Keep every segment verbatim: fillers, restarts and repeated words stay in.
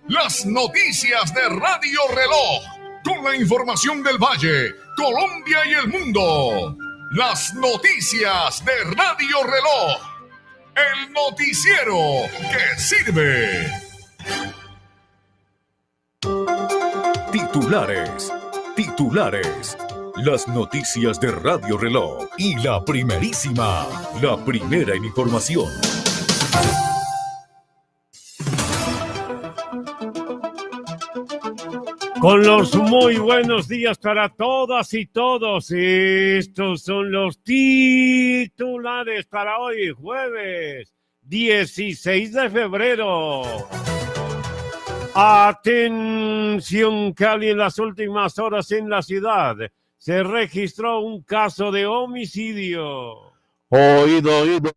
Las noticias de Radio Reloj, con la información del Valle, Colombia y el mundo. Las noticias de Radio Reloj, el noticiero que sirve. Titulares, titulares. Las noticias de Radio Reloj y la primerísima, la primera en información. Con los muy buenos días para todas y todos. Estos son los titulares para hoy, jueves dieciséis de febrero. Atención, Cali, en las últimas horas en la ciudad se registró un caso de homicidio. Oído, oído.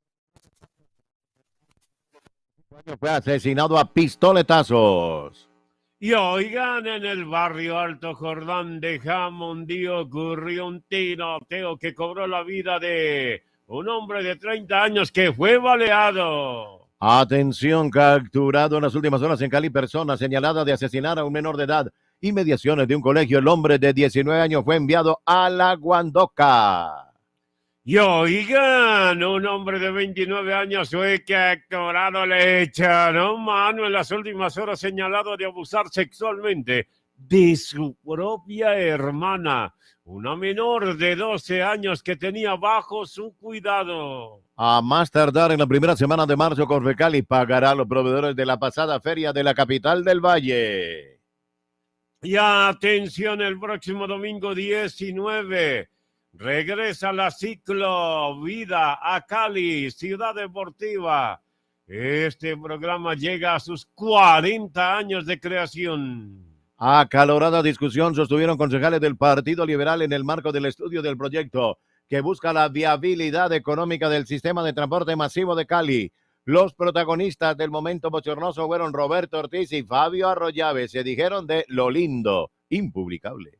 Fue asesinado a pistoletazos. Y oigan, en el barrio Alto Jordán de Jamondí ocurrió un tiroteo que cobró la vida de un hombre de treinta años que fue baleado. Atención, capturado en las últimas horas en Cali persona señalada de asesinar a un menor de edad. Inmediaciones de un colegio, el hombre de diecinueve años fue enviado a la Guandoca. Y oigan, un hombre de veintinueve años fue capturado, le echaron mano en las últimas horas señalado de abusar sexualmente de su propia hermana, una menor de doce años que tenía bajo su cuidado. A más tardar en la primera semana de marzo, Corfecali pagará a los proveedores de la pasada feria de la capital del Valle. Y atención, el próximo domingo diecinueve... regresa la ciclovida a Cali, Ciudad Deportiva. Este programa llega a sus cuarenta años de creación. Acalorada discusión sostuvieron concejales del Partido Liberal en el marco del estudio del proyecto que busca la viabilidad económica del sistema de transporte masivo de Cali. Los protagonistas del momento bochornoso fueron Roberto Ortiz y Fabio Arroyave. Se dijeron de lo lindo, impublicable.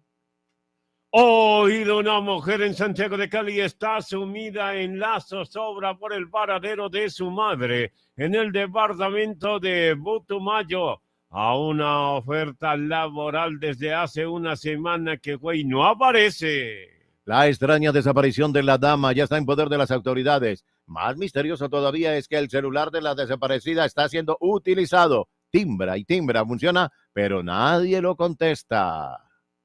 Hoy una mujer en Santiago de Cali está sumida en la zozobra por el paradero de su madre en el departamento de Putumayo. A una oferta laboral desde hace una semana que güey no aparece. La extraña desaparición de la dama ya está en poder de las autoridades. Más misterioso todavía es que el celular de la desaparecida está siendo utilizado. Timbra y timbra, funciona, pero nadie lo contesta.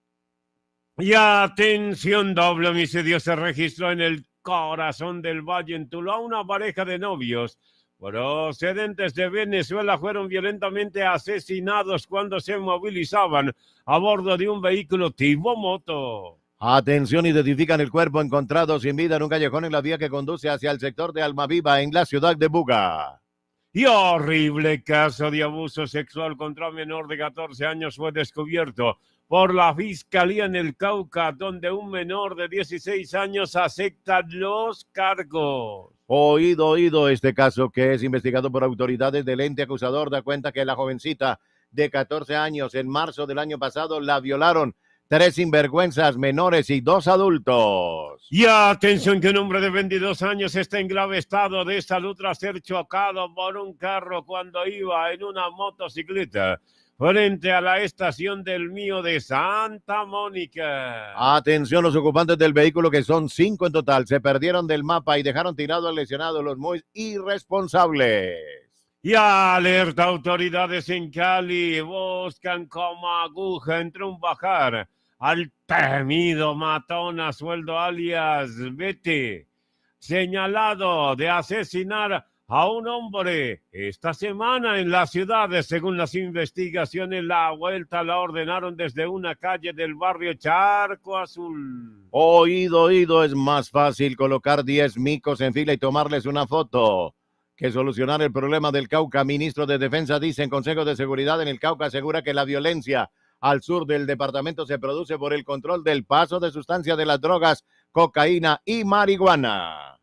Y atención, doble homicidio se registró en el corazón del Valle, en Tuluá. Una pareja de novios procedentes de Venezuela fueron violentamente asesinados cuando se movilizaban a bordo de un vehículo tipo moto. Atención, identifican el cuerpo encontrado sin vida en un callejón en la vía que conduce hacia el sector de Almaviva en la ciudad de Buga. Y horrible caso de abuso sexual contra menor de catorce años fue descubierto por la Fiscalía en el Cauca, donde un menor de dieciséis años acepta los cargos. Oído, oído, este caso que es investigado por autoridades del ente acusador da cuenta que la jovencita de catorce años en marzo del año pasado la violaron tres sinvergüenzas menores y dos adultos. Y atención que un hombre de veintidós años está en grave estado de salud tras ser chocado por un carro cuando iba en una motocicleta frente a la estación del Mío de Santa Mónica. Atención, los ocupantes del vehículo, que son cinco en total, se perdieron del mapa y dejaron tirado al lesionado, los muy irresponsables. Y alerta, autoridades en Cali buscan como aguja entre un bajar al temido matón a sueldo alias Betty, señalado de asesinar a un hombre esta semana en la ciudad. Según las investigaciones, la vuelta la ordenaron desde una calle del barrio Charco Azul. Oído, oído, es más fácil colocar diez micos en fila y tomarles una foto que solucionar el problema del Cauca. Ministro de Defensa dice en Consejo de Seguridad en el Cauca, asegura que la violencia al sur del departamento se produce por el control del paso de sustancia de las drogas, cocaína y marihuana.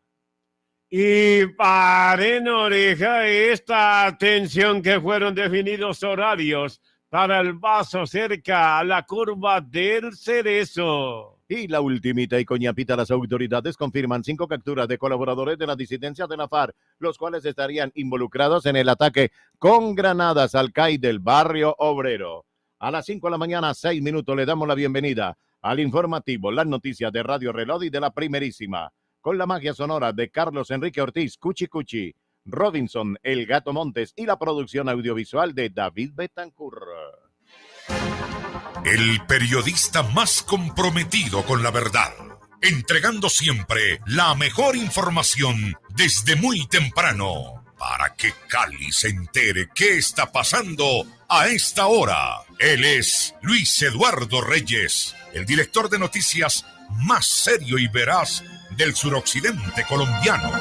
Y paren oreja esta atención que fueron definidos horarios para el vaso cerca a la curva del Cerezo. Y la ultimita y coñapita, las autoridades confirman cinco capturas de colaboradores de la disidencia de la FARC, los cuales estarían involucrados en el ataque con granadas al C A I del barrio obrero. A las cinco de la mañana, seis minutos, le damos la bienvenida al informativo, las noticias de Radio Reloj y de la Primerísima, con la magia sonora de Carlos Enrique Ortiz, Cuchi Cuchi, Robinson, El Gato Montes y la producción audiovisual de David Betancourt. El periodista más comprometido con la verdad, entregando siempre la mejor información desde muy temprano, para que Cali se entere qué está pasando a esta hora. Él es Luis Eduardo Reyes, el director de noticias más serio y veraz del suroccidente colombiano.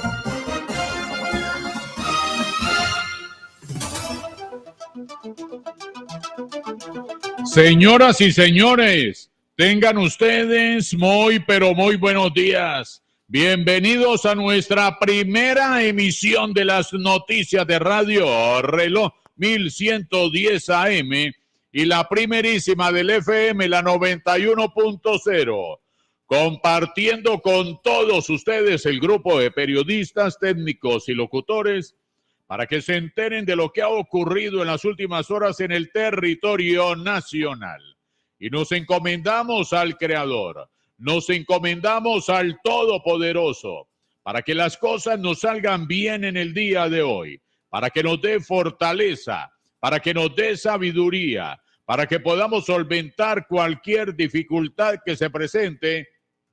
Señoras y señores, tengan ustedes muy pero muy buenos días. Bienvenidos a nuestra primera emisión de las noticias de Radio Reloj mil ciento diez A M y la primerísima del F M, la noventa y uno punto cero. Compartiendo con todos ustedes el grupo de periodistas, técnicos y locutores para que se enteren de lo que ha ocurrido en las últimas horas en el territorio nacional. Y nos encomendamos al Creador, nos encomendamos al Todopoderoso, para que las cosas nos salgan bien en el día de hoy, para que nos dé fortaleza, para que nos dé sabiduría, para que podamos solventar cualquier dificultad que se presente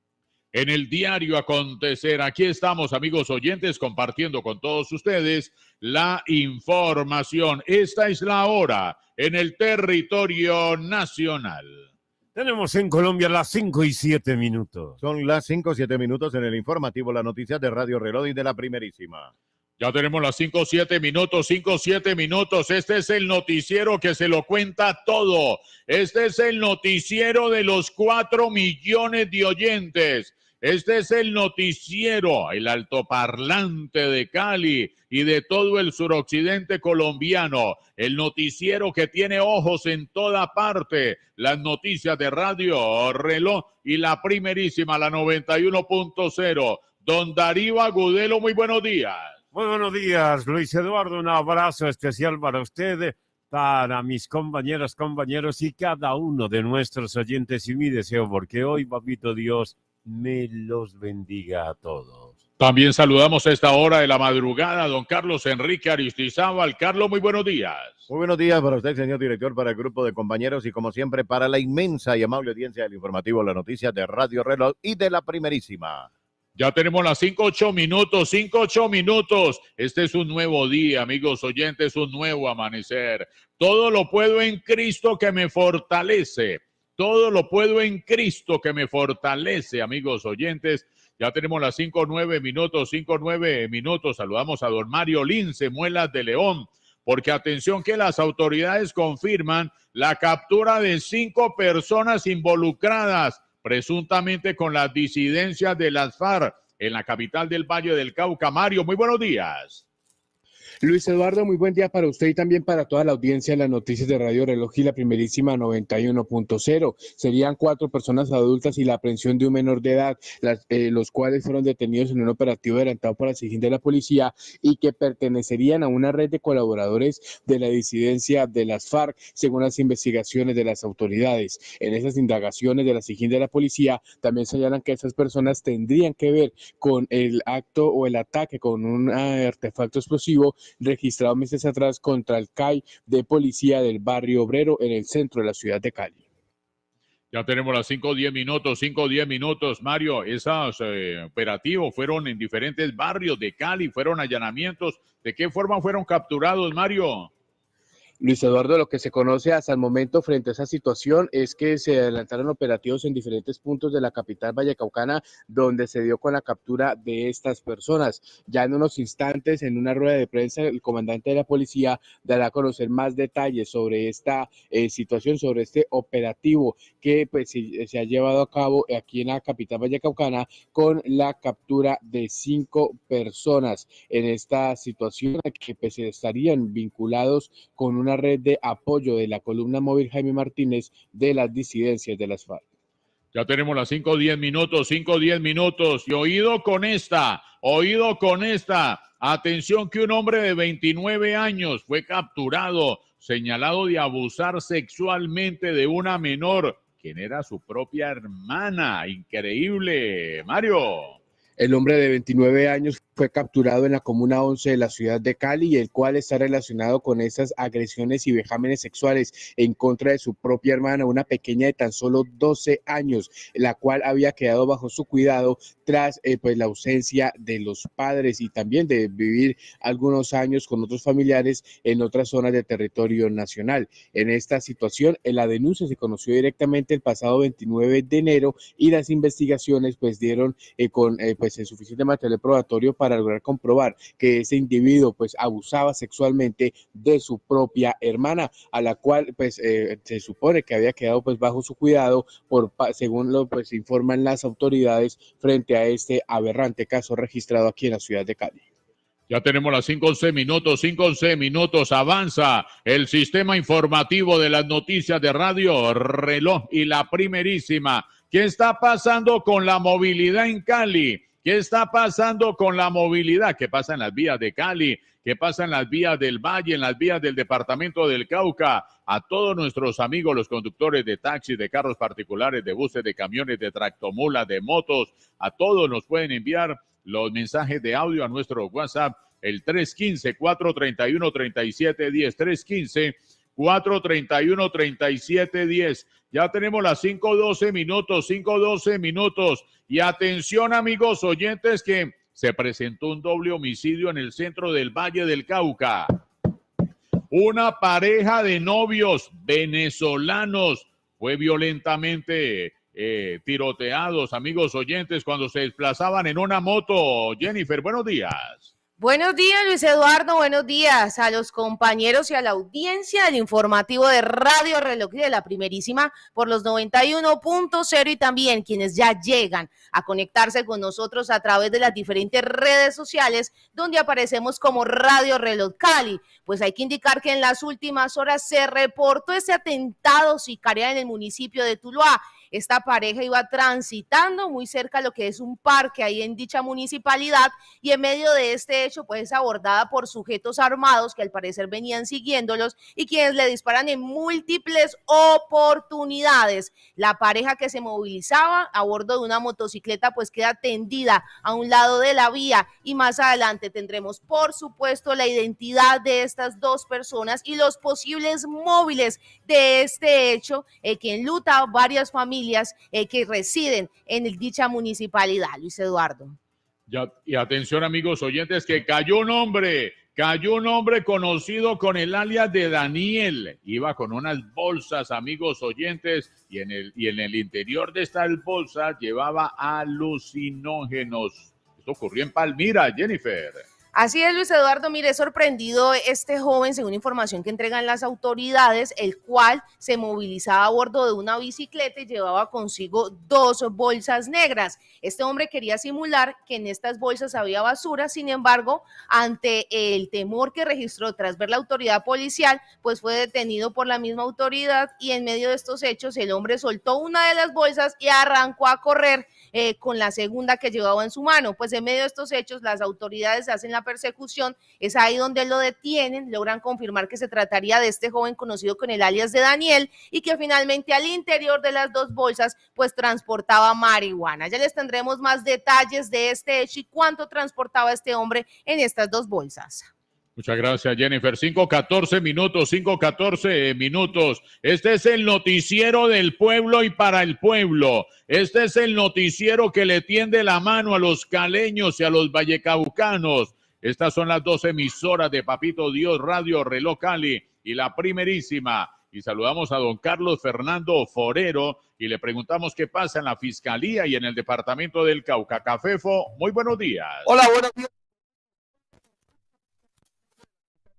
en el diario acontecer. Aquí estamos, amigos oyentes, compartiendo con todos ustedes la información. Esta es la hora en el territorio nacional. Tenemos en Colombia las cinco y siete minutos. Son las cinco, siete minutos en el informativo, las noticias de Radio Reloj y de la Primerísima. Ya tenemos las cinco, siete minutos, cinco, siete minutos. Este es el noticiero que se lo cuenta todo. Este es el noticiero de los cuatro millones de oyentes. Este es el noticiero, el altoparlante de Cali y de todo el suroccidente colombiano. El noticiero que tiene ojos en toda parte. Las noticias de Radio Reloj y la primerísima, la noventa y uno punto cero. Don Darío Agudelo, muy buenos días. Muy buenos días, Luis Eduardo. Un abrazo especial para usted, para mis compañeras, compañeros y cada uno de nuestros oyentes. Y mi deseo, porque hoy, papito Dios, me los bendiga a todos. También saludamos a esta hora de la madrugada a don Carlos Enrique Aristizábal. Carlos, muy buenos días. Muy buenos días para usted, señor director, para el grupo de compañeros y, como siempre, para la inmensa y amable audiencia del informativo, las noticias de Radio Reloj y de la Primerísima. Ya tenemos las cinco, ocho minutos, cinco, ocho minutos. Este es un nuevo día, amigos oyentes, un nuevo amanecer. Todo lo puedo en Cristo que me fortalece. Todo lo puedo en Cristo que me fortalece, amigos oyentes. Ya tenemos las cinco, nueve minutos, cinco, nueve minutos. Saludamos a don Mario Lince, Muelas de León, porque atención que las autoridades confirman la captura de cinco personas involucradas, presuntamente con las disidencias de las FARC en la capital del Valle del Cauca. Mario, muy buenos días. Luis Eduardo, muy buen día para usted y también para toda la audiencia de las noticias de Radio Reloj y la primerísima noventa y uno punto cero. Serían cuatro personas adultas y la aprehensión de un menor de edad, las, eh, los cuales fueron detenidos en un operativo adelantado por la SIJIN de la policía y que pertenecerían a una red de colaboradores de la disidencia de las FARC, según las investigaciones de las autoridades. En esas indagaciones de la SIJIN de la policía también señalan que esas personas tendrían que ver con el acto o el ataque con un uh, artefacto explosivo registrado meses atrás contra el C A I de policía del barrio obrero en el centro de la ciudad de Cali. Ya tenemos las cinco, diez minutos, cinco, diez minutos, Mario. Esos eh, operativos fueron en diferentes barrios de Cali, fueron allanamientos. ¿De qué forma fueron capturados, Mario? Luis Eduardo, lo que se conoce hasta el momento frente a esa situación es que se adelantaron operativos en diferentes puntos de la capital vallecaucana, donde se dio con la captura de estas personas. Ya en unos instantes, en una rueda de prensa, el comandante de la policía dará a conocer más detalles sobre esta eh, situación, sobre este operativo que pues, se, se ha llevado a cabo aquí en la capital vallecaucana con la captura de cinco personas en esta situación que pues, estarían vinculados con una una red de apoyo de la columna móvil Jaime Martínez de las disidencias de las FARC. Ya tenemos las cinco diez minutos, cinco diez minutos, y oído con esta, oído con esta. Atención que un hombre de veintinueve años fue capturado, señalado de abusar sexualmente de una menor, quien era su propia hermana. Increíble, Mario. El hombre de veintinueve años fue capturado en la Comuna once de la ciudad de Cali, y el cual está relacionado con esas agresiones y vejámenes sexuales en contra de su propia hermana, una pequeña de tan solo doce años, la cual había quedado bajo su cuidado tras eh, pues, la ausencia de los padres y también de vivir algunos años con otros familiares en otras zonas del territorio nacional. En esta situación, en la denuncia se conoció directamente el pasado veintinueve de enero, y las investigaciones pues dieron eh, con eh, pues, el suficiente material probatorio para para lograr comprobar que ese individuo pues abusaba sexualmente de su propia hermana, a la cual pues eh, se supone que había quedado pues bajo su cuidado por según lo pues informan las autoridades frente a este aberrante caso registrado aquí en la ciudad de Cali. Ya tenemos las cinco once minutos, cinco once minutos, avanza el sistema informativo de las noticias de Radio Reloj y la primerísima. ¿Qué está pasando con la movilidad en Cali? ¿Qué está pasando con la movilidad? ¿Qué pasa en las vías de Cali? ¿Qué pasa en las vías del Valle, en las vías del departamento del Cauca? A todos nuestros amigos, los conductores de taxis, de carros particulares, de buses, de camiones, de tractomulas, de motos, a todos nos pueden enviar los mensajes de audio a nuestro WhatsApp, el tres uno cinco, cuatro tres uno, tres siete uno cero, tres uno cinco, cuatro tres uno, tres siete uno cero. Ya tenemos las cinco doce minutos, cinco doce minutos. Y atención, amigos oyentes, que se presentó un doble homicidio en el centro del Valle del Cauca. Una pareja de novios venezolanos fue violentamente eh, tiroteados, amigos oyentes, cuando se desplazaban en una moto. Jennifer, buenos días. Buenos días, Luis Eduardo, buenos días a los compañeros y a la audiencia del informativo de Radio Reloj y de la primerísima por los noventa y uno punto cero, y también quienes ya llegan a conectarse con nosotros a través de las diferentes redes sociales donde aparecemos como Radio Reloj Cali. Pues hay que indicar que en las últimas horas se reportó ese atentado sicarial en el municipio de Tuluá. Esta pareja iba transitando muy cerca a lo que es un parque ahí en dicha municipalidad, y en medio de este hecho pues es abordada por sujetos armados que al parecer venían siguiéndolos y quienes le disparan en múltiples oportunidades. La pareja que se movilizaba a bordo de una motocicleta pues queda tendida a un lado de la vía, y más adelante tendremos por supuesto la identidad de estas dos personas y los posibles móviles de este hecho eh, que enluta a varias familias Eh, que residen en dicha municipalidad, Luis Eduardo. Ya, y atención, amigos oyentes, que cayó un hombre, cayó un hombre conocido con el alias de Daniel. Iba con unas bolsas, amigos oyentes, y en el, y en el interior de estas bolsas llevaba alucinógenos. Esto ocurrió en Palmira, Jennifer. Así es, Luis Eduardo, mire, sorprendido este joven, según información que entregan las autoridades, el cual se movilizaba a bordo de una bicicleta y llevaba consigo dos bolsas negras. Este hombre quería simular que en estas bolsas había basura, sin embargo, ante el temor que registró tras ver la autoridad policial, pues fue detenido por la misma autoridad, y en medio de estos hechos el hombre soltó una de las bolsas y arrancó a correr eh, con la segunda que llevaba en su mano. Pues en medio de estos hechos las autoridades hacen la persecución, es ahí donde lo detienen, logran confirmar que se trataría de este joven conocido con el alias de Daniel, y que finalmente al interior de las dos bolsas pues transportaba marihuana. Ya les tendremos más detalles de este hecho y cuánto transportaba este hombre en estas dos bolsas. Muchas gracias, Jennifer. cinco catorce minutos, cinco catorce minutos. Este es el noticiero del pueblo y para el pueblo. Este es el noticiero que le tiende la mano a los caleños y a los vallecaucanos. Estas son las dos emisoras de Papito Dios, Radio Reloj Cali y la primerísima. Y saludamos a don Carlos Fernando Forero y le preguntamos qué pasa en la Fiscalía y en el Departamento del Cauca. Cafefo, muy buenos días. Hola, buenos días.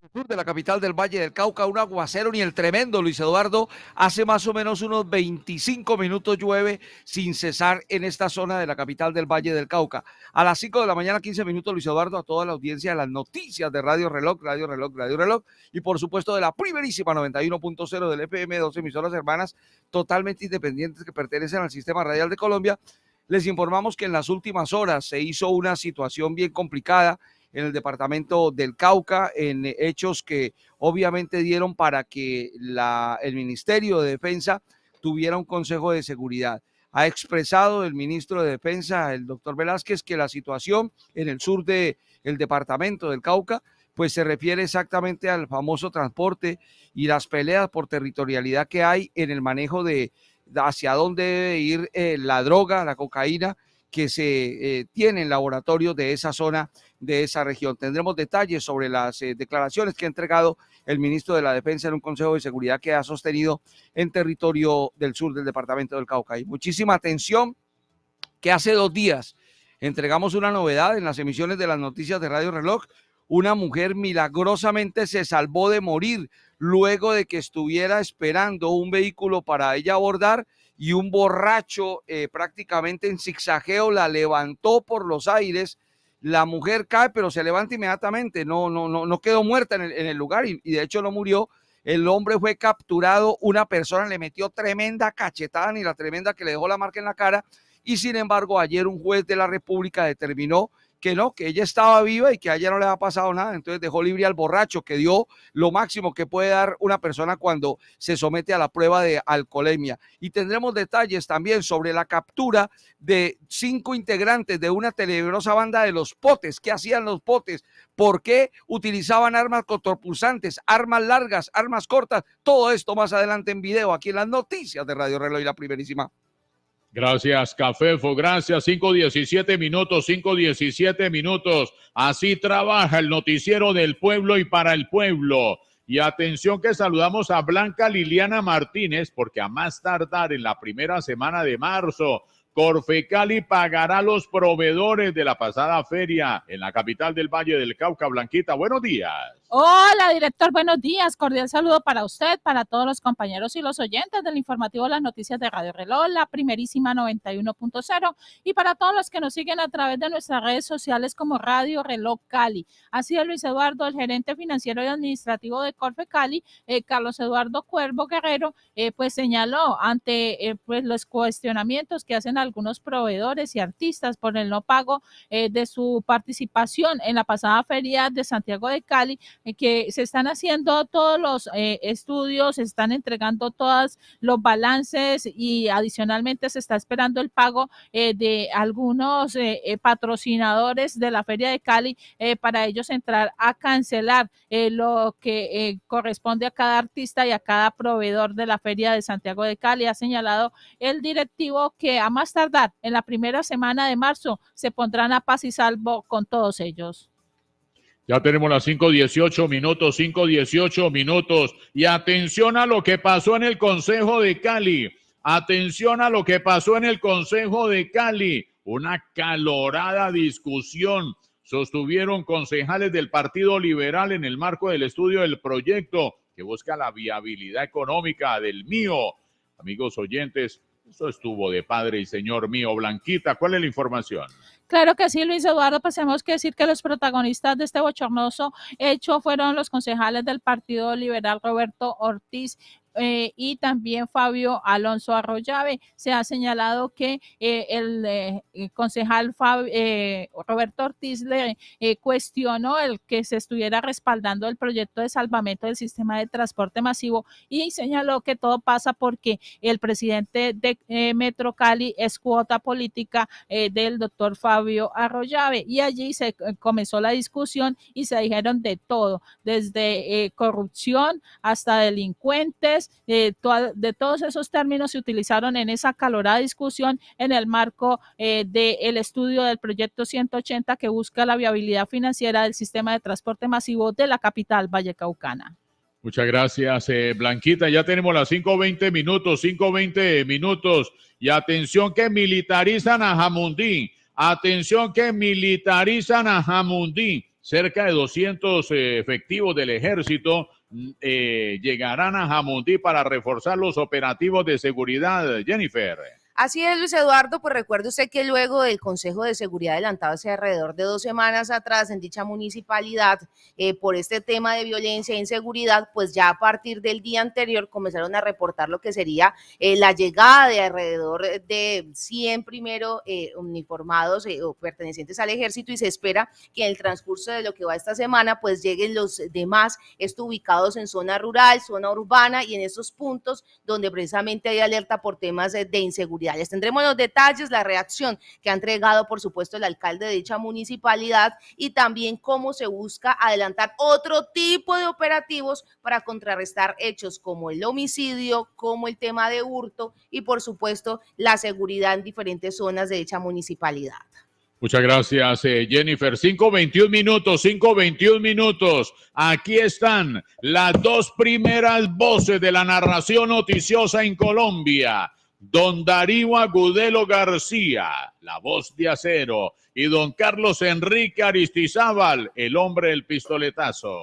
sur de la capital del Valle del Cauca, un aguacero ni el tremendo, Luis Eduardo. Hace más o menos unos veinticinco minutos llueve sin cesar en esta zona de la capital del Valle del Cauca. A las cinco de la mañana, quince minutos, Luis Eduardo, a toda la audiencia de las noticias de Radio Reloj, Radio Reloj, Radio Reloj, y por supuesto de la primerísima noventa y uno punto cero del F M, dos emisoras hermanas totalmente independientes que pertenecen al Sistema Radial de Colombia. Les informamos que en las últimas horas se hizo una situación bien complicada en el departamento del Cauca, en hechos que obviamente dieron para que la, el Ministerio de Defensa tuviera un consejo de seguridad. Ha expresado el ministro de Defensa, el doctor Velázquez, que la situación en el sur del departamento del Cauca pues se refiere exactamente al famoso transporte y las peleas por territorialidad que hay en el manejo de hacia dónde debe ir eh, la droga, la cocaína, que se eh, tiene en laboratorios de esa zona, de esa región. Tendremos detalles sobre las eh, declaraciones que ha entregado el ministro de la Defensa en un Consejo de Seguridad que ha sostenido en territorio del sur del departamento del Cauca. Y muchísima atención, que hace dos días entregamos una novedad en las emisiones de las noticias de Radio Reloj. Una mujer milagrosamente se salvó de morir luego de que estuviera esperando un vehículo para ella abordar, y un borracho eh, prácticamente en zigzagueo la levantó por los aires. La mujer cae, pero se levanta inmediatamente, no, no, no, no quedó muerta en el, en el lugar y, y de hecho no murió. El hombre fue capturado, una persona le metió tremenda cachetada, ni la tremenda que le dejó la marca en la cara, y sin embargo ayer un juez de la República determinó que no, que ella estaba viva y que a ella no le había pasado nada. Entonces dejó libre al borracho, que dio lo máximo que puede dar una persona cuando se somete a la prueba de alcoholemia. Y tendremos detalles también sobre la captura de cinco integrantes de una tenebrosa banda de los Potes. ¿Qué hacían los Potes? ¿Por qué utilizaban armas cortopulsantes, armas largas, armas cortas? Todo esto más adelante en video, aquí en las noticias de Radio Reloj y la primerísima. Gracias, Cafefo, gracias. cinco diecisiete minutos, cinco diecisiete minutos. Así trabaja el noticiero del pueblo y para el pueblo. Y atención que saludamos a Blanca Liliana Martínez, porque a más tardar en la primera semana de marzo, Corfecali pagará a los proveedores de la pasada feria en la capital del Valle del Cauca. Blanquita, buenos días. Hola, director, buenos días. Cordial saludo para usted, para todos los compañeros y los oyentes del informativo de las noticias de Radio Reloj, la primerísima noventa y uno punto cero, y para todos los que nos siguen a través de nuestras redes sociales como Radio Reloj Cali. Así es, Luis Eduardo, el gerente financiero y administrativo de Corfecali, eh, Carlos Eduardo Cuervo Guerrero, eh, pues señaló ante eh, pues los cuestionamientos que hacen algunos proveedores y artistas por el no pago eh, de su participación en la pasada feria de Santiago de Cali, que se están haciendo todos los eh, estudios, se están entregando todos los balances y adicionalmente se está esperando el pago eh, de algunos eh, eh, patrocinadores de la Feria de Cali eh, para ellos entrar a cancelar eh, lo que eh, corresponde a cada artista y a cada proveedor de la Feria de Santiago de Cali. Ha señalado el directivo que a más tardar en la primera semana de marzo se pondrán a paz y salvo con todos ellos. Ya tenemos las cinco dieciocho minutos, cinco dieciocho minutos. Y atención a lo que pasó en el Consejo de Cali. Atención a lo que pasó en el Consejo de Cali. Una calorada discusión sostuvieron concejales del Partido Liberal en el marco del estudio del proyecto que busca la viabilidad económica del mío. Amigos oyentes, eso estuvo de padre y señor mío. Blanquita, ¿cuál es la información? Claro que sí, Luis Eduardo, pues tenemos que decir que los protagonistas de este bochornoso hecho fueron los concejales del Partido Liberal Roberto Ortiz Eh, y también Fabio Alonso Arroyave. Se ha señalado que eh, el, eh, el concejal Fabio, eh, Roberto Ortiz le eh, cuestionó el que se estuviera respaldando el proyecto de salvamento del sistema de transporte masivo y señaló que todo pasa porque el presidente de eh, Metro Cali es cuota política eh, del doctor Fabio Arroyave, y allí se eh, comenzó la discusión y se dijeron de todo, desde eh, corrupción hasta delincuentes. Eh, to- de todos esos términos se utilizaron en esa acalorada discusión en el marco eh, del estudio del proyecto ciento ochenta que busca la viabilidad financiera del sistema de transporte masivo de la capital vallecaucana. Muchas gracias, eh, Blanquita. Ya tenemos las cinco veinte minutos, cinco veinte minutos. Y atención que militarizan a Jamundí. Atención que militarizan a Jamundí. cerca de doscientos eh, efectivos del ejército eh, llegarán a Jamundí para reforzar los operativos de seguridad. Jennifer. Así es, Luis Eduardo, pues recuerde usted que luego del Consejo de Seguridad adelantado hace alrededor de dos semanas atrás en dicha municipalidad eh, por este tema de violencia e inseguridad, pues ya a partir del día anterior comenzaron a reportar lo que sería eh, la llegada de alrededor de cien primero eh, uniformados eh, o pertenecientes al ejército, y se espera que en el transcurso de lo que va esta semana pues lleguen los demás, esto ubicados en zona rural, zona urbana y en esos puntos donde precisamente hay alerta por temas de, de inseguridad. Les tendremos los detalles, la reacción que ha entregado, por supuesto, el alcalde de dicha municipalidad y también cómo se busca adelantar otro tipo de operativos para contrarrestar hechos como el homicidio, como el tema de hurto y, por supuesto, la seguridad en diferentes zonas de dicha municipalidad. Muchas gracias, eh, Jennifer. cinco veintiún minutos, cinco veintiún minutos. Aquí están las dos primeras voces de la narración noticiosa en Colombia. Don Darío Agudelo García, la voz de acero, y don Carlos Enrique Aristizábal, el hombre del pistoletazo.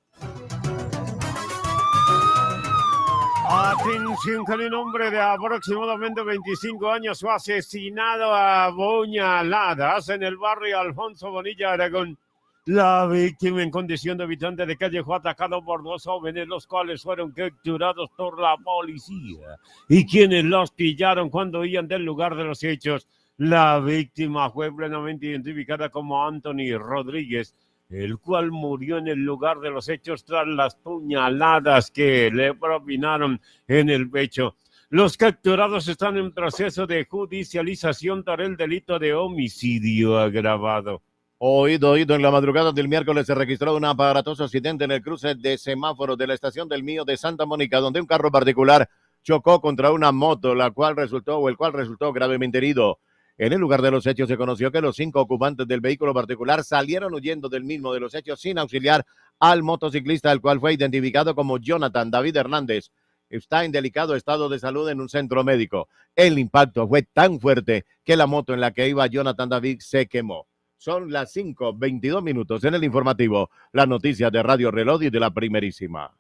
Atención, con un hombre de aproximadamente veinticinco años fue asesinado a puñaladas en el barrio Alfonso Bonilla, Aragón. La víctima, en condición de habitante de calle, fue atacado por dos jóvenes, los cuales fueron capturados por la policía y quienes los pillaron cuando huían del lugar de los hechos. La víctima fue plenamente identificada como Anthony Rodríguez, el cual murió en el lugar de los hechos tras las puñaladas que le propinaron en el pecho. Los capturados están en proceso de judicialización por el delito de homicidio agravado. Oído, oído, en la madrugada del miércoles se registró un aparatoso accidente en el cruce de semáforos de la estación del Mío de Santa Mónica, donde un carro particular chocó contra una moto, la cual resultó, o el cual resultó gravemente herido. En el lugar de los hechos se conoció que los cinco ocupantes del vehículo particular salieron huyendo del mismo de los hechos sin auxiliar al motociclista, el cual fue identificado como Jonathan David Hernández. Está en delicado estado de salud en un centro médico. El impacto fue tan fuerte que la moto en la que iba Jonathan David se quemó. Son las cinco veintidós minutos en el informativo, las noticias de Radio Reloj y de la Primerísima.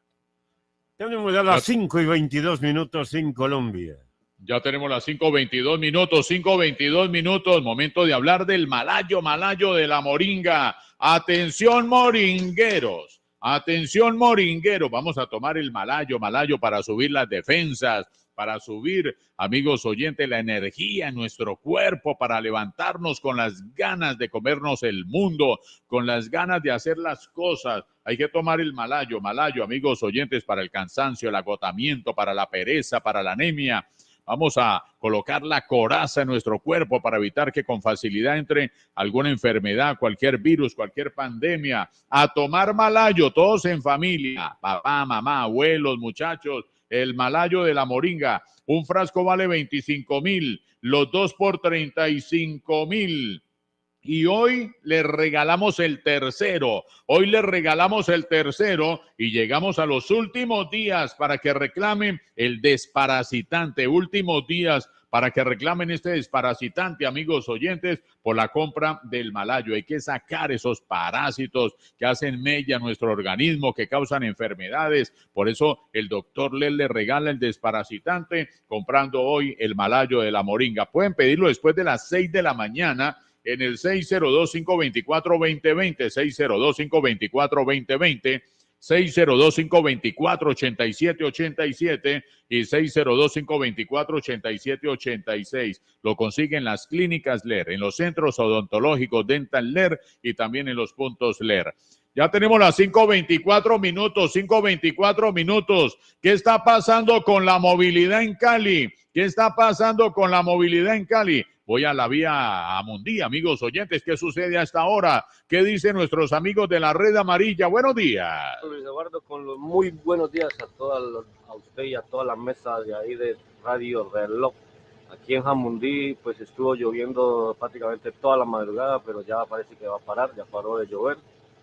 Tenemos ya las cinco y veintidós minutos en Colombia. Ya tenemos las cinco veintidós minutos, cinco veintidós minutos, momento de hablar del Malayo, Malayo de la Moringa. Atención, moringueros, atención, moringueros, vamos a tomar el Malayo, Malayo para subir las defensas, para subir, amigos oyentes, la energía en nuestro cuerpo, para levantarnos con las ganas de comernos el mundo, con las ganas de hacer las cosas. Hay que tomar el Malayo, Malayo, amigos oyentes, para el cansancio, el agotamiento, para la pereza, para la anemia. Vamos a colocar la coraza en nuestro cuerpo para evitar que con facilidad entre alguna enfermedad, cualquier virus, cualquier pandemia. A tomar Malayo, todos en familia, papá, mamá, abuelos, muchachos. El Malayo de la Moringa, un frasco vale veinticinco mil, los dos por treinta y cinco mil. Y hoy le regalamos el tercero, hoy le regalamos el tercero y llegamos a los últimos días para que reclamen el desparasitante, últimos días para que reclamen este desparasitante, amigos oyentes, por la compra del Malayo. Hay que sacar esos parásitos que hacen mella a nuestro organismo, que causan enfermedades. Por eso el doctor Les le regala el desparasitante comprando hoy el Malayo de la Moringa. Pueden pedirlo después de las seis de la mañana en el seis cero dos, cinco dos cuatro, dos cero dos cero, seis cero dos, cinco dos cuatro, dos cero dos cero, seis cero dos, cinco dos cuatro, ocho siete ocho siete y seis cero dos, cinco dos cuatro, ocho siete ocho seis. Lo consiguen las clínicas L E R, en los centros odontológicos Dental L E R y también en los puntos L E R. Ya tenemos las cinco veinticuatro minutos, cinco veinticuatro minutos. ¿Qué está pasando con la movilidad en Cali? ¿Qué está pasando con la movilidad en Cali? Voy a la vía Jamundí, amigos oyentes. ¿Qué sucede a esta hora? ¿Qué dicen nuestros amigos de la Red Amarilla? Buenos días. Luis Eduardo, con los muy buenos días a, toda, a usted y a toda la mesa de ahí de Radio Reloj. Aquí en Jamundí, pues estuvo lloviendo prácticamente toda la madrugada, pero ya parece que va a parar, ya paró de llover.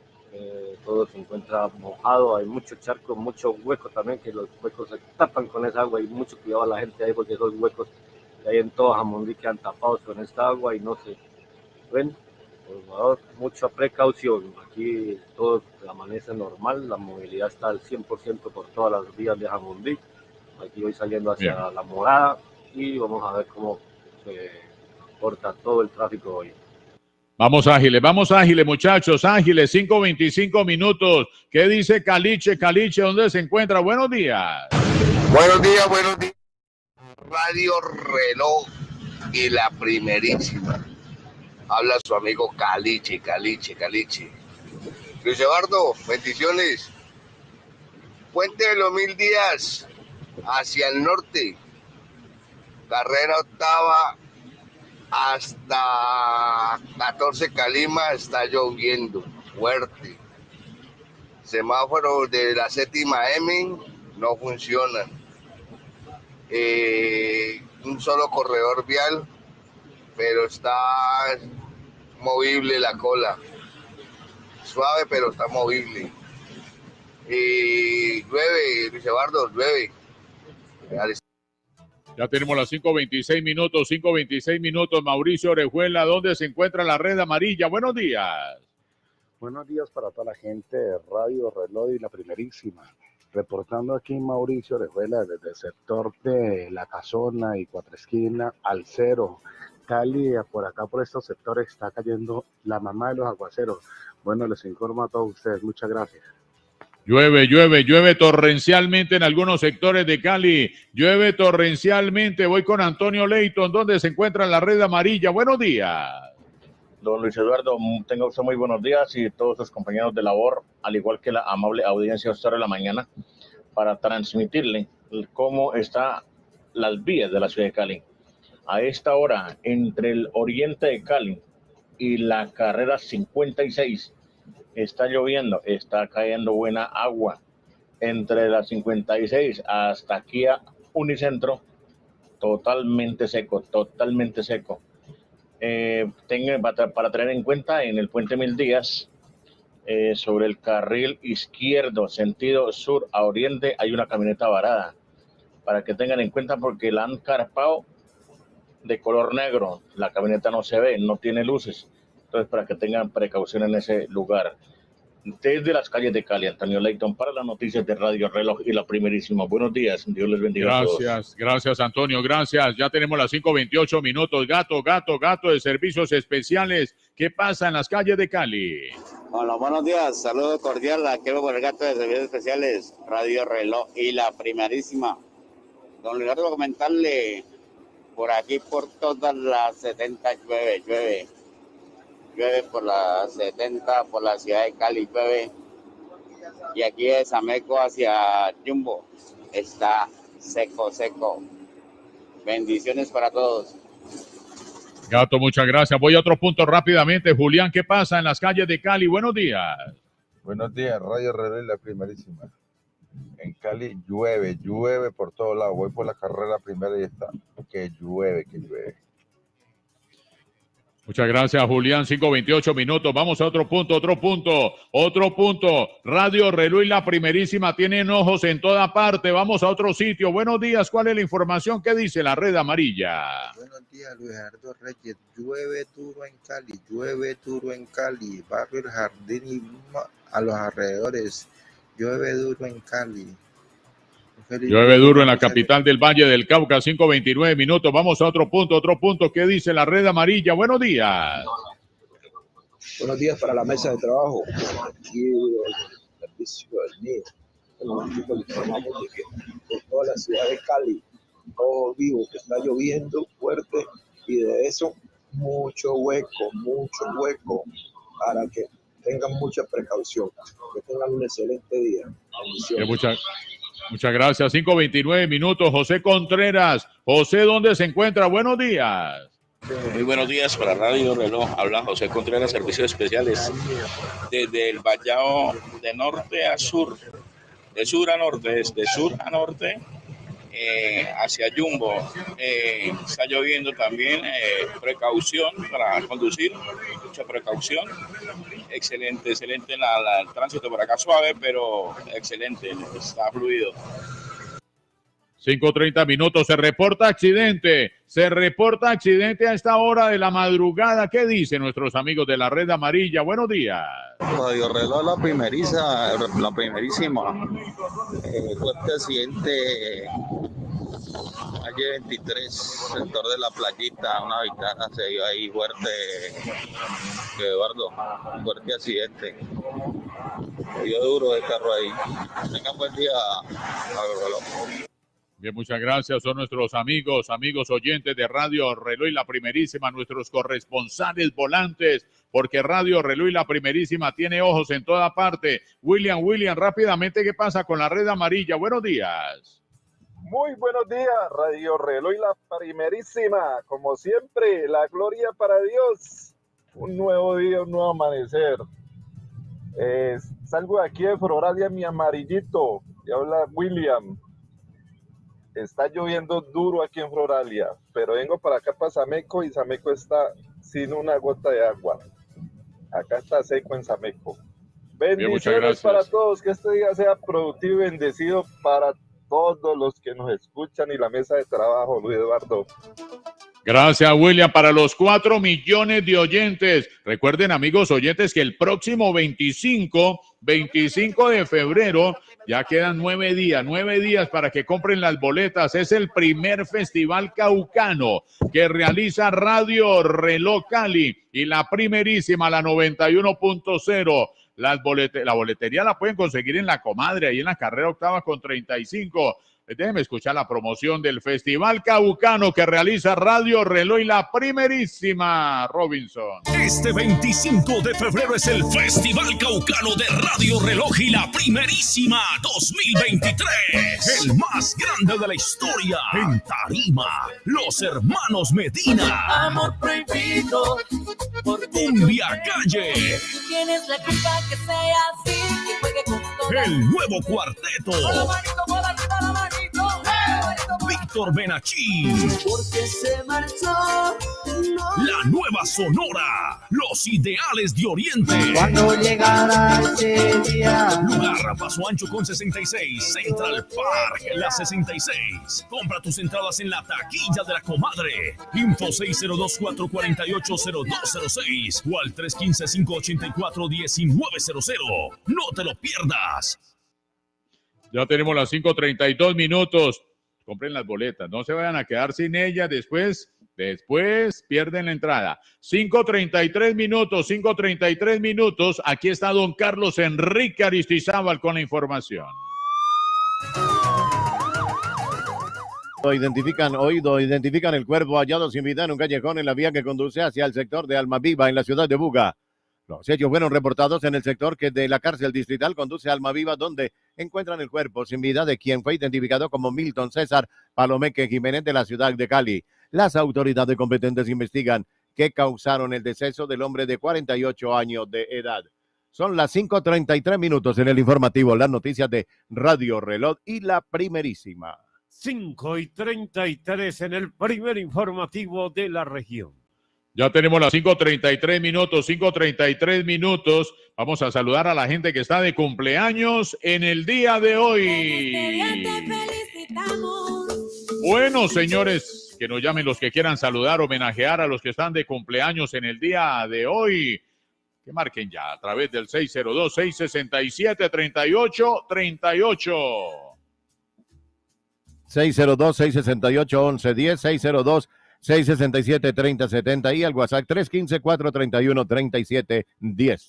Eh, todo se encuentra mojado, hay mucho charco, mucho hueco también, que los huecos se tapan con esa agua y mucho cuidado a la gente ahí porque esos huecos que hay en todo Jamundí quedan tapados con esta agua y no se ven. Por favor, mucha precaución. Aquí todo amanece normal, la movilidad está al cien por ciento por todas las vías de Jamundí. Aquí voy saliendo hacia Bien. La Morada y vamos a ver cómo se corta todo el tráfico hoy. Vamos ágiles, vamos ágiles, muchachos, ágiles, cinco veinticinco minutos. ¿Qué dice Caliche? Caliche, ¿dónde se encuentra? Buenos días. Buenos días, buenos días. Radio Reloj y la primerísima. Habla su amigo Caliche, Caliche, Caliche. Luis Eduardo, bendiciones. Puente de los Mil Días hacia el norte. Carrera octava hasta catorce Calima está lloviendo fuerte. Semáforos de la séptima M no funcionan. Eh, un solo corredor vial, pero está movible la cola. Suave, pero está movible. Y llueve, Luis Eduardo, llueve. Ya tenemos las cinco veintiséis minutos, cinco veintiséis minutos. Mauricio Orejuela, ¿dónde se encuentra la red amarilla? Buenos días. Buenos días para toda la gente de Radio Reloj y la primerísima. Reportando aquí Mauricio Orejuela desde el sector de La Casona y Cuatro Esquinas al cero. Cali, por acá por estos sectores está cayendo la mamá de los aguaceros. Bueno, les informo a todos ustedes. Muchas gracias. Llueve, llueve, llueve torrencialmente en algunos sectores de Cali. Llueve torrencialmente. Voy con Antonio Leighton, ¿dónde se encuentra la red amarilla? Buenos días. Don Luis Eduardo, tenga usted muy buenos días y todos sus compañeros de labor, al igual que la amable audiencia de esta hora de la mañana, para transmitirle cómo están las vías de la ciudad de Cali. A esta hora, entre el oriente de Cali y la carrera cincuenta y seis, está lloviendo, está cayendo buena agua. Entre la cincuenta y seis hasta aquí a Unicentro, totalmente seco, totalmente seco. Eh, tenga, para, para tener en cuenta, en el puente Mil Días, eh, sobre el carril izquierdo, sentido sur a oriente, hay una camioneta varada. Para que tengan en cuenta, porque la han carpado de color negro. La camioneta no se ve, no tiene luces. Entonces, para que tengan precaución en ese lugar. Desde las calles de Cali, Antonio Leighton, para las noticias de Radio Reloj y la primerísima. Buenos días, Dios les bendiga a todos. Gracias, gracias Antonio, gracias. Ya tenemos las cinco veintiocho minutos. Gato, gato, gato de servicios especiales. ¿Qué pasa en las calles de Cali? Hola, buenos días, saludo cordial. Aquí por el gato de servicios especiales, Radio Reloj y la primerísima. Don Leonardo, comentarle, por aquí por todas las setenta llueve, llueve. Llueve por la setenta, por la ciudad de Cali, llueve. Y aquí de Sameco hacia Jumbo está seco, seco. Bendiciones para todos. Gato, muchas gracias. Voy a otro punto rápidamente. Julián, ¿qué pasa en las calles de Cali? Buenos días. Buenos días, Radio Reloj y la primerísima. En Cali llueve, llueve por todos lados. Voy por la carrera primera y está. Que llueve, que llueve. Muchas gracias, Julián. cinco veintiocho minutos. Vamos a otro punto, otro punto, otro punto. Radio Reloj y la primerísima tienen ojos en toda parte. Vamos a otro sitio. Buenos días. ¿Cuál es la información que dice la red amarilla? Buenos días, Luis Eduardo Reyes. Llueve duro en Cali, llueve duro en Cali. Barrio El Jardín y a los alrededores. Llueve duro en Cali. Llueve duro en la capital del Valle del Cauca, cinco veintinueve minutos. Vamos a otro punto, otro punto. ¿Qué dice la red amarilla? Buenos días. Buenos días para la mesa de trabajo. Aquí el servicio del M I E. Nosotros informamos de que por toda la ciudad de Cali, todo vivo, que está lloviendo fuerte y de eso mucho hueco, mucho hueco para que tengan mucha precaución. Que tengan un excelente día. Bendiciones. Muchas Muchas gracias. cinco veintinueve minutos. José Contreras. José, ¿dónde se encuentra? Buenos días. Muy buenos días para Radio Reloj. Habla José Contreras, Servicios Especiales. Desde el Vallado de norte a sur, de sur a norte, desde sur a norte, eh, hacia Jumbo. Eh, está lloviendo también. Eh, precaución para conducir, mucha precaución. Excelente, excelente la, la, el tránsito por acá suave, pero excelente, está fluido. cinco treinta minutos, se reporta accidente, se reporta accidente a esta hora de la madrugada. ¿Qué dicen nuestros amigos de la Red Amarilla? Buenos días. Radio Reloj, la primeriza, la primerísima. Eh, fuerte accidente, calle veintitrés, sector de la playita, una ventana se dio ahí fuerte, Eduardo, fuerte accidente. Dio duro el carro ahí. Tengan buen día, Radio Reloj. Bien, muchas gracias. Son nuestros amigos, amigos oyentes de Radio Reloj y la Primerísima, nuestros corresponsales volantes, porque Radio Reloj y la Primerísima tiene ojos en toda parte. William, William, rápidamente, ¿qué pasa con la Red Amarilla? Buenos días. Muy buenos días, Radio Reloj y la Primerísima. Como siempre, la gloria para Dios. Un nuevo día, un nuevo amanecer. Eh, salgo de aquí de Floralia, mi amarillito. Y habla William. Está lloviendo duro aquí en Floralia, pero vengo para acá para Sameco y Sameco está sin una gota de agua. Acá está seco en Sameco. Bendiciones para todos, que este día sea productivo y bendecido para todos los que nos escuchan y la mesa de trabajo, Luis Eduardo. Gracias, William, para los cuatro millones de oyentes. Recuerden, amigos oyentes, que el próximo veinticinco, veinticinco de febrero, ya quedan nueve días, nueve días para que compren las boletas. Es el primer festival caucano que realiza Radio Reloj Cali y la Primerísima, la noventa y uno punto cero. Las bolete- la boletería la pueden conseguir en La Comadre, ahí en la carrera octava con treinta y cinco. Déjenme escuchar la promoción del Festival Caucano que realiza Radio Reloj y la Primerísima, Robinson. Este veinticinco de febrero es el Festival Caucano de Radio Reloj y la Primerísima dos mil veintitrés. El más grande de la historia. En Tarima, los hermanos Medina. Amor prohibido. Cumbia Calle. Tú tienes la culpa que sea así. Que juegue con toda. El nuevo cuarteto. Víctor Benachí. Porque se marchó. No. La nueva Sonora. Los Ideales de Oriente. Cuando llegará ese día. Lugar Paso Ancho con sesenta y seis. Central Park, la sesenta y seis. Compra tus entradas en la taquilla de La Comadre. Info seis cero dos, cuatro cuatro ocho, cero dos cero seis o al tres uno cinco, cinco ocho cuatro, uno nueve cero cero. No te lo pierdas. Ya tenemos las cinco treinta y dos minutos. Compren las boletas, no se vayan a quedar sin ellas después, después pierden la entrada. cinco treinta y tres minutos, cinco treinta y tres minutos. Aquí está don Carlos Enrique Aristizábal con la información. Lo identifican, oído, identifican el cuerpo hallado sin vida en un callejón en la vía que conduce hacia el sector de Almaviva en la ciudad de Buga. Los hechos fueron reportados en el sector que de la cárcel distrital conduce a Almaviva, donde encuentran el cuerpo sin vida de quien fue identificado como Milton César Palomeque Jiménez de la ciudad de Cali. Las autoridades competentes investigan qué causaron el deceso del hombre de cuarenta y ocho años de edad. Son las cinco treinta y tres minutos en el informativo, las noticias de Radio Reloj y la Primerísima. cinco y treinta y tres en el primer informativo de la región. Ya tenemos las cinco treinta y tres minutos, cinco treinta y tres minutos. Vamos a saludar a la gente que está de cumpleaños en el día de hoy. Bueno, señores, que nos llamen los que quieran saludar, homenajear a los que están de cumpleaños en el día de hoy. Que marquen ya a través del seis cero dos, seis seis siete, tres ocho tres ocho. seis cero dos, seis seis ocho, once diez, seis cero dos, seis seis siete, tres cero siete cero y al WhatsApp tres uno cinco, cuatro tres uno, tres siete uno cero.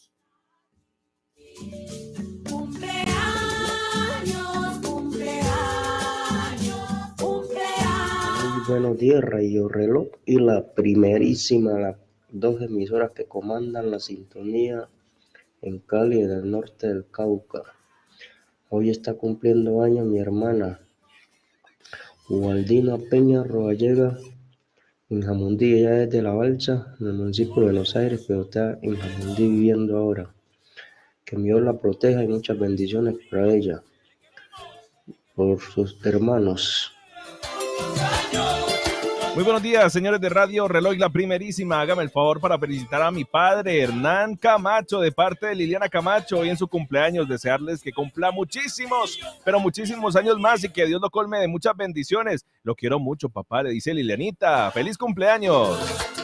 Cumpleaños, cumpleaños, cumpleaños. Muy buenos días, Radio Reloj y la Primerísima, las dos emisoras que comandan la sintonía en Cali, en el norte del Cauca. Hoy está cumpliendo años mi hermana Waldina Peña Roballega en Jamundí. Ella es de La Balsa, en el municipio de Buenos Aires, pero está en Jamundí viviendo ahora. Que Dios la proteja y muchas bendiciones para ella, por sus hermanos. Muy buenos días, señores de Radio Reloj, la primerísima. Hágame el favor para felicitar a mi padre, Hernán Camacho, de parte de Liliana Camacho, hoy en su cumpleaños. Desearles que cumpla muchísimos, pero muchísimos años más y que Dios lo colme de muchas bendiciones. Lo quiero mucho, papá, le dice Lilianita. ¡Feliz cumpleaños!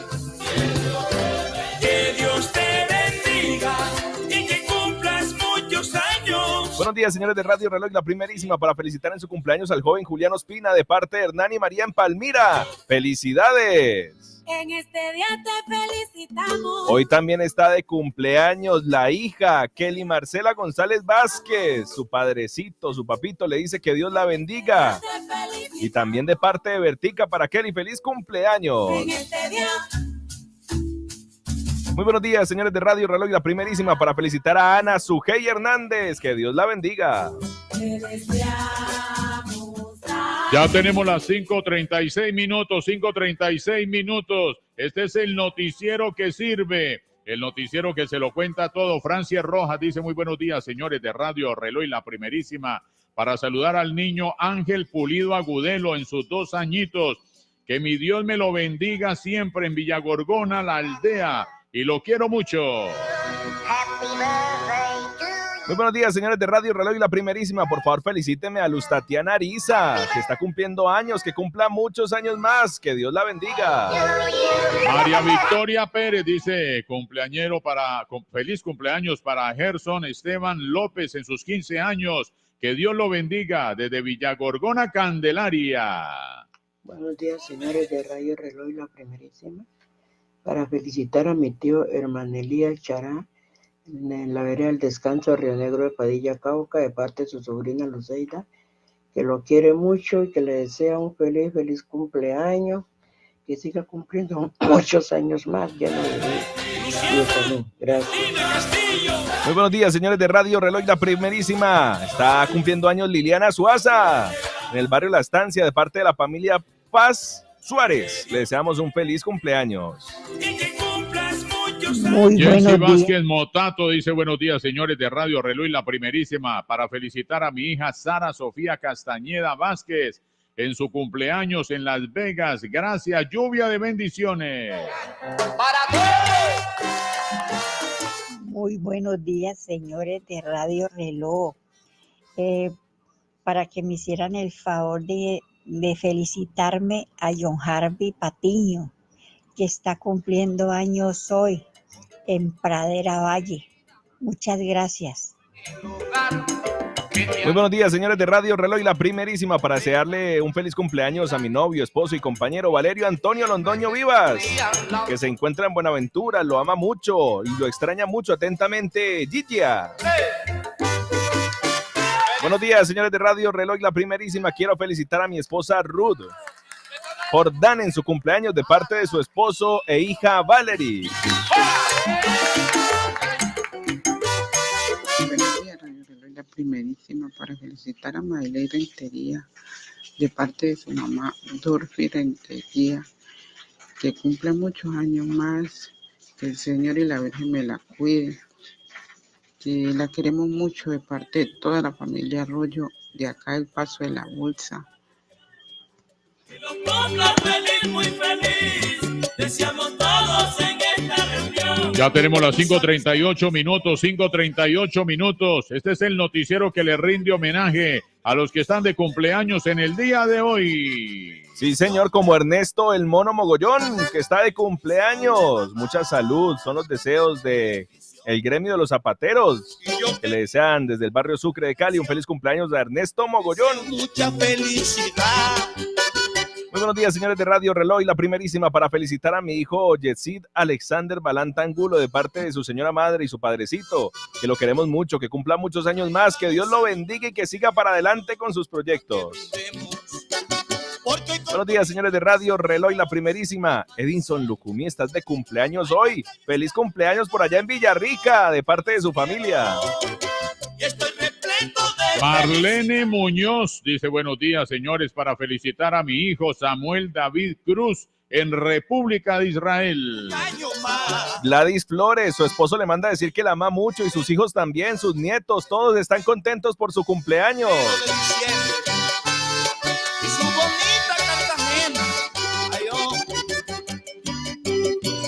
Que Dios te bendiga y que cumplas muchos años. Buenos días, señores de Radio Reloj, la primerísima, para felicitar en su cumpleaños al joven Julián Ospina, de parte de Hernán y María en Palmira. ¡Felicidades! En este día te felicitamos. Hoy también está de cumpleaños la hija Kelly Marcela González Vázquez. Su padrecito, su papito, le dice que Dios la bendiga. Y también de parte de Bertica para Kelly, ¡feliz cumpleaños! En este día. Muy buenos días, señores de Radio Reloj, la primerísima, para felicitar a Ana Sujei Hernández. Que Dios la bendiga. Ya tenemos las cinco treinta y seis minutos, cinco treinta y seis minutos. Este es el noticiero que sirve, el noticiero que se lo cuenta todo. Francia Rojas dice: muy buenos días, señores de Radio Reloj, la primerísima, para saludar al niño Ángel Pulido Agudelo en sus dos añitos. Que mi Dios me lo bendiga siempre en Villagorgona, la aldea. Y lo quiero mucho. Muy buenos días, señores de Radio Reloj, la primerísima. Por favor, felicíteme a Luz Tatiana Ariza, que está cumpliendo años, que cumpla muchos años más. Que Dios la bendiga. María Victoria Pérez dice: cumpleañero para, feliz cumpleaños para Gerson Esteban López en sus quince años. Que Dios lo bendiga desde Villagorgona, Candelaria. Buenos días, señores de Radio Reloj, la primerísima, para felicitar a mi tío Hermanelía Chará en la vereda del descanso de Río Negro de Padilla, Cauca, de parte de su sobrina Luceida, que lo quiere mucho y que le desea un feliz, feliz cumpleaños, que siga cumpliendo muchos años más. Ya no le Gracias. Muy buenos días, señores de Radio Reloj, la primerísima. Está cumpliendo años Liliana Suaza, en el barrio La Estancia, de parte de la familia Paz Suárez. Le deseamos un feliz cumpleaños. Muy Jessy Vázquez Motato dice: buenos días, señores de Radio Reloj, la primerísima, para felicitar a mi hija Sara Sofía Castañeda Vázquez en su cumpleaños en Las Vegas. Gracias, lluvia de bendiciones. Para todos. Muy buenos días, señores de Radio Reloj. Eh, para que me hicieran el favor de de felicitarme a John Harvey Patiño, que está cumpliendo años hoy en Pradera Valle. Muchas gracias. Muy buenos días, señores de Radio Reloj, la primerísima, para desearle un feliz cumpleaños a mi novio, esposo y compañero Valerio Antonio Londoño Vivas, que se encuentra en Buenaventura, lo ama mucho y lo extraña mucho. Atentamente, Gigia. Buenos días, señores de Radio Reloj, la primerísima. Quiero felicitar a mi esposa Ruth por Dan en su cumpleaños, de parte de su esposo e hija Valerie. Buenos días, Radio Reloj, la primerísima, para felicitar a Mayley Rentería, de parte de su mamá Dorfi Rentería, que cumple muchos años más, que el Señor y la Virgen me la cuiden. Que la queremos mucho, de parte de toda la familia Arroyo, de acá del Paso de la Bolsa. Feliz, muy feliz, deseamos todos en esta reunión. Ya tenemos las cinco treinta y ocho minutos, cinco treinta y ocho minutos. Este es el noticiero que le rinde homenaje a los que están de cumpleaños en el día de hoy. Sí, señor, como Ernesto el Mono Mogollón, que está de cumpleaños. Mucha salud, son los deseos de el gremio de los zapateros, que le desean desde el barrio Sucre de Cali un feliz cumpleaños a Ernesto Mogollón. Mucha felicidad. Muy buenos días, señores de Radio Reloj, la primerísima, para felicitar a mi hijo Yesid Alexander Balanta Angulo, de parte de su señora madre y su padrecito, que lo queremos mucho, que cumpla muchos años más, que Dios lo bendiga y que siga para adelante con sus proyectos. Buenos días, señores de Radio Reloj, la primerísima. Edinson Lucumí, estás de cumpleaños hoy. Feliz cumpleaños por allá en Villarrica, de parte de su familia. Marlene Muñoz dice: buenos días, señores, para felicitar a mi hijo Samuel David Cruz en República de Israel. Gladys Flores, su esposo le manda a decir que la ama mucho y sus hijos también, sus nietos, todos están contentos por su cumpleaños.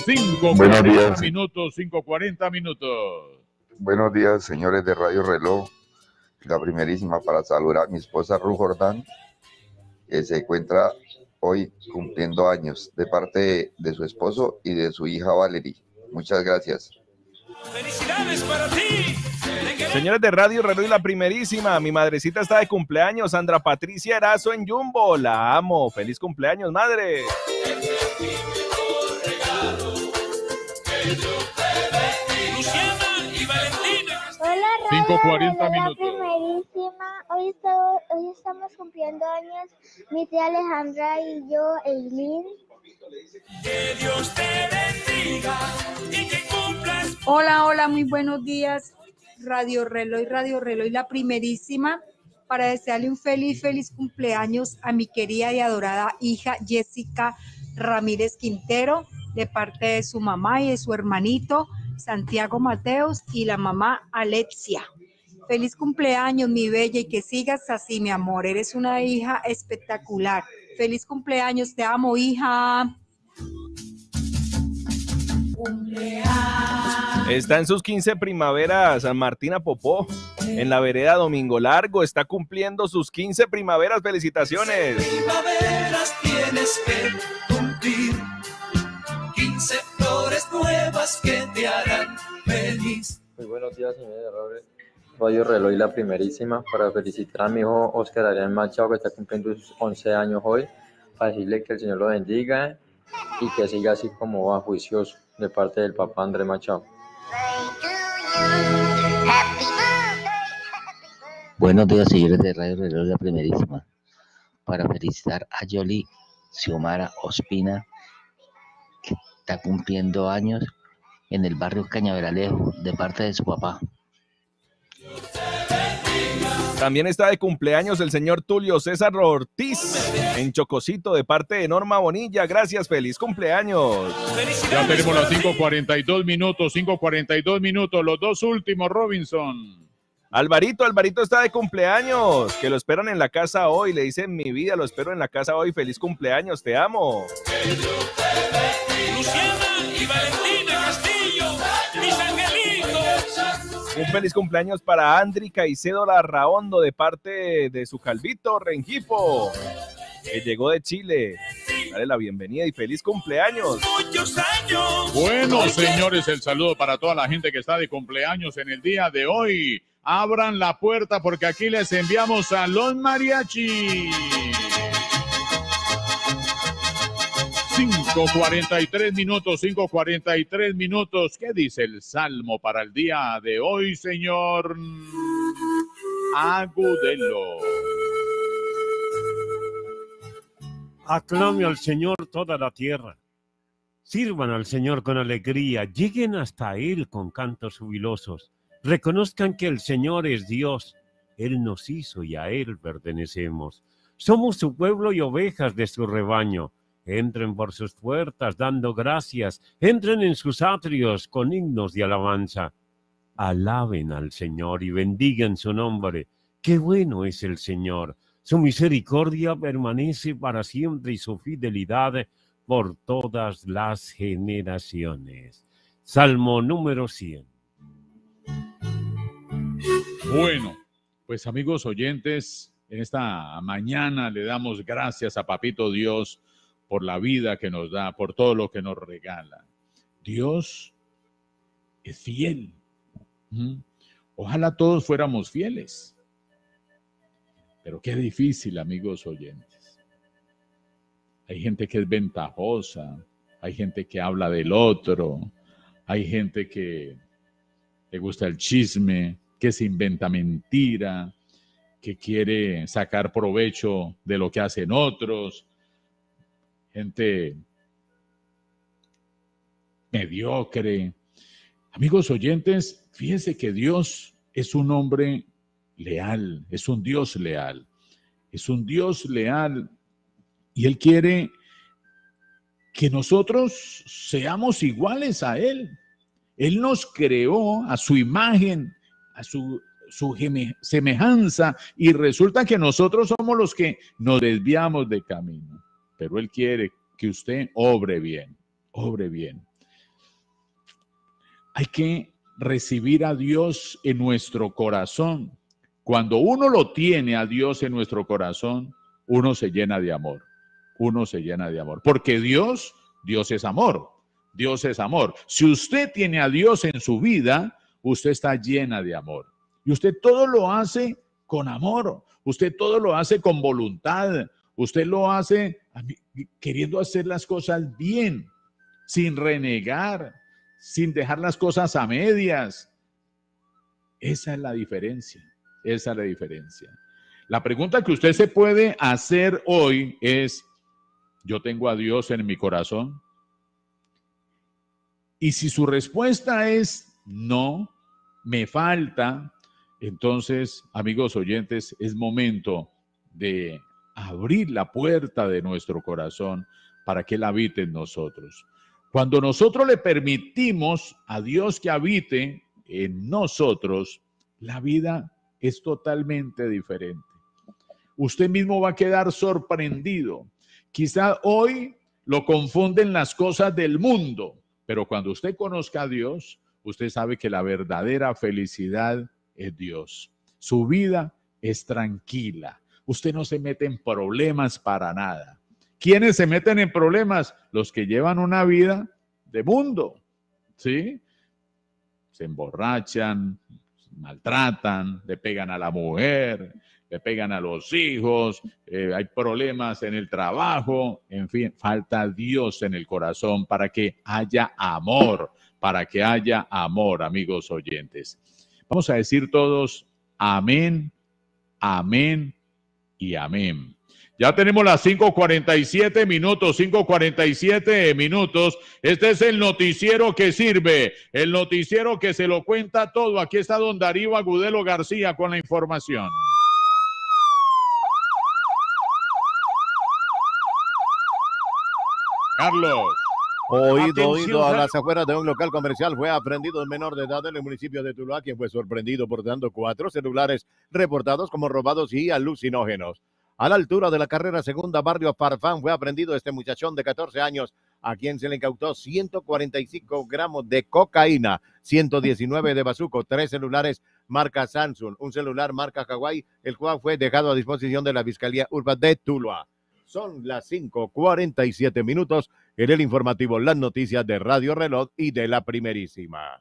cinco Buenos cuarenta días. minutos, cinco cuarenta minutos. Buenos días, señores de Radio Reloj. La primerísima para saludar a mi esposa Ruth Jordán, que se encuentra hoy cumpliendo años, de parte de, de su esposo y de su hija Valerie. Muchas gracias. ¡Felicidades para ti! Señores de Radio Reloj y la primerísima, mi madrecita está de cumpleaños, Sandra Patricia Erazo en Jumbo, la amo, feliz cumpleaños, madre. Luciana y Valentina. Hola, cinco cuarenta Radio minutos. Primerísima. Hoy, estoy- hoy estamos cumpliendo años mi tía Alejandra y yo, Eileen. Que Dios te bendiga y que cumplas. Hola, hola, muy buenos días, Radio Reloj, Radio Reloj, la primerísima, para desearle un feliz, feliz cumpleaños a mi querida y adorada hija Jessica Ramírez Quintero, de parte de su mamá y de su hermanito Santiago Mateos y la mamá Alexia. Feliz cumpleaños, mi bella, y que sigas así, mi amor, eres una hija espectacular. Feliz cumpleaños, te amo, hija. Está en sus quince primaveras San Martina Popó, en la vereda Domingo Largo, está cumpliendo sus quince primaveras, felicitaciones. Primaveras tienes que cumplir. quince flores nuevas que te harán feliz. Muy buenos días, señores de Radio Reloj y la primerísima, para felicitar a mi hijo Oscar Adrián Machado, que está cumpliendo sus once años hoy, para decirle que el Señor lo bendiga y que siga así como va, juicioso, de parte del papá Andrés Machado. Buenos días, señores de Radio Reloj, la primerísima, para felicitar a Yoli Xiomara Ospina, que está cumpliendo años en el barrio Cañaveralejo, de parte de su papá. También está de cumpleaños el señor Tulio César Ortiz en Chocosito, de parte de Norma Bonilla. Gracias, feliz cumpleaños. Ya tenemos las cinco cuarenta y dos minutos, cinco cuarenta y dos minutos, los dos últimos, Robinson. Alvarito, Alvarito está de cumpleaños, que lo esperan en la casa hoy. Le dicen, mi vida, lo espero en la casa hoy. Feliz cumpleaños, te amo. Luciana y Valentina Castillo, mis angelitos. Un feliz cumpleaños para Andri Caicedo Larraondo, de parte de su calvito Rengifo, que llegó de Chile. Dale la bienvenida y feliz cumpleaños. Muchos años. Bueno, señores, el saludo para toda la gente que está de cumpleaños en el día de hoy. Abran la puerta porque aquí les enviamos a los mariachis. cinco cuarenta y tres minutos, cinco cuarenta y tres minutos. ¿Qué dice el salmo para el día de hoy, señor Agudelo? Aclame al Señor toda la tierra. Sirvan al Señor con alegría. Lleguen hasta Él con cantos jubilosos. Reconozcan que el Señor es Dios. Él nos hizo y a Él pertenecemos. Somos su pueblo y ovejas de su rebaño. Entren por sus puertas dando gracias. Entren en sus atrios con himnos de alabanza. Alaben al Señor y bendigan su nombre. ¡Qué bueno es el Señor! Su misericordia permanece para siempre y su fidelidad por todas las generaciones. Salmo número cien. Bueno, pues amigos oyentes, en esta mañana le damos gracias a Papito Dios por la vida que nos da, por todo lo que nos regala. Dios es fiel. ¿Mm? Ojalá todos fuéramos fieles. Pero qué difícil, amigos oyentes. Hay gente que es ventajosa, hay gente que habla del otro, hay gente que le gusta el chisme, que se inventa mentira, que quiere sacar provecho de lo que hacen otros. Gente mediocre. Amigos oyentes, fíjense que Dios es un hombre leal, es un Dios leal, es un Dios leal y Él quiere que nosotros seamos iguales a Él. Él nos creó a su imagen, a su, su semejanza y resulta que nosotros somos los que nos desviamos de camino. Pero Él quiere que usted obre bien, obre bien. hay que recibir a Dios en nuestro corazón. Cuando uno lo tiene a Dios en nuestro corazón, uno se llena de amor. Uno se llena de amor. Porque Dios, Dios es amor. Dios es amor. Si usted tiene a Dios en su vida, usted está llena de amor. Y usted todo lo hace con amor. Usted todo lo hace con voluntad. Usted lo hace queriendo hacer las cosas bien, sin renegar, sin dejar las cosas a medias. Esa es la diferencia. Esa es la diferencia. La pregunta que usted se puede hacer hoy es, ¿yo tengo a Dios en mi corazón? Y si su respuesta es no, me falta, entonces, amigos oyentes, es momento de abrir la puerta de nuestro corazón para que Él habite en nosotros. Cuando nosotros le permitimos a Dios que habite en nosotros, la vida es totalmente diferente. Usted mismo va a quedar sorprendido. Quizá hoy lo confunden las cosas del mundo, pero cuando usted conozca a Dios, usted sabe que la verdadera felicidad es Dios. Su vida es tranquila. Usted no se mete en problemas para nada. ¿Quiénes se meten en problemas? Los que llevan una vida de mundo, ¿sí? Se emborrachan, maltratan, le pegan a la mujer, le pegan a los hijos, eh, hay problemas en el trabajo, en fin, falta Dios en el corazón para que haya amor, para que haya amor, amigos oyentes. Vamos a decir todos amén, amén y amén. Ya tenemos las cinco cuarenta y siete minutos, cinco cuarenta y siete minutos. Este es el noticiero que sirve, el noticiero que se lo cuenta todo. Aquí está don Darío Agudelo García con la información. Carlos. Oído, oído, a las afueras de un local comercial fue aprendido un menor de edad en el municipio de Tuluá, quien fue sorprendido portando cuatro celulares reportados como robados y alucinógenos. A la altura de la carrera segunda, barrio Farfán, fue aprendido este muchachón de catorce años, a quien se le incautó ciento cuarenta y cinco gramos de cocaína, ciento diecinueve de bazuco, tres celulares marca Samsung, un celular marca Hawái, el cual fue dejado a disposición de la Fiscalía Urbana de Tuluá. Son las cinco cuarenta y siete minutos en el informativo Las Noticias de Radio Reloj y de La Primerísima.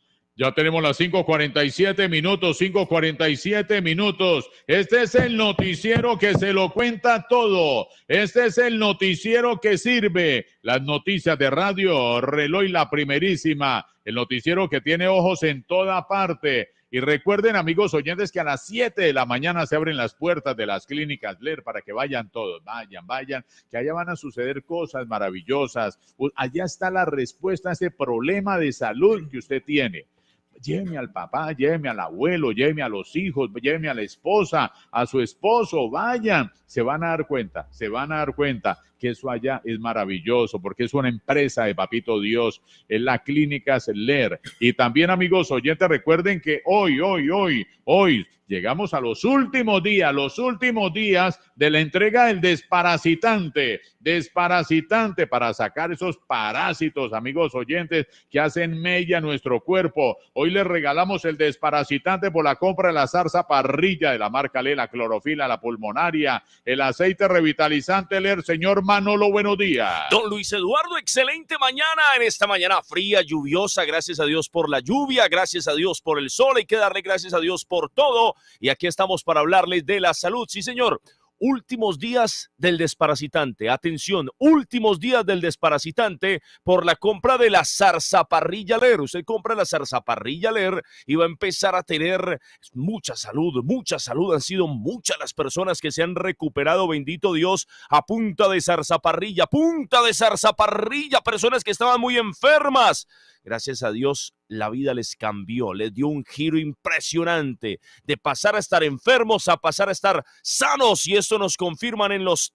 Ya tenemos las cinco cuarenta y siete minutos, cinco cuarenta y siete minutos. Este es el noticiero que se lo cuenta todo. Este es el noticiero que sirve. Las noticias de Radio Reloj y La Primerísima. El noticiero que tiene ojos en toda parte. Y recuerden, amigos oyentes, que a las siete de la mañana se abren las puertas de las clínicas L E R para que vayan todos, vayan, vayan, que allá van a suceder cosas maravillosas. Allá está la respuesta a ese problema de salud que usted tiene. Lléveme al papá, lléveme al abuelo, lléveme a los hijos, lléveme a la esposa, a su esposo, vayan. Se van a dar cuenta, se van a dar cuenta que eso allá es maravilloso, porque es una empresa de Papito Dios, es la clínica L E R. Y también, amigos oyentes, recuerden que hoy, hoy, hoy, hoy, llegamos a los últimos días, los últimos días de la entrega del desparasitante, desparasitante para sacar esos parásitos, amigos oyentes, que hacen mella a nuestro cuerpo. Hoy les regalamos el desparasitante por la compra de la zarzaparrilla de la marca L E, la clorofila, la pulmonaria, el aceite revitalizante L E R. Señor Manolo, buenos días. Don Luis Eduardo, excelente mañana, en esta mañana fría, lluviosa, gracias a Dios por la lluvia, gracias a Dios por el sol, hay que darle gracias a Dios por todo. Y aquí estamos para hablarles de la salud. Sí, señor. Últimos días del desparasitante. Atención, últimos días del desparasitante por la compra de la zarzaparrilla L E R. Usted compra la zarzaparrilla L E R y va a empezar a tener mucha salud, mucha salud. Han sido muchas las personas que se han recuperado, bendito Dios, a punta de zarzaparrilla, punta de zarzaparrilla. Personas que estaban muy enfermas. Gracias a Dios, la vida les cambió, les dio un giro impresionante de pasar a estar enfermos a pasar a estar sanos, y eso nos confirman en los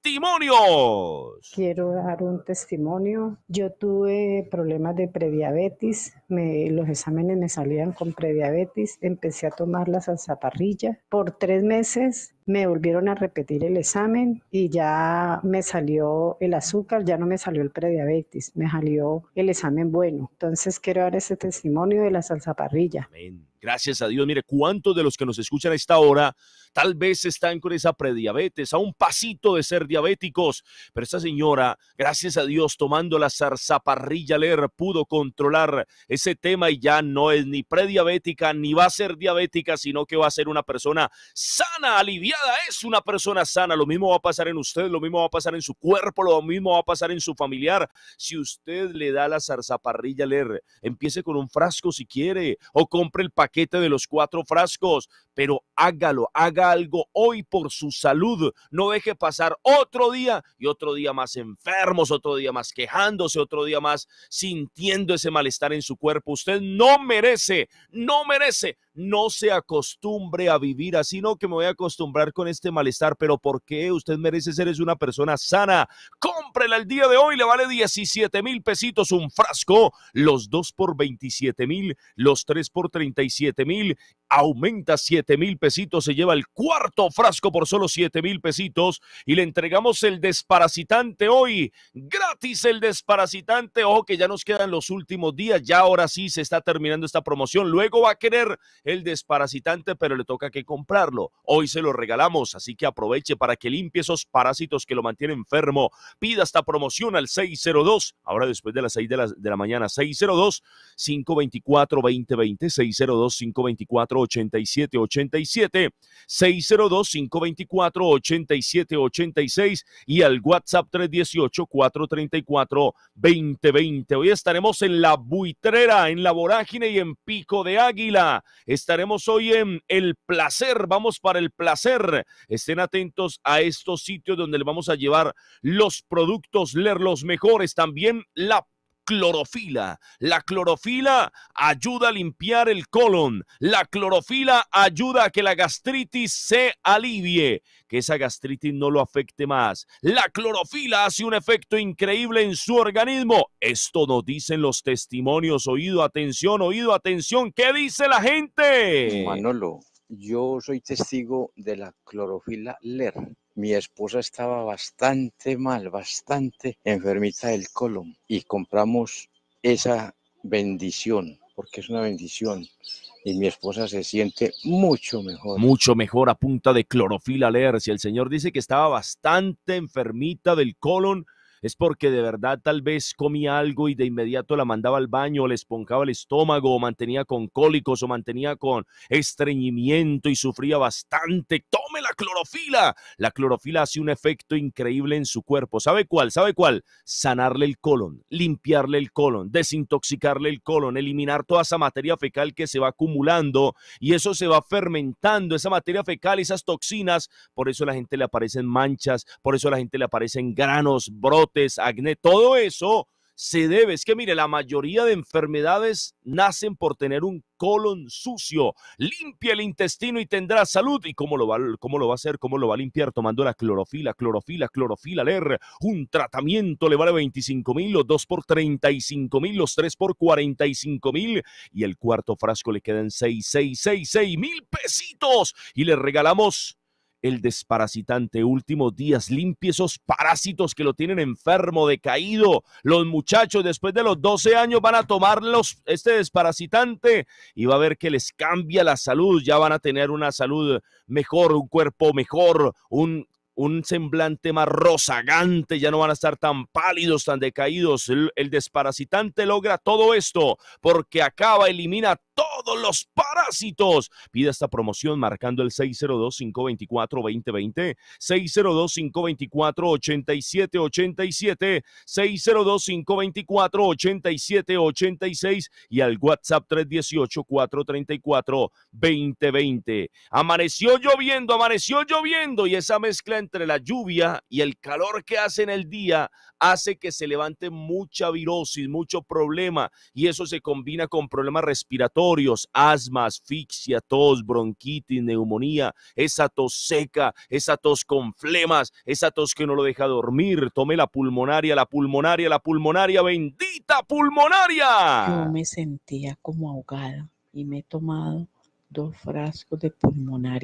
testimonios. Quiero dar un testimonio. Yo tuve problemas de prediabetes, me, los exámenes me salían con prediabetes, empecé a tomar la zarzaparrilla. Por tres meses me volvieron a repetir el examen y ya me salió el azúcar, ya no me salió el prediabetes, me salió el examen bueno. Entonces quiero dar ese testimonio de la salsa parrilla. Amén. Gracias a Dios. Mire, ¿cuántos de los que nos escuchan a esta hora tal vez están con esa prediabetes, a un pasito de ser diabéticos? Pero esta señora, gracias a Dios, tomando la zarzaparrilla Ler, pudo controlar ese tema y ya no es ni prediabética, ni va a ser diabética, sino que va a ser una persona sana, aliviada. Es una persona sana. Lo mismo va a pasar en usted, lo mismo va a pasar en su cuerpo, lo mismo va a pasar en su familiar. Si usted le da la zarzaparrilla Ler, empiece con un frasco si quiere, o compre el paquete de los cuatro frascos, pero hágalo, haga algo hoy por su salud. No deje pasar otro día y otro día más enfermos, otro día más quejándose, otro día más sintiendo ese malestar en su cuerpo. Usted no merece, no merece. No se acostumbre a vivir así, no que me voy a acostumbrar con este malestar, pero ¿por qué? Usted merece ser es una persona sana. Cómprela el día de hoy, le vale diecisiete mil pesitos un frasco, los dos por veintisiete mil, los tres por treinta y siete mil, aumenta siete mil pesitos, se lleva el cuarto frasco por solo siete mil pesitos y le entregamos el desparasitante hoy, gratis el desparasitante. Ojo que ya nos quedan los últimos días, ya ahora sí se está terminando esta promoción, luego va a querer el desparasitante, pero le toca que comprarlo. Hoy se lo regalamos, así que aproveche para que limpie esos parásitos que lo mantienen enfermo. Pida esta promoción al seis cero dos, ahora después de las seis de la, de la mañana, seis cero dos, cinco dos cuatro, dos cero dos cero, seis cero dos, cinco dos cuatro, ocho siete ocho siete, seis cero dos, cinco dos cuatro, ocho siete ocho seis y al WhatsApp tres uno ocho, cuatro tres cuatro, dos cero dos cero. Hoy estaremos en La Buitrera, en La Vorágine y en Pico de Águila. Estaremos hoy en El Placer, vamos para El Placer. Estén atentos a estos sitios donde les vamos a llevar los productos Ler, los mejores. También la clorofila. La clorofila ayuda a limpiar el colon. La clorofila ayuda a que la gastritis se alivie, que esa gastritis no lo afecte más. La clorofila hace un efecto increíble en su organismo. Esto nos dicen los testimonios. Oído, atención, oído, atención. ¿Qué dice la gente? Manolo, yo soy testigo de la clorofila Ler. Mi esposa estaba bastante mal, bastante enfermita del colon y compramos esa bendición, porque es una bendición y mi esposa se siente mucho mejor. Mucho mejor a punta de clorofila Ler. Si el señor dice que estaba bastante enfermita del colon, es porque de verdad tal vez comía algo y de inmediato la mandaba al baño, o le esponjaba el estómago, o mantenía con cólicos, o mantenía con estreñimiento y sufría bastante. ¡Tome la clorofila! La clorofila hace un efecto increíble en su cuerpo. ¿Sabe cuál? ¿Sabe cuál? Sanarle el colon, limpiarle el colon, desintoxicarle el colon, eliminar toda esa materia fecal que se va acumulando y eso se va fermentando, esa materia fecal, esas toxinas. Por eso a la gente le aparecen manchas, por eso a la gente le aparecen granos, brotes, acné, todo eso se debe, es que mire, la mayoría de enfermedades nacen por tener un colon sucio. Limpia el intestino y tendrá salud. ¿Y cómo lo va, cómo lo va a hacer? ¿Cómo lo va a limpiar? Tomando la clorofila, clorofila, clorofila Ler. Un tratamiento le vale veinticinco mil, los dos por treinta y cinco mil, los tres por cuarenta y cinco mil y el cuarto frasco le quedan seis, seis, seis, seis mil pesitos y le regalamos el desparasitante. Últimos días, limpie esos parásitos que lo tienen enfermo, decaído. Los muchachos después de los doce años van a tomarlos este desparasitante y va a ver que les cambia la salud. Ya van a tener una salud mejor, un cuerpo mejor, un un semblante más rozagante, ya no van a estar tan pálidos, tan decaídos. El, el desparasitante logra todo esto porque acaba, elimina todos los parásitos. Pida esta promoción marcando el seis cero dos, cinco dos cuatro, dos cero dos cero, seis cero dos, cinco dos cuatro, ocho siete ocho siete, seis cero dos, cinco dos cuatro, ocho siete ocho seis y al WhatsApp tres uno ocho, cuatro tres cuatro, dos cero dos cero. Amaneció lloviendo, amaneció lloviendo y esa mezcla entre la lluvia y el calor que hace en el día hace que se levante mucha virosis, mucho problema y eso se combina con problemas respiratorios, asma, asfixia, tos, bronquitis, neumonía, esa tos seca, esa tos con flemas, esa tos que no lo deja dormir. Tome la pulmonaria, la pulmonaria, la pulmonaria, bendita pulmonaria. Yo me sentía como ahogada y me he tomado dos frascos de pulmonaria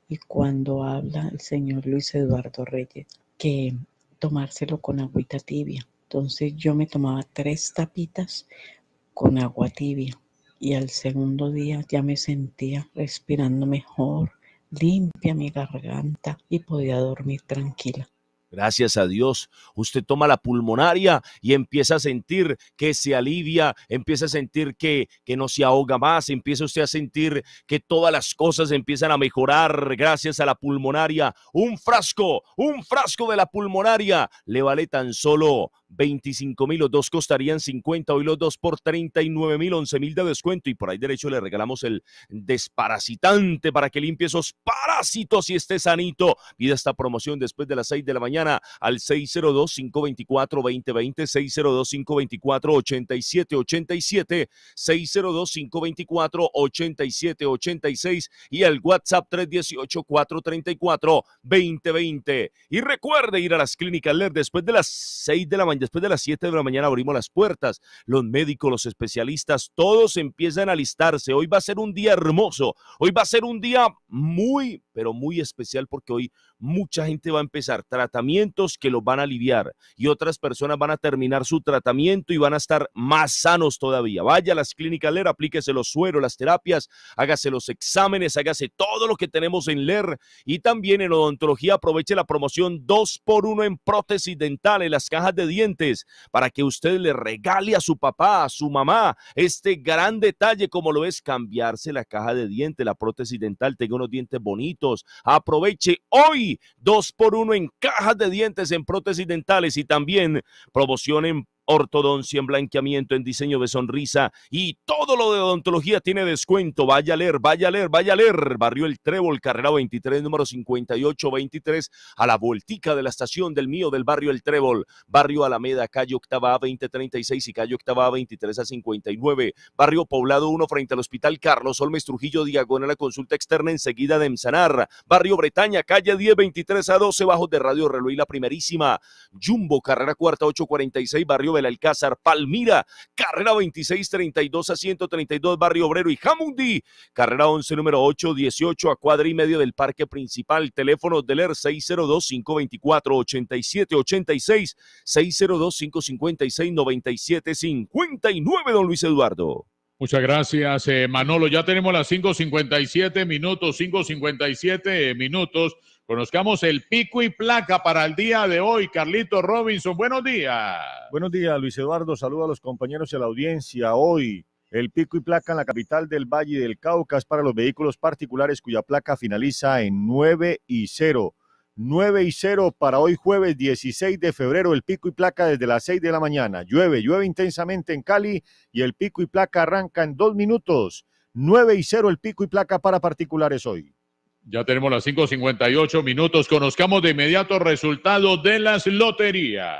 y cuando habla el señor Luis Eduardo Reyes, que tomárselo con agüita tibia. Entonces yo me tomaba tres tapitas con agua tibia y al segundo día ya me sentía respirando mejor, limpia mi garganta y podía dormir tranquila. Gracias a Dios, usted toma la pulmonaria y empieza a sentir que se alivia, empieza a sentir que, que no se ahoga más, empieza usted a sentir que todas las cosas empiezan a mejorar gracias a la pulmonaria. Un frasco, un frasco de la pulmonaria le vale tan solo veinticinco mil, los dos costarían cincuenta, hoy los dos por treinta y nueve mil, once mil de descuento y por ahí derecho le regalamos el desparasitante para que limpie esos parásitos y esté sanito. Pida esta promoción después de las seis de la mañana al seis cero dos, cinco dos cuatro, dos cero dos cero, seis cero dos, cinco dos cuatro, ocho siete ocho siete, seis cero dos, cinco dos cuatro, ocho siete ocho seis y el WhatsApp tres uno ocho, cuatro tres cuatro, dos cero dos cero. Y recuerde ir a las clínicas L E R después de las seis de la mañana. Después de las siete de la mañana abrimos las puertas, los médicos, los especialistas, todos empiezan a alistarse. Hoy va a ser un día hermoso, hoy va a ser un día muy, pero muy especial porque hoy mucha gente va a empezar tratamientos que los van a aliviar y otras personas van a terminar su tratamiento y van a estar más sanos todavía. Vaya a las clínicas L E R, aplíquese los sueros, las terapias, hágase los exámenes, hágase todo lo que tenemos en L E R y también en odontología aproveche la promoción dos por uno en prótesis dentales, las cajas de dientes, para que usted le regale a su papá, a su mamá, este gran detalle como lo es cambiarse la caja de dientes, la prótesis dental, tenga unos dientes bonitos. Aproveche hoy dos por uno en cajas de dientes, en prótesis dentales y también promoción en ortodoncia, en blanqueamiento, en diseño de sonrisa y todo lo de odontología tiene descuento. Vaya a leer, vaya a leer, vaya a leer. Barrio El Trébol, carrera veintitrés, número cincuenta y ocho veintitrés, a la vueltica de la estación del mío del barrio El Trébol. Barrio Alameda, calle Octava A veinte treinta y seis y calle Octava A veintitrés a cincuenta y nueve. Barrio Poblado uno frente al Hospital Carlos Olmes Trujillo, diagonal a la consulta externa enseguida de Emsanar. Barrio Bretaña, calle diez veintitrés a doce, bajos de Radio Reloj y la primerísima. Jumbo, carrera cuarta ocho cuarenta y seis, barrio el Alcázar, Palmira, carrera veintiséis treinta y dos a ciento treinta y dos, barrio Obrero y Jamundí, carrera once, número ocho dieciocho a cuadra y medio del parque principal. Teléfono del E R seis cero dos, cinco dos cuatro, ocho siete ocho seis, seis cero dos, cinco cinco seis, nueve siete cinco nueve, don Luis Eduardo. Muchas gracias, eh, Manolo. Ya tenemos las cinco cincuenta y siete minutos, cinco cincuenta y siete minutos. Conozcamos el pico y placa para el día de hoy. Carlito Robinson, buenos días. Buenos días, Luis Eduardo. Saludo a los compañeros y a la audiencia. Hoy, el pico y placa en la capital del Valle del Cauca es para los vehículos particulares cuya placa finaliza en nueve y cero. nueve y cero para hoy jueves dieciséis de febrero, el pico y placa desde las seis de la mañana. Llueve, llueve intensamente en Cali y el pico y placa arranca en dos minutos. nueve y cero el pico y placa para particulares hoy. Ya tenemos las cinco cincuenta y ocho minutos. Conozcamos de inmediato resultados de las loterías.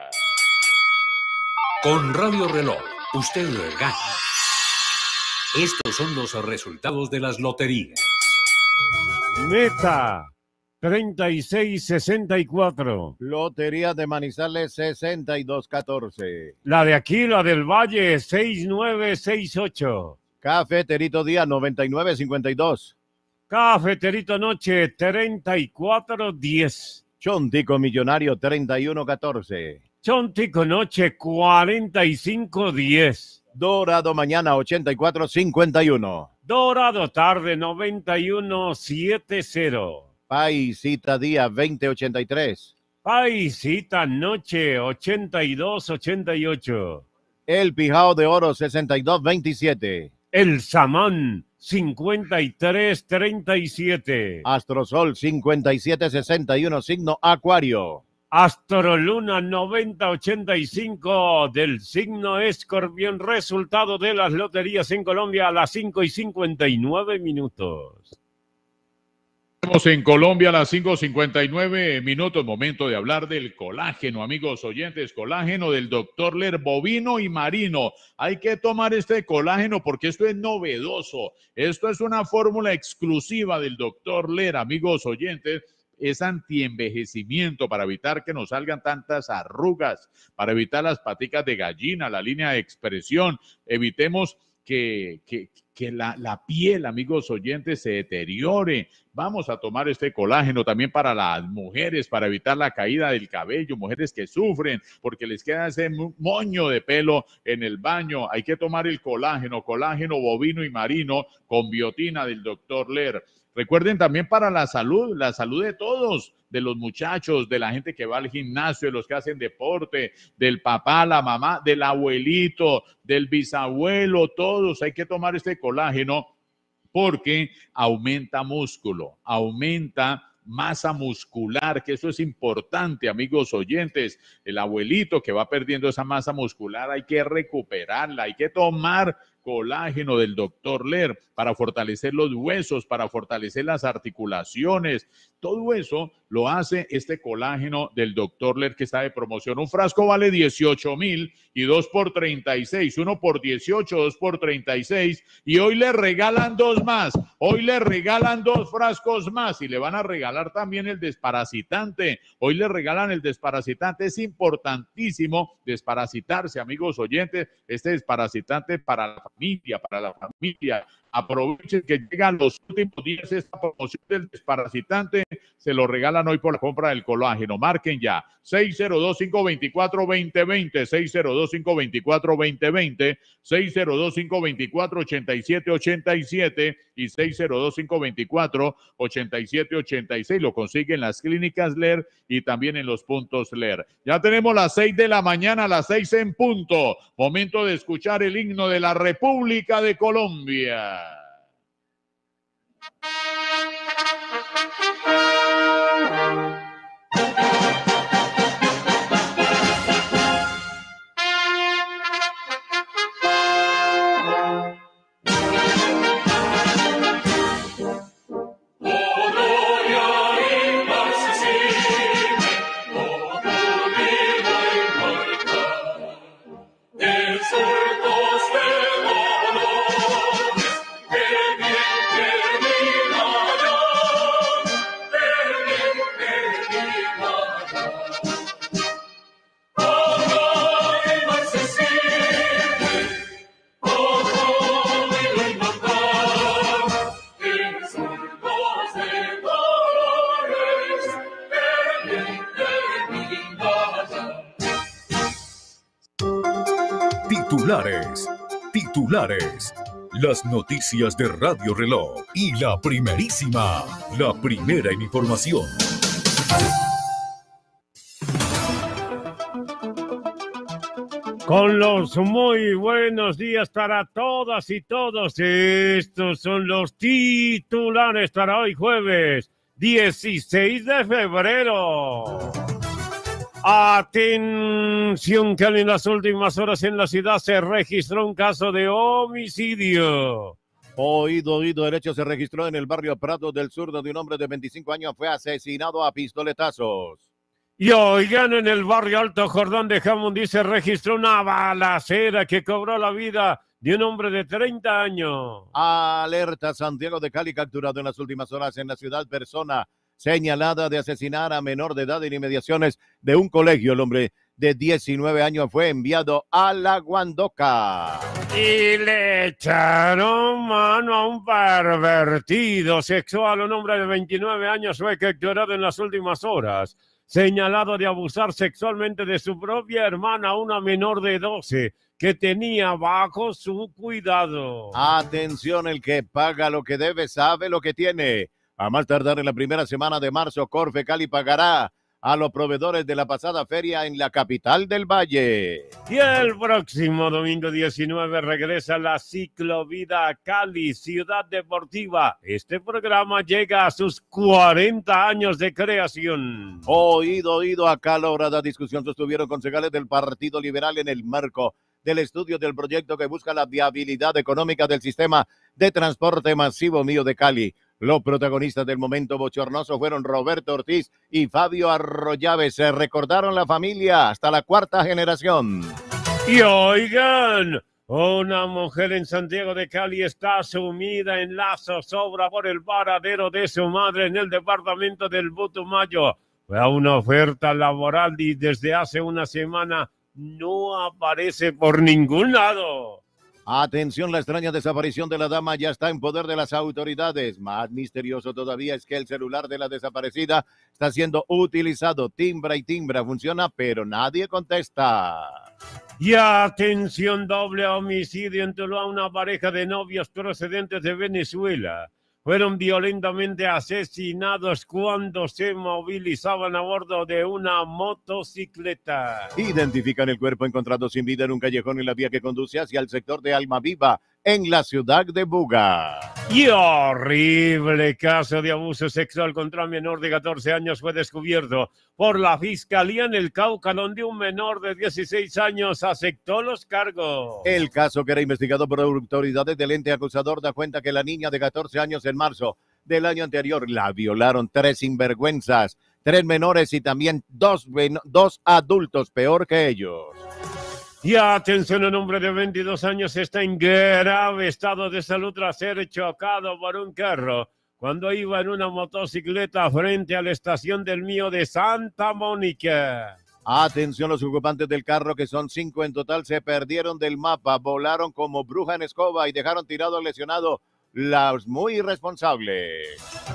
Con Radio Reloj, usted gana. Estos son los resultados de las loterías. Meta treinta y seis sesenta y cuatro. Lotería de Manizales sesenta y dos catorce. La de aquí, la del Valle, sesenta y nueve sesenta y ocho. Cafeterito Día noventa y nueve cincuenta y dos. Cafeterito Noche treinta y cuatro diez. Chontico Millonario treinta y uno catorce. Chontico Noche cuarenta y cinco diez. Dorado Mañana ochenta y cuatro cincuenta y uno. Dorado Tarde noventa y uno setenta. Paisita Día veinte ochenta y tres. Paisita Noche ochenta y dos ochenta y ocho. El Pijao de Oro sesenta y dos veintisiete. El Samán cincuenta y tres treinta y siete. Astrosol cincuenta y siete sesenta y uno, signo Acuario. Astroluna noventa ochenta y cinco del signo Escorpión. Resultado de las loterías en Colombia a las cinco y cincuenta y nueve minutos. Estamos en Colombia a las cinco cincuenta y nueve minutos, momento de hablar del colágeno, amigos oyentes, colágeno del doctor L E R bovino y marino. Hay que tomar este colágeno porque esto es novedoso, esto es una fórmula exclusiva del doctor L E R, amigos oyentes. Es antienvejecimiento para evitar que nos salgan tantas arrugas, para evitar las paticas de gallina, la línea de expresión, evitemos que, que, que la, la piel, amigos oyentes, se deteriore. Vamos a tomar este colágeno también para las mujeres, para evitar la caída del cabello, mujeres que sufren porque les queda ese moño de pelo en el baño. Hay que tomar el colágeno, colágeno bovino y marino con biotina del doctor Ler. Recuerden también para la salud, la salud de todos, de los muchachos, de la gente que va al gimnasio, de los que hacen deporte, del papá, la mamá, del abuelito, del bisabuelo, todos hay que tomar este colágeno porque aumenta músculo, aumenta masa muscular, que eso es importante, amigos oyentes. El abuelito que va perdiendo esa masa muscular hay que recuperarla, hay que tomar colágeno del doctor Ler para fortalecer los huesos, para fortalecer las articulaciones. Todo eso lo hace este colágeno del doctor Ler que está de promoción. Un frasco vale dieciocho mil y dos por treinta y seis, uno por dieciocho, dos por treinta y seis y hoy le regalan dos más. Hoy le regalan dos frascos más y le van a regalar también el desparasitante. Hoy le regalan el desparasitante. Es importantísimo desparasitarse, amigos oyentes. Este desparasitante para la familia, para la familia. Aprovechen que llegan los últimos días esta promoción del desparasitante. Se lo regalan hoy por la compra del colágeno. Marquen ya seis cero dos, cinco dos cuatro, dos cero dos cero, seis cero dos, cinco dos cuatro, dos cero dos cero, seis cero dos, cinco dos cuatro, ocho siete ocho siete y seis cero dos, cinco dos cuatro, ocho siete ocho seis. Lo consiguen en las clínicas Ler y también en los puntos Ler. Ya tenemos las seis de la mañana, las seis en punto. Momento de escuchar el himno de la República de Colombia. Titulares, titulares, las noticias de Radio Reloj y la primerísima, la primera en información. Con los muy buenos días para todas y todos. Estos son los titulares para hoy jueves dieciséis de febrero. Atención, que en las últimas horas en la ciudad se registró un caso de homicidio. Oído, oído derecho, se registró en el barrio Prado del Sur, donde un hombre de veinticinco años fue asesinado a pistoletazos. Y oigan, en el barrio Alto Jordán de Jamundí se registró una balacera que cobró la vida de un hombre de treinta años. Alerta, Santiago de Cali, capturado en las últimas horas en la ciudad persona señalada de asesinar a menor de edad en inmediaciones de un colegio. El hombre de diecinueve años fue enviado a la Guandoca. Y le echaron mano a un pervertido sexual. Un hombre de veintinueve años fue capturado en las últimas horas, señalado de abusar sexualmente de su propia hermana, una menor de doce, que tenía bajo su cuidado. Atención, el que paga lo que debe sabe lo que tiene. A más tardar en la primera semana de marzo, Corfe Cali pagará a los proveedores de la pasada feria en la capital del Valle. Y el próximo domingo diecinueve regresa la ciclovida a Cali, Ciudad Deportiva. Este programa llega a sus cuarenta años de creación. Oído, oído, acalorada discusión sostuvieron concejales del Partido Liberal en el marco del estudio del proyecto que busca la viabilidad económica del sistema de transporte masivo mío de Cali. Los protagonistas del momento bochornoso fueron Roberto Ortiz y Fabio Arroyave. Se recordaron la familia hasta la cuarta generación. Y oigan, una mujer en Santiago de Cali está sumida en la zozobra por el paradero de su madre en el departamento del Putumayo. Fue a una oferta laboral y desde hace una semana no aparece por ningún lado. Atención, la extraña desaparición de la dama ya está en poder de las autoridades. Más misterioso todavía es que el celular de la desaparecida está siendo utilizado. Timbra y timbra, funciona, pero nadie contesta. Y atención, doble homicidio en Tuluá. Una pareja de novios procedentes de Venezuela fueron violentamente asesinados cuando se movilizaban a bordo de una motocicleta. Identifican el cuerpo encontrado sin vida en un callejón en la vía que conduce hacia el sector de Almaviva, en la ciudad de Buga. Y horrible caso de abuso sexual contra un menor de catorce años fue descubierto por la Fiscalía en el Cauca, donde un menor de dieciséis años aceptó los cargos. El caso, que era investigado por autoridades del ente acusador, da cuenta que la niña de catorce años en marzo del año anterior la violaron tres sinvergüenzas, tres menores y también dos, dos adultos peor que ellos. Y atención, un hombre de veintidós años está en grave estado de salud tras ser chocado por un carro cuando iba en una motocicleta frente a la estación del Mío de Santa Mónica. Atención, los ocupantes del carro, que son cinco en total, se perdieron del mapa, volaron como bruja en escoba y dejaron tirado al lesionado. Los muy irresponsables.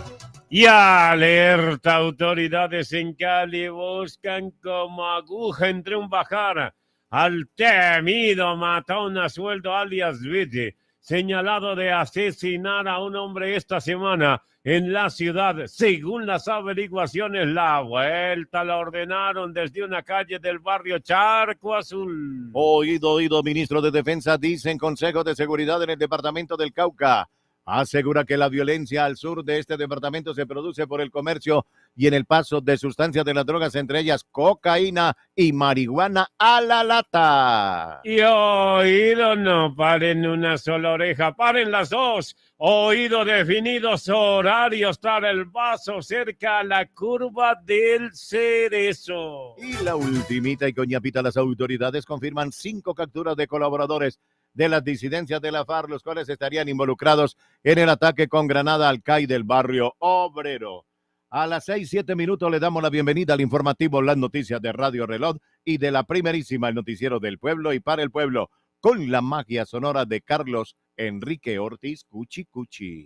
Y alerta, autoridades en Cali buscan como aguja entre un bajar al temido matón a sueldo alias Viti, señalado de asesinar a un hombre esta semana en la ciudad. Según las averiguaciones, la vuelta la ordenaron desde una calle del barrio Charco Azul. Oído, oído, ministro de Defensa dice en Consejo de Seguridad en el departamento del Cauca. Asegura que la violencia al sur de este departamento se produce por el comercio y en el paso de sustancias de las drogas, entre ellas cocaína y marihuana a la lata. Y oído, no paren una sola oreja, paren las dos. Oído, definidos horarios para el vaso cerca a la curva del Cerezo. Y la ultimita y coñapita, las autoridades confirman cinco capturas de colaboradores de las disidencias de la FARC, los cuales estarían involucrados en el ataque con granada al C A I del barrio Obrero. A las seis, siete minutos le damos la bienvenida al informativo Las Noticias de Radio Reloj y de la primerísima, el noticiero del pueblo y para el pueblo, con la magia sonora de Carlos Enrique Ortiz Cuchi Cuchi.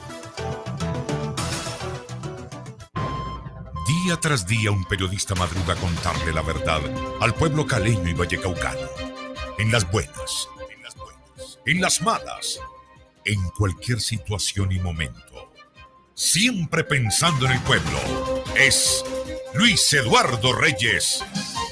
Día tras día un periodista madruga a contarle la verdad al pueblo caleño y vallecaucano. En las buenas, en las buenas, en las malas, en cualquier situación y momento. Siempre pensando en el pueblo. Es Luis Eduardo Reyes.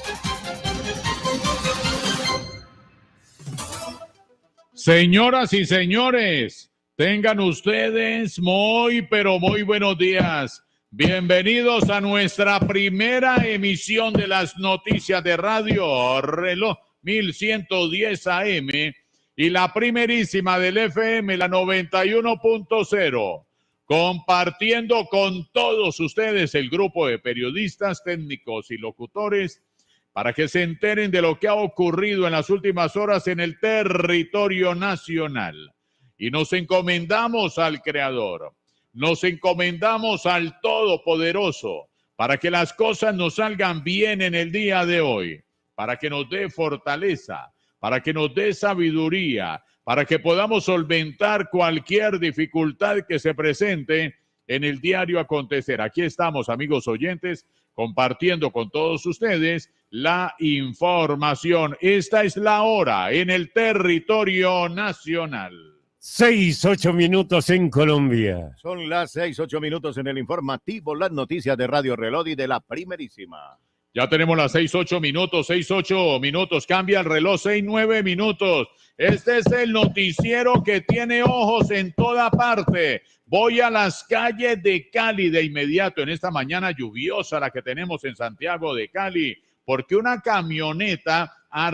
Señoras y señores, tengan ustedes muy, pero muy buenos días. Bienvenidos a nuestra primera emisión de las noticias de Radio Reloj mil ciento diez A M y la primerísima del F M, la noventa y uno punto cero. Compartiendo con todos ustedes el grupo de periodistas, técnicos y locutores para que se enteren de lo que ha ocurrido en las últimas horas en el territorio nacional. Y nos encomendamos al Creador, nos encomendamos al Todopoderoso para que las cosas nos salgan bien en el día de hoy, para que nos dé fortaleza, para que nos dé sabiduría, para que podamos solventar cualquier dificultad que se presente en el diario acontecer. Aquí estamos, amigos oyentes, compartiendo con todos ustedes la información. Esta es la hora en el territorio nacional. Seis, ocho minutos en Colombia. Son las seis, ocho minutos en el informativo, las noticias de Radio Reloj y de la primerísima. Ya tenemos las seis, ocho minutos, seis, ocho minutos, cambia el reloj, seis, nueve minutos. Este es el noticiero que tiene ojos en toda parte. Voy a las calles de Cali de inmediato en esta mañana lluviosa, la que tenemos en Santiago de Cali, porque una camioneta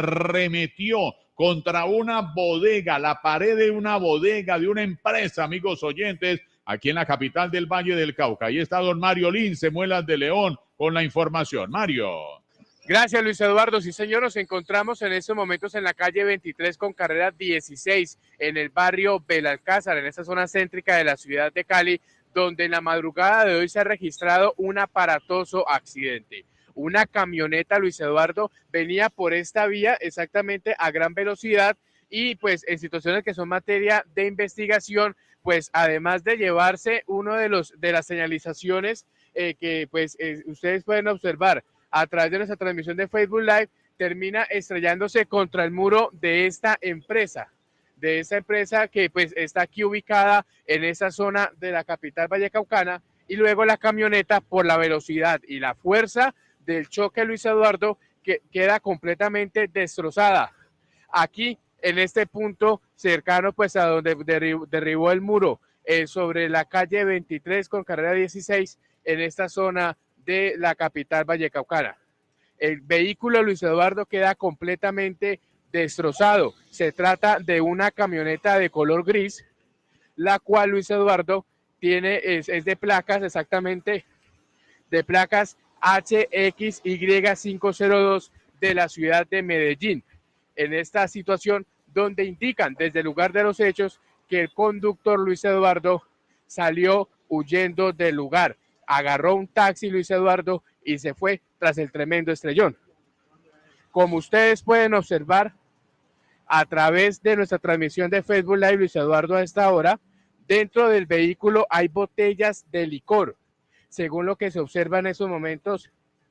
arremetió contra una bodega, la pared de una bodega de una empresa, amigos oyentes, aquí en la capital del Valle del Cauca. Ahí está don Mario Lince, Muelas de León, con la información. Mario. Gracias, Luis Eduardo. Sí, señor, nos encontramos en estos momentos en la calle veintitrés con carrera dieciséis, en el barrio Belalcázar, en esta zona céntrica de la ciudad de Cali, donde en la madrugada de hoy se ha registrado un aparatoso accidente. Una camioneta, Luis Eduardo, venía por esta vía exactamente a gran velocidad y pues en situaciones que son materia de investigación, pues además de llevarse uno de los de las señalizaciones eh, que pues eh, ustedes pueden observar a través de nuestra transmisión de Facebook Live, termina estrellándose contra el muro de esta empresa, de esta empresa que pues está aquí ubicada en esa zona de la capital vallecaucana, y luego la camioneta, por la velocidad y la fuerza del choque, Luis Eduardo, que queda completamente destrozada. Aquí, en este punto cercano pues a donde derribó, derribó el muro, eh, sobre la calle veintitrés con carrera dieciséis, en esta zona de la capital vallecaucana. El vehículo, Luis Eduardo, queda completamente destrozado. Se trata de una camioneta de color gris, la cual, Luis Eduardo, tiene, es, es de placas, exactamente, de placas H X Y cinco cero dos de la ciudad de Medellín. En esta situación donde indican desde el lugar de los hechos que el conductor, Luis Eduardo, salió huyendo del lugar, agarró un taxi, Luis Eduardo, y se fue tras el tremendo estrellón. Como ustedes pueden observar a través de nuestra transmisión de Facebook Live, Luis Eduardo, a esta hora, dentro del vehículo hay botellas de licor, según lo que se observa en esos momentos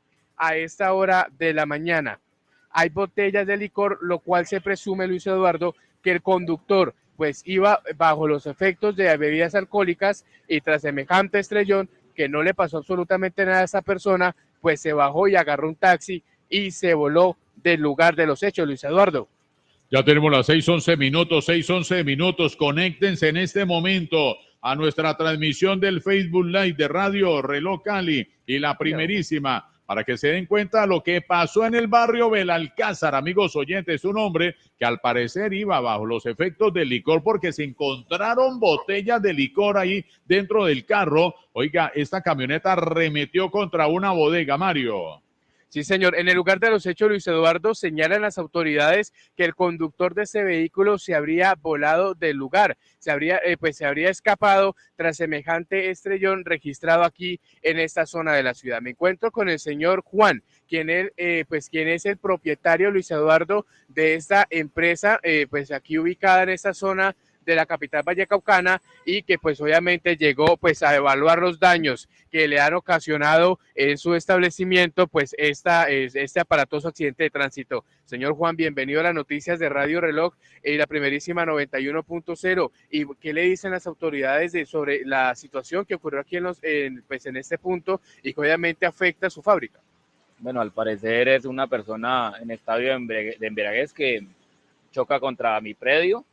a esta hora de la mañana. Hay botellas de licor, lo cual se presume, Luis Eduardo, que el conductor pues iba bajo los efectos de bebidas alcohólicas, y tras semejante estrellón, que no le pasó absolutamente nada a esa persona, pues se bajó y agarró un taxi y se voló del lugar de los hechos, Luis Eduardo. Ya tenemos las seis once minutos, seis once minutos. Conéctense en este momento a nuestra transmisión del Facebook Live de Radio Reloj Cali y la primerísima, para que se den cuenta lo que pasó en el barrio Belalcázar, amigos oyentes. Un hombre que al parecer iba bajo los efectos del licor, porque se encontraron botellas de licor ahí dentro del carro. Oiga, esta camioneta arremetió contra una bodega, Mario. Sí, señor. En el lugar de los hechos, Luis Eduardo, señalan las autoridades que el conductor de ese vehículo se habría volado del lugar, se habría, eh, pues se habría escapado tras semejante estrellón registrado aquí en esta zona de la ciudad. Me encuentro con el señor Juan, quien es, eh, pues, quien es el propietario, Luis Eduardo, de esta empresa, eh, pues aquí ubicada en esta zona de la capital vallecaucana, y que pues obviamente llegó pues a evaluar los daños que le han ocasionado en su establecimiento pues esta, este aparatoso accidente de tránsito. Señor Juan, bienvenido a las noticias de Radio Reloj y la primerísima noventa y uno punto cero. ¿Y qué le dicen las autoridades de, sobre la situación que ocurrió aquí en, los, en, pues en este punto, y que obviamente afecta a su fábrica? Bueno, al parecer es una persona en estado de embriaguez que choca contra mi predio.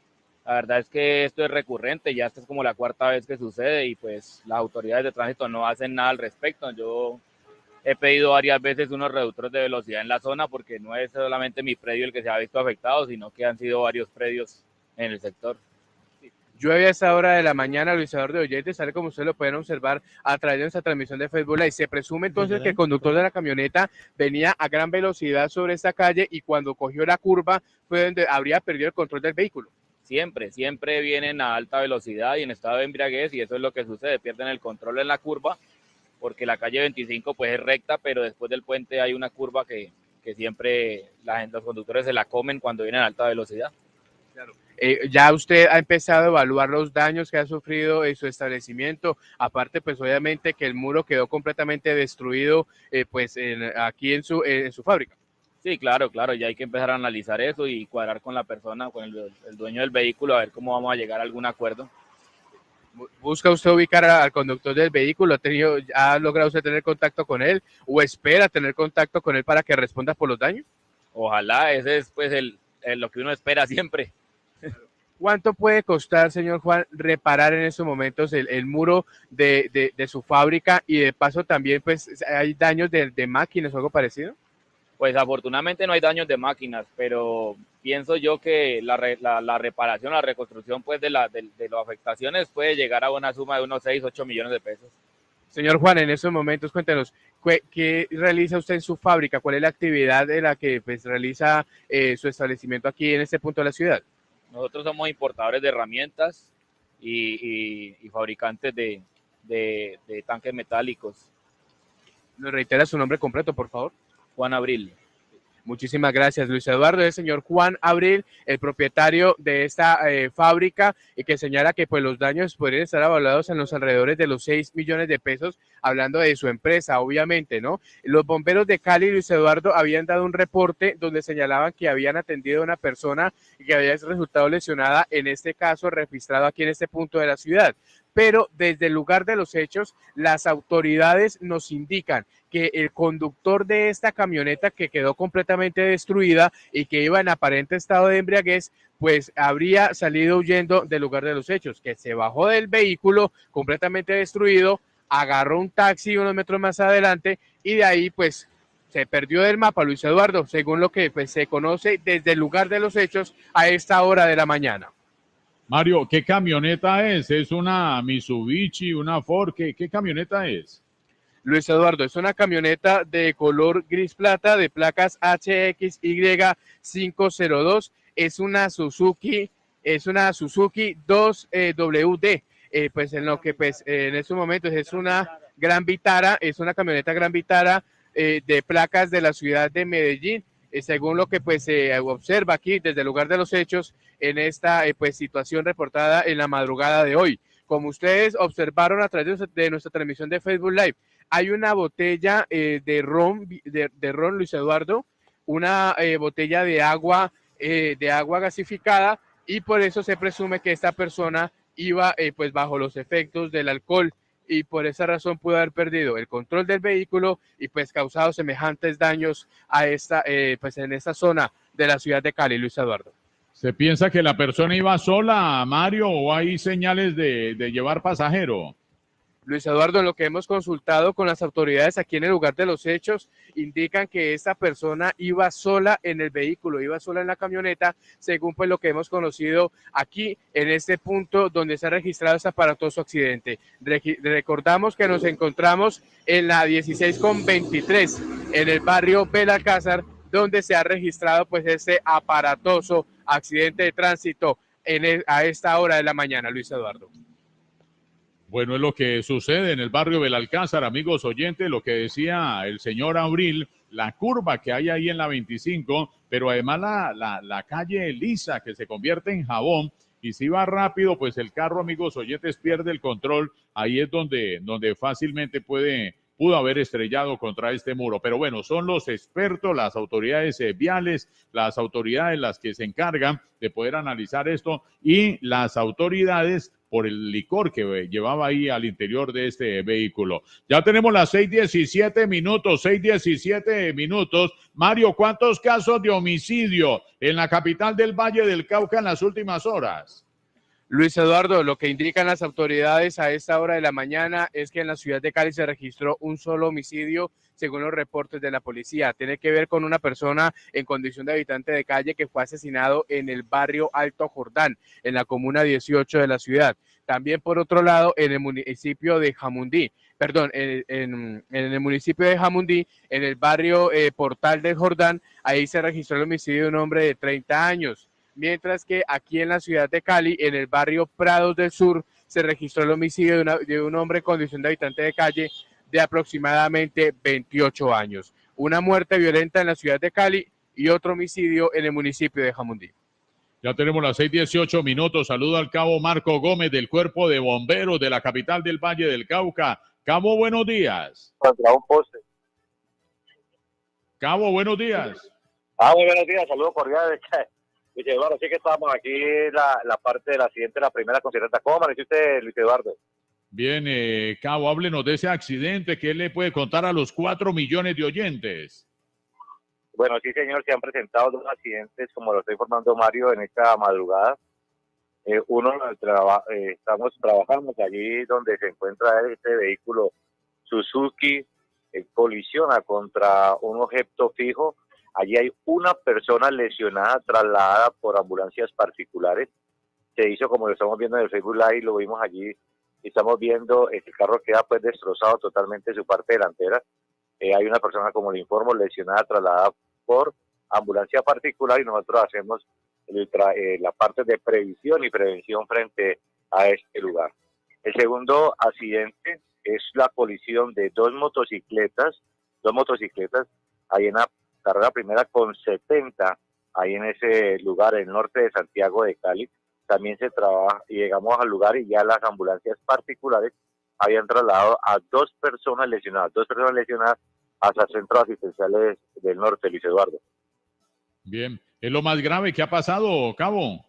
La verdad es que esto es recurrente, ya esta es como la cuarta vez que sucede, y pues las autoridades de tránsito no hacen nada al respecto. Yo he pedido varias veces unos reductores de velocidad en la zona, porque no es solamente mi predio el que se ha visto afectado, sino que han sido varios predios en el sector. Llueve a esta hora de la mañana, Luis Eduardo de oyentes, sale como ustedes lo pueden observar a través de nuestra transmisión de Facebook Live. Se presume entonces que el conductor de la camioneta venía a gran velocidad sobre esta calle, y cuando cogió la curva fue donde habría perdido el control del vehículo. Siempre, siempre vienen a alta velocidad y en estado de embriaguez, y eso es lo que sucede, pierden el control en la curva, porque la calle veinticinco pues es recta, pero después del puente hay una curva que, que siempre la gente, los conductores se la comen cuando vienen a alta velocidad. Claro. Eh, ya usted ha empezado a evaluar los daños que ha sufrido en su establecimiento, aparte pues obviamente que el muro quedó completamente destruido eh, pues en, aquí en su, eh, en su fábrica. Sí, claro, claro, ya hay que empezar a analizar eso y cuadrar con la persona, con el, el dueño del vehículo, a ver cómo vamos a llegar a algún acuerdo. ¿Busca usted ubicar al conductor del vehículo? ¿Ha, tenido, ¿Ha logrado usted tener contacto con él, o espera tener contacto con él para que responda por los daños? Ojalá, ese es pues el, el, lo que uno espera siempre. ¿Cuánto puede costar, señor Juan, reparar en estos momentos el, el muro de, de, de su fábrica, y de paso también pues hay daños de, de máquinas o algo parecido? Pues afortunadamente no hay daños de máquinas, pero pienso yo que la, la, la reparación, la reconstrucción pues de, la, de, de las afectaciones puede llegar a una suma de unos seis, ocho millones de pesos. Señor Juan, en estos momentos cuéntenos, ¿qué, qué realiza usted en su fábrica? ¿Cuál es la actividad en la que pues, realiza eh, su establecimiento aquí en este punto de la ciudad? Nosotros somos importadores de herramientas y, y, y fabricantes de, de, de tanques metálicos. ¿Nos reitera su nombre completo, por favor? Juan Abril. Muchísimas gracias, Luis Eduardo. Es el señor Juan Abril, el propietario de esta eh, fábrica, y que señala que pues los daños podrían estar evaluados en los alrededores de los seis millones de pesos, hablando de su empresa, obviamente, ¿no? Los bomberos de Cali, Luis Eduardo, habían dado un reporte donde señalaban que habían atendido a una persona y que había resultado lesionada, en este caso registrado aquí en este punto de la ciudad. Pero desde el lugar de los hechos, las autoridades nos indican que el conductor de esta camioneta, que quedó completamente destruida y que iba en aparente estado de embriaguez, pues habría salido huyendo del lugar de los hechos, que se bajó del vehículo completamente destruido, agarró un taxi unos metros más adelante y de ahí pues se perdió del mapa, Luis Eduardo, según lo que pues, se conoce desde el lugar de los hechos a esta hora de la mañana. Mario, ¿qué camioneta es? ¿Es una Mitsubishi, una Ford? ¿Qué, qué camioneta es? Luis Eduardo, es una camioneta de color gris plata de placas H X Y cinco cero dos, es una Suzuki, es una Suzuki dos W D, eh, pues en lo que pues eh, en estos momentos es una Gran Vitara, es una camioneta Gran Vitara eh, de placas de la ciudad de Medellín, eh, según lo que pues se eh, observa aquí desde el lugar de los hechos en esta eh, pues situación reportada en la madrugada de hoy. Como ustedes observaron a través de nuestra transmisión de Facebook Live, hay una botella eh, de ron, de, de ron, Luis Eduardo, una eh, botella de agua, eh, de agua gasificada, y por eso se presume que esta persona iba eh, pues bajo los efectos del alcohol, y por esa razón pudo haber perdido el control del vehículo y pues causado semejantes daños a esta, eh, pues en esta zona de la ciudad de Cali, Luis Eduardo. ¿Se piensa que la persona iba sola, Mario, o hay señales de, de llevar pasajero? Luis Eduardo, en lo que hemos consultado con las autoridades aquí en el lugar de los hechos, indican que esta persona iba sola en el vehículo, iba sola en la camioneta, según pues lo que hemos conocido aquí en este punto donde se ha registrado este aparatoso accidente. Re- recordamos que nos encontramos en la dieciséis con veintitrés, en el barrio Belalcázar, donde se ha registrado pues este aparatoso accidente de tránsito en el, a esta hora de la mañana, Luis Eduardo. Bueno, es lo que sucede en el barrio Belalcázar, amigos oyentes, lo que decía el señor Abril, la curva que hay ahí en la veinticinco, pero además la, la, la calle lisa que se convierte en jabón, y si va rápido, pues el carro, amigos oyentes, pierde el control, ahí es donde, donde fácilmente puede, pudo haber estrellado contra este muro. Pero bueno, son los expertos, las autoridades eh, viales, las autoridades las que se encargan de poder analizar esto, y las autoridades por el licor que llevaba ahí al interior de este vehículo. Ya tenemos las seis diecisiete minutos, seis diecisiete minutos. Mario, ¿cuántos casos de homicidio en la capital del Valle del Cauca en las últimas horas? Luis Eduardo, lo que indican las autoridades a esta hora de la mañana es que en la ciudad de Cali se registró un solo homicidio, según los reportes de la policía. Tiene que ver con una persona en condición de habitante de calle que fue asesinado en el barrio Alto Jordán, en la comuna dieciocho de la ciudad. También, por otro lado, en el municipio de Jamundí, perdón, en, en, en el municipio de Jamundí, en el barrio eh, Portal del Jordán, ahí se registró el homicidio de un hombre de treinta años. Mientras que aquí en la ciudad de Cali, en el barrio Prados del Sur, se registró el homicidio de, una, de un hombre en condición de habitante de calle de aproximadamente veintiocho años. Una muerte violenta en la ciudad de Cali y otro homicidio en el municipio de Jamundí. Ya tenemos las seis dieciocho minutos. Saludo al cabo Marco Gómez del Cuerpo de Bomberos de la capital del Valle del Cauca. Cabo, buenos días. Contra un poste. Cabo, buenos días. Ah, muy buenos días. Saludos cordiales. Luis Eduardo, sí que estamos aquí la, la parte del accidente, la primera concierta. ¿Cómo amaneció usted, Luis Eduardo? Bien, eh, Cabo, háblenos de ese accidente. ¿Qué le puede contar a los cuatro millones de oyentes? Bueno, sí, señor, se han presentado dos accidentes, como lo está informando Mario, en esta madrugada. Eh, uno, traba, eh, estamos trabajando allí donde se encuentra este vehículo Suzuki, eh, colisiona contra un objeto fijo. Allí hay una persona lesionada, trasladada por ambulancias particulares. Se hizo, como lo estamos viendo en el Facebook Live, lo vimos allí. Estamos viendo, el carro queda pues destrozado totalmente su parte delantera. Eh, hay una persona, como le informo, lesionada, trasladada por ambulancia particular, y nosotros hacemos el tra eh, la parte de previsión y prevención frente a este lugar. El segundo accidente es la colisión de dos motocicletas, dos motocicletas, ahí en la carrera primera con setenta, ahí en ese lugar, en el norte de Santiago de Cali. También se trabaja y llegamos al lugar y ya las ambulancias particulares habían trasladado a dos personas lesionadas, dos personas lesionadas hasta centros asistenciales del norte, Luis Eduardo. Bien, ¿es lo más grave que ha pasado, Cabo?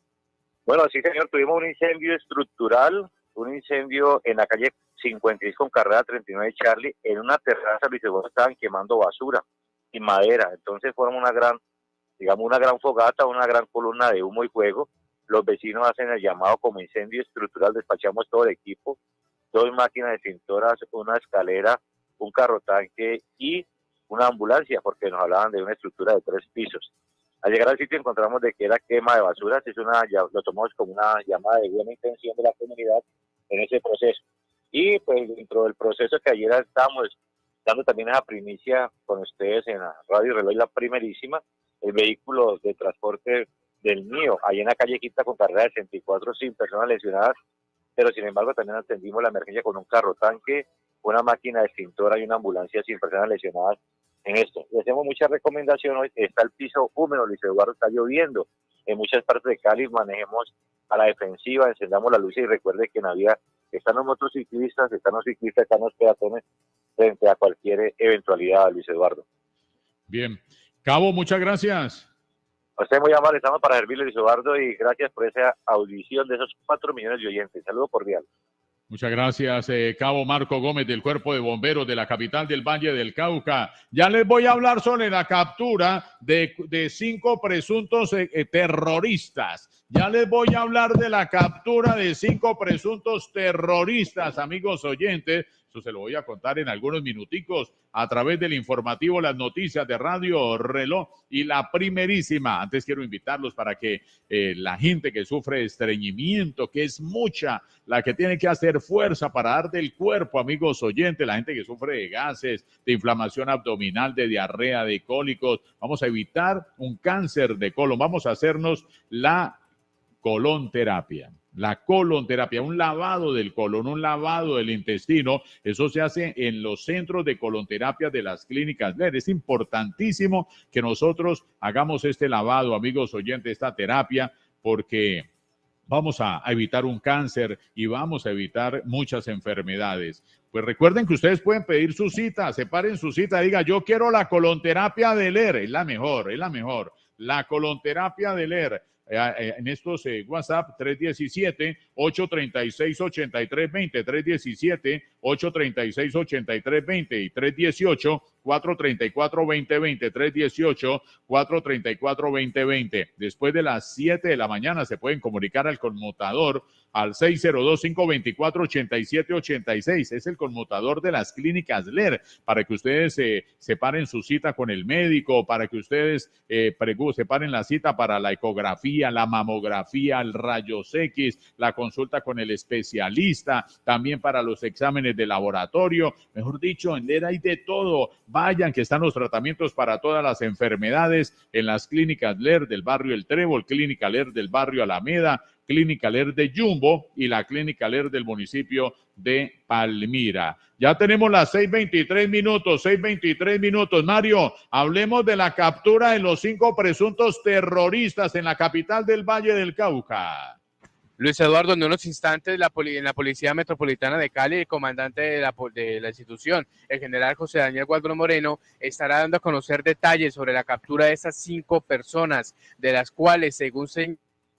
Bueno, sí, señor, tuvimos un incendio estructural, un incendio en la calle cincuenta y seis con carrera treinta y nueve Charlie, en una terraza, Luis Eduardo, estaban quemando basura y madera, entonces fueron una gran, digamos, una gran fogata, una gran columna de humo y fuego. Los vecinos hacen el llamado como incendio estructural, despachamos todo el equipo, dos máquinas extintoras, una escalera, un carro tanque y una ambulancia, porque nos hablaban de una estructura de tres pisos. Al llegar al sitio encontramos de que era quema de basuras, es una, lo tomamos como una llamada de buena intención de la comunidad en ese proceso. Y pues dentro del proceso que ayer estábamos dando también esa primicia con ustedes en la Radio Reloj, la primerísima, el vehículo de transporte del mío, ahí en la calle Quinta con carrera sesenta y cuatro, sin personas lesionadas, pero sin embargo también atendimos la emergencia con un carro tanque, una máquina extintora y una ambulancia sin personas lesionadas en esto. Le hacemos muchas recomendaciones, está el piso húmedo, Luis Eduardo, está lloviendo en muchas partes de Cali, manejemos a la defensiva, encendamos la luz y recuerde que en la vía están los motociclistas, están los ciclistas, están los peatones frente a cualquier eventualidad, Luis Eduardo. Bien, Cabo, muchas gracias. A usted muy amable, estamos para servirle, Luis Eduardo, y gracias por esa audición de esos cuatro millones de oyentes. Saludos cordial. Muchas gracias, eh, Cabo Marco Gómez del Cuerpo de Bomberos de la capital del Valle del Cauca. Ya les voy a hablar sobre la captura de, de cinco presuntos eh, terroristas. Ya les voy a hablar de la captura de cinco presuntos terroristas, amigos oyentes. Eso se lo voy a contar en algunos minuticos a través del informativo, las noticias de Radio Reloj y la primerísima. Antes quiero invitarlos para que eh, la gente que sufre de estreñimiento, que es mucha, la que tiene que hacer fuerza para dar del cuerpo, amigos oyentes, la gente que sufre de gases, de inflamación abdominal, de diarrea, de cólicos, vamos a evitar un cáncer de colon, vamos a hacernos la colonterapia. La colonterapia, un lavado del colon, un lavado del intestino, eso se hace en los centros de colonterapia de las clínicas L E R. Es importantísimo que nosotros hagamos este lavado, amigos oyentes, esta terapia, porque vamos a evitar un cáncer y vamos a evitar muchas enfermedades. Pues recuerden que ustedes pueden pedir su cita, separen su cita, diga, yo quiero la colonterapia de L E R, es la mejor, es la mejor, la colonterapia de L E R. En estos eh, WhatsApp tres diecisiete, ocho treinta y seis, ochenta y tres veinte, tres diecisiete, ocho treinta y seis, ochenta y tres veinte y tres dieciocho, cuatro treinta y cuatro, veinte veinte, tres dieciocho, cuatro treinta y cuatro, veinte veinte. Después de las siete de la mañana se pueden comunicar al conmutador al seis cero dos, cinco dos cuatro, ocho siete ocho seis. Es el conmutador de las clínicas L E R para que ustedes eh, separen su cita con el médico, para que ustedes eh, separen la cita para la ecografía, la mamografía, el rayos X, la consulta con el especialista, también para los exámenes de laboratorio. Mejor dicho, en L E R hay de todo. Vayan, que están los tratamientos para todas las enfermedades en las clínicas L E R del barrio El Trébol, Clínica L E R del barrio Alameda, Clínica L E R de Jumbo y la Clínica L E R del municipio de Palmira. Ya tenemos las seis veintitrés minutos, seis veintitrés minutos. Mario, hablemos de la captura de los cinco presuntos terroristas en la capital del Valle del Cauca. Luis Eduardo, en unos instantes la poli en la Policía Metropolitana de Cali, el comandante de la, de la institución, el general José Daniel Gualdro Moreno, estará dando a conocer detalles sobre la captura de esas cinco personas, de las cuales, según se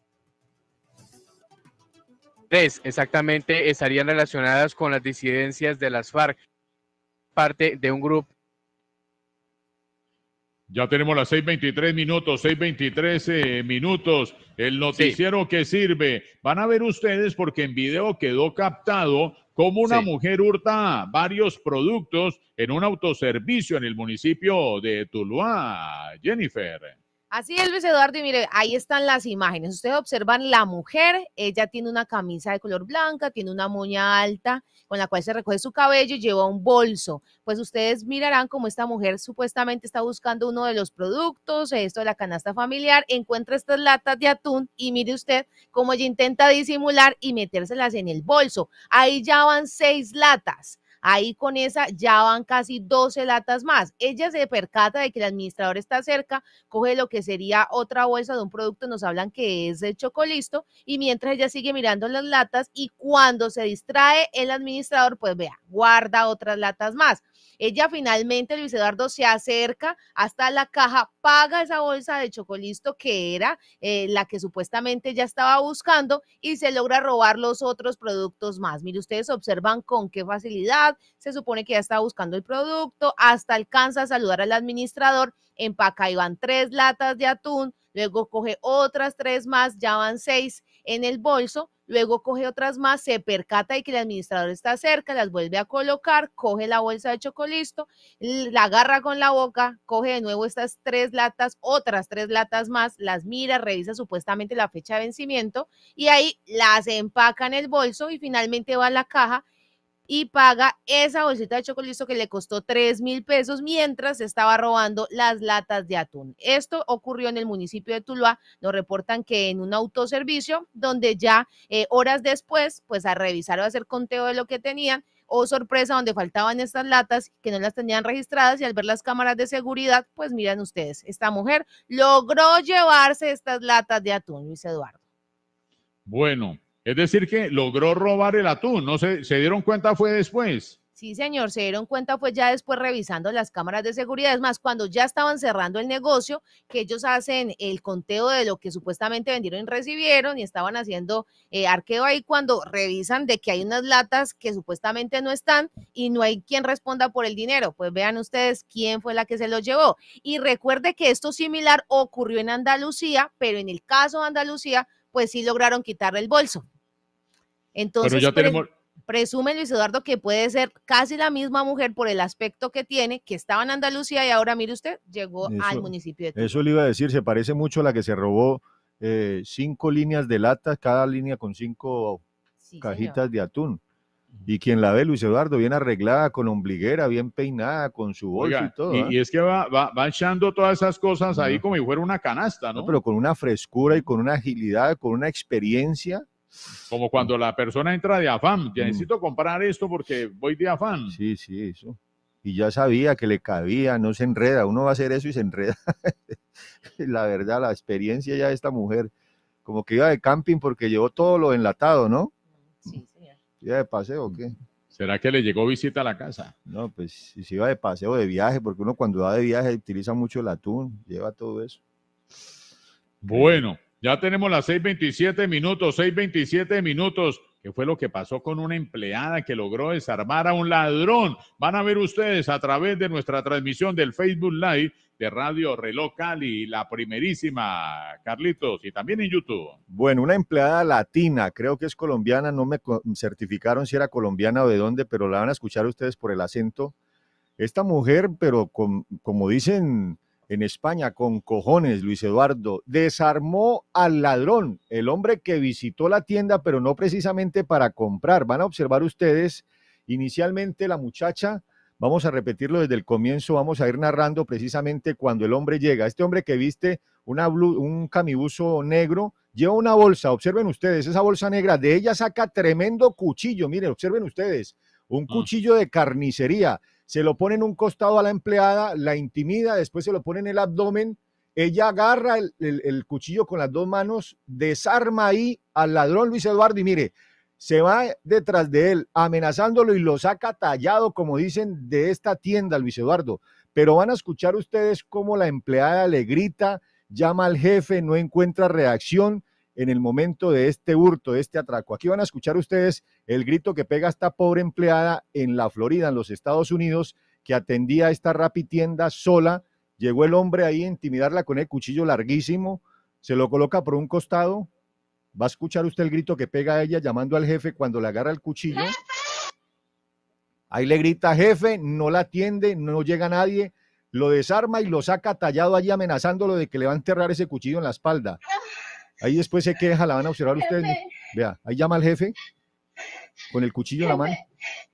tres exactamente estarían relacionadas con las disidencias de las FARC, parte de un grupo. Ya tenemos las seis veintitrés minutos, seis veintitrés eh, minutos, el noticiero sí. que sirve. Van a ver ustedes porque en video quedó captado cómo una sí. mujer hurta varios productos en un autoservicio en el municipio de Tuluá. Jennifer. Así es, Luis Eduardo, y mire, ahí están las imágenes. Ustedes observan la mujer, ella tiene una camisa de color blanca, tiene una moña alta con la cual se recoge su cabello y lleva un bolso. Pues ustedes mirarán cómo esta mujer supuestamente está buscando uno de los productos, esto de la canasta familiar, encuentra estas latas de atún y mire usted cómo ella intenta disimular y metérselas en el bolso. Ahí ya van seis latas. Ahí con esa ya van casi doce latas más. Ella se percata de que el administrador está cerca, coge lo que sería otra bolsa de un producto, nos hablan que es el Chocolisto, y mientras ella sigue mirando las latas, y cuando se distrae el administrador, pues vea, guarda otras latas más. Ella finalmente, Luis Eduardo, se acerca hasta la caja, paga esa bolsa de Chocolisto que era eh, la que supuestamente ya estaba buscando, y se logra robar los otros productos más. Mire, ustedes observan con qué facilidad, se supone que ya estaba buscando el producto, hasta alcanza a saludar al administrador, empaca y van tres latas de atún, luego coge otras tres más, ya van seis en el bolso, luego coge otras más, se percata de que el administrador está cerca, las vuelve a colocar, coge la bolsa de Chocolisto, la agarra con la boca, coge de nuevo estas tres latas, otras tres latas más, las mira, revisa supuestamente la fecha de vencimiento y ahí las empaca en el bolso y finalmente va a la caja y paga esa bolsita de Chocolisto que le costó tres mil pesos mientras estaba robando las latas de atún. Esto ocurrió en el municipio de Tuluá. Nos reportan que en un autoservicio donde ya eh, horas después, pues a revisar o a hacer conteo de lo que tenían, o sorpresa, donde faltaban estas latas que no las tenían registradas y al ver las cámaras de seguridad, pues miren ustedes, esta mujer logró llevarse estas latas de atún, Luis Eduardo. Bueno, es decir que logró robar el atún, ¿no se, se dieron cuenta fue después? Sí, señor, se dieron cuenta fue ya después revisando las cámaras de seguridad, es más, cuando ya estaban cerrando el negocio, que ellos hacen el conteo de lo que supuestamente vendieron y recibieron y estaban haciendo eh, arqueo ahí cuando revisan de que hay unas latas que supuestamente no están y no hay quien responda por el dinero, pues vean ustedes quién fue la que se los llevó. Y recuerde que esto similar ocurrió en Andalucía, pero en el caso de Andalucía, pues sí lograron quitarle el bolso. Entonces, pero ya tenemos... presume Luis Eduardo que puede ser casi la misma mujer por el aspecto que tiene, que estaba en Andalucía y ahora, mire usted, llegó Eso, al municipio de Tuluá. Eso le iba a decir, se parece mucho a la que se robó eh, cinco líneas de latas, cada línea con cinco sí, cajitas señor. de atún. Y quien la ve, Luis Eduardo, bien arreglada, con ombliguera, bien peinada, con su bolso Oiga, y todo. y, ¿eh? y es que va, va, va echando todas esas cosas ahí como si fuera una canasta, ¿no? No, pero con una frescura y con una agilidad, con una experiencia. Como cuando la persona entra de afán, ya necesito comprar esto porque voy de afán. Sí, sí, eso. Y ya sabía que le cabía, no se enreda. Uno va a hacer eso y se enreda. La verdad, la experiencia ya de esta mujer, como que iba de camping porque llevó todo lo enlatado, ¿no? Sí, señor. ¿Iba de paseo o qué? ¿Será que le llegó visita a la casa? No, pues si iba de paseo, de viaje, porque uno cuando va de viaje utiliza mucho el atún, lleva todo eso. Bueno. Ya tenemos las seis veintisiete minutos, seis veintisiete minutos. ¿Qué fue lo que pasó con una empleada que logró desarmar a un ladrón? Van a ver ustedes a través de nuestra transmisión del Facebook Live de Radio Reloj Cali, la primerísima, Carlitos, y también en YouTube. Bueno, una empleada latina, creo que es colombiana, no me certificaron si era colombiana o de dónde, pero la van a escuchar ustedes por el acento. Esta mujer, pero con, como dicen en España, con cojones, Luis Eduardo, desarmó al ladrón, el hombre que visitó la tienda, pero no precisamente para comprar. Van a observar ustedes, inicialmente la muchacha, vamos a repetirlo desde el comienzo, vamos a ir narrando precisamente cuando el hombre llega. Este hombre que viste una blu- un camibuzo negro, lleva una bolsa, observen ustedes, esa bolsa negra, de ella saca tremendo cuchillo, miren, observen ustedes, un cuchillo de carnicería. Se lo pone en un costado a la empleada, la intimida, después se lo pone en el abdomen, ella agarra el, el, el cuchillo con las dos manos, desarma ahí al ladrón Luis Eduardo y mire, se va detrás de él amenazándolo y lo saca tallado, como dicen, de esta tienda, Luis Eduardo. Pero van a escuchar ustedes cómo la empleada le grita, llama al jefe, no encuentra reacción en el momento de este hurto, de este atraco. Aquí van a escuchar ustedes el grito que pega esta pobre empleada en la Florida, en los Estados Unidos, que atendía a esta rapitienda sola. Llegó el hombre ahí a intimidarla con el cuchillo larguísimo, se lo coloca por un costado. Va a escuchar usted el grito que pega a ella llamando al jefe cuando le agarra el cuchillo. Ahí le grita, jefe, no la atiende, no llega nadie, lo desarma y lo saca tallado allí amenazándolo de que le va a enterrar ese cuchillo en la espalda. Ahí después se queja, la van a observar ustedes. Vea, ahí llama al jefe con el cuchillo en la mano.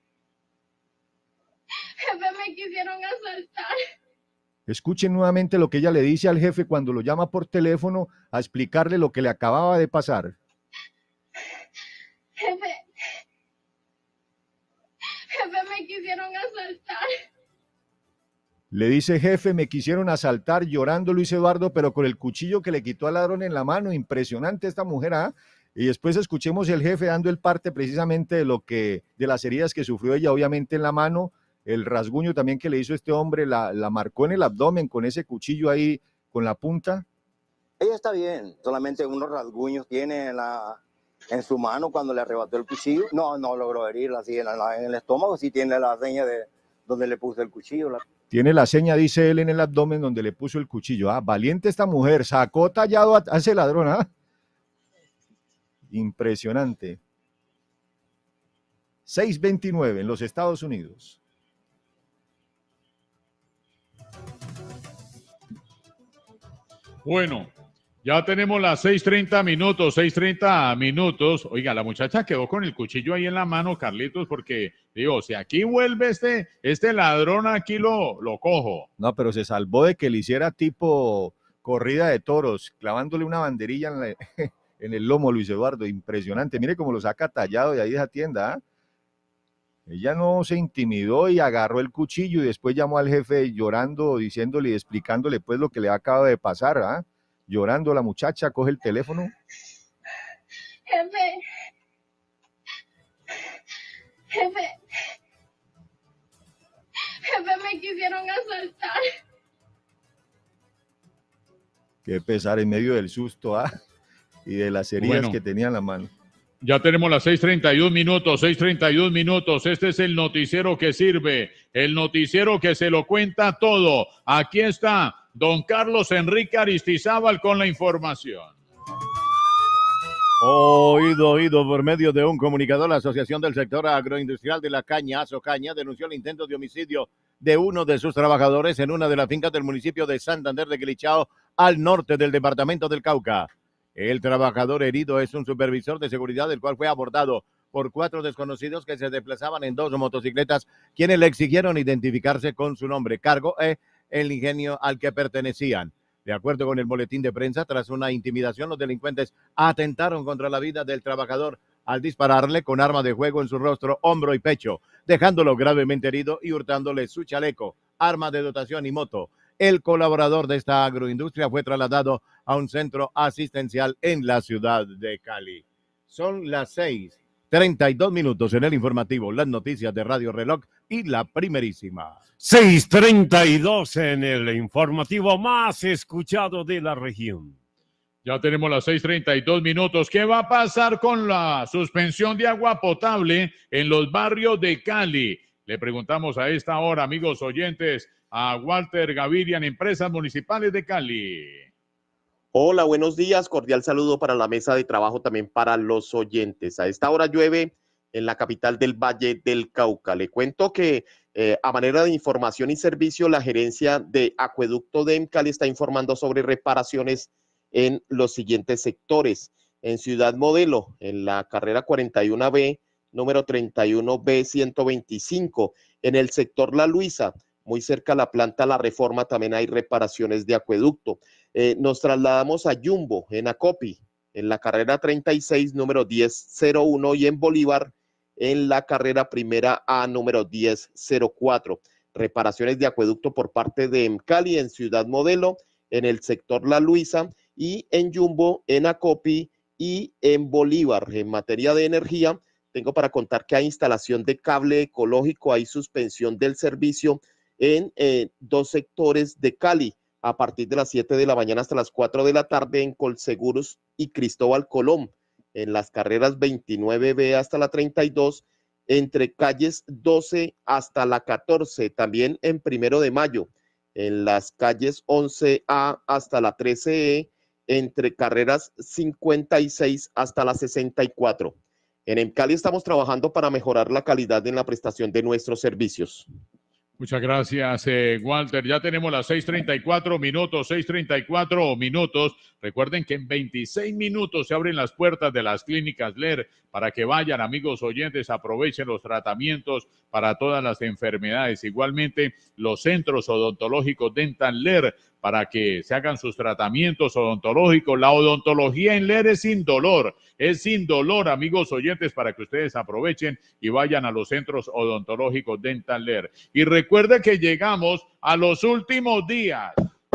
Jefe, me quisieron asaltar. Escuchen nuevamente lo que ella le dice al jefe cuando lo llama por teléfono a explicarle lo que le acababa de pasar. Jefe, jefe, me me quisieron asaltar. Le dice, jefe, me quisieron asaltar, llorando Luis Eduardo, pero con el cuchillo que le quitó al ladrón en la mano. Impresionante esta mujer, ¿ah? Y después escuchemos el jefe dando el parte precisamente de lo que, de las heridas que sufrió ella, obviamente en la mano, el rasguño también que le hizo este hombre, la, la marcó en el abdomen con ese cuchillo ahí, con la punta. Ella está bien, solamente unos rasguños tiene en, la, en su mano cuando le arrebató el cuchillo. No, no logró herirla así en, la, en el estómago, sí tiene la seña de donde le puse el cuchillo. La... Tiene la seña, dice él, en el abdomen donde le puso el cuchillo. Ah, valiente esta mujer, sacó tallado a, a ese ladrón, ¿ah? Impresionante. seis veintinueve en los Estados Unidos. Bueno, ya tenemos las seis treinta minutos, seis treinta minutos. Oiga, la muchacha quedó con el cuchillo ahí en la mano, Carlitos, porque, digo, si aquí vuelve este, este ladrón, aquí lo, lo cojo. No, pero se salvó de que le hiciera tipo corrida de toros, clavándole una banderilla en, la, en el lomo, Luis Eduardo. Impresionante. Mire cómo lo saca tallado de ahí de esa tienda, ¿eh? Ella no se intimidó y agarró el cuchillo y después llamó al jefe llorando, diciéndole y explicándole pues lo que le acaba de pasar, ¿ah? Llorando la muchacha, coge el teléfono. Jefe. Jefe. Jefe, me quisieron asaltar. Qué pesar en medio del susto, ¿ah? Y de las heridas Bueno. que tenía en la mano. Ya tenemos las seis treinta y un minutos, seis treinta y un minutos. Este es el noticiero que sirve, el noticiero que se lo cuenta todo. Aquí está don Carlos Enrique Aristizábal con la información. Oído, oído, por medio de un comunicado, la Asociación del Sector Agroindustrial de la Caña, Asocaña, denunció el intento de homicidio de uno de sus trabajadores en una de las fincas del municipio de Santander de Quilichao, al norte del departamento del Cauca. El trabajador herido es un supervisor de seguridad, el cual fue abordado por cuatro desconocidos que se desplazaban en dos motocicletas, quienes le exigieron identificarse con su nombre, cargo e el ingenio al que pertenecían. De acuerdo con el boletín de prensa, tras una intimidación, los delincuentes atentaron contra la vida del trabajador al dispararle con arma de fuego en su rostro, hombro y pecho, dejándolo gravemente herido y hurtándole su chaleco, arma de dotación y moto. El colaborador de esta agroindustria fue trasladado a un centro asistencial en la ciudad de Cali. Son las seis treinta y dos minutos en el informativo, las noticias de Radio Reloj y la primerísima. seis treinta y dos en el informativo más escuchado de la región. Ya tenemos las seis treinta y dos minutos. ¿Qué va a pasar con la suspensión de agua potable en los barrios de Cali? Le preguntamos a esta hora, amigos oyentes, a Walter Gaviria, Empresas Municipales de Cali. Hola, buenos días. Cordial saludo para la mesa de trabajo, también para los oyentes. A esta hora llueve en la capital del Valle del Cauca. Le cuento que eh, a manera de información y servicio, la gerencia de Acueducto de Cali está informando sobre reparaciones en los siguientes sectores. En Ciudad Modelo, en la carrera cuarenta y uno B, número treinta y uno B ciento veinticinco. En el sector La Luisa, muy cerca a la planta La Reforma, también hay reparaciones de acueducto. Eh, nos trasladamos a Jumbo, en Acopi, en la carrera treinta y seis, número diez cero uno, y en Bolívar, en la carrera primera A, número diez cero cuatro. Reparaciones de acueducto por parte de Cali, en Ciudad Modelo, en el sector La Luisa, y en Jumbo, en Acopi y en Bolívar. En materia de energía, tengo para contar que hay instalación de cable ecológico, hay suspensión del servicio en eh, dos sectores de Cali, a partir de las siete de la mañana hasta las cuatro de la tarde en Colseguros y Cristóbal Colón, en las carreras veintinueve B hasta la treinta y dos, entre calles doce hasta la catorce, también en Primero de Mayo, en las calles once A hasta la trece E, entre carreras cincuenta y seis hasta la sesenta y cuatro. En Cali estamos trabajando para mejorar la calidad en la prestación de nuestros servicios. Muchas gracias, eh, Walter. Ya tenemos las seis treinta y cuatro minutos, seis treinta y cuatro minutos. Recuerden que en veintiséis minutos se abren las puertas de las clínicas L E R para que vayan, amigos oyentes, aprovechen los tratamientos para todas las enfermedades. Igualmente, los centros odontológicos Dental L E R para que se hagan sus tratamientos odontológicos. La odontología en Ler es sin dolor, es sin dolor, amigos oyentes, para que ustedes aprovechen y vayan a los centros odontológicos Dental Ler. Y recuerde que llegamos a los últimos días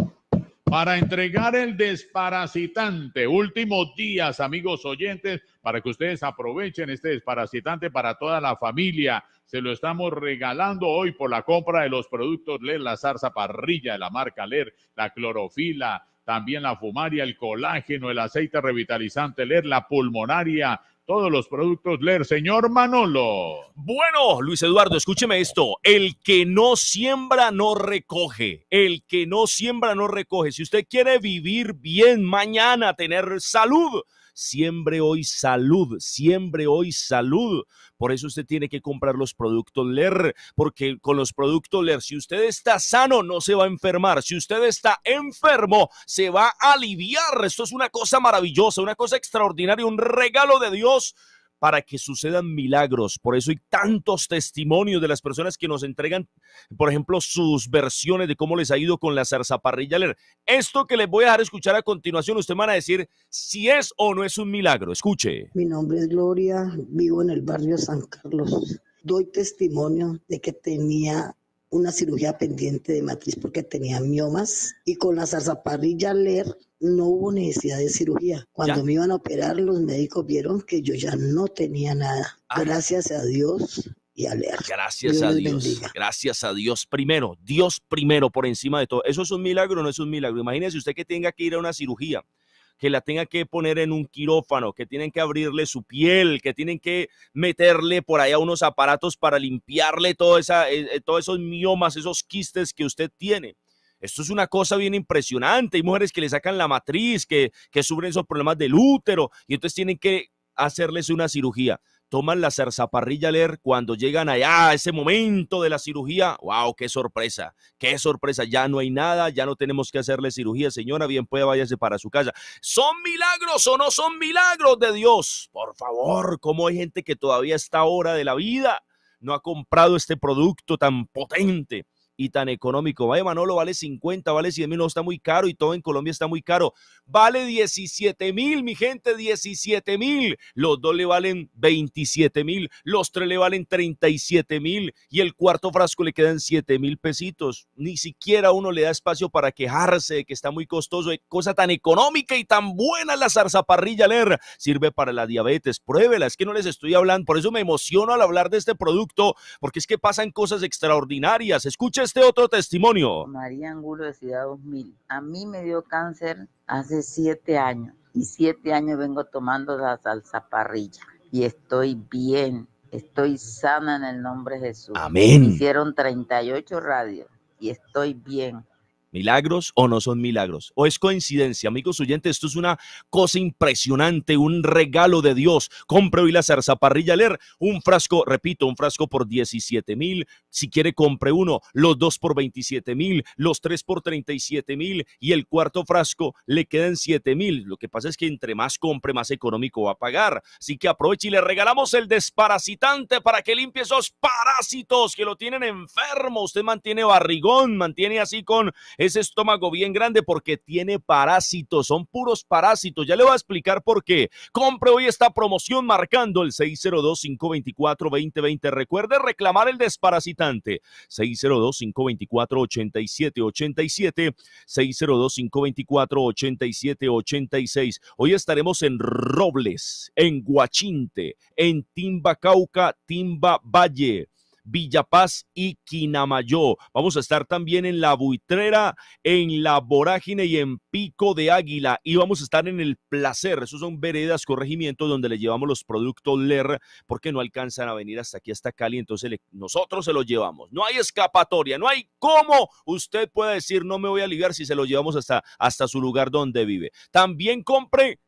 para entregar el desparasitante. Últimos días, amigos oyentes, para que ustedes aprovechen este desparasitante para toda la familia. Se lo estamos regalando hoy por la compra de los productos Ler, la zarza parrilla de la marca Ler, la clorofila, también la fumaria, el colágeno, el aceite revitalizante Ler, la pulmonaria, todos los productos Ler. Señor Manolo. Bueno, Luis Eduardo, escúcheme esto. El que no siembra no recoge. El que no siembra no recoge. Si usted quiere vivir bien mañana, tener salud, siembre hoy salud, siembre hoy salud. Por eso usted tiene que comprar los productos Ler, porque con los productos Ler, si usted está sano, no se va a enfermar. Si usted está enfermo, se va a aliviar. Esto es una cosa maravillosa, una cosa extraordinaria, un regalo de Dios para que sucedan milagros. Por eso hay tantos testimonios de las personas que nos entregan, por ejemplo, sus versiones de cómo les ha ido con la zarzaparrilla Ler. Esto que les voy a dejar escuchar a continuación, ustedes van a decir si es o no es un milagro. Escuche. Mi nombre es Gloria, vivo en el barrio San Carlos. Doy testimonio de que tenía una cirugía pendiente de matriz porque tenía miomas, y con la zarzaparrilla Ler no hubo necesidad de cirugía. Cuando ¿Ya? me iban a operar, los médicos vieron que yo ya no tenía nada. Ah. Gracias a Dios y a Ler. Gracias Dios a Dios. Bendiga. Gracias a Dios primero. Dios primero por encima de todo. ¿Eso es un milagro o no es un milagro? Imagínese usted que tenga que ir a una cirugía, que la tenga que poner en un quirófano, que tienen que abrirle su piel, que tienen que meterle por allá unos aparatos para limpiarle toda esa, eh, todos esos miomas, esos quistes que usted tiene. Esto es una cosa bien impresionante. Hay mujeres que le sacan la matriz, que, que sufren esos problemas del útero y entonces tienen que hacerles una cirugía. Toman la zarzaparrilla Ler, cuando llegan allá a ese momento de la cirugía, wow, qué sorpresa, qué sorpresa, ya no hay nada, ya no tenemos que hacerle cirugía, señora, bien puede, váyase para su casa. ¿Son milagros o no son milagros de Dios? Por favor, ¿cómo hay gente que todavía a esta hora de la vida no ha comprado este producto tan potente y tan económico? Vaya, Manolo, vale cincuenta, vale cien mil, no, está muy caro y todo en Colombia está muy caro. Vale diecisiete mil, mi gente, diecisiete mil. Los dos le valen veintisiete mil, los tres le valen treinta y siete mil y el cuarto frasco le quedan siete mil pesitos. Ni siquiera uno le da espacio para quejarse de que está muy costoso. Cosa tan económica y tan buena la zarzaparrilla Ler. Sirve para la diabetes, pruébela, es que no les estoy hablando, por eso me emociono al hablar de este producto, porque es que pasan cosas extraordinarias. Escucha este otro testimonio. María Angulo de Ciudad dos mil. A mí me dio cáncer hace siete años y siete años vengo tomando la zarzaparrilla y estoy bien, estoy sana en el nombre de Jesús. Amén. Hicieron treinta y ocho radios y estoy bien. ¿Milagros o no son milagros? ¿O es coincidencia? Amigos oyentes, esto es una cosa impresionante, un regalo de Dios. Compre hoy la zarzaparrilla Ler, un frasco, repito, un frasco por diecisiete mil. Si quiere, compre uno, los dos por veintisiete mil, los tres por treinta y siete mil y el cuarto frasco le quedan siete mil. Lo que pasa es que entre más compre, más económico va a pagar. Así que aproveche y le regalamos el desparasitante para que limpie esos parásitos que lo tienen enfermo. Usted mantiene barrigón, mantiene así con ese estómago bien grande porque tiene parásitos, son puros parásitos. Ya le voy a explicar por qué. Compre hoy esta promoción marcando el seis cero dos, cinco dos cuatro, dos cero dos cero. Recuerde reclamar el desparasitante. seis cero dos, cinco dos cuatro, ocho siete ocho siete, seis cero dos, cinco dos cuatro, ocho siete ocho seis. Hoy estaremos en Robles, en Guachinte, en Timba Cauca, Timba Valle, Villa Paz y Quinamayo. Vamos a estar también en La Buitrera, en La Vorágine y en Pico de Águila. Y vamos a estar en El Placer. Esos son veredas, corregimientos donde le llevamos los productos Ler porque no alcanzan a venir hasta aquí, hasta Cali. Entonces le, nosotros se los llevamos. No hay escapatoria, no hay cómo usted puede decir no me voy a aliviar si se los llevamos hasta, hasta su lugar donde vive. También compre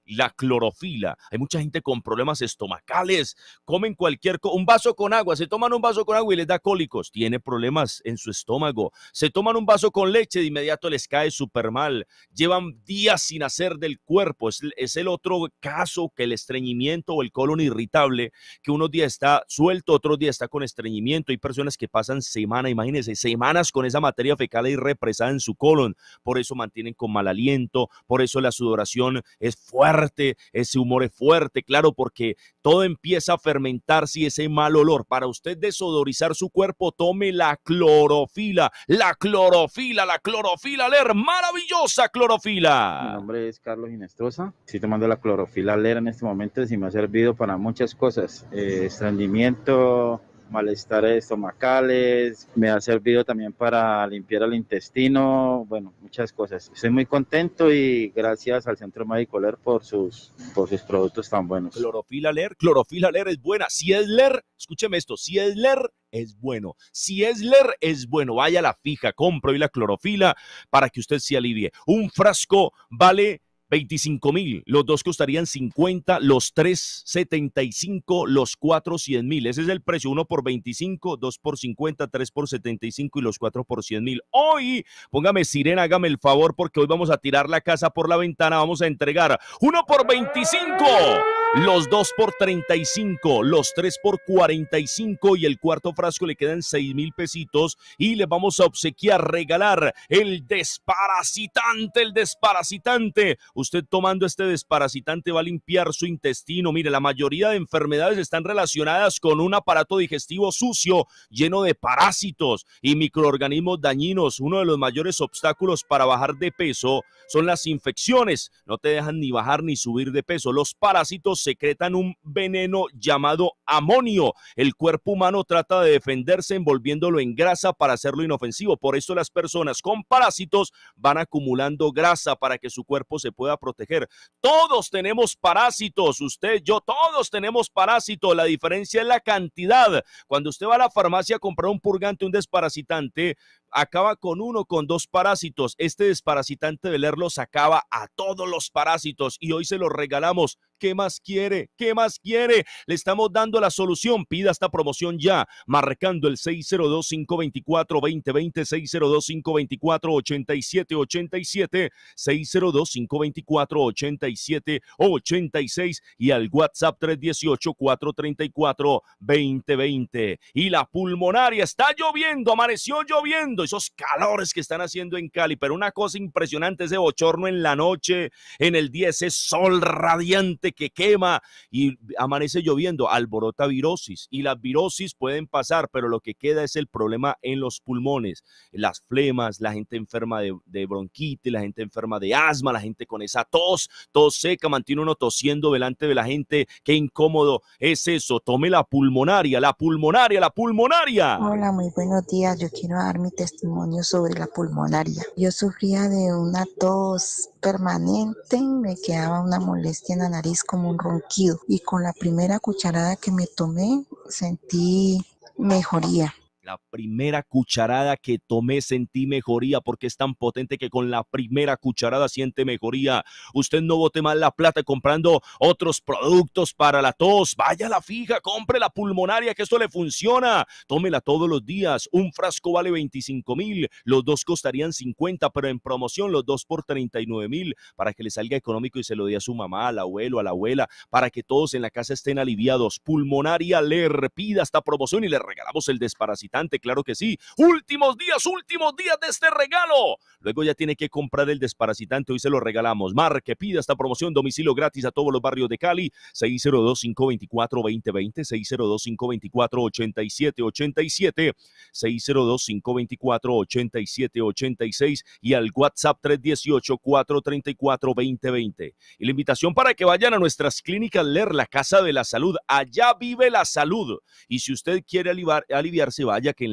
la clorofila. Hay mucha gente con problemas estomacales, comen cualquier cosa, un vaso con agua, se toman un vaso con agua y les da cólicos, tiene problemas en su estómago. Se toman un vaso con leche, de inmediato les cae súper mal. Llevan días sin hacer del cuerpo. Es, es el otro caso que el estreñimiento o el colon irritable, que unos días está suelto, otros días está con estreñimiento. Hay personas que pasan semanas, imagínense, semanas con esa materia fecal ahí represada en su colon. Por eso mantienen con mal aliento, por eso la sudoración es fuerte, ese humor es fuerte, claro, porque todo empieza a fermentarse y ese mal olor. Para usted desodorizar su cuerpo, tome la clorofila, la clorofila, la clorofila Ler, maravillosa clorofila. Mi nombre es Carlos Inestrosa, estoy tomando la clorofila Ler en este momento y me ha servido para muchas cosas, eh, estreñimiento, malestares estomacales, me ha servido también para limpiar el intestino, bueno, muchas cosas. Estoy muy contento y gracias al Centro Médico Ler por sus, por sus productos tan buenos. Clorofila Ler, clorofila Ler es buena. Si es Ler, escúcheme esto, si es Ler, es bueno. Si es Ler, es bueno. Vaya a la fija, compro hoy la clorofila para que usted se alivie. Un frasco vale veinticinco mil, los dos costarían cincuenta, los tres setenta y cinco, los cuatro cien mil. Ese es el precio, uno por veinticinco, dos por cincuenta, tres por setenta y cinco y los cuatro por cien mil. Hoy, póngame sirena, hágame el favor porque hoy vamos a tirar la casa por la ventana, vamos a entregar uno por veinticinco, los dos por treinta y cinco, los tres por cuarenta y cinco y el cuarto frasco le quedan seis mil pesitos y le vamos a obsequiar, regalar el desparasitante, el desparasitante. Usted tomando este desparasitante va a limpiar su intestino. Mire, la mayoría de enfermedades están relacionadas con un aparato digestivo sucio, lleno de parásitos y microorganismos dañinos. Uno de los mayores obstáculos para bajar de peso son las infecciones. No te dejan ni bajar ni subir de peso. Los parásitos secretan un veneno llamado amonio. El cuerpo humano trata de defenderse envolviéndolo en grasa para hacerlo inofensivo. Por eso las personas con parásitos van acumulando grasa para que su cuerpo se pueda proteger. Todos tenemos parásitos, usted, yo, todos tenemos parásitos. La diferencia es la cantidad. Cuando usted va a la farmacia a comprar un purgante, un desparasitante, acaba con uno, con dos parásitos. Este desparasitante de Ler los acaba a todos los parásitos y hoy se los regalamos. ¿Qué más quiere? ¿Qué más quiere? Le estamos dando la solución. Pida esta promoción ya, marcando el seis cero dos, cinco dos cuatro, dos cero dos cero, seis cero dos, cinco dos cuatro, ocho siete ocho siete, seis cero dos, cinco dos cuatro, ocho siete ocho seis y al WhatsApp tres uno ocho, cuatro tres cuatro, dos cero dos cero. Y la pulmonaria, está lloviendo, amaneció lloviendo, esos calores que están haciendo en Cali, pero una cosa impresionante, ese bochorno en la noche, en el día, ese sol radiante que quema y amanece lloviendo, alborota virosis y las virosis pueden pasar, pero lo que queda es el problema en los pulmones, las flemas, la gente enferma de, de bronquitis, la gente enferma de asma, la gente con esa tos, tos seca, mantiene uno tosiendo delante de la gente, qué incómodo es eso. Tome la pulmonaria, la pulmonaria, la pulmonaria. Hola, muy buenos días, yo quiero dar mi testimonio sobre la pulmonaria. Yo sufría de una tos permanente, me quedaba una molestia en la nariz como un ronquido y con la primera cucharada que me tomé sentí mejoría. La primera cucharada que tomé sentí mejoría porque es tan potente que con la primera cucharada siente mejoría. Usted no bote más la plata comprando otros productos para la tos. Vaya a la fija, compre la pulmonaria que esto le funciona. Tómela todos los días. Un frasco vale veinticinco mil. Los dos costarían cincuenta, pero en promoción los dos por treinta y nueve mil para que le salga económico y se lo dé a su mamá, al abuelo, a la abuela, para que todos en la casa estén aliviados. Pulmonaria Ler, pida esta promoción y le regalamos el desparasitante. Claro que sí. Últimos días, últimos días de este regalo. Luego ya tiene que comprar el desparasitante. Hoy se lo regalamos. Marque, pida esta promoción. Domicilio gratis a todos los barrios de Cali. seis cero dos, cinco dos cuatro, dos cero dos cero. seis cero dos, cinco dos cuatro, ocho siete ocho siete. seis cero dos, cinco dos cuatro, ocho siete ocho seis. Y al WhatsApp tres uno ocho, cuatro tres cuatro, dos cero dos cero. Y la invitación para que vayan a nuestras clínicas Ler, la Casa de la Salud. Allá vive la salud. Y si usted quiere aliviar, aliviarse, vaya que en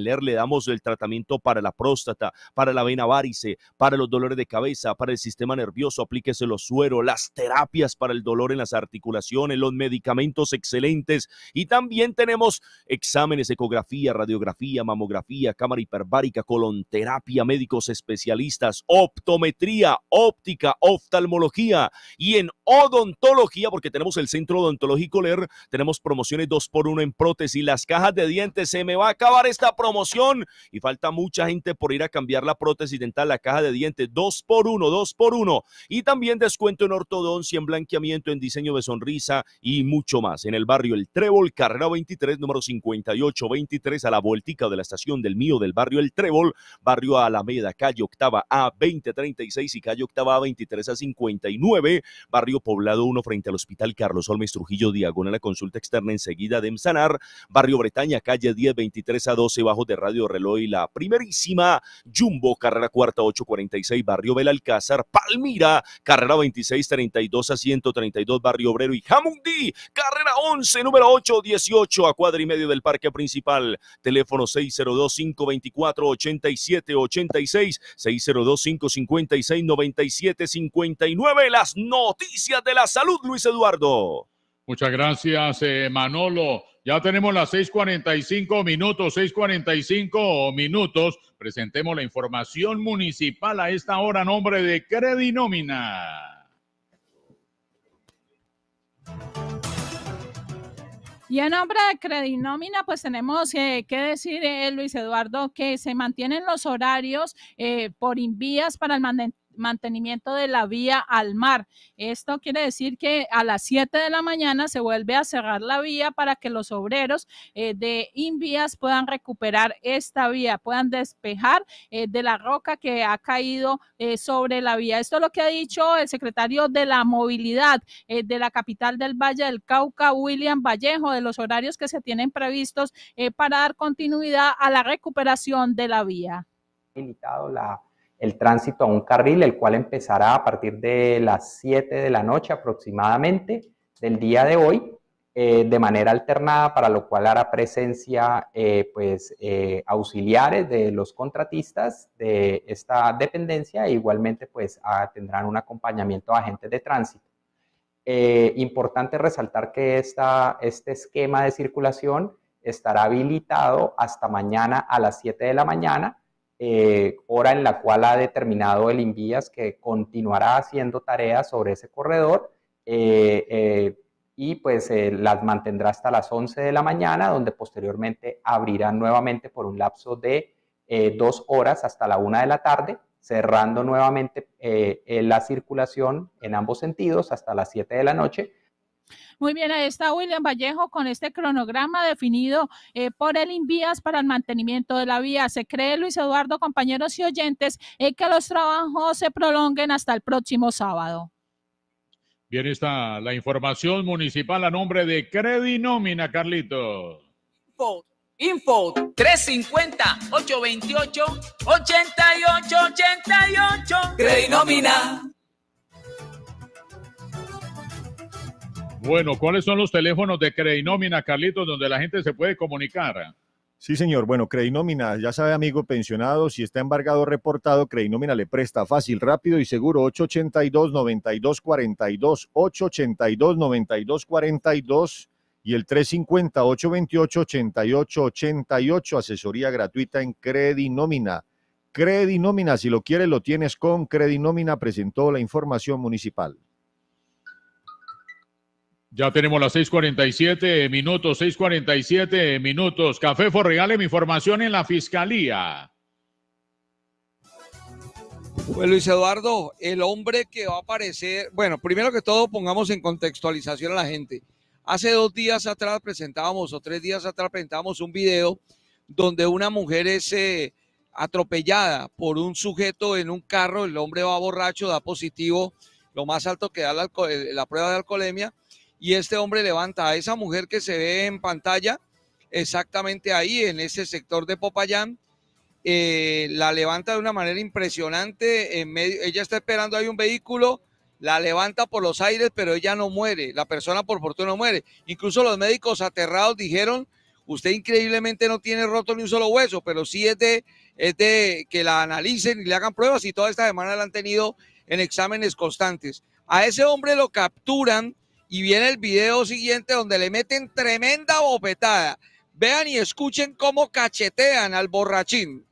en Leer le damos el tratamiento para la próstata, para la vena varice, para los dolores de cabeza, para el sistema nervioso, aplíquese los sueros, las terapias para el dolor en las articulaciones, los medicamentos excelentes, y también tenemos exámenes, ecografía, radiografía, mamografía, cámara hiperbárica, colonterapia, médicos especialistas, optometría, óptica, oftalmología, y en odontología, porque tenemos el Centro Odontológico Leer, tenemos promociones dos por uno en prótesis, las cajas de dientes. Se me va a acabar esta promoción y falta mucha gente por ir a cambiar la prótesis dental, la caja de dientes, dos por uno, dos por uno, y también descuento en ortodoncia, en blanqueamiento, en diseño de sonrisa y mucho más. En el barrio El Trébol, carrera veintitrés, número cincuenta y ocho veintitrés, a la vueltica de la estación del Mío del barrio El Trébol, barrio Alameda, calle Octava A veinte treinta y seis y calle Octava A veintitrés a cincuenta y nueve, barrio Poblado uno frente al Hospital Carlos Olmes Trujillo, diagonal a consulta externa enseguida de Emsanar, barrio Bretaña, calle diez veintitrés a doce, bajo de Radio Reloj y la primerísima Jumbo, carrera cuarta ocho cuarenta y seis, barrio Belalcázar, Palmira, carrera veintiséis treinta y dos a ciento treinta y dos, barrio Obrero, y Jamundí, carrera once, número ocho dieciocho, a cuadra y medio del parque principal. Teléfono seis cero dos, cinco dos cuatro, ocho siete ocho seis, seis cero dos, cinco cinco seis, nueve siete cinco nueve. Las noticias de la salud, Luis Eduardo. Muchas gracias, eh, Manolo. Ya tenemos las seis cuarenta y cinco minutos, seis cuarenta y cinco minutos. Presentemos la información municipal a esta hora a nombre de Credinómina. Y en nombre de Credinómina, pues tenemos eh, que decir, eh, Luis Eduardo, que se mantienen los horarios eh, por invías para el mantenimiento mantenimiento de la vía al mar. Esto quiere decir que a las siete de la mañana se vuelve a cerrar la vía para que los obreros eh, de Invías puedan recuperar esta vía, puedan despejar eh, de la roca que ha caído eh, sobre la vía. Esto es lo que ha dicho el secretario de la movilidad eh, de la capital del Valle del Cauca, William Vallejo, de los horarios que se tienen previstos eh, para dar continuidad a la recuperación de la vía. Limitado la el tránsito a un carril, el cual empezará a partir de las siete de la noche aproximadamente del día de hoy, eh, de manera alternada, para lo cual hará presencia eh, pues, eh, auxiliares de los contratistas de esta dependencia, e igualmente pues, a, tendrán un acompañamiento de agentes de tránsito. Eh, importante resaltar que esta, este esquema de circulación estará habilitado hasta mañana a las siete de la mañana, Eh, hora en la cual ha determinado el Invías que continuará haciendo tareas sobre ese corredor eh, eh, y pues eh, las mantendrá hasta las once de la mañana, donde posteriormente abrirán nuevamente por un lapso de eh, dos horas hasta la una de la tarde, cerrando nuevamente eh, eh, la circulación en ambos sentidos hasta las siete de la noche. Muy bien, ahí está William Vallejo con este cronograma definido eh, por el Invías para el mantenimiento de la vía. Se cree, Luis Eduardo, compañeros y oyentes, eh, que los trabajos se prolonguen hasta el próximo sábado. Bien, está la información municipal a nombre de Credinómina, Carlito. Info, info trescientos cincuenta, ochocientos veintiocho, ochenta y ocho ochenta y ocho. Credinómina. Bueno, ¿cuáles son los teléfonos de Credinómina, Carlitos, donde la gente se puede comunicar? Sí, señor. Bueno, Credinómina, ya sabe, amigo pensionado, si está embargado o reportado, Credinómina le presta fácil, rápido y seguro. ocho ochenta y dos, noventa y dos cuarenta y dos, ocho ochenta y dos, noventa y dos cuarenta y dos y el tres cincuenta, ocho veintiocho, ochenta y ocho ochenta y ocho, asesoría gratuita en Credinómina. Credinómina, si lo quieres, lo tienes con Credinómina, presentó la información municipal. Ya tenemos las seis cuarenta y siete minutos, seis cuarenta y siete minutos. Café Forregale, mi información en la Fiscalía. Pues Luis Eduardo, el hombre que va a aparecer, bueno, primero que todo pongamos en contextualización a la gente. Hace dos días atrás presentábamos, o tres días atrás presentábamos un video donde una mujer es eh, atropellada por un sujeto en un carro, el hombre va borracho, da positivo, lo más alto que da la, la prueba de alcoholemia, y este hombre levanta a esa mujer que se ve en pantalla, exactamente ahí, en ese sector de Popayán, eh, la levanta de una manera impresionante, en medio, ella está esperando ahí un vehículo, la levanta por los aires, pero ella no muere, la persona por fortuna no muere. Incluso los médicos aterrados dijeron, Usted increíblemente no tiene roto ni un solo hueso, pero sí es de, es de que la analicen y le hagan pruebas, y toda esta semana la han tenido en exámenes constantes. A ese hombre lo capturan y viene el video siguiente donde le meten tremenda bofetada. Vean y escuchen cómo cachetean al borrachín.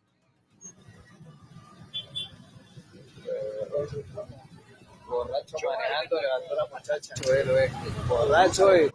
Borracho manejando, levantó la muchacha. Lo es. Borracho es.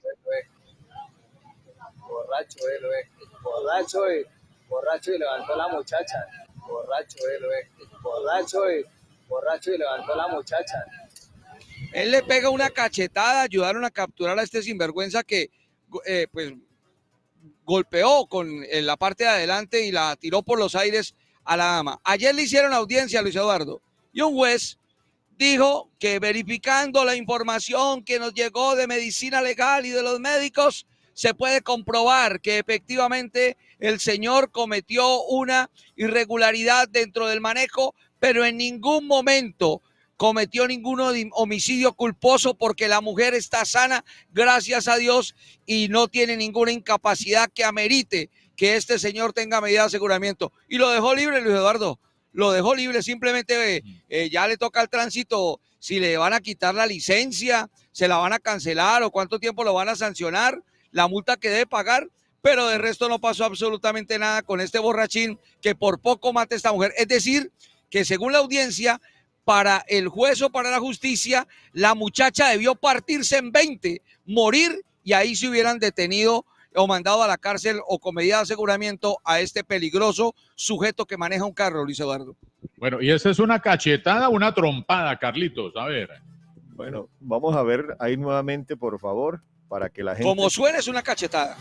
Borracho es, lo es. Borracho es. Borracho y levantó la muchacha. Borracho es, lo es. Borracho es. Borracho y levantó la muchacha. Él le pega una cachetada, ayudaron a capturar a este sinvergüenza que eh, pues golpeó con eh, la parte de adelante y la tiró por los aires a la dama. Ayer le hicieron audiencia a Luis Eduardo y un juez dijo que verificando la información que nos llegó de medicina legal y de los médicos, se puede comprobar que efectivamente el señor cometió una irregularidad dentro del manejo, pero en ningún momento cometió ningún homicidio culposo porque la mujer está sana, gracias a Dios, y no tiene ninguna incapacidad que amerite que este señor tenga medida de aseguramiento. Y lo dejó libre, Luis Eduardo. Lo dejó libre, simplemente eh, eh, ya le toca al tránsito si le van a quitar la licencia, se la van a cancelar o cuánto tiempo lo van a sancionar, la multa que debe pagar, pero de resto no pasó absolutamente nada con este borrachín que por poco mata a esta mujer. Es decir, que según la audiencia, para el juez o para la justicia, la muchacha debió partirse en veinte, morir, y ahí se hubieran detenido o mandado a la cárcel o con medida de aseguramiento a este peligroso sujeto que maneja un carro, Luis Eduardo. Bueno, y esa es una cachetada, una trompada, Carlitos, a ver. Bueno, vamos a ver ahí nuevamente, por favor, para que la gente... Como suena, es una cachetada.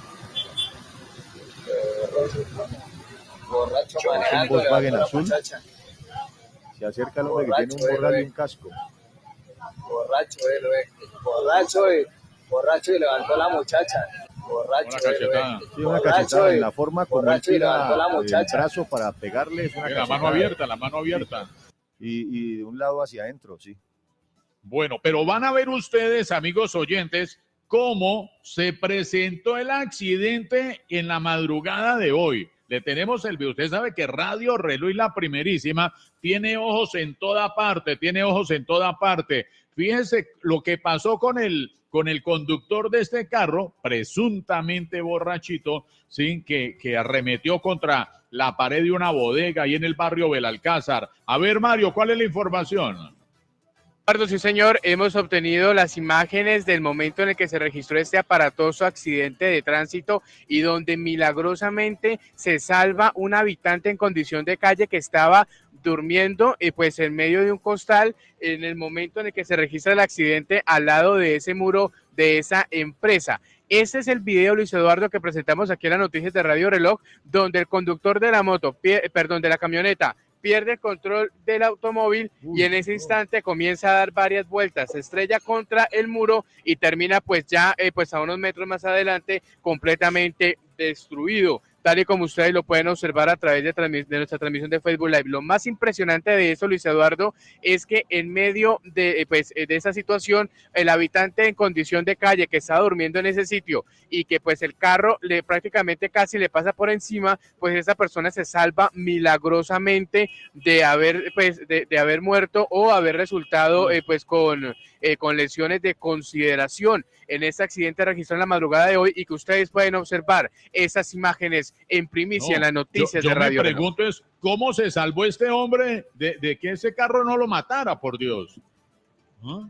Borracho un manejando, Volkswagen levantó la azul. muchacha. Se acerca el hombre que tiene un morral y un casco. Borracho es, lo es. Borracho es. Borracho y levantó la muchacha. Borracho es, lo es. Sí, una cachetada en la forma como él borracho y levantó la tira el muchacha. brazo para pegarle. Es una Sí, la cachetada. mano abierta, la mano abierta. Y, y de un lado hacia adentro, sí. Bueno, pero van a ver ustedes, amigos oyentes, cómo se presentó el accidente en la madrugada de hoy. Le tenemos el video. Usted sabe que Radio Reloj, la primerísima, tiene ojos en toda parte, tiene ojos en toda parte. Fíjese lo que pasó con el, con el conductor de este carro, presuntamente borrachito, ¿sí? que, que arremetió contra la pared de una bodega ahí en el barrio Belalcázar. A ver, Mario, ¿cuál es la información? Sí, señor, hemos obtenido las imágenes del momento en el que se registró este aparatoso accidente de tránsito y donde milagrosamente se salva un habitante en condición de calle que estaba durmiendo eh, pues en medio de un costal en el momento en el que se registra el accidente al lado de ese muro de esa empresa. Este es el video, Luis Eduardo, que presentamos aquí en las noticias de Radio Reloj, donde el conductor de la moto, pie, perdón, de la camioneta, pierde el control del automóvil y en ese instante comienza a dar varias vueltas, se estrella contra el muro y termina pues ya eh, pues a unos metros más adelante completamente destruido, tal y como ustedes lo pueden observar a través de, transmis de nuestra transmisión de Facebook Live. Lo más impresionante de eso, Luis Eduardo, es que en medio de, pues, de esa situación, el habitante en condición de calle que está durmiendo en ese sitio y que pues el carro le prácticamente casi le pasa por encima, pues esa persona se salva milagrosamente de haber pues de, de haber muerto o haber resultado eh, pues con, eh, con lesiones de consideración en este accidente registrado en la madrugada de hoy y que ustedes pueden observar esas imágenes en primicia No, en las noticias yo, yo de Radio me Reloj. pregunto es, ¿cómo se salvó este hombre de, de que ese carro no lo matara, por Dios? ¿Ah?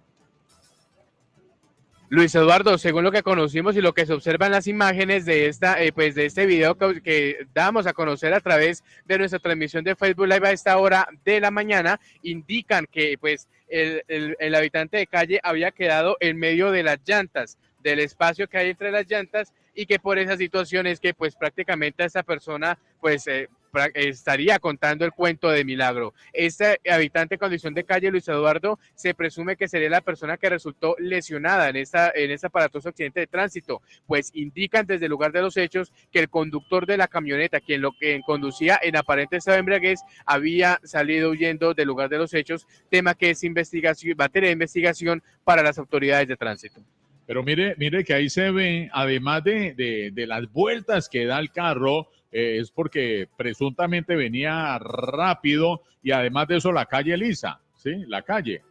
Luis Eduardo, según lo que conocimos y lo que se observa en las imágenes de esta, eh, pues de este video que, que damos a conocer a través de nuestra transmisión de Facebook Live a esta hora de la mañana, indican que pues el, el, el habitante de calle había quedado en medio de las llantas, del espacio que hay entre las llantas y que por esa situación es que pues prácticamente a esta persona pues eh, estaría contando el cuento de milagro. Este habitante en condición de calle, Luis Eduardo, se presume que sería la persona que resultó lesionada en esta en este aparatoso accidente de tránsito, pues indican desde el lugar de los hechos que el conductor de la camioneta, quien lo que conducía en aparente estado de embriaguez, había salido huyendo del lugar de los hechos, tema que es investigación, materia de investigación para las autoridades de tránsito. Pero mire, mire que ahí se ve, además de, de, de las vueltas que da el carro, eh, es porque presuntamente venía rápido y además de eso la calle lisa, ¿sí? La calle.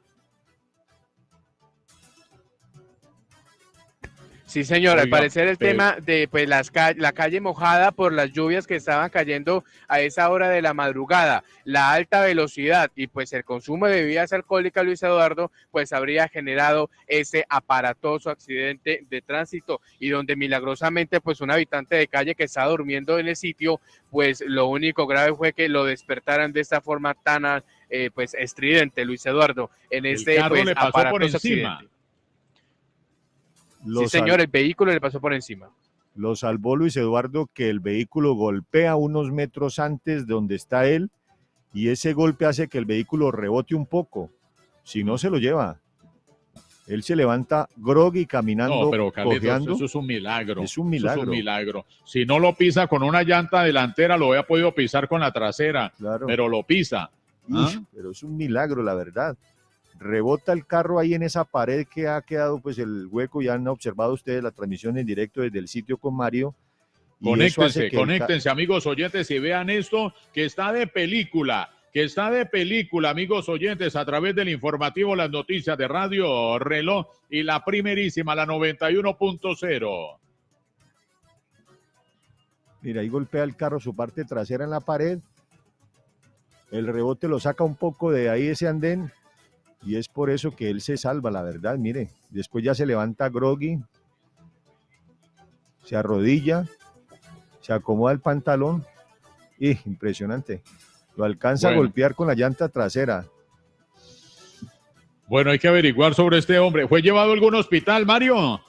Sí, señor, al Oiga, parecer el pero- tema de pues las ca- la calle mojada por las lluvias que estaban cayendo a esa hora de la madrugada, la alta velocidad y pues el consumo de bebidas alcohólicas, Luis Eduardo, pues habría generado ese aparatoso accidente de tránsito y donde milagrosamente pues un habitante de calle que estaba durmiendo en el sitio, pues lo único grave fue que lo despertaran de esta forma tan eh, pues estridente, Luis Eduardo, en El este carro pues, le pasó por aparatoso encima. accidente. Lo Sí, señor, sal- el vehículo le pasó por encima. Lo salvó Luis Eduardo, que el vehículo golpea unos metros antes de donde está él y ese golpe hace que el vehículo rebote un poco. Si no, se lo lleva. Él se levanta groggy caminando, No, pero Carlitos, cojeando. eso es un milagro. Es un Eso milagro. es un milagro. Si no lo pisa con una llanta delantera, lo había podido pisar con la trasera, Claro. pero lo pisa. ¿Ah? Ish, pero es un milagro, la verdad. Rebota el carro ahí en esa pared que ha quedado pues el hueco, ya han observado ustedes la transmisión en directo desde el sitio con Mario. y eso hace Conéctense, que el ca- conéctense, amigos oyentes, y vean esto que está de película, que está de película, amigos oyentes, a través del informativo, las noticias de Radio Reloj y la primerísima, la noventa y uno punto cero. Mira, ahí golpea el carro su parte trasera en la pared. El rebote lo saca un poco de ahí ese andén y es por eso que él se salva, la verdad, mire. Después ya se levanta groggy, se arrodilla, se acomoda el pantalón y impresionante. Lo alcanza Bueno. a golpear con la llanta trasera. Bueno, hay que averiguar sobre este hombre. ¿Fue llevado a algún hospital, Mario?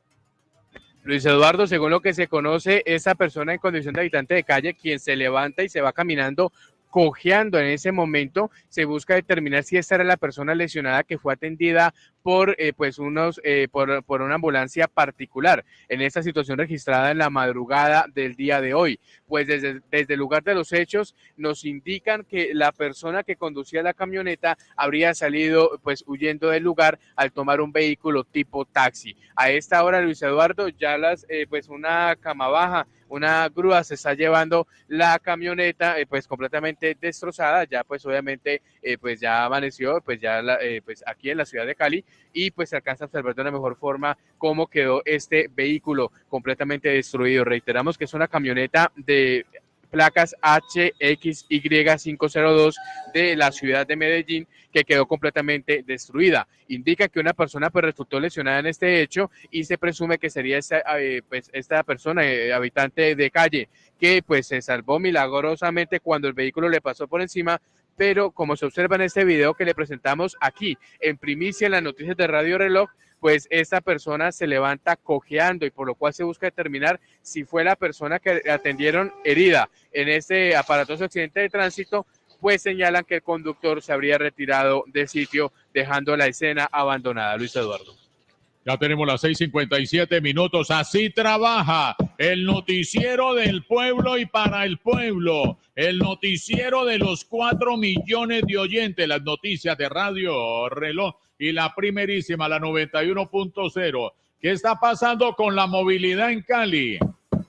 Luis Eduardo, según lo que se conoce, esa persona en condición de habitante de calle, quien se levanta y se va caminando, cojeando en ese momento, se busca determinar si esta era la persona lesionada que fue atendida por eh, pues unos eh, por, por una ambulancia particular en esta situación registrada en la madrugada del día de hoy. Pues desde, desde el lugar de los hechos nos indican que la persona que conducía la camioneta habría salido pues huyendo del lugar al tomar un vehículo tipo taxi. A esta hora, Luis Eduardo, ya las eh, pues una cama baja, una grúa se está llevando la camioneta eh, pues completamente destrozada, ya pues obviamente eh, pues ya amaneció pues ya la, eh, pues aquí en la ciudad de Cali y pues se alcanza a observar de una mejor forma cómo quedó este vehículo completamente destruido. Reiteramos que es una camioneta de placas H X Y cinco cero dos de la ciudad de Medellín que quedó completamente destruida. Indica que una persona pues resultó lesionada en este hecho y se presume que sería esta, eh, pues, esta persona, eh, habitante de calle, que pues se salvó milagrosamente cuando el vehículo le pasó por encima, pero como se observa en este video que le presentamos aquí en primicia en las noticias de Radio Reloj, pues esta persona se levanta cojeando y por lo cual se busca determinar si fue la persona que atendieron herida en este aparatoso accidente de tránsito, pues señalan que el conductor se habría retirado del sitio dejando la escena abandonada. Luis Eduardo. Ya tenemos las seis cincuenta y siete minutos. Así trabaja el noticiero del pueblo y para el pueblo. El noticiero de los cuatro millones de oyentes. Las noticias de Radio Reloj y la primerísima, la noventa y uno punto cero. ¿Qué está pasando con la movilidad en Cali?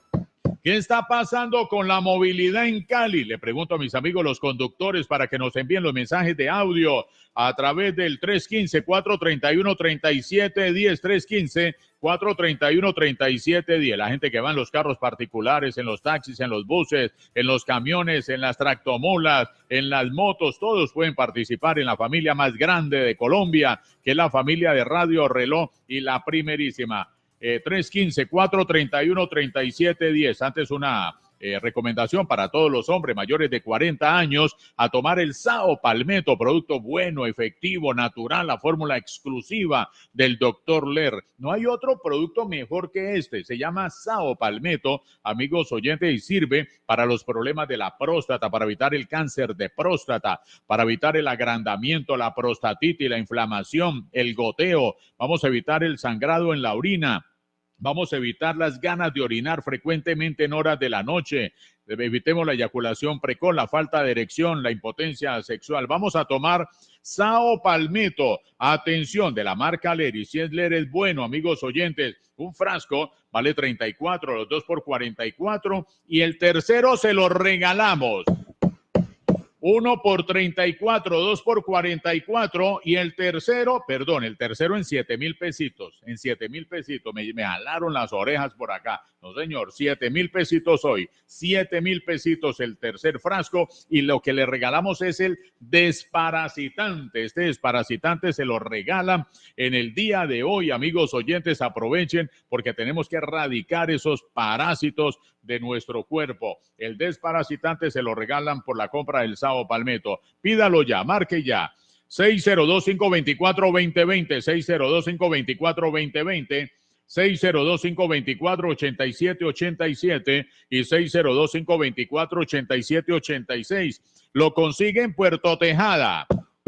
¿Qué está pasando con la movilidad en Cali? Le pregunto a mis amigos los conductores para que nos envíen los mensajes de audio a través del tres uno cinco, cuatro tres uno, tres siete uno cero, tres uno cinco, cuatro tres uno, tres siete uno cero. La gente que va en los carros particulares, en los taxis, en los buses, en los camiones, en las tractomulas, en las motos, todos pueden participar en la familia más grande de Colombia, que es la familia de Radio Reloj y la primerísima. Eh, tres uno cinco, cuatro tres uno, tres siete uno cero. Antes una eh, recomendación para todos los hombres mayores de cuarenta años a tomar el Sao Palmetto, producto bueno, efectivo, natural, la fórmula exclusiva del doctor Ler. No hay otro producto mejor que este. Se llama Sao Palmetto, amigos oyentes, y sirve para los problemas de la próstata, para evitar el cáncer de próstata, para evitar el agrandamiento, la prostatitis, la inflamación, el goteo. Vamos a evitar el sangrado en la orina. Vamos a evitar las ganas de orinar frecuentemente en horas de la noche. evitemos la eyaculación precoz, la falta de erección, la impotencia sexual. Vamos a tomar Sao Palmetto, atención, de la marca Ler, y si es Ler es bueno, amigos oyentes, un frasco vale treinta y cuatro, los dos por cuarenta y cuatro, y el tercero se lo regalamos. Uno por treinta y cuatro, dos por cuarenta y cuatro, y el tercero, perdón, el tercero en siete mil pesitos, en siete mil pesitos, me, me jalaron las orejas por acá. No, señor, siete mil pesitos hoy, siete mil pesitos el tercer frasco, y lo que le regalamos es el desparasitante. Este desparasitante se lo regalan en el día de hoy, amigos oyentes, aprovechen porque tenemos que erradicar esos parásitos de nuestro cuerpo. El desparasitante se lo regalan por la compra del Sao Palmetto. Pídalo ya, marque ya. seis cero dos, cinco dos cuatro, dos cero dos cero, seis cero dos, cinco dos cuatro, dos cero dos cero, seis cero dos, cinco dos cuatro, ocho siete ocho siete y seis cero dos, cinco dos cuatro, ocho siete ocho seis. Lo consigue en Puerto Tejada,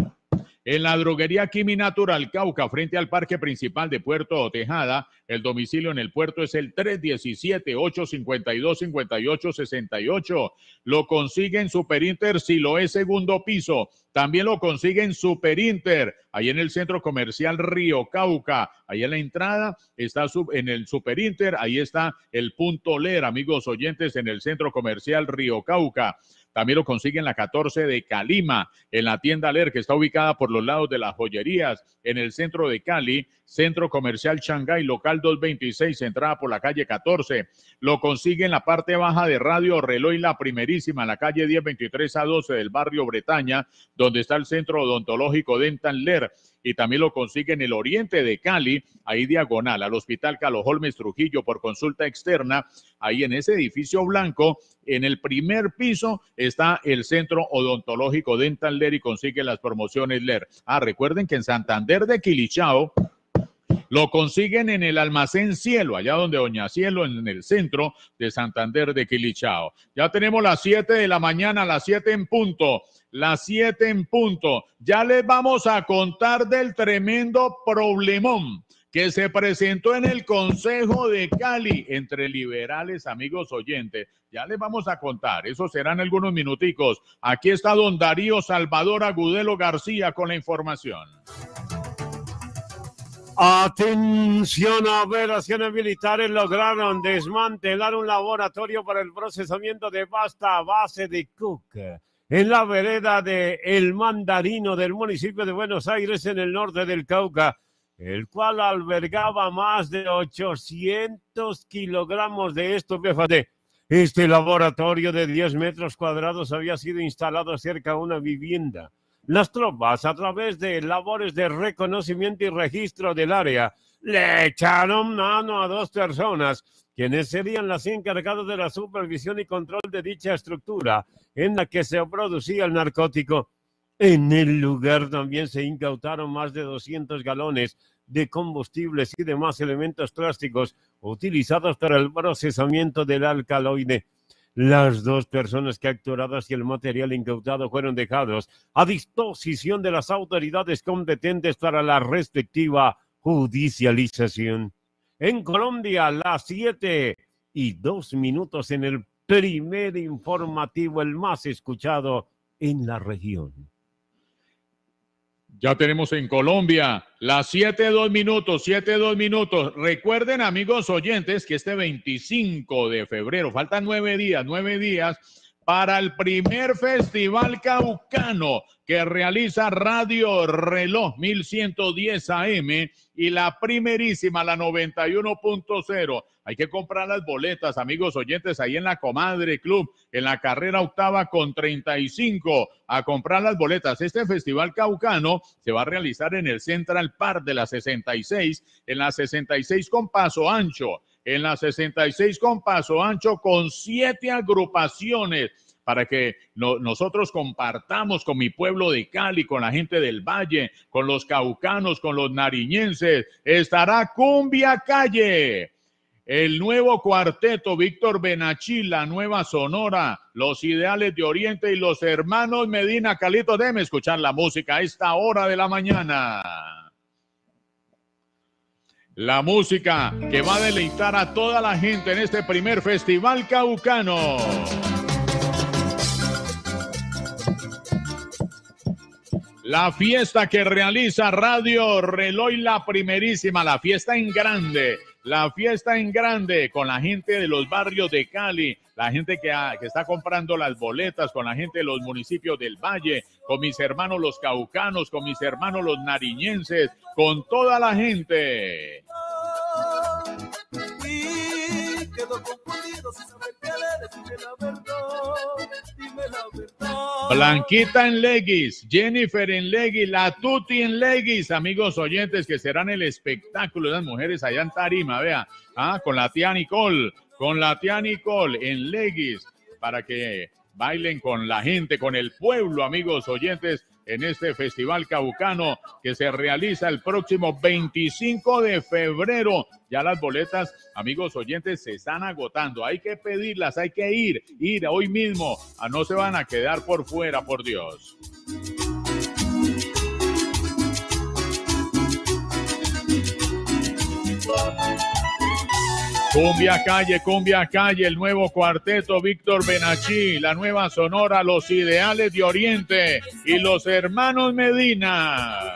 en la droguería Quimi Natural Cauca, frente al parque principal de Puerto Tejada. El domicilio en el puerto es el tres diecisiete, ocho cincuenta y dos, cincuenta y ocho sesenta y ocho. Lo consigue en Superinter Siloé segundo piso. También lo consigue en Superinter, ahí en el centro comercial Río Cauca. Ahí en la entrada está en el Superinter, ahí está el punto Ler, amigos oyentes, en el centro comercial Río Cauca. También lo consigue en la catorce de Calima, en la tienda Ler, que está ubicada por los lados de las joyerías, en el centro de Cali, Centro Comercial Shanghái, local doscientos veintiséis, entrada por la calle catorce. Lo consigue en la parte baja de Radio Reloj, la primerísima, en la calle diez veintitrés a doce del barrio Bretaña, donde está el Centro Odontológico Dental Ler. Y también lo consigue en el oriente de Cali, ahí diagonal al Hospital Carlos Holmes Trujillo por consulta externa. Ahí en ese edificio blanco, en el primer piso, está el Centro Odontológico Dental Ler y consigue las promociones Ler. Ah, recuerden que en Santander de Quilichao lo consiguen en el Almacén Cielo, allá donde Doña Cielo, en el centro de Santander de Quilichao. Ya tenemos las siete de la mañana, las siete en punto. Las siete en punto. Ya les vamos a contar del tremendo problemón que se presentó en el Consejo de Cali entre liberales, amigos oyentes. Ya les vamos a contar, eso serán algunos minuticos. Aquí está don Darío Salvador Agudelo García con la información. Atención, operaciones militares lograron desmantelar un laboratorio para el procesamiento de pasta a base de coca en la vereda de El Mandarino del municipio de Buenos Aires, en el norte del Cauca, el cual albergaba más de ochocientos kilogramos de estupefacientes. Este laboratorio de diez metros cuadrados había sido instalado cerca de una vivienda. Las tropas, a través de labores de reconocimiento y registro del área, le echaron mano a dos personas, quienes serían las encargadas de la supervisión y control de dicha estructura en la que se producía el narcótico. En el lugar también se incautaron más de doscientos galones de combustibles y demás elementos plásticos utilizados para el procesamiento del alcaloide. Las dos personas capturadas y el material incautado fueron dejados a disposición de las autoridades competentes para la respectiva judicialización. En Colombia, las siete y dos minutos en el primer informativo, el más escuchado en la región. Ya tenemos en Colombia las siete, dos minutos, siete, dos minutos. Recuerden, amigos oyentes, que este veinticinco de febrero, faltan nueve días, nueve días para el primer festival caucano que realiza Radio Reloj mil ciento diez A M y la primerísima, la noventa y uno punto cero. Hay que comprar las boletas, amigos oyentes, ahí en la Comadre Club, en la carrera octava con treinta y cinco, a comprar las boletas. Este festival caucano se va a realizar en el Central Park de la sesenta y seis, en la sesenta y seis con Paso Ancho, en la sesenta y seis con Paso Ancho, con siete agrupaciones, para que no, nosotros compartamos con mi pueblo de Cali, con la gente del Valle, con los caucanos, con los nariñenses. Estará Cumbia Calle, el nuevo cuarteto Víctor Benachí, la Nueva Sonora, los Ideales de Oriente y los Hermanos Medina. Calito, déjeme escuchar la música a esta hora de la mañana. La música que va a deleitar a toda la gente en este primer festival caucano. la fiesta que realiza Radio Reloj La Primerísima, la fiesta en grande, la fiesta en grande con la gente de los barrios de Cali, la gente que, ha, que está comprando las boletas, con la gente de los municipios del Valle, con mis hermanos los caucanos, con mis hermanos los nariñenses, con toda la gente. Y quedo confundido sin saber qué le decirme la verdad, dime la verdad. Blanquita en Leguis, Jennifer en Leguis, la Tuti en Leguis, amigos oyentes, que serán el espectáculo de las mujeres allá en Tarima, vea, ah, con la tía Nicole, con la tía Nicole en Leguis, para que bailen con la gente, con el pueblo, amigos oyentes, en este festival caucano que se realiza el próximo veinticinco de febrero. Ya las boletas, amigos oyentes, se están agotando. Hay que pedirlas, hay que ir, ir hoy mismo. A no se van a quedar por fuera, por Dios. Cumbia Calle, Cumbia Calle, el nuevo cuarteto Víctor Benachí, la nueva Sonora, Los Ideales de Oriente y los Hermanos Medina.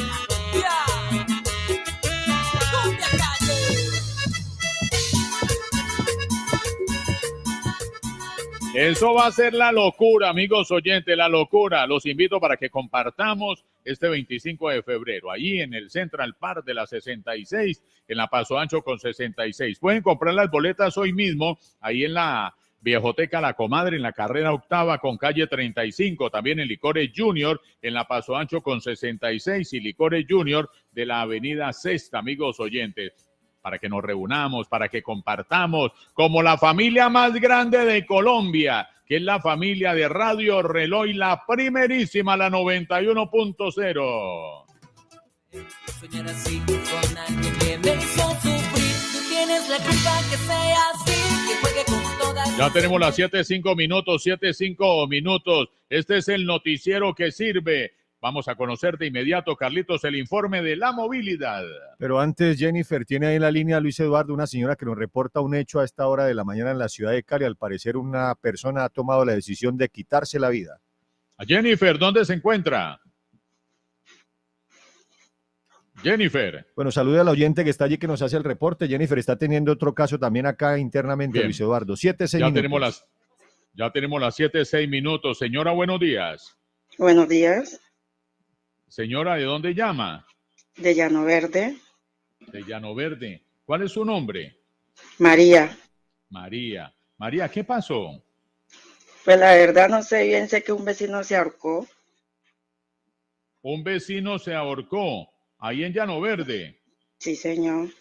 Eso va a ser la locura, amigos oyentes, la locura. Los invito para que compartamos este veinticinco de febrero, allí en el Central Park de la sesenta y seis, en la Paso Ancho con sesenta y seis. Pueden comprar las boletas hoy mismo, ahí en la Viejoteca La Comadre, en la carrera octava con calle treinta y cinco, también en Licores Junior, en la Paso Ancho con sesenta y seis y Licores Junior de la avenida Sexta, amigos oyentes, para que nos reunamos, para que compartamos como la familia más grande de Colombia, que es la familia de Radio Reloj, la primerísima, la noventa y uno punto cero. Soñar así con alguien que me hizo sufrir. Tú tienes la culpa que sea así, que juegue con todas. Ya tenemos las siete, cinco minutos, siete, cinco minutos. Este es el noticiero que sirve. Vamos a conocer de inmediato, Carlitos, el informe de la movilidad. Pero antes, Jennifer, tiene ahí en la línea Luis Eduardo, una señora que nos reporta un hecho a esta hora de la mañana en la ciudad de Cali. Al parecer, una persona ha tomado la decisión de quitarse la vida. Jennifer, ¿dónde se encuentra? Jennifer. Bueno, saluda al oyente que está allí que nos hace el reporte. Jennifer está teniendo otro caso también acá internamente, bien. Luis Eduardo. Siete, seis ya minutos. Tenemos las, ya tenemos las siete, seis minutos. Señora, buenos días. Buenos días. Señora, ¿de dónde llama? De Llano Verde. De Llano Verde. ¿Cuál es su nombre? María. María. María, ¿qué pasó? Pues la verdad no sé bien, sé que un vecino se ahorcó. Un vecino se ahorcó, ahí en Llano Verde. Sí, señor.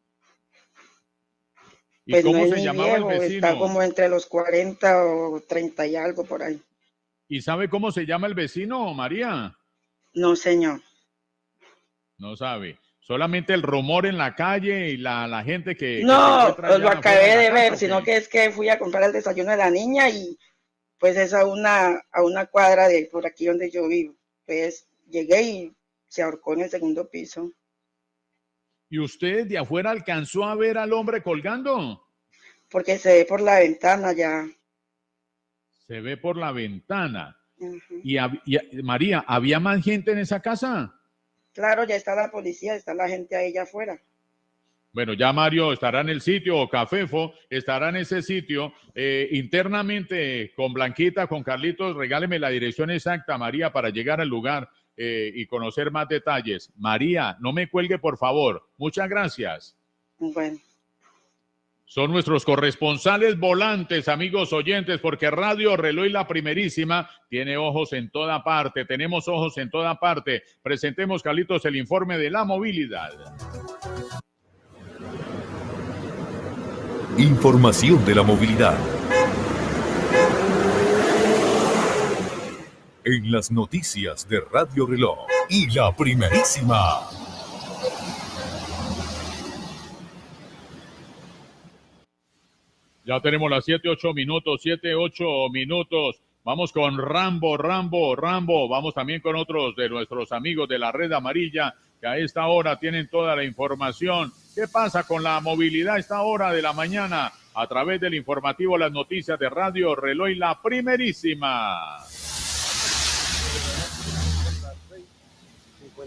¿Y pues cómo no es se ni llamaba viejo, el vecino? Está como entre los cuarenta o treinta y algo por ahí. ¿Y sabe cómo se llama el vecino, María? No, señor. No sabe. Solamente el rumor en la calle y la, la gente que... No, que pues lo acabé de ver, casa, sino que es que fui a comprar el desayuno de la niña y pues es a una, a una cuadra de por aquí donde yo vivo. Pues llegué y se ahorcó en el segundo piso. ¿Y usted de afuera alcanzó a ver al hombre colgando? Porque se ve por la ventana ya. Se ve por la ventana. Uh-huh. y, y María, ¿había más gente en esa casa? Claro, ya está la policía, está la gente ahí allá afuera. Bueno, ya Mario estará en el sitio, o Cafefo estará en ese sitio. Eh, internamente, con Blanquita, con Carlitos, regáleme la dirección exacta, María, para llegar al lugar eh, y conocer más detalles. María, no me cuelgue, por favor. Muchas gracias. Bueno. Son nuestros corresponsales volantes, amigos oyentes, porque Radio Reloj La Primerísima tiene ojos en toda parte. Tenemos ojos en toda parte. Presentemos, Carlitos, el informe de la movilidad. Información de la movilidad. En las noticias de Radio Reloj y La Primerísima. Ya tenemos las siete, ocho minutos, siete, ocho minutos. Vamos con Rambo, Rambo, Rambo. Vamos también con otros de nuestros amigos de la Red Amarilla, que a esta hora tienen toda la información. ¿Qué pasa con la movilidad a esta hora de la mañana? A través del informativo, las noticias de Radio Reloj, La Primerísima.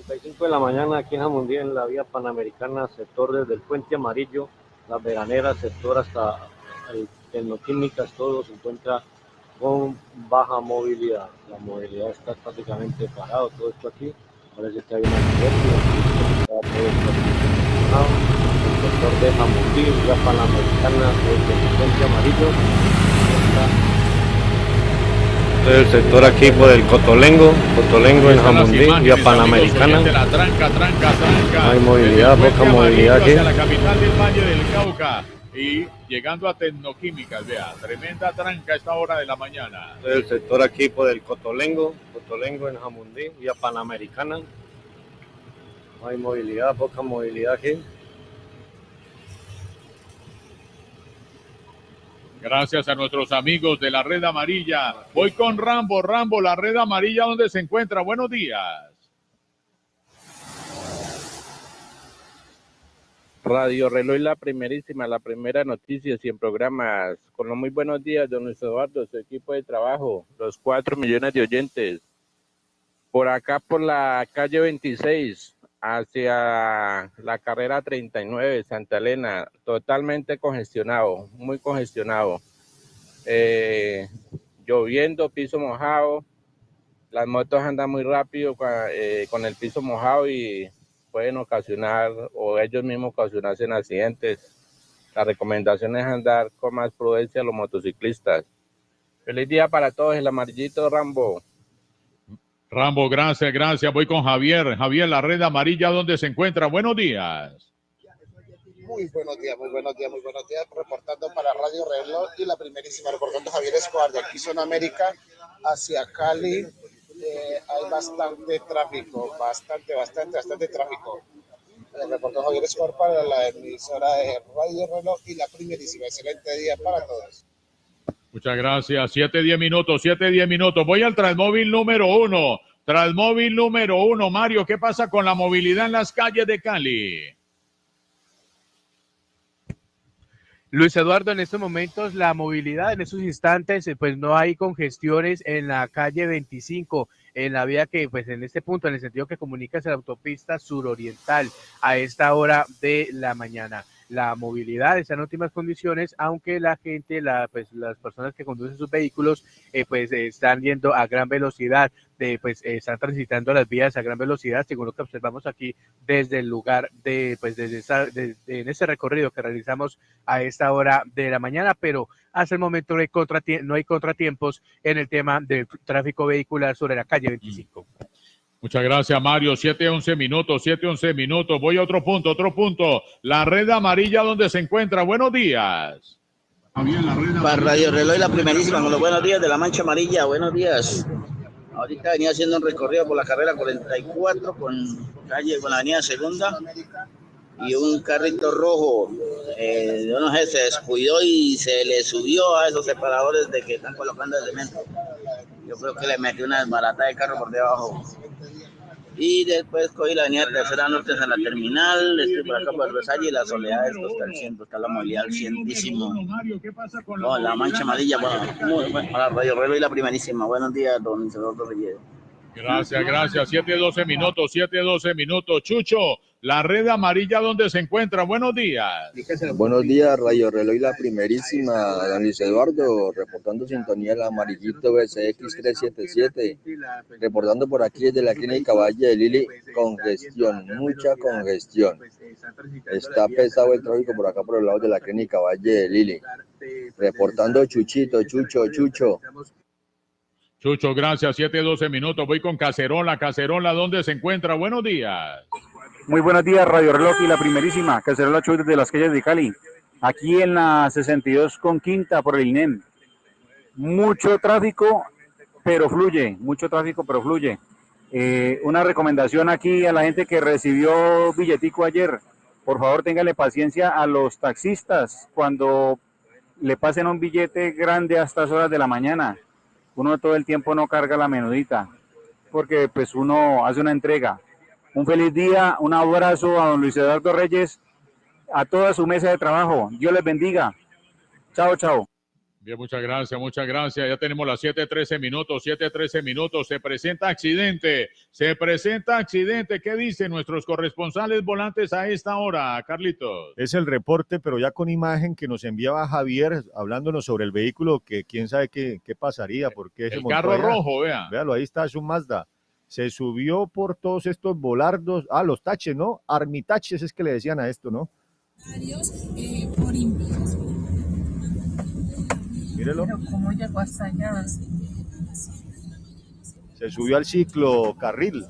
treinta y cinco de la mañana aquí en Jamundí, en la vía Panamericana, sector desde el Puente Amarillo, Las Veraneras, sector hasta el Tecnoquímicas, todo se encuentra con baja movilidad. La movilidad está prácticamente parado, todo esto aquí. Parece que hay una accidente. Está todo esto aquí. El sector de Jamundí, vía Panamericana, desde el Puente Amarillo. Está el sector aquí por el Cotolengo, Cotolengo en Jamundí, vía Panamericana. La tranca, tranca, tranca. Hay movilidad, poca movilidad aquí. Hacia la capital del Valle del Cauca y llegando a Tecnoquímicas, vea, tremenda tranca a esta hora de la mañana. El sector aquí por el Cotolengo, Cotolengo en Jamundí, vía Panamericana. Hay movilidad, poca movilidad aquí. Gracias a nuestros amigos de la Red Amarilla. Voy con Rambo, Rambo, la Red Amarilla, ¿dónde se encuentra? Buenos días. Radio Reloj, la primerísima, la primera noticia, cien programas. Con los muy buenos días, don Luis Eduardo, su equipo de trabajo, los cuatro millones de oyentes. Por acá, por la calle veintiséis, hacia la carrera treinta y nueve, Santa Elena, totalmente congestionado, muy congestionado. Eh, lloviendo, piso mojado, las motos andan muy rápido eh, con el piso mojado y pueden ocasionar, o ellos mismos ocasionarse en accidentes. La recomendación es andar con más prudencia a los motociclistas. Feliz día para todos, el amarillito Rambo. Rambo, gracias, gracias. Voy con Javier. Javier, la Red Amarilla, ¿dónde se encuentra? Buenos días. Muy buenos días, muy buenos días, muy buenos días. Reportando para Radio Reloj y la primerísima, reportando Javier Escobar de aquí, Zona América, hacia Cali. Eh, hay bastante tráfico, bastante, bastante, bastante tráfico. Eh, reportó Javier Escobar para la emisora de Radio Reloj y la primerísima. Excelente día para todos. Muchas gracias. Siete, diez minutos, siete, diez minutos. Voy al Transmóvil número uno. Transmóvil número uno. Mario, ¿qué pasa con la movilidad en las calles de Cali? Luis Eduardo, en estos momentos la movilidad, en estos instantes, pues no hay congestiones en la calle veinticinco, en la vía que, pues en este punto, en el sentido que comunica hacia la autopista suroriental a esta hora de la mañana. La movilidad está en óptimas condiciones, aunque la gente, la, pues, las personas que conducen sus vehículos, eh, pues eh, están yendo a gran velocidad, de, pues eh, están transitando las vías a gran velocidad, según lo que observamos aquí desde el lugar de, pues desde esa, de, de, en ese recorrido que realizamos a esta hora de la mañana, pero hasta el momento no hay, contratie no hay contratiempos en el tema del tráfico vehicular sobre la calle veinticinco. Muchas gracias, Mario. Siete, once minutos, siete, once minutos. Voy a otro punto, otro punto. La Red Amarilla, ¿dónde se encuentra? Buenos días. Para Radio Reloj y la primerísima, con los buenos días de la Mancha Amarilla. Buenos días. Ahorita venía haciendo un recorrido por la carrera cuarenta y cuatro con calle, con la avenida Segunda, y un carrito rojo, eh, yo no sé, se descuidó y se le subió a esos separadores de que están colocando el cemento. Yo creo que le metió una desbarata de carro por debajo. Y después cogí la avenida Tercera Norte hasta la terminal, estoy por acá por Versalles y la Soledad, esto está al ciento, está la movilidad al cientísimo. No, la Mancha Amarilla, bueno, muy bueno, para Radio Reloj y la primerísima. Buenos días, don Isidoro Reyes. Gracias, gracias. siete, doce minutos, siete, doce minutos. Chucho, la Red Amarilla, ¿dónde se encuentra? Buenos días. Buenos días, Radio Reloj y la primerísima. Don Luis Eduardo, reportando sintonía el amarillito B C X trescientos setenta y siete. Reportando por aquí desde la clínica Valle de Lili, congestión, mucha congestión. Está pesado el tráfico por acá por el lado de la clínica Valle de Lili. Reportando Chuchito, Chucho, Chucho. Chucho, gracias. siete, doce minutos. Voy con Cacerola. Cacerola, ¿dónde se encuentra? Buenos días. Muy buenos días, Radio Reloj y la primerísima. Cacerola Chuy desde las calles de Cali. Aquí en la sesenta y dos con Quinta por el I N E M. Mucho tráfico, pero fluye. Mucho tráfico, pero fluye. Eh, una recomendación aquí a la gente que recibió billetico ayer. Por favor, téngale paciencia a los taxistas cuando le pasen un billete grande a estas horas de la mañana. Uno todo el tiempo no carga la menudita, porque pues uno hace una entrega. Un feliz día, un abrazo a don Luis Eduardo Reyes, a toda su mesa de trabajo. Dios les bendiga. Chao, chao. Bien, muchas gracias, muchas gracias. Ya tenemos las siete trece minutos, siete trece minutos. Se presenta accidente, se presenta accidente. ¿Qué dicen nuestros corresponsales volantes a esta hora, Carlitos? Es el reporte, pero ya con imagen que nos enviaba Javier, hablándonos sobre el vehículo, que quién sabe qué, qué pasaría, por qué se El montó carro allá. rojo, vea. Véalo, ahí está, es un Mazda. Se subió por todos estos volardos, ah, los taches, ¿no? Armitaches es que le decían a esto, ¿no? Eh, por envíos. Mírelo. Pero ¿cómo llegó hasta allá? Se subió al ciclo carril.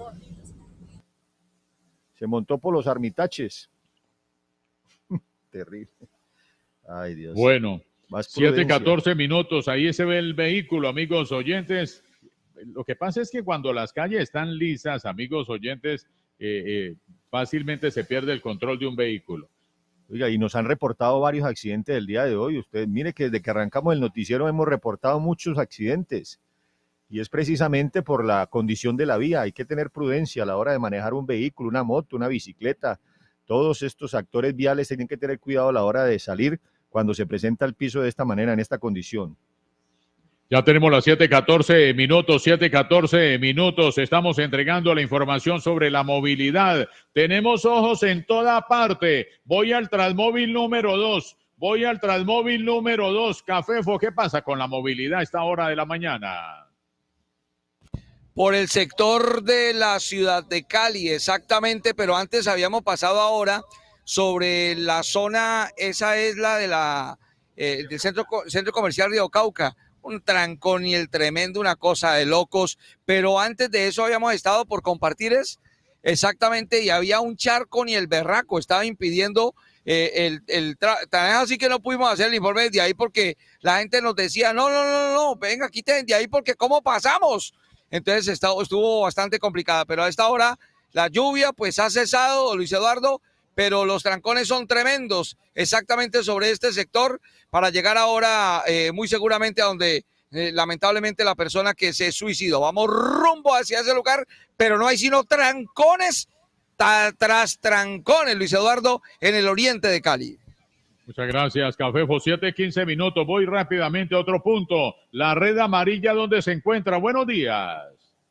Se montó por los armitaches. Terrible. Ay, Dios. Bueno, Más siete prudencia. catorce minutos. Ahí se ve el vehículo, amigos oyentes. Lo que pasa es que cuando las calles están lisas, amigos oyentes, eh, eh, fácilmente se pierde el control de un vehículo. Oiga, y nos han reportado varios accidentes el día de hoy. Usted mire que desde que arrancamos el noticiero hemos reportado muchos accidentes. Y es precisamente por la condición de la vía. Hay que tener prudencia a la hora de manejar un vehículo, una moto, una bicicleta. Todos estos actores viales tienen que tener cuidado a la hora de salir cuando se presenta el piso de esta manera, en esta condición. Ya tenemos las siete catorce minutos, siete catorce minutos. Estamos entregando la información sobre la movilidad. Tenemos ojos en toda parte. Voy al Transmóvil número dos. Voy al Transmóvil número dos. Cafefo, ¿qué pasa con la movilidad a esta hora de la mañana? Por el sector de la ciudad de Cali, exactamente, pero antes habíamos pasado ahora sobre la zona, esa es la de la eh, del centro, centro comercial Río Cauca. Un trancón y el tremendo, una cosa de locos, pero antes de eso habíamos estado por compartir es exactamente, y había un charco ni el berraco, estaba impidiendo eh, el, el tra- así que no pudimos hacer el informe desde ahí porque la gente nos decía, no, no, no, no, venga, quiten de ahí porque ¿cómo pasamos? Entonces estuvo, estuvo bastante complicada, pero a esta hora la lluvia pues ha cesado, Luis Eduardo, pero los trancones son tremendos, exactamente sobre este sector, para llegar ahora eh, muy seguramente a donde eh, lamentablemente la persona que se suicidó. Vamos rumbo hacia ese lugar, pero no hay sino trancones ta- tras trancones, Luis Eduardo, en el oriente de Cali. Muchas gracias, Cafefo. siete quince minutos. Voy rápidamente a otro punto. La red amarilla, ¿dónde se encuentra? Buenos días.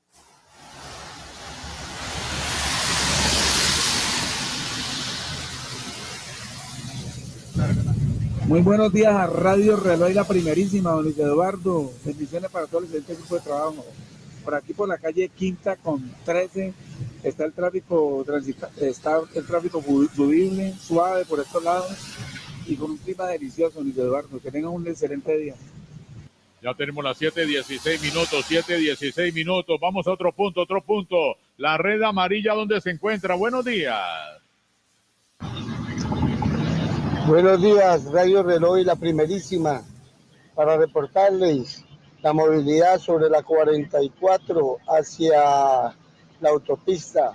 Muy buenos días a Radio Reloj, la primerísima, don Luis Eduardo. Bendiciones para todo el excelente grupo de trabajo. Por aquí por la calle Quinta con trece está el tráfico transita, está el tráfico fluible, suave por estos lados y con un clima delicioso, Luis Eduardo. Que tengan un excelente día. Ya tenemos las siete dieciséis minutos, siete dieciséis minutos. Vamos a otro punto, otro punto. La red amarilla, ¿dónde se encuentra? Buenos días. Buenos días, Radio Reloj y la primerísima, para reportarles la movilidad sobre la cuarenta y cuatro hacia la autopista.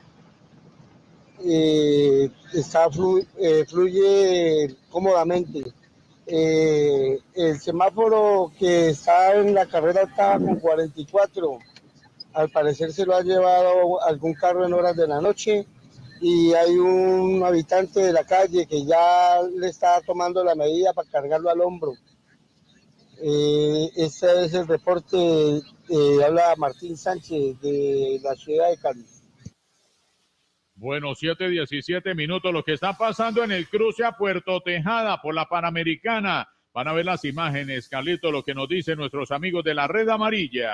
Eh, está flu, eh, fluye cómodamente. Eh, el semáforo que está en la carrera octava con cuarenta y cuatro, al parecer se lo ha llevado algún carro en horas de la noche. Y hay un habitante de la calle que ya le está tomando la medida para cargarlo al hombro. Eh, este es el reporte, eh, habla Martín Sánchez de la ciudad de Cali. Bueno, siete diecisiete minutos. Lo que está pasando en el cruce a Puerto Tejada por la Panamericana. Van a ver las imágenes, Carlito, lo que nos dicen nuestros amigos de la red amarilla.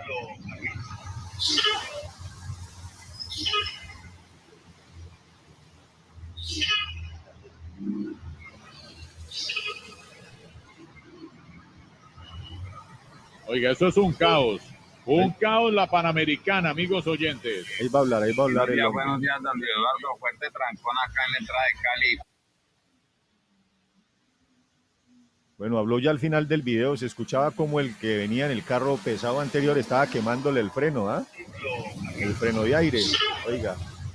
Oiga, eso es un caos. Un caos la Panamericana, amigos oyentes. Ahí va a hablar, ahí va a hablar. Buenos días, el buenos días, don Eduardo. Fuerte trancón acá en la entrada de Cali. Bueno, habló ya al final del video, se escuchaba como el que venía en el carro pesado anterior estaba quemándole el freno, ¿ah? ¿eh? El freno de aire, oiga.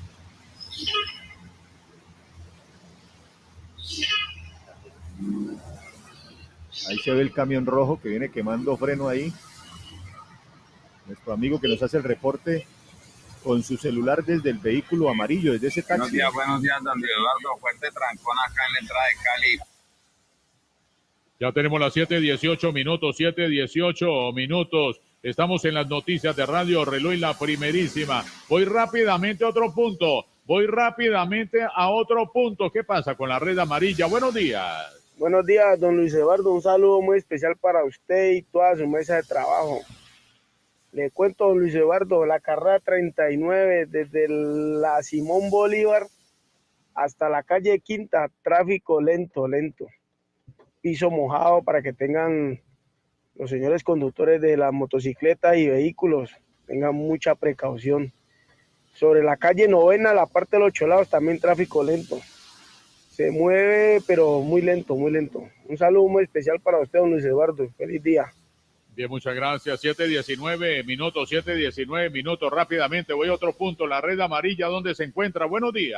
Ahí se ve el camión rojo que viene quemando freno ahí. Nuestro amigo que nos hace el reporte con su celular desde el vehículo amarillo, desde ese taxi. Buenos días, buenos días, don Eduardo. Fuerte trancón acá en la entrada de Cali. Ya tenemos las siete dieciocho minutos, siete dieciocho minutos. Estamos en las noticias de Radio Reloj y la primerísima. Voy rápidamente a otro punto. Voy rápidamente a otro punto. ¿Qué pasa con la red amarilla? Buenos días. Buenos días, don Luis Eduardo. Un saludo muy especial para usted y toda su mesa de trabajo. Le cuento, don Luis Eduardo, la carrera treinta y nueve desde la Simón Bolívar hasta la calle Quinta, tráfico lento, lento. Piso mojado para que tengan los señores conductores de las motocicletas y vehículos, tengan mucha precaución. Sobre la calle Novena, la parte de los Cholados, también tráfico lento. Se mueve, pero muy lento, muy lento. Un saludo muy especial para usted, don Luis Eduardo. Feliz día. Bien, muchas gracias. siete diecinueve minutos, siete diecinueve minutos. Rápidamente voy a otro punto. La red amarilla, ¿dónde se encuentra? Buenos días.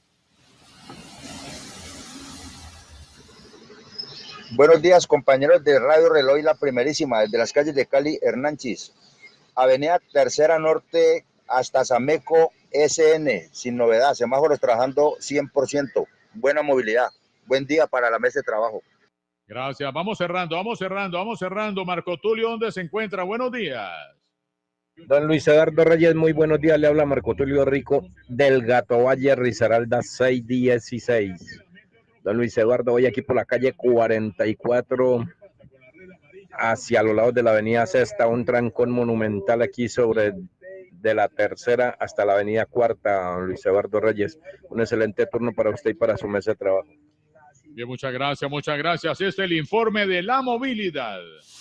Buenos días, compañeros de Radio Reloj y la primerísima, desde las calles de Cali, Hernánchis, Avenida Tercera Norte hasta Sameco S N, sin novedad, semáforos trabajando cien por ciento, buena movilidad, buen día para la mesa de trabajo. Gracias, vamos cerrando, vamos cerrando, vamos cerrando. Marco Tulio, ¿dónde se encuentra? Buenos días. Don Luis Eduardo Reyes, muy buenos días, le habla Marco Tulio Rico del Gato Valle, Risaralda seiscientos dieciséis. Don Luis Eduardo, voy aquí por la calle cuarenta y cuatro hacia los lados de la avenida Sexta, un trancón monumental aquí sobre de la tercera hasta la avenida Cuarta, don Luis Eduardo Reyes. Un excelente turno para usted y para su mesa de trabajo. Bien, muchas gracias, muchas gracias. Este es el informe de la movilidad.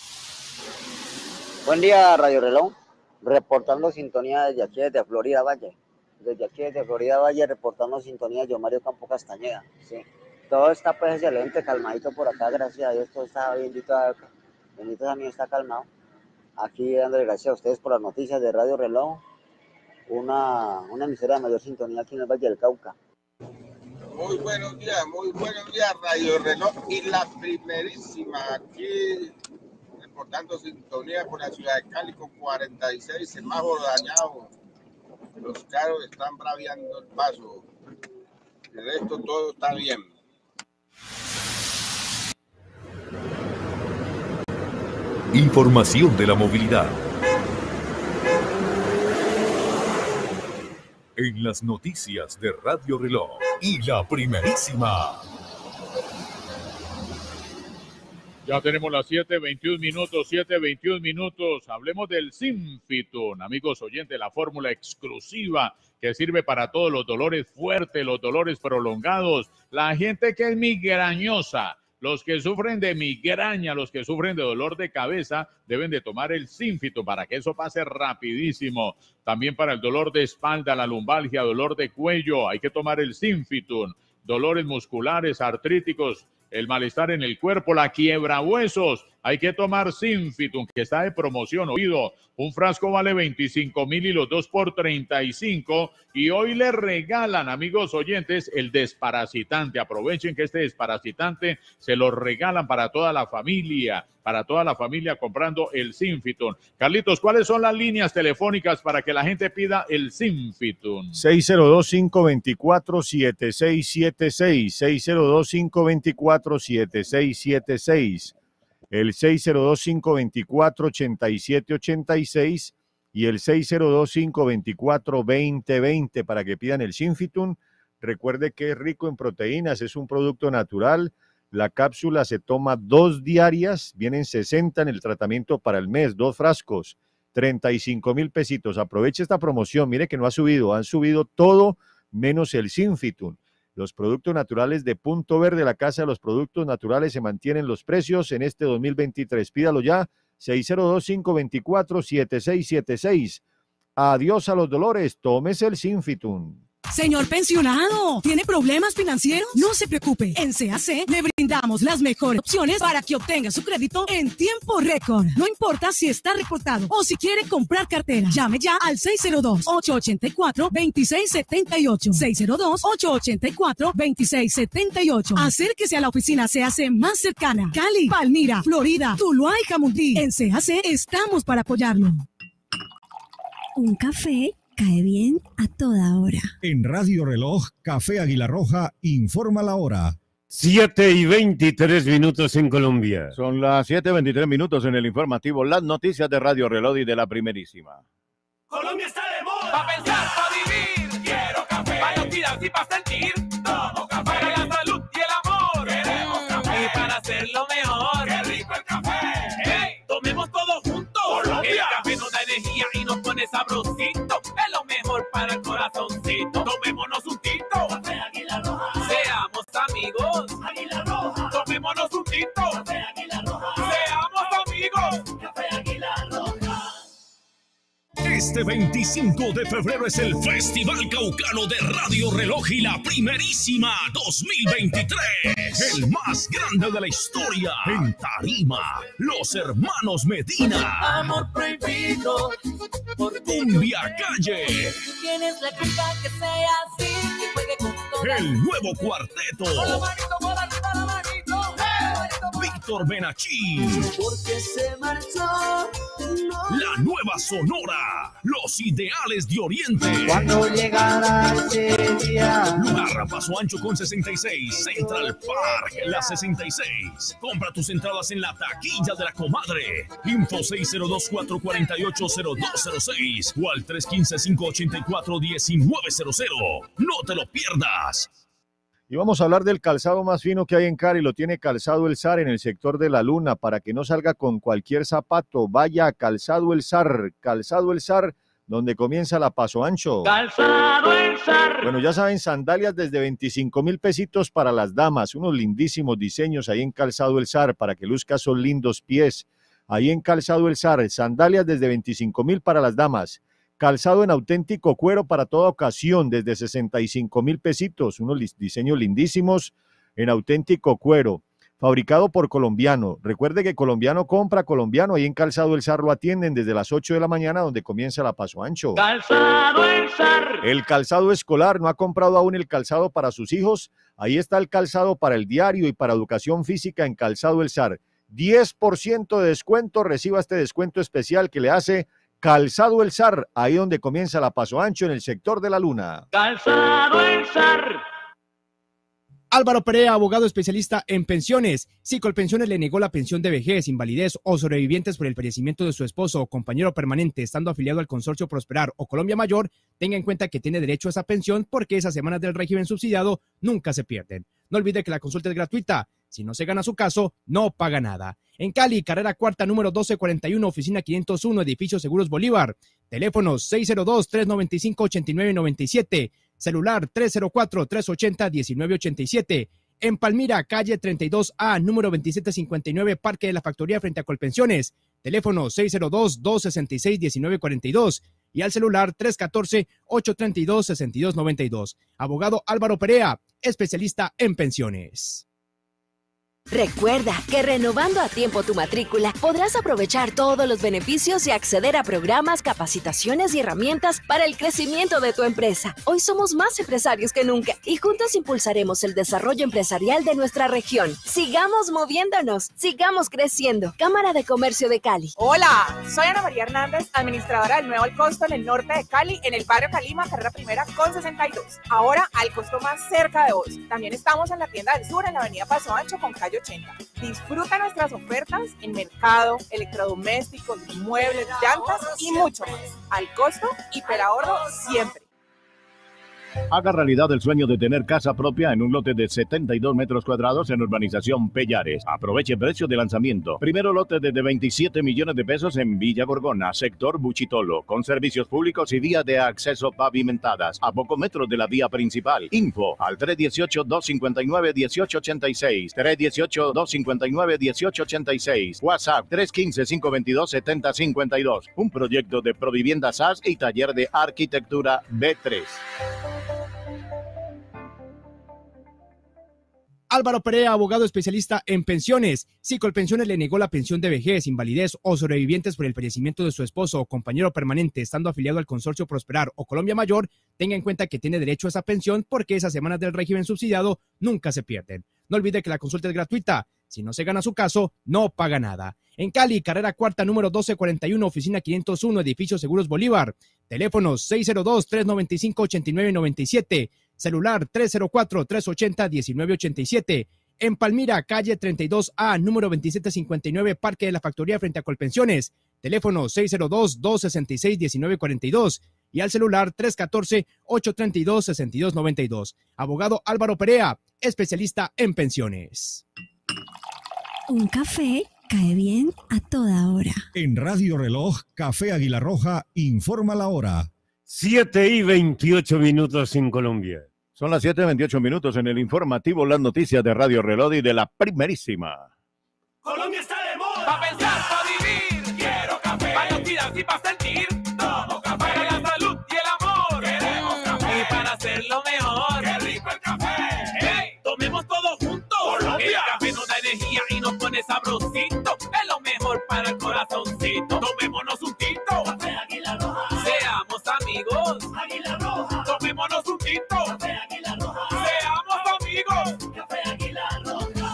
Buen día, Radio Reloj. Reportando sintonía desde aquí, desde Florida Valle. Desde aquí, desde Florida Valle, reportando sintonía de Mario Campo Castañeda. Sí. Todo está pues excelente, calmadito por acá, gracias a Dios, todo está bendito, bendito también está calmado. Aquí dándole gracias a ustedes por las noticias de Radio Reloj, una, una emisora de mayor sintonía aquí en el Valle del Cauca. Muy buenos días, muy buenos días, Radio Reloj y la primerísima, aquí reportando sintonía por la ciudad de Cali con cuarenta y seis, semáforo dañado, los carros están braviando el paso, el resto todo está bien. Información de la movilidad. En las noticias de Radio Reloj y la primerísima. Ya tenemos las siete veintiún minutos, siete veintiún minutos. Hablemos del Sinfitun, amigos oyentes, la fórmula exclusiva que sirve para todos los dolores fuertes, los dolores prolongados, la gente que es migrañosa. Los que sufren de migraña, los que sufren de dolor de cabeza, deben de tomar el Sinfitun para que eso pase rapidísimo. También para el dolor de espalda, la lumbalgia, dolor de cuello, hay que tomar el Sinfitun. Dolores musculares, artríticos, el malestar en el cuerpo, la quiebra huesos, hay que tomar Sinfitun, que está de promoción, oído. Un frasco vale veinticinco mil y los dos por treinta y cinco. Y hoy le regalan, amigos oyentes, el desparasitante. Aprovechen que este desparasitante se lo regalan para toda la familia, para toda la familia comprando el Sinfitun. Carlitos, ¿cuáles son las líneas telefónicas para que la gente pida el Sinfitun? seis cero dos, cinco dos cuatro, siete seis siete seis, seis cero dos, cinco dos cuatro, siete seis siete seis. El seis cero dos, cinco dos cuatro, ocho siete ocho seis y el seis cero dos, cinco dos cuatro, dos cero dos cero para que pidan el Sinfitun. Recuerde que es rico en proteínas, es un producto natural. La cápsula se toma dos diarias, vienen sesenta en el tratamiento para el mes, dos frascos, treinta y cinco mil pesitos. Aproveche esta promoción, mire que no ha subido, han subido todo menos el Sinfitun. Los productos naturales de Punto Verde, la Casa de los Productos Naturales, se mantienen los precios en este dos mil veintitrés. Pídalo ya, seis cero dos, cinco dos cuatro, siete seis siete seis. Adiós a los dolores, tómese el Sinfitun. Señor pensionado, ¿tiene problemas financieros? No se preocupe, en C A C le brindamos las mejores opciones para que obtenga su crédito en tiempo récord. No importa si está reportado o si quiere comprar cartera. Llame ya al seis cero dos, ocho ocho cuatro, dos seis siete ocho. seis cero dos, ocho ocho cuatro, dos seis siete ocho. Acérquese a la oficina C A C más cercana. Cali, Palmira, Florida, Tuluá y Jamundí. En C A C estamos para apoyarlo. Un café cae bien a toda hora. En Radio Reloj, Café Águila Roja informa la hora. siete y veintitrés minutos en Colombia. Son las siete y veintitrés minutos en el informativo. Las noticias de Radio Reloj y de la primerísima. Colombia está de moda. Pa' pensar, pa' vivir. Quiero café. Pa' tirar y pa' sentir. Tomo café. Para la salud y el amor. Queremos café. Y para hacerlo mejor. ¡Qué rico el café! ¡Hey! Tomemos todos juntos. Colombia. El café nos da energía y nos pone sabrosito. Es lo mejor para el corazoncito. Tomémonos un tito. Café Águila Roja. Seamos amigos. Águila Roja. Tomémonos un tito. Café Águila Roja. Seamos amigos. Café Águila Roja. Este veinticinco de febrero es el Festival Caucano de Radio Reloj y la Primerísima dos mil veintitrés. El más grande de la historia. En Tarima, los hermanos Medina. Amor prohibido. Cumbia Calle. Tú tienes la culpa que sea así. Que juegue con todo. El nuevo cuarteto. Con la manito, con la manito, con la manito. Víctor Benachín. Porque se marchó. No. La nueva Sonora. Los Ideales de Oriente. Cuando llegará ese día. Lugar Paso Ancho con sesenta y seis. Central Park, la sesenta y seis. Compra tus entradas en la taquilla de la comadre. Info seis cero dos, cuatro cuatro ocho, cero dos cero seis o al tres uno cinco, cinco ocho cuatro, uno nueve cero cero. No te lo pierdas. Y vamos a hablar del calzado más fino que hay en Cali. Lo tiene Calzado El Zar en el sector de La Luna para que no salga con cualquier zapato. Vaya a Calzado El Zar, Calzado El Zar, donde comienza la Paso Ancho. Calzado El Zar. Bueno, ya saben, sandalias desde veinticinco mil pesitos para las damas. Unos lindísimos diseños ahí en Calzado El Zar para que luzca esos lindos pies. Ahí en Calzado El Zar, sandalias desde veinticinco mil para las damas. Calzado en auténtico cuero para toda ocasión, desde sesenta y cinco mil pesitos, unos diseños lindísimos en auténtico cuero, fabricado por colombiano. Recuerde que colombiano compra colombiano, ahí en Calzado El Zar lo atienden desde las ocho de la mañana, donde comienza la Paso Ancho. Calzado El Zar. El calzado escolar, ¿no ha comprado aún el calzado para sus hijos? Ahí está el calzado para el diario y para educación física en Calzado El Zar. diez por ciento de descuento, reciba este descuento especial que le hace Calzado El Zar, ahí donde comienza la Paso Ancho en el sector de La Luna. Calzado El Zar. Álvaro Perea, abogado especialista en pensiones. Si Colpensiones le negó la pensión de vejez, invalidez o sobrevivientes por el fallecimiento de su esposo o compañero permanente estando afiliado al consorcio Prosperar o Colombia Mayor, tenga en cuenta que tiene derecho a esa pensión porque esas semanas del régimen subsidiado nunca se pierden. No olvide que la consulta es gratuita. Si no se gana su caso, no paga nada. En Cali, carrera cuarta, número doce cuarenta y uno, oficina quinientos uno, edificio Seguros Bolívar. Teléfono seis cero dos, tres nueve cinco, ocho nueve nueve siete. Celular tres cero cuatro, tres ocho cero, uno nueve ocho siete. En Palmira, calle treinta y dos A, número veintisiete cincuenta y nueve, Parque de la Factoría frente a Colpensiones. Teléfono seis cero dos, dos seis seis, uno nueve cuatro dos. Y al celular tres uno cuatro, ocho tres dos, seis dos nueve dos. Abogado Álvaro Perea, especialista en pensiones. Recuerda que renovando a tiempo tu matrícula podrás aprovechar todos los beneficios y acceder a programas, capacitaciones y herramientas para el crecimiento de tu empresa. Hoy somos más empresarios que nunca y juntos impulsaremos el desarrollo empresarial de nuestra región. Sigamos moviéndonos, sigamos creciendo. Cámara de Comercio de Cali. Hola, soy Ana María Hernández, administradora del nuevo Al Costo en el norte de Cali, en el barrio Calima, carrera primera con sesenta y dos. Ahora al costo más cerca de vos. También estamos en la tienda del sur, en la avenida Paso Ancho con calle ochenta. Disfruta nuestras ofertas en mercado, electrodomésticos, muebles, llantas y mucho más. Al costo, hiperahorro siempre. Haga realidad el sueño de tener casa propia en un lote de setenta y dos metros cuadrados en urbanización Pellares. Aproveche precio de lanzamiento. Primero lote desde veintisiete millones de pesos en Villa Gorgona, sector Buchitolo, con servicios públicos y vías de acceso pavimentadas, a pocos metros de la vía principal. Info al tres uno ocho, dos cinco nueve, uno ocho ocho seis, tres uno ocho, dos cinco nueve, uno ocho ocho seis, WhatsApp tres uno cinco, cinco dos dos, siete cero cinco dos. Un proyecto de Provivienda S A S y Taller de Arquitectura B tres. Álvaro Perea, abogado especialista en pensiones. Si Colpensiones le negó la pensión de vejez, invalidez o sobrevivientes por el fallecimiento de su esposo o compañero permanente estando afiliado al consorcio Prosperar o Colombia Mayor, tenga en cuenta que tiene derecho a esa pensión porque esas semanas del régimen subsidiado nunca se pierden. No olvide que la consulta es gratuita. Si no se gana su caso, no paga nada. En Cali, carrera cuarta, número doce cuarenta y uno, oficina quinientos uno, edificio Seguros Bolívar. Teléfono seis cero dos, tres nueve cinco, ocho nueve nueve siete. Celular tres cero cuatro, tres ocho cero, uno nueve ocho siete. En Palmira, calle treinta y dos A, número veintisiete cincuenta y nueve, Parque de la Factoría frente a Colpensiones. Teléfono seis cero dos, dos seis seis, uno nueve cuatro dos y al celular tres uno cuatro, ocho tres dos, seis dos nueve dos. Abogado Álvaro Perea, especialista en pensiones. Un café cae bien a toda hora. En Radio Reloj, Café Águila Roja informa la hora. siete y veintiocho minutos en Colombia. Son las siete y veintiocho minutos en el informativo, las noticias de Radio Reloj y de la primerísima. Colombia está de moda. Pa' pensar, pa' vivir. Quiero café. Pa' no tirar y pa' sentir. Tomo café. Para la salud y el amor. Queremos café. Y para hacerlo mejor. ¡Qué rico el café! ¡Hey! Tomemos todo juntos. Colombia. El café nos da energía y nos pone sabrosito. Es lo mejor para el corazoncito. Tomémonos un tinto. Café Águila Roja. Seamos amigos. Águila Roja. Tomémonos un tinto. Café Águila Roja. Seamos amigos. Café Águila Roja.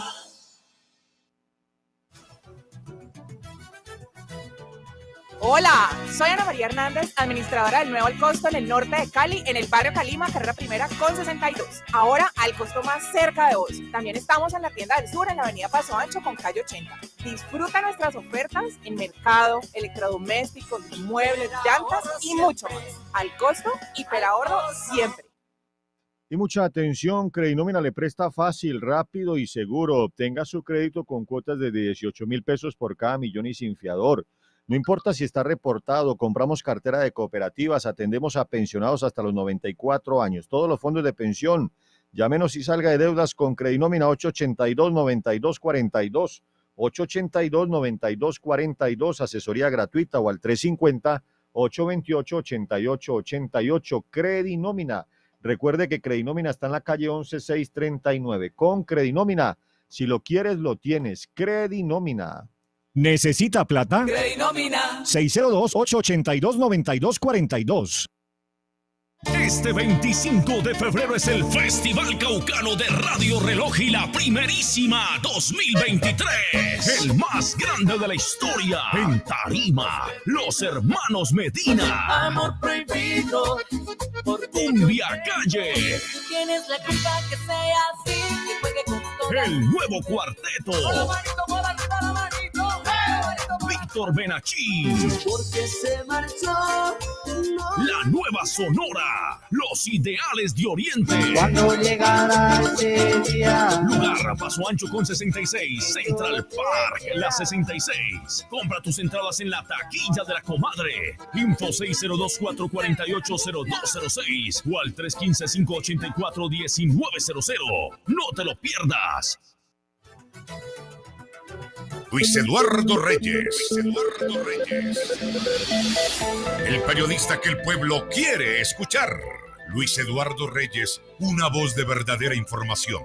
Hola, soy Ana María Hernández, administradora del nuevo Al Costo en el norte de Cali, en el barrio Calima, carrera primera con sesenta y dos. Ahora al costo más cerca de vos. También estamos en la tienda del sur, en la avenida Paso Ancho con calle ochenta. Disfruta nuestras ofertas en mercado, electrodomésticos, muebles, llantas y mucho más. Al costo, hiperahorro siempre. Y mucha atención, Credinómina le presta fácil, rápido y seguro. Obtenga su crédito con cuotas de dieciocho mil pesos por cada millón y sin fiador. No importa si está reportado, compramos cartera de cooperativas, atendemos a pensionados hasta los noventa y cuatro años. Todos los fondos de pensión. Llámenos y salga de deudas con Credinómina ocho ochenta y dos, noventa y dos cuarenta y dos. ocho ochenta y dos, noventa y dos cuarenta y dos, asesoría gratuita o al tres cincuenta, ocho veintiocho, ochenta y ocho ochenta y ocho. Credinómina. Recuerde que Credinómina está en la calle once seiscientos treinta y nueve. Con Credinómina, si lo quieres, lo tienes. Credinómina. ¿Necesita plata? Credinómina. seis cero dos, ocho ochenta y dos, noventa y dos cuarenta y dos. Este veinticinco de febrero es el Festival Caucano de Radio Reloj y la Primerísima dos mil veintitrés. El más grande de la historia. En Tarima, los hermanos Medina. Amor prohibido. Cumbia Calle. Tú tienes la culpa que sea así. Que juegue con todo. El nuevo cuarteto. Víctor Benachí. Porque se marchó. La nueva Sonora. Los Ideales de Oriente. Cuando llegará ese día. Lugar Paso Ancho con sesenta y seis. Central Park, la sesenta y seis. Compra tus entradas en la taquilla de la comadre. Info seis cero dos, cuatro cuatro ocho, cero dos cero seis o al tres uno cinco, cinco ocho cuatro, uno nueve cero cero. No te lo pierdas. Luis Eduardo Reyes. Luis Eduardo Reyes. El periodista que el pueblo quiere escuchar. Luis Eduardo Reyes, una voz de verdadera información.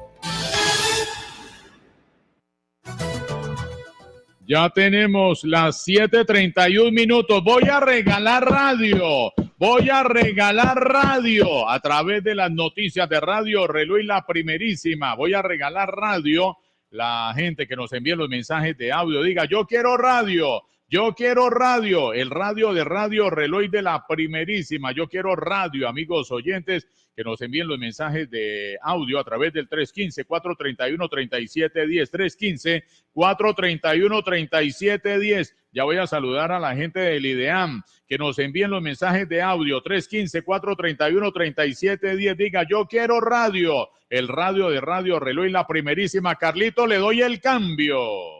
Ya tenemos las siete treinta y un minutos. Voy a regalar radio. Voy a regalar radio a través de las noticias de Radio Reloj y la Primerísima. Voy a regalar radio. La gente que nos envíe los mensajes de audio, diga, yo quiero radio, yo quiero radio, el radio de Radio Reloj de la Primerísima, yo quiero radio, amigos oyentes, que nos envíen los mensajes de audio a través del tres uno cinco, cuatro tres uno, tres siete uno cero, tres uno cinco, cuatro tres uno, tres siete uno cero. Ya voy a saludar a la gente del IDEAM, que nos envíen los mensajes de audio, tres uno cinco, cuatro tres uno, tres siete uno cero, diga, yo quiero radio, el radio de Radio Reloj y la Primerísima. Carlito, le doy el cambio.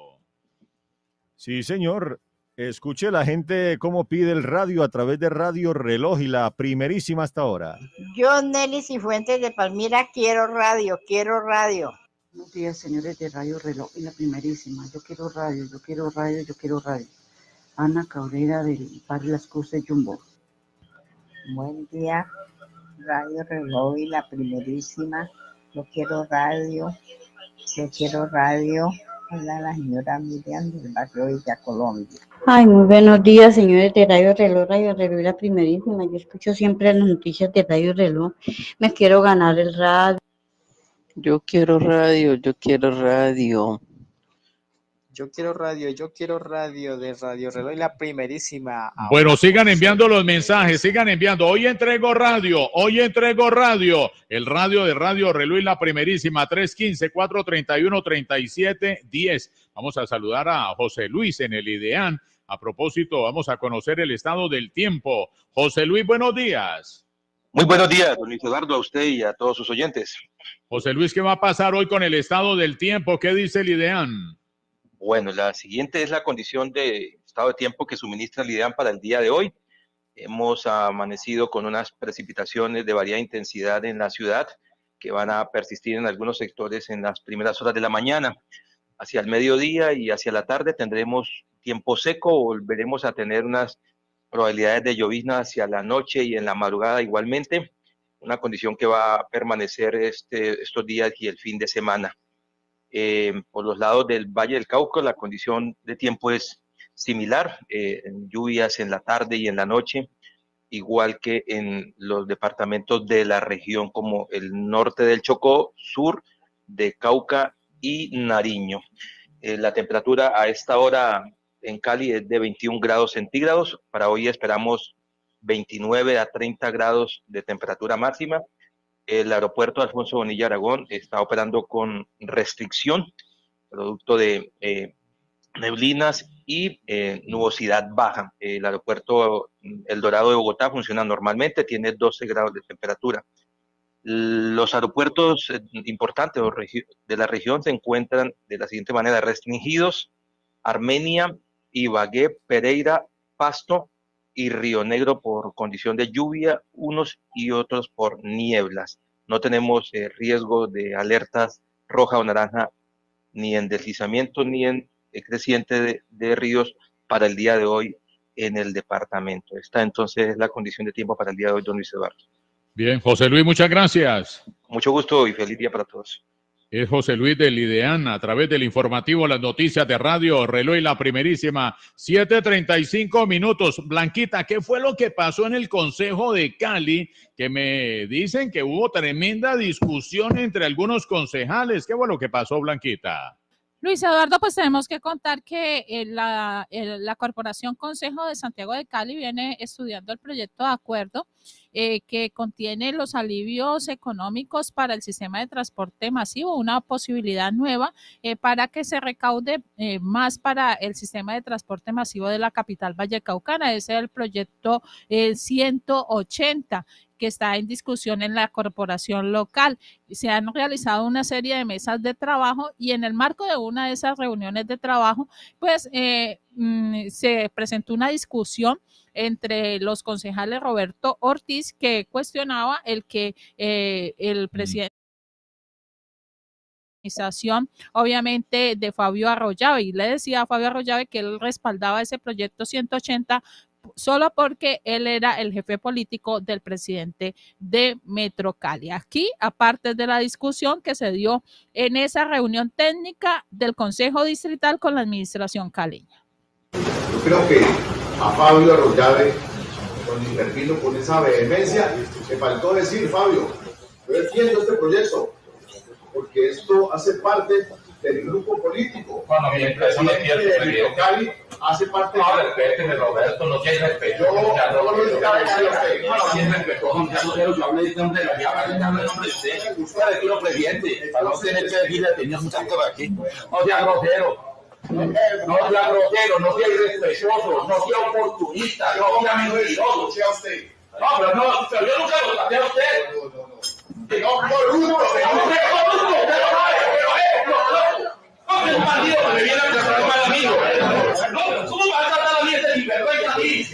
Sí, señor. Escuche la gente cómo pide el radio a través de Radio Reloj y la Primerísima hasta ahora. Yo, Nelly Cifuentes de Palmira, quiero radio, quiero radio. Buenos días, señores de Radio Reloj y la Primerísima. Yo quiero radio, yo quiero radio, yo quiero radio. Ana Cabrera del barrio Las Cruces, Jumbo. Buen día, Radio Reloj y la Primerísima. Yo quiero radio, yo quiero radio. Hola, la señora Miriam del barrio Villa Colombia. Ay, muy buenos días, señores de Radio Reloj, Radio Reloj y la Primerísima. Yo escucho siempre las noticias de Radio Reloj. Me quiero ganar el radio. Yo quiero radio, yo quiero radio. Yo quiero radio, yo quiero radio de Radio Reloj, la primerísima. Bueno, sigan enviando los mensajes, sigan enviando. Hoy entrego radio, hoy entrego radio. El radio de Radio Reloj y la primerísima, tres uno cinco, cuatro tres uno, tres siete uno cero. Vamos a saludar a José Luis en el IDEAN. A propósito, vamos a conocer el estado del tiempo. José Luis, buenos días. Muy buenos días, don Luis Eduardo, a usted y a todos sus oyentes. José Luis, ¿qué va a pasar hoy con el estado del tiempo? ¿Qué dice el IDEAN? Bueno, la siguiente es la condición de estado de tiempo que suministra el IDEAN para el día de hoy. Hemos amanecido con unas precipitaciones de variada intensidad en la ciudad que van a persistir en algunos sectores en las primeras horas de la mañana. Hacia el mediodía y hacia la tarde tendremos tiempo seco, volveremos a tener unas probabilidades de llovizna hacia la noche y en la madrugada igualmente, una condición que va a permanecer este, estos días y el fin de semana. Eh, por los lados del Valle del Cauca, la condición de tiempo es similar, eh, lluvias en la tarde y en la noche, igual que en los departamentos de la región como el norte del Chocó, sur de Cauca y Nariño. Eh, la temperatura a esta hora en Cali es de veintiún grados centígrados, para hoy esperamos veintinueve a treinta grados de temperatura máxima. El aeropuerto Alfonso Bonilla Aragón está operando con restricción, producto de eh, neblinas y eh, nubosidad baja. El aeropuerto El Dorado de Bogotá funciona normalmente, tiene doce grados de temperatura. Los aeropuertos importantes de la región se encuentran de la siguiente manera: restringidos, Armenia, Ibagué, Pereira, Pasto y Río Negro por condición de lluvia, unos y otros por nieblas. No tenemos eh, riesgo de alertas roja o naranja ni en deslizamiento ni en eh, creciente de, de ríos para el día de hoy en el departamento. Esta entonces es la condición de tiempo para el día de hoy, don Luis Eduardo. Bien, José Luis, muchas gracias. Mucho gusto y feliz día para todos. Es José Luis del IDEAN a través del informativo Las Noticias de Radio Reloj y la primerísima, siete treinta y cinco minutos. Blanquita, ¿qué fue lo que pasó en el Consejo de Cali? Que me dicen que hubo tremenda discusión entre algunos concejales. ¿Qué fue lo que pasó, Blanquita? Luis Eduardo, pues tenemos que contar que eh, la, el, la Corporación Consejo de Santiago de Cali viene estudiando el proyecto de acuerdo eh, que contiene los alivios económicos para el sistema de transporte masivo, una posibilidad nueva eh, para que se recaude eh, más para el sistema de transporte masivo de la capital vallecaucana. Ese es el proyecto eh, ciento ochenta. Que está en discusión en la corporación local. Se han realizado una serie de mesas de trabajo y en el marco de una de esas reuniones de trabajo, pues eh, mm, se presentó una discusión entre los concejales Roberto Ortiz, que cuestionaba el que eh, el presidente obviamente de Fabio Arroyave, y le decía a Fabio Arroyave que él respaldaba ese proyecto ciento ochenta solo porque él era el jefe político del presidente de Metro Cali. Aquí, aparte de la discusión que se dio en esa reunión técnica del Consejo Distrital con la administración caleña. Yo creo que a Fabio Arroyave, cuando intervino con esa vehemencia, le faltó decir: Fabio, yo defiendo este proyecto, porque esto hace parte del grupo político. Bueno, mientras eso me entiendo, de Cali hace parte no, de... respéteme, Roberto, no tiene respeto. Yo no lo digo a usted. No, no tiene respeto. Yo hablé de nombre de la llave, yo hablé de nombre de usted. Usted es el presidente, para no tener que decirle, tenía un tanto de aquí. No sea grosero. No sea grosero, no sea irrespetuoso, no sea oportunista, no sea mentiroso. No, pero no, pero yo nunca lo traté a usted. No, no, no. No, por uno, pero no, es un bandido que me viene a tratar mal amigo. No, ¿cómo va a tratar a mí este sinvergüenza a mí?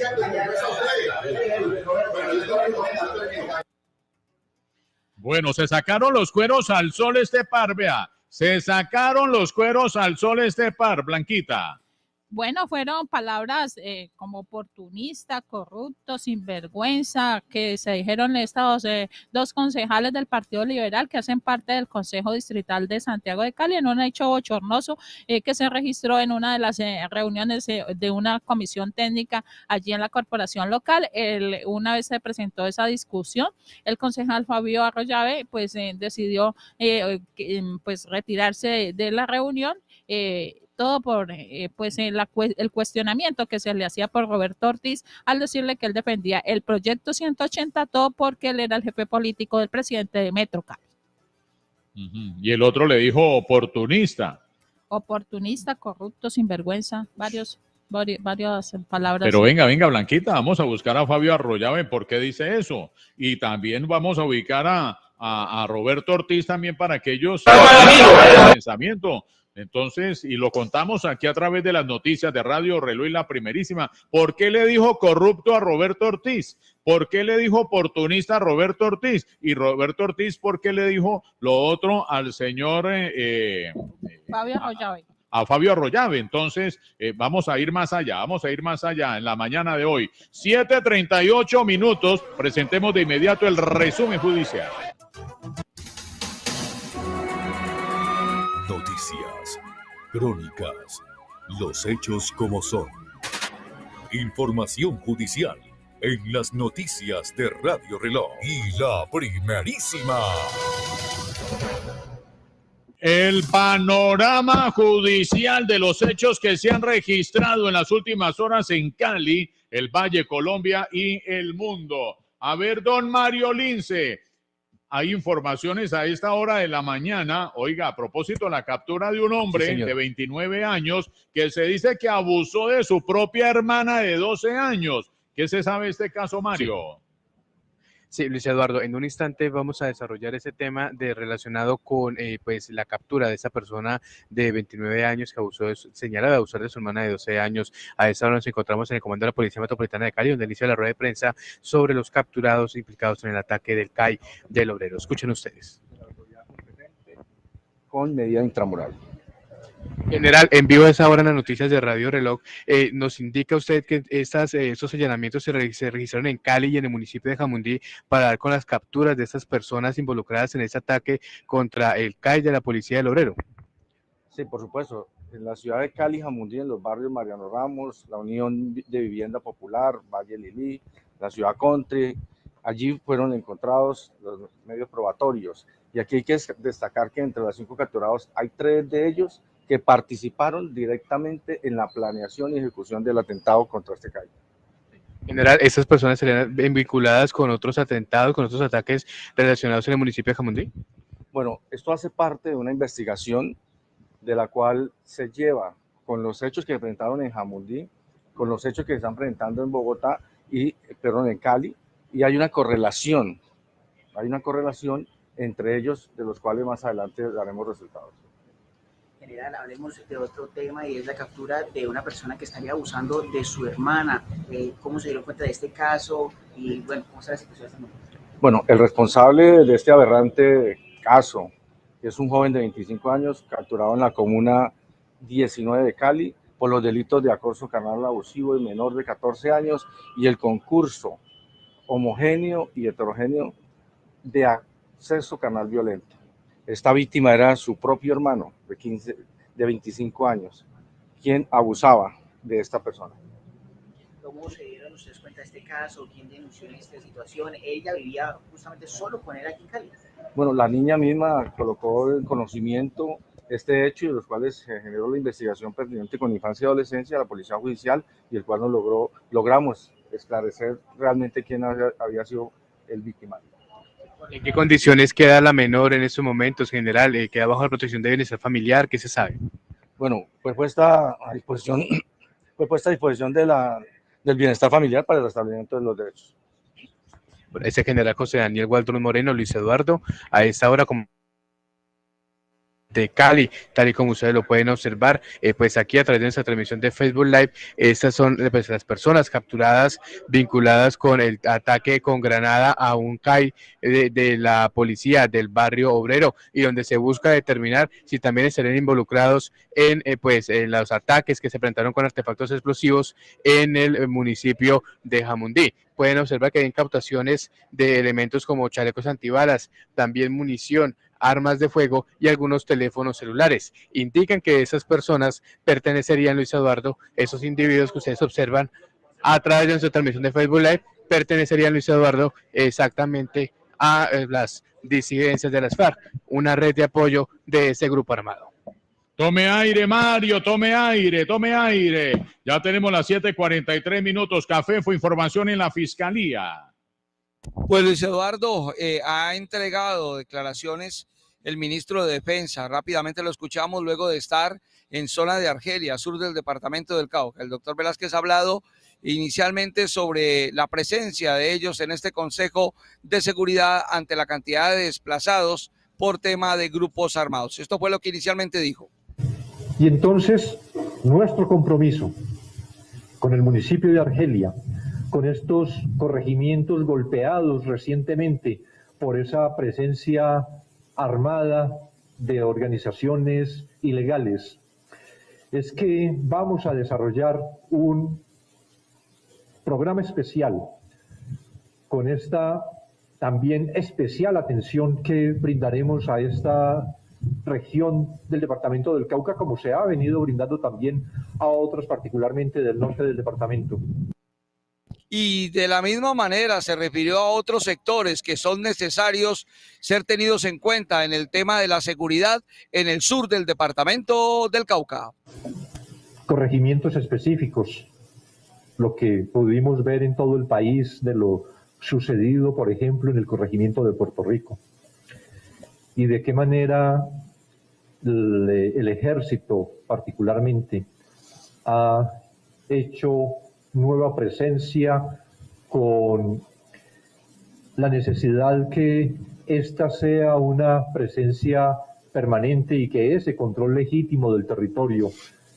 Bueno, se sacaron los cueros al sol este par, vea. Se sacaron los cueros al sol este par, Blanquita. Bueno, fueron palabras eh, como oportunista, corrupto, sinvergüenza, que se dijeron estos eh, dos concejales del Partido Liberal que hacen parte del Consejo Distrital de Santiago de Cali en un hecho bochornoso eh, que se registró en una de las eh, reuniones eh, de una comisión técnica allí en la corporación local. El, una vez se presentó esa discusión, el concejal Fabio Arroyave pues eh, decidió eh, pues retirarse de, de la reunión. Eh, todo por eh, pues en la, el cuestionamiento que se le hacía por Roberto Ortiz al decirle que él defendía el proyecto ciento ochenta, todo porque él era el jefe político del presidente de Metro Cali. Uh-huh. Y el otro le dijo oportunista. Oportunista, corrupto, sinvergüenza, varios, varios varias palabras. Pero venga, venga, Blanquita, vamos a buscar a Fabio Arroyave, ¿por qué dice eso? Y también vamos a ubicar a, a, a Roberto Ortiz también para que ellos el pensamiento. Entonces, y lo contamos aquí a través de las noticias de Radio Reloj y La Primerísima. ¿Por qué le dijo corrupto a Roberto Ortiz? ¿Por qué le dijo oportunista a Roberto Ortiz? Y Roberto Ortiz, ¿por qué le dijo lo otro al señor eh, Fabio Arroyave? A Fabio Arroyave. Entonces, eh, vamos a ir más allá, vamos a ir más allá en la mañana de hoy. siete treinta y ocho minutos, presentemos de inmediato el resumen judicial. Noticias, crónicas, los hechos como son. Información judicial en las noticias de Radio Reloj y La Primerísima. El panorama judicial de los hechos que se han registrado en las últimas horas en Cali, el Valle, Colombia y el mundo. A ver, don Mario Lince, hay informaciones a esta hora de la mañana, oiga, a propósito de la captura de un hombre sí, de veintinueve años que se dice que abusó de su propia hermana de doce años. ¿Qué se sabe de este caso, Mario? Sí. Sí, Luis Eduardo, en un instante vamos a desarrollar ese tema de relacionado con eh, pues la captura de esa persona de veintinueve años que abusó de su, señala de abusar de su hermana de doce años. A esta hora nos encontramos en el comando de la Policía Metropolitana de Cali, donde inicia la rueda de prensa sobre los capturados implicados en el ataque del C A I del Obrero. Escuchen ustedes. Con medida intramural. General, en vivo a esa hora en las noticias de Radio Reloj, eh, nos indica usted que estas, eh, estos allanamientos se, re se registraron en Cali y en el municipio de Jamundí para dar con las capturas de estas personas involucradas en este ataque contra el C A I de la Policía del Obrero. Sí, por supuesto. En la ciudad de Cali, Jamundí, en los barrios Mariano Ramos, la Unión de Vivienda Popular, Valle Lilí, la ciudad Country, allí fueron encontrados los medios probatorios. Y aquí hay que destacar que entre los cinco capturados hay tres de ellos que participaron directamente en la planeación y ejecución del atentado contra este C A I. General, ¿estas personas serían vinculadas con otros atentados, con otros ataques relacionados en el municipio de Jamundí? Bueno, esto hace parte de una investigación de la cual se lleva con los hechos que se presentaron en Jamundí, con los hechos que se están presentando en Bogotá y, perdón, en Cali, y hay una correlación, hay una correlación entre ellos, de los cuales más adelante daremos resultados. General, hablemos de otro tema y es la captura de una persona que estaría abusando de su hermana. Eh, ¿Cómo se dieron cuenta de este caso? Y bueno, ¿cómo está la situación de este momento? Bueno, el responsable de este aberrante caso es un joven de veinticinco años capturado en la comuna diecinueve de Cali por los delitos de acoso carnal abusivo de menor de catorce años y el concurso homogéneo y heterogéneo de acceso carnal violento. Esta víctima era su propio hermano de, quince, de veinticinco años, quien abusaba de esta persona. ¿Cómo se dieron ustedes cuenta de este caso? ¿Quién denunció en esta situación? ¿Ella vivía justamente solo con él aquí en Cali? Bueno, la niña misma colocó en conocimiento este hecho y de los cuales se generó la investigación pertinente con infancia y adolescencia de la Policía Judicial y el cual nos logró, logramos esclarecer realmente quién había, había sido el victimario. ¿En qué condiciones queda la menor en estos momentos, general? Eh, ¿Queda bajo la protección de bienestar familiar? ¿Qué se sabe? Bueno, fue puesta a disposición, fue puesta a disposición de la, del bienestar familiar para el restablecimiento de los derechos. Bueno, ese general José Daniel Waldron Moreno, Luis Eduardo, a esta hora como de Cali, tal y como ustedes lo pueden observar, eh, pues aquí a través de nuestra transmisión de Facebook Live, estas son pues, las personas capturadas vinculadas con el ataque con granada a un C A I de, de la policía del barrio obrero y donde se busca determinar si también estarían involucrados en, eh, pues, en los ataques que se presentaron con artefactos explosivos en el municipio de Jamundí. Pueden observar que hay incautaciones de elementos como chalecos antibalas, también munición, armas de fuego y algunos teléfonos celulares. Indican que esas personas pertenecerían, Luis Eduardo, esos individuos que ustedes observan a través de nuestra transmisión de Facebook Live, pertenecerían, Luis Eduardo, exactamente a las disidencias de las FARC, una red de apoyo de ese grupo armado. Tome aire, Mario, tome aire, tome aire. Ya tenemos las siete cuarenta y tres minutos. Café fue información en la Fiscalía. Pues Luis Eduardo eh, ha entregado declaraciones el ministro de Defensa. Rápidamente lo escuchamos luego de estar en zona de Argelia, sur del departamento del Cauca. El doctor Velázquez ha hablado inicialmente sobre la presencia de ellos en este Consejo de Seguridad ante la cantidad de desplazados por tema de grupos armados. Esto fue lo que inicialmente dijo. Y entonces, nuestro compromiso con el municipio de Argelia, con estos corregimientos golpeados recientemente por esa presencia armada de organizaciones ilegales, es que vamos a desarrollar un programa especial con esta también especial atención que brindaremos a esta región del departamento del Cauca, como se ha venido brindando también a otros, particularmente del norte del departamento. Y de la misma manera se refirió a otros sectores que son necesarios ser tenidos en cuenta en el tema de la seguridad en el sur del departamento del Cauca. Corregimientos específicos, lo que pudimos ver en todo el país de lo sucedido, por ejemplo, en el corregimiento de Puerto Rico. Y de qué manera el, el ejército particularmente ha hecho nueva presencia con la necesidad que esta sea una presencia permanente y que ese control legítimo del territorio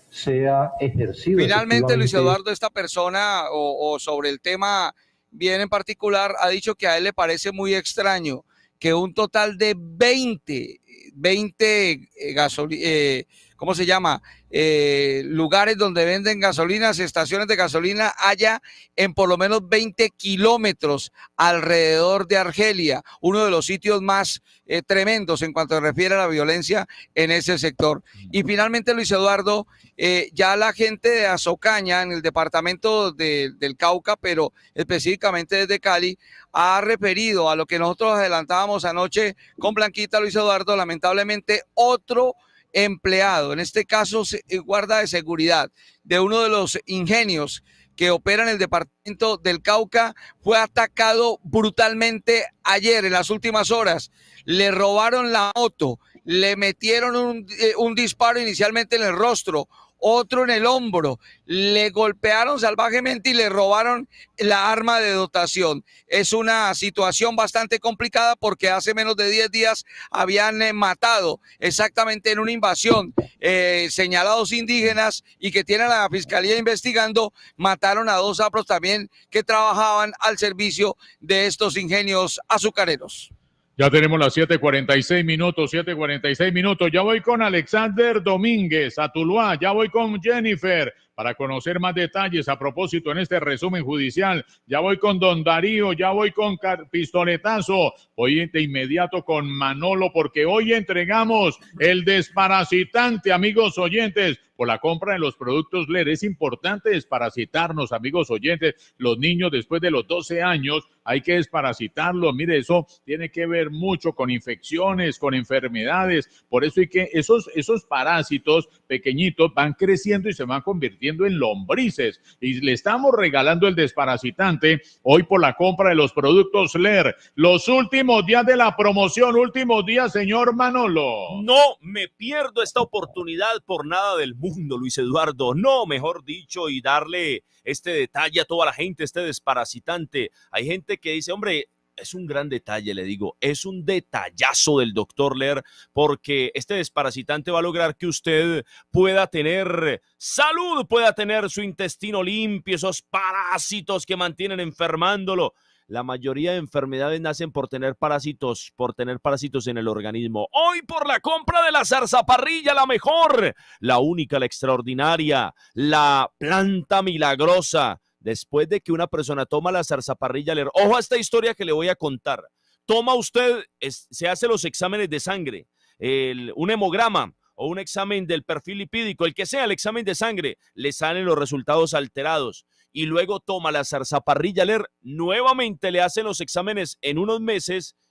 sea ejercido. Finalmente, Luis Eduardo, esta persona o, o sobre el tema bien en particular ha dicho que a él le parece muy extraño que un total de veinte, veinte eh, gasolinas, eh, ¿cómo se llama? Eh, lugares donde venden gasolinas, estaciones de gasolina haya en por lo menos veinte kilómetros alrededor de Argelia, uno de los sitios más eh, tremendos en cuanto se refiere a la violencia en ese sector. Y finalmente, Luis Eduardo, eh, ya la gente de Azocaña, en el departamento de, del Cauca, pero específicamente desde Cali, ha referido a lo que nosotros adelantábamos anoche con Blanquita, Luis Eduardo, lamentablemente otro empleado, en este caso guarda de seguridad de uno de los ingenios que opera en el departamento del Cauca, fue atacado brutalmente ayer en las últimas horas. Le robaron la moto, le metieron un, eh, un disparo inicialmente en el rostro, otro en el hombro, le golpearon salvajemente y le robaron la arma de dotación. Es una situación bastante complicada porque hace menos de diez días habían eh, matado exactamente en una invasión eh, señalados indígenas y que tiene la fiscalía investigando, mataron a dos afros también que trabajaban al servicio de estos ingenios azucareros. Ya tenemos las siete cuarenta y seis minutos, siete cuarenta y seis minutos. Ya voy con Alexander Domínguez a Tuluá, ya voy con Jennifer para conocer más detalles a propósito en este resumen judicial. Ya voy con Don Darío, ya voy con Pistoletazo, voy de inmediato con Manolo porque hoy entregamos el desparasitante, amigos oyentes, por la compra de los productos L E R. Es importante desparasitarnos, amigos oyentes. Los niños después de los doce años hay que desparasitarlos. Mire, eso tiene que ver mucho con infecciones, con enfermedades. Por eso hay que esos, esos parásitos pequeñitos van creciendo y se van convirtiendo en lombrices. Y le estamos regalando el desparasitante hoy por la compra de los productos L E R. Los últimos días de la promoción, últimos días, señor Manolo. No me pierdo esta oportunidad por nada del mundo, Luis Eduardo. No, mejor dicho, y darle este detalle a toda la gente, este desparasitante. Hay gente que dice, hombre, es un gran detalle, le digo, es un detallazo del doctor L E R, porque este desparasitante va a lograr que usted pueda tener salud, pueda tener su intestino limpio, esos parásitos que mantienen enfermándolo. La mayoría de enfermedades nacen por tener parásitos, por tener parásitos en el organismo. Hoy por la compra de la zarzaparrilla, la mejor, la única, la extraordinaria, la planta milagrosa. Después de que una persona toma la zarzaparrilla, L E R, ojo a esta historia que le voy a contar. Toma usted, es, se hace los exámenes de sangre, el, un hemograma o un examen del perfil lipídico, el que sea el examen de sangre, le salen los resultados alterados. Y luego toma la zarzaparrilla L E R, nuevamente le hacen los exámenes en unos meses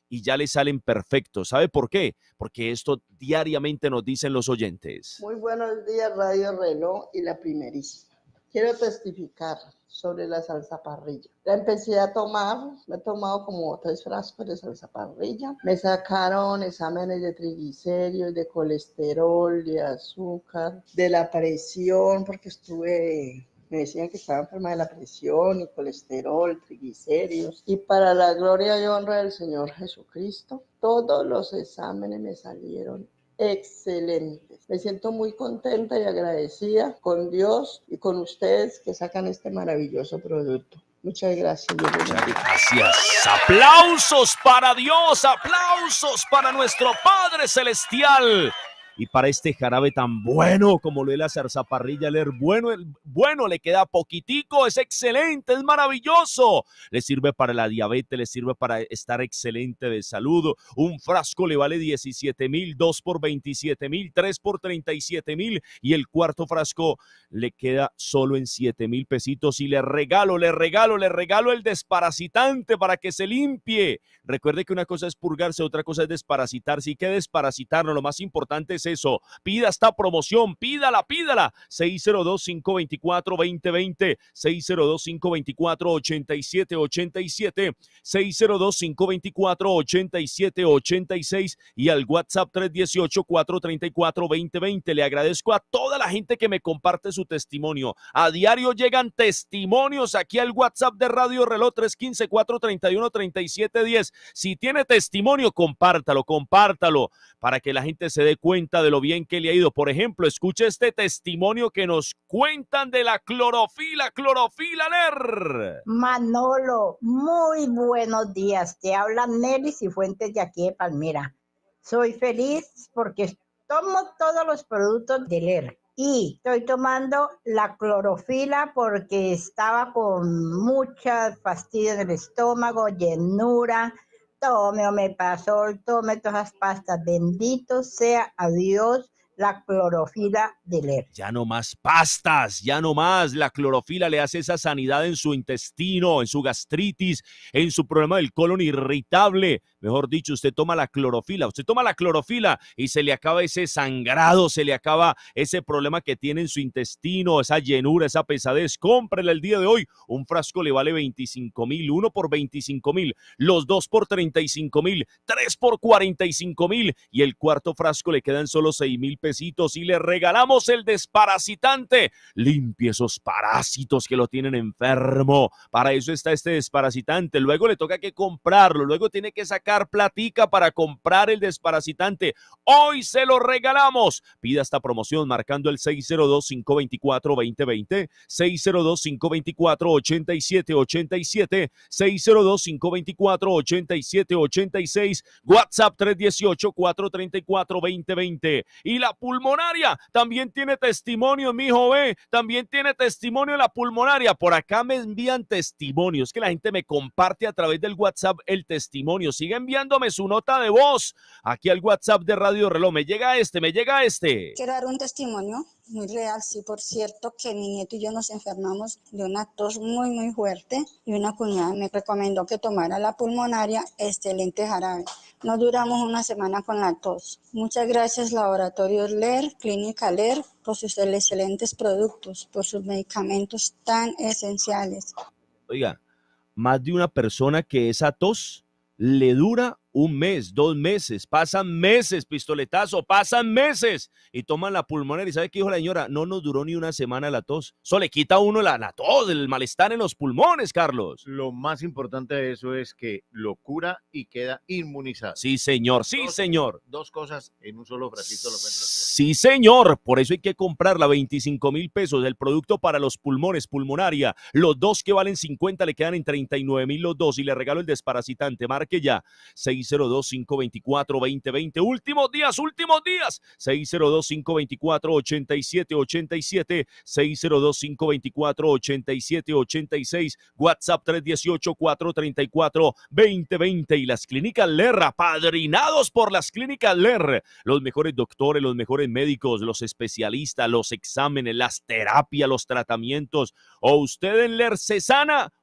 y ya le salen perfectos. ¿Sabe por qué? Porque esto diariamente nos dicen los oyentes. Muy buenos días, Radio Reloj y la primerísima. Quiero testificar sobre la salsa parrilla. La empecé a tomar, me he tomado como tres frascos de salsa parrilla. Me sacaron exámenes de triglicéridos, de colesterol, de azúcar, de la presión, porque estuve... Me decían que estaba enferma de la presión y colesterol, triglicéridos. Y para la gloria y honra del Señor Jesucristo, todos los exámenes me salieron excelentes. Me siento muy contenta y agradecida con Dios y con ustedes que sacan este maravilloso producto. Muchas gracias. Muchas gracias. Aplausos para Dios, aplausos para nuestro Padre Celestial. Y para este jarabe tan bueno como lo es la zarzaparrilla, leer bueno, el bueno le queda poquitico, es excelente, es maravilloso. Le sirve para la diabetes, le sirve para estar excelente de salud. Un frasco le vale diecisiete mil, dos por veintisiete mil, tres por treinta y siete mil y el cuarto frasco le queda solo en siete mil pesitos. Y le regalo, le regalo, le regalo el desparasitante para que se limpie. Recuerde que una cosa es purgarse, otra cosa es desparasitarse. ¿Y qué desparasitarnos? Lo más importante es eso. Pida esta promoción, pídala, pídala. seis cero dos, cinco dos cuatro, dos cero dos cero, seis cero dos, cinco dos cuatro, ocho siete ocho siete, seis cero dos, cinco dos cuatro, ocho siete ocho seis y al WhatsApp tres uno ocho, cuatro tres cuatro, dos cero dos cero. Le agradezco a toda la gente que me comparte su testimonio. A diario llegan testimonios aquí al WhatsApp de Radio Reloj tres uno cinco, cuatro tres uno, tres siete uno cero. Si tiene testimonio, compártalo, compártalo para que la gente se dé cuenta de lo bien que le ha ido. Por ejemplo, escuche este testimonio que nos cuentan de la clorofila, clorofila Ler. Manolo, muy buenos días. Te hablan Nelly Cifuentes de aquí de Palmira. Soy feliz porque tomo todos los productos de Ler y estoy tomando la clorofila porque estaba con muchas fastidios en el estómago, llenura. Tome omeprazol, tome todas las pastas. Bendito sea a Dios la clorofila de Ler. Ya no más pastas, ya no más. La clorofila le hace esa sanidad en su intestino, en su gastritis, en su problema del colon irritable. Mejor dicho, usted toma la clorofila, usted toma la clorofila y se le acaba ese sangrado, se le acaba ese problema que tiene en su intestino, esa llenura, esa pesadez. Cómprele el día de hoy. Un frasco le vale veinticinco mil, uno por veinticinco mil, los dos por treinta y cinco mil, tres por cuarenta y cinco mil y el cuarto frasco le quedan solo seis mil pesitos y le regalamos el desparasitante. Limpie esos parásitos que lo tienen enfermo. Para eso está este desparasitante. Luego le toca que comprarlo, luego tiene que sacar platica para comprar el desparasitante. Hoy se lo regalamos. Pida esta promoción marcando el seis cero dos, cinco dos cuatro, dos cero dos cero, seis cero dos, cinco dos cuatro, ocho siete ocho siete, seis cero dos, cinco dos cuatro, ocho siete ocho seis, WhatsApp tres uno ocho, cuatro tres cuatro, dos cero dos cero. Y la pulmonaria también tiene testimonio, mijo, ve, también tiene testimonio la pulmonaria. Por acá me envían testimonios, que la gente me comparte a través del WhatsApp el testimonio. Sigue enviándome su nota de voz aquí al WhatsApp de Radio Reloj. Me llega este, me llega este. Quiero dar un testimonio muy real, sí, por cierto, que mi nieto y yo nos enfermamos de una tos muy, muy fuerte y una cuñada me recomendó que tomara la pulmonaria, excelente jarabe. No duramos una semana con la tos. Muchas gracias, Laboratorio Ler, Clínica Ler, por sus excelentes productos, por sus medicamentos tan esenciales. Oiga, más de una persona que esa tos le dura un mes, dos meses, pasan meses, pistoletazo, pasan meses y toman la pulmonaria. ¿Y sabe qué dijo la señora? No nos duró ni una semana la tos. Eso le quita a uno la, la tos, el malestar en los pulmones, Carlos. Lo más importante de eso es que lo cura y queda inmunizado. Sí, señor, sí, dos, señor. Dos cosas en un solo frasquito lo encuentras. Sí, señor. Por eso hay que comprarla, veinticinco mil pesos, el producto para los pulmones, pulmonaria. Los dos que valen cincuenta le quedan en treinta y nueve mil los dos y le regalo el desparasitante. Marque ya, seis cero dos, cinco dos cuatro, dos cero dos cero. Últimos días, últimos días. seis cero dos, cinco dos cuatro, ocho siete ocho siete, seis cero dos, cinco dos cuatro, ocho siete ocho seis, WhatsApp tres uno ocho, cuatro tres cuatro, dos cero dos cero y las clínicas Ler, apadrinados por las clínicas Ler. Los mejores doctores, los mejores médicos, los especialistas, los exámenes, las terapias, los tratamientos. O usted en Ler se sana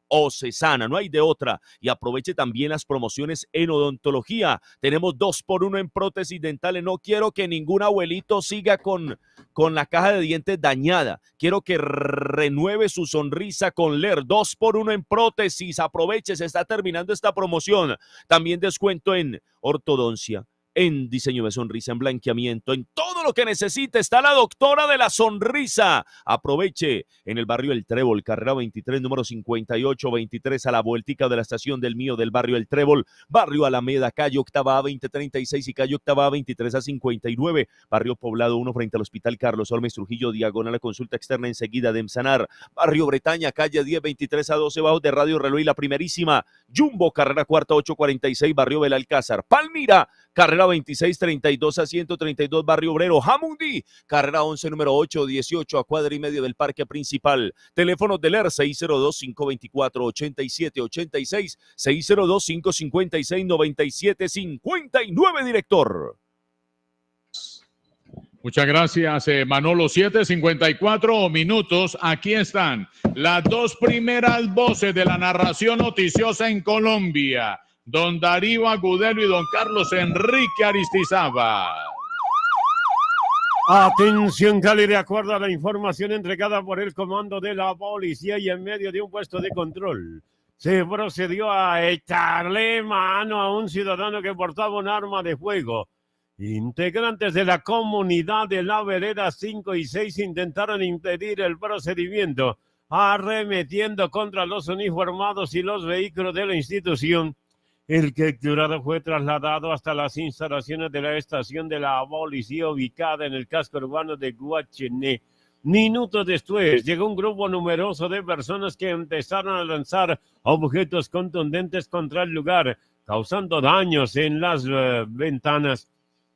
Ocesana, no hay de otra. Y aproveche también las promociones en odontología. Tenemos dos por uno en prótesis dentales. No quiero que ningún abuelito siga con, con la caja de dientes dañada. Quiero que renueve su sonrisa con Leer. Dos por uno en prótesis. Aproveche, se está terminando esta promoción. También descuento en ortodoncia, en diseño de sonrisa, en blanqueamiento, en todo lo que necesite. Está la doctora de la sonrisa. Aproveche en el barrio El Trébol, carrera veintitrés, número cincuenta y ocho veintitrés, a la vueltica de la estación del Mío del barrio El Trébol, barrio Alameda, calle Octava A veinte treinta y seis y calle Octava A veintitrés a cincuenta y nueve, barrio Poblado uno frente al Hospital Carlos Olmes Trujillo, diagonal a consulta externa enseguida de Emsanar, barrio Bretaña, calle diez veintitrés a doce, bajo de Radio Reloj y La Primerísima, Jumbo, carrera cuarta ocho cuarenta y seis, barrio Belalcázar, Palmira, carrera veintiséis treinta y dos a ciento treinta y dos, barrio Obrero, Jamundí, carrera once, número ocho dieciocho, a cuadra y medio del parque principal. Teléfonos del E R seis cero dos, cinco dos cuatro, ocho siete ocho seis, seis cero dos, cinco cinco seis, nueve siete cinco nueve, director. Muchas gracias, eh, Manolo. siete cincuenta y cuatro minutos. Aquí están las dos primeras voces de la narración noticiosa en Colombia. Don Darío Agudelo y don Carlos Enrique Aristizábal. Atención Cali, de acuerdo a la información entregada por el comando de la policía y en medio de un puesto de control, se procedió a echarle mano a un ciudadano que portaba un arma de fuego. Integrantes de la comunidad de la vereda cinco y seis intentaron impedir el procedimiento, arremetiendo contra los uniformados y los vehículos de la institución. El capturado fue trasladado hasta las instalaciones de la estación de la policía ubicada en el casco urbano de Guachené. Minutos después llegó un grupo numeroso de personas que empezaron a lanzar objetos contundentes contra el lugar, causando daños en las uh, ventanas.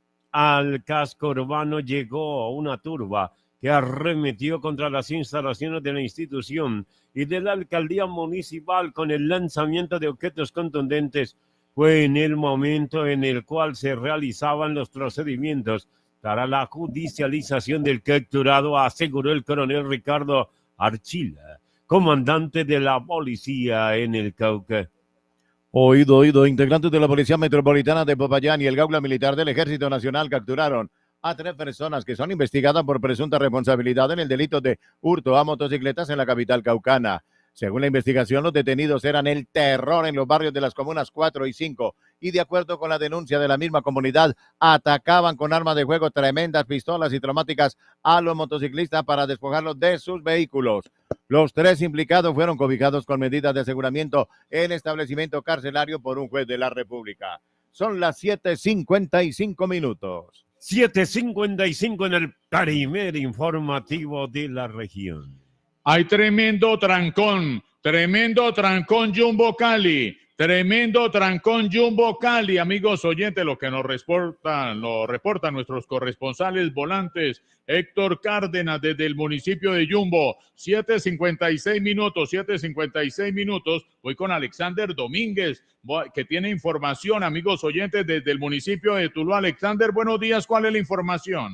Al casco urbano llegó una turba que arremetió contra las instalaciones de la institución y de la alcaldía municipal con el lanzamiento de objetos contundentes. Fue en el momento en el cual se realizaban los procedimientos para la judicialización del capturado, aseguró el coronel Ricardo Archila, comandante de la policía en el Cauca. Oído, oído, integrantes de la Policía Metropolitana de Popayán y el Gaula Militar del Ejército Nacional capturaron a tres personas que son investigadas por presunta responsabilidad en el delito de hurto a motocicletas en la capital caucana. Según la investigación, los detenidos eran el terror en los barrios de las comunas cuatro y cinco y, de acuerdo con la denuncia de la misma comunidad, atacaban con armas de fuego, tremendas pistolas y traumáticas a los motociclistas para despojarlos de sus vehículos. Los tres implicados fueron cobijados con medidas de aseguramiento en establecimiento carcelario por un juez de la República. Son las siete cincuenta y cinco minutos. siete cincuenta y cinco en el primer informativo de la región. Hay tremendo trancón, tremendo trancón Jumbo Cali, tremendo trancón Jumbo Cali, amigos oyentes, lo que nos reportan, lo reportan nuestros corresponsales volantes. Héctor Cárdenas desde el municipio de Jumbo, siete cincuenta y seis minutos, siete cincuenta y seis minutos. Voy con Alexander Domínguez, que tiene información, amigos oyentes, desde el municipio de Tuluá. Alexander, buenos días, ¿cuál es la información?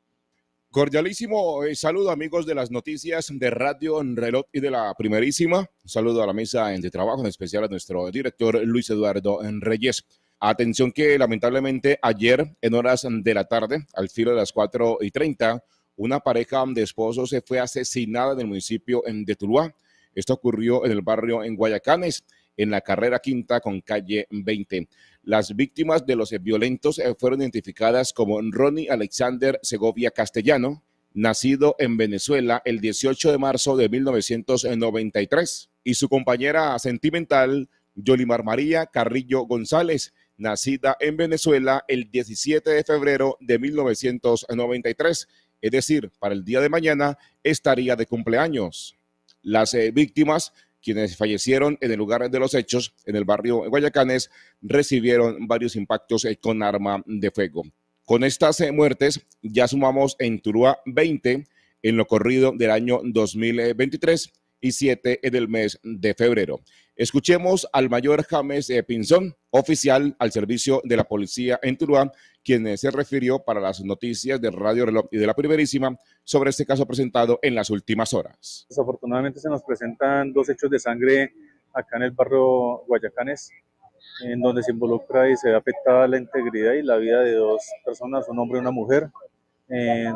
Cordialísimo eh, saludo, amigos de las noticias de Radio Reloj y de La Primerísima. Un saludo a la mesa de trabajo, en especial a nuestro director Luis Eduardo Reyes. Atención que lamentablemente ayer en horas de la tarde, al filo de las cuatro y treinta, una pareja de esposos se fue asesinada en el municipio de Tuluá. Esto ocurrió en el barrio en Guayacanes, en la carrera quinta con calle veinte. Las víctimas de los violentos fueron identificadas como Ronnie Alexander Segovia Castellano, nacido en Venezuela el dieciocho de marzo de mil novecientos noventa y tres, y su compañera sentimental, Yolimar María Carrillo González, nacida en Venezuela el diecisiete de febrero de mil novecientos noventa y tres, es decir, para el día de mañana estaría de cumpleaños. Las eh, víctimas, quienes fallecieron en el lugar de los hechos, en el barrio Guayacanes, recibieron varios impactos eh, con arma de fuego. Con estas eh, muertes ya sumamos en Tuluá veinte en lo corrido del año dos mil veintitrés y siete en el mes de febrero. Escuchemos al mayor James eh, Pinzón, oficial al servicio de la policía en Tuluá, quien eh, se refirió para las noticias de Radio Reloj y de La Primerísima sobre este caso presentado en las últimas horas. Desafortunadamente se nos presentan dos hechos de sangre acá en el barrio Guayacanes, en donde se involucra y se ve afectada la integridad y la vida de dos personas, un hombre y una mujer, eh,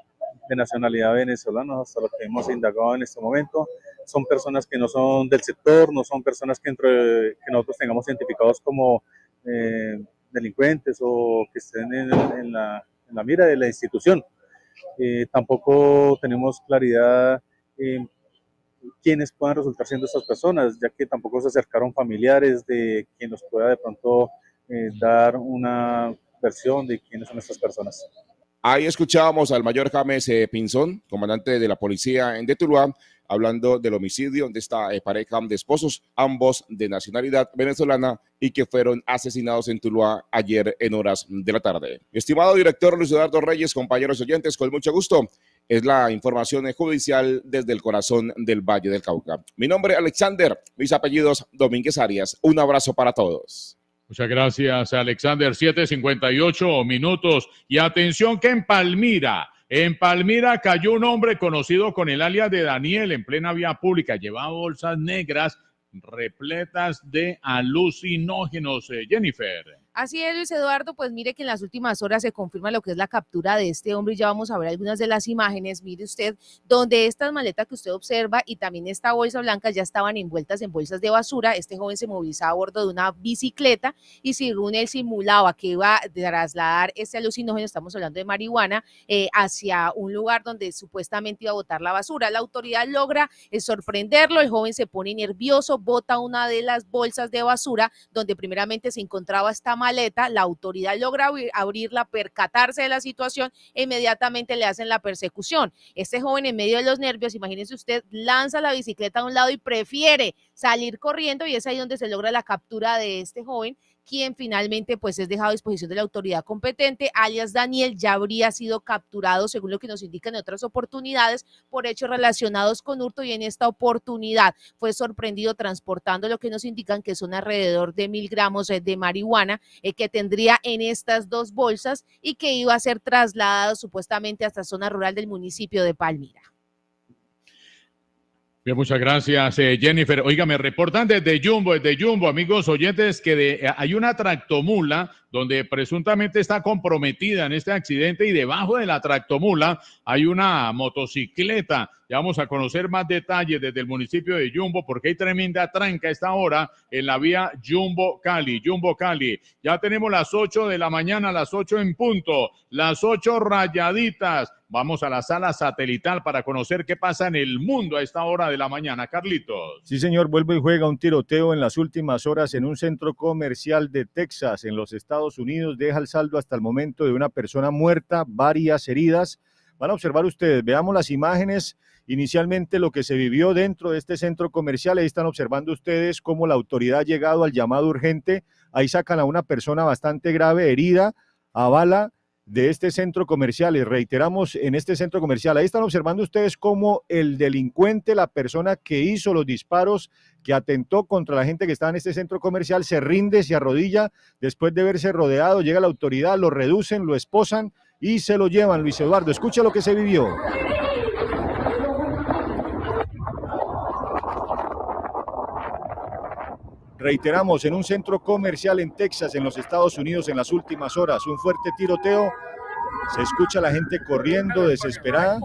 de nacionalidad venezolana, hasta lo que hemos indagado en este momento. Son personas que no son del sector, no son personas que, entre, que nosotros tengamos identificados como eh, delincuentes o que estén en, en, la, en la mira de la institución. Eh, tampoco tenemos claridad en quiénes puedan resultar siendo estas personas, ya que tampoco se acercaron familiares de quien nos pueda de pronto eh, dar una versión de quiénes son estas personas. Ahí escuchábamos al mayor James eh, Pinzón, comandante de la policía en de Tuluá, hablando del homicidio de esta eh, pareja de esposos, ambos de nacionalidad venezolana y que fueron asesinados en Tuluá ayer en horas de la tarde. Estimado director Luis Eduardo Reyes, compañeros oyentes, con mucho gusto, es la información judicial desde el corazón del Valle del Cauca. Mi nombre es Alexander, mis apellidos Domínguez Arias. Un abrazo para todos. Muchas gracias, Alexander. siete cincuenta y ocho minutos. Y atención que en Palmira, en Palmira cayó un hombre conocido con el alias de Daniel en plena vía pública. Llevaba bolsas negras repletas de alucinógenos. Eh, Jennifer. Así es, Luis Eduardo, pues mire que en las últimas horas se confirma lo que es la captura de este hombre y ya vamos a ver algunas de las imágenes. Mire usted, donde estas maletas que usted observa y también esta bolsa blanca ya estaban envueltas en bolsas de basura. Este joven se movilizaba a bordo de una bicicleta y según él simulaba que iba a trasladar este alucinógeno, estamos hablando de marihuana, eh, hacia un lugar donde supuestamente iba a botar la basura. La autoridad logra eh, sorprenderlo, el joven se pone nervioso, bota una de las bolsas de basura donde primeramente se encontraba esta maleta, la autoridad logra abrirla, percatarse de la situación e inmediatamente le hacen la persecución. Este joven en medio de los nervios, imagínense usted, lanza la bicicleta a un lado y prefiere salir corriendo y es ahí donde se logra la captura de este joven, quien finalmente pues es dejado a disposición de la autoridad competente, alias Daniel, ya habría sido capturado según lo que nos indican en otras oportunidades por hechos relacionados con hurto y en esta oportunidad fue sorprendido transportando lo que nos indican que son alrededor de mil gramos de marihuana eh, que tendría en estas dos bolsas y que iba a ser trasladado supuestamente hasta zona rural del municipio de Palmira. Bien, muchas gracias, eh, Jennifer. Oiga, me reportan desde Jumbo, desde Jumbo, amigos oyentes, que de, eh, hay una tractomula donde presuntamente está comprometida en este accidente y debajo de la tractomula hay una motocicleta. Ya vamos a conocer más detalles desde el municipio de Jumbo porque hay tremenda tranca a esta hora en la vía Jumbo-Cali, Jumbo-Cali. Ya tenemos las ocho de la mañana, las ocho en punto, las ocho rayaditas. Vamos a la sala satelital para conocer qué pasa en el mundo a esta hora de la mañana. Carlitos. Sí, señor, vuelve y juega un tiroteo en las últimas horas en un centro comercial de Texas, en los Estados Unidos. Deja el saldo hasta el momento de una persona muerta, varias heridas. Van a observar ustedes, veamos las imágenes. Inicialmente lo que se vivió dentro de este centro comercial, ahí están observando ustedes cómo la autoridad ha llegado al llamado urgente. Ahí sacan a una persona bastante grave, herida, a bala, de este centro comercial, y reiteramos, en este centro comercial, ahí están observando ustedes cómo el delincuente, la persona que hizo los disparos, que atentó contra la gente que estaba en este centro comercial, se rinde, se arrodilla, después de verse rodeado, llega la autoridad, lo reducen, lo esposan y se lo llevan. Luis Eduardo, escucha lo que se vivió. Reiteramos, en un centro comercial en Texas, en los Estados Unidos, en las últimas horas, un fuerte tiroteo. Se escucha a la gente corriendo, desesperada.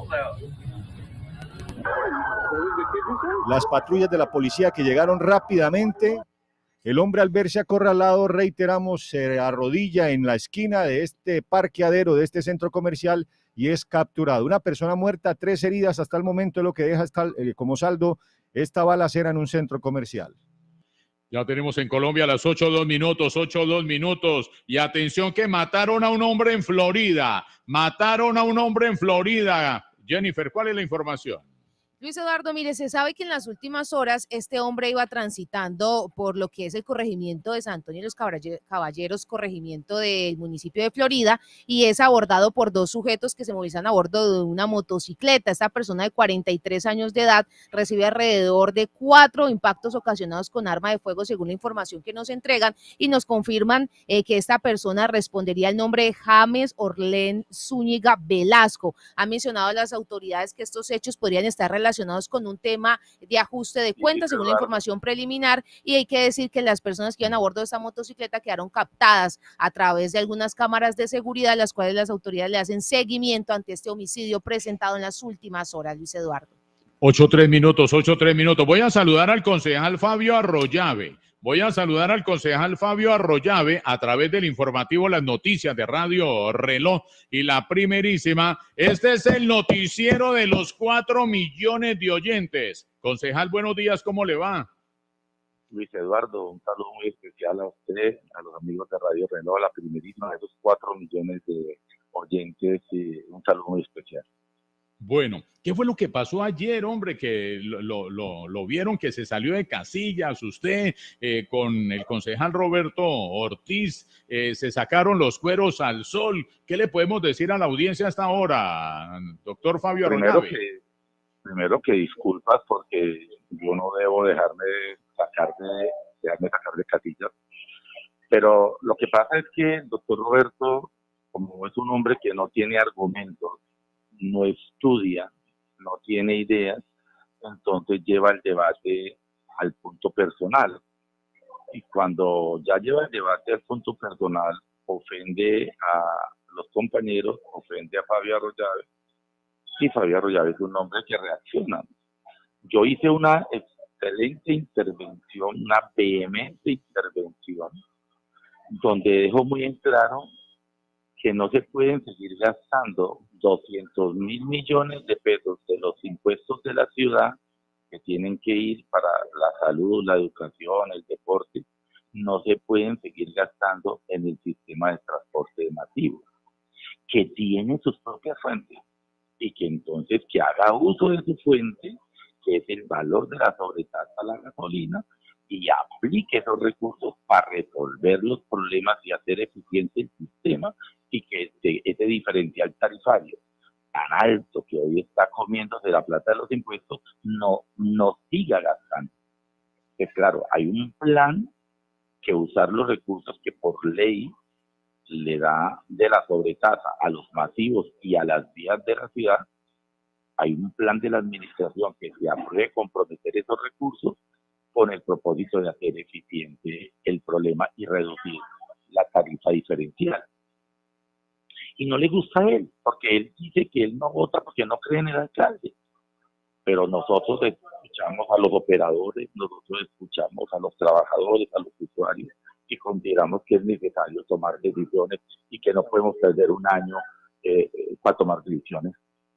Las patrullas de la policía que llegaron rápidamente. El hombre, al verse acorralado, reiteramos, se arrodilla en la esquina de este parqueadero, de este centro comercial, y es capturado. Una persona muerta, tres heridas hasta el momento, es lo que deja hasta, eh, como saldo esta balacera en un centro comercial. Ya tenemos en Colombia las ocho dos minutos, ocho dos minutos. Y atención que mataron a un hombre en Florida. Mataron a un hombre en Florida. Jennifer, ¿cuál es la información? Luis Eduardo, mire, se sabe que en las últimas horas este hombre iba transitando por lo que es el corregimiento de San Antonio de los Caballeros, corregimiento del municipio de Florida, y es abordado por dos sujetos que se movilizan a bordo de una motocicleta. Esta persona de cuarenta y tres años de edad recibe alrededor de cuatro impactos ocasionados con arma de fuego, según la información que nos entregan, y nos confirman eh, que esta persona respondería al nombre de James Orlen Zúñiga Velasco. Han mencionado a las autoridades que estos hechos podrían estar relacionados relacionados con un tema de ajuste de cuentas, según la información preliminar, y hay que decir que las personas que iban a bordo de esta motocicleta quedaron captadas a través de algunas cámaras de seguridad, las cuales las autoridades le hacen seguimiento ante este homicidio presentado en las últimas horas, Luis Eduardo. Ocho, tres minutos, ocho, tres minutos. Voy a saludar al concejal Fabio Arroyave. Voy a saludar al concejal Fabio Arroyave a través del informativo Las Noticias de Radio Reloj y La Primerísima. Este es el noticiero de los cuatro millones de oyentes. Concejal, buenos días, ¿cómo le va? Luis Eduardo, un saludo muy especial a usted, a los amigos de Radio Reloj, a La Primerísima, a esos cuatro millones de oyentes, y un saludo muy especial. Bueno, ¿qué fue lo que pasó ayer, hombre? Que lo, lo, lo, lo vieron que se salió de casillas, usted eh, con el concejal Roberto Ortiz, eh, se sacaron los cueros al sol. ¿Qué le podemos decir a la audiencia hasta ahora, doctor Fabio Primero Arroyave? que, primero que disculpas porque yo no debo dejarme sacar de, dejarme sacar de casillas, pero lo que pasa es que el doctor Roberto, como es un hombre que no tiene argumentos, no estudia, no tiene ideas, entonces lleva el debate al punto personal. Y cuando ya lleva el debate al punto personal, ofende a los compañeros, ofende a Fabio Arroyave. Y Fabio Arroyave es un hombre que reacciona. Yo hice una excelente intervención, una vehemente intervención, donde dejo muy en claro que no se pueden seguir gastando doscientos mil millones de pesos de los impuestos de la ciudad que tienen que ir para la salud, la educación, el deporte, no se pueden seguir gastando en el sistema de transporte masivo, que tiene sus propias fuentes y que entonces que haga uso de su fuente, que es el valor de la sobretasa a la gasolina, y aplique esos recursos para resolver los problemas y hacer eficiente el sistema, y que este, ese diferencial tarifario tan alto que hoy está comiéndose la plata de los impuestos no, no siga gastando. Que claro, hay un plan que usar los recursos que por ley le da de la sobretasa a los masivos y a las vías de la ciudad. Hay un plan de la administración que se apruebe comprometer esos recursos con el propósito de hacer eficiente el problema y reducir la tarifa diferencial. Y no le gusta a él, porque él dice que él no vota porque no cree en el alcalde. Pero nosotros escuchamos a los operadores, nosotros escuchamos a los trabajadores, a los usuarios, y consideramos que es necesario tomar decisiones y que no podemos perder un año eh, eh, para tomar decisiones.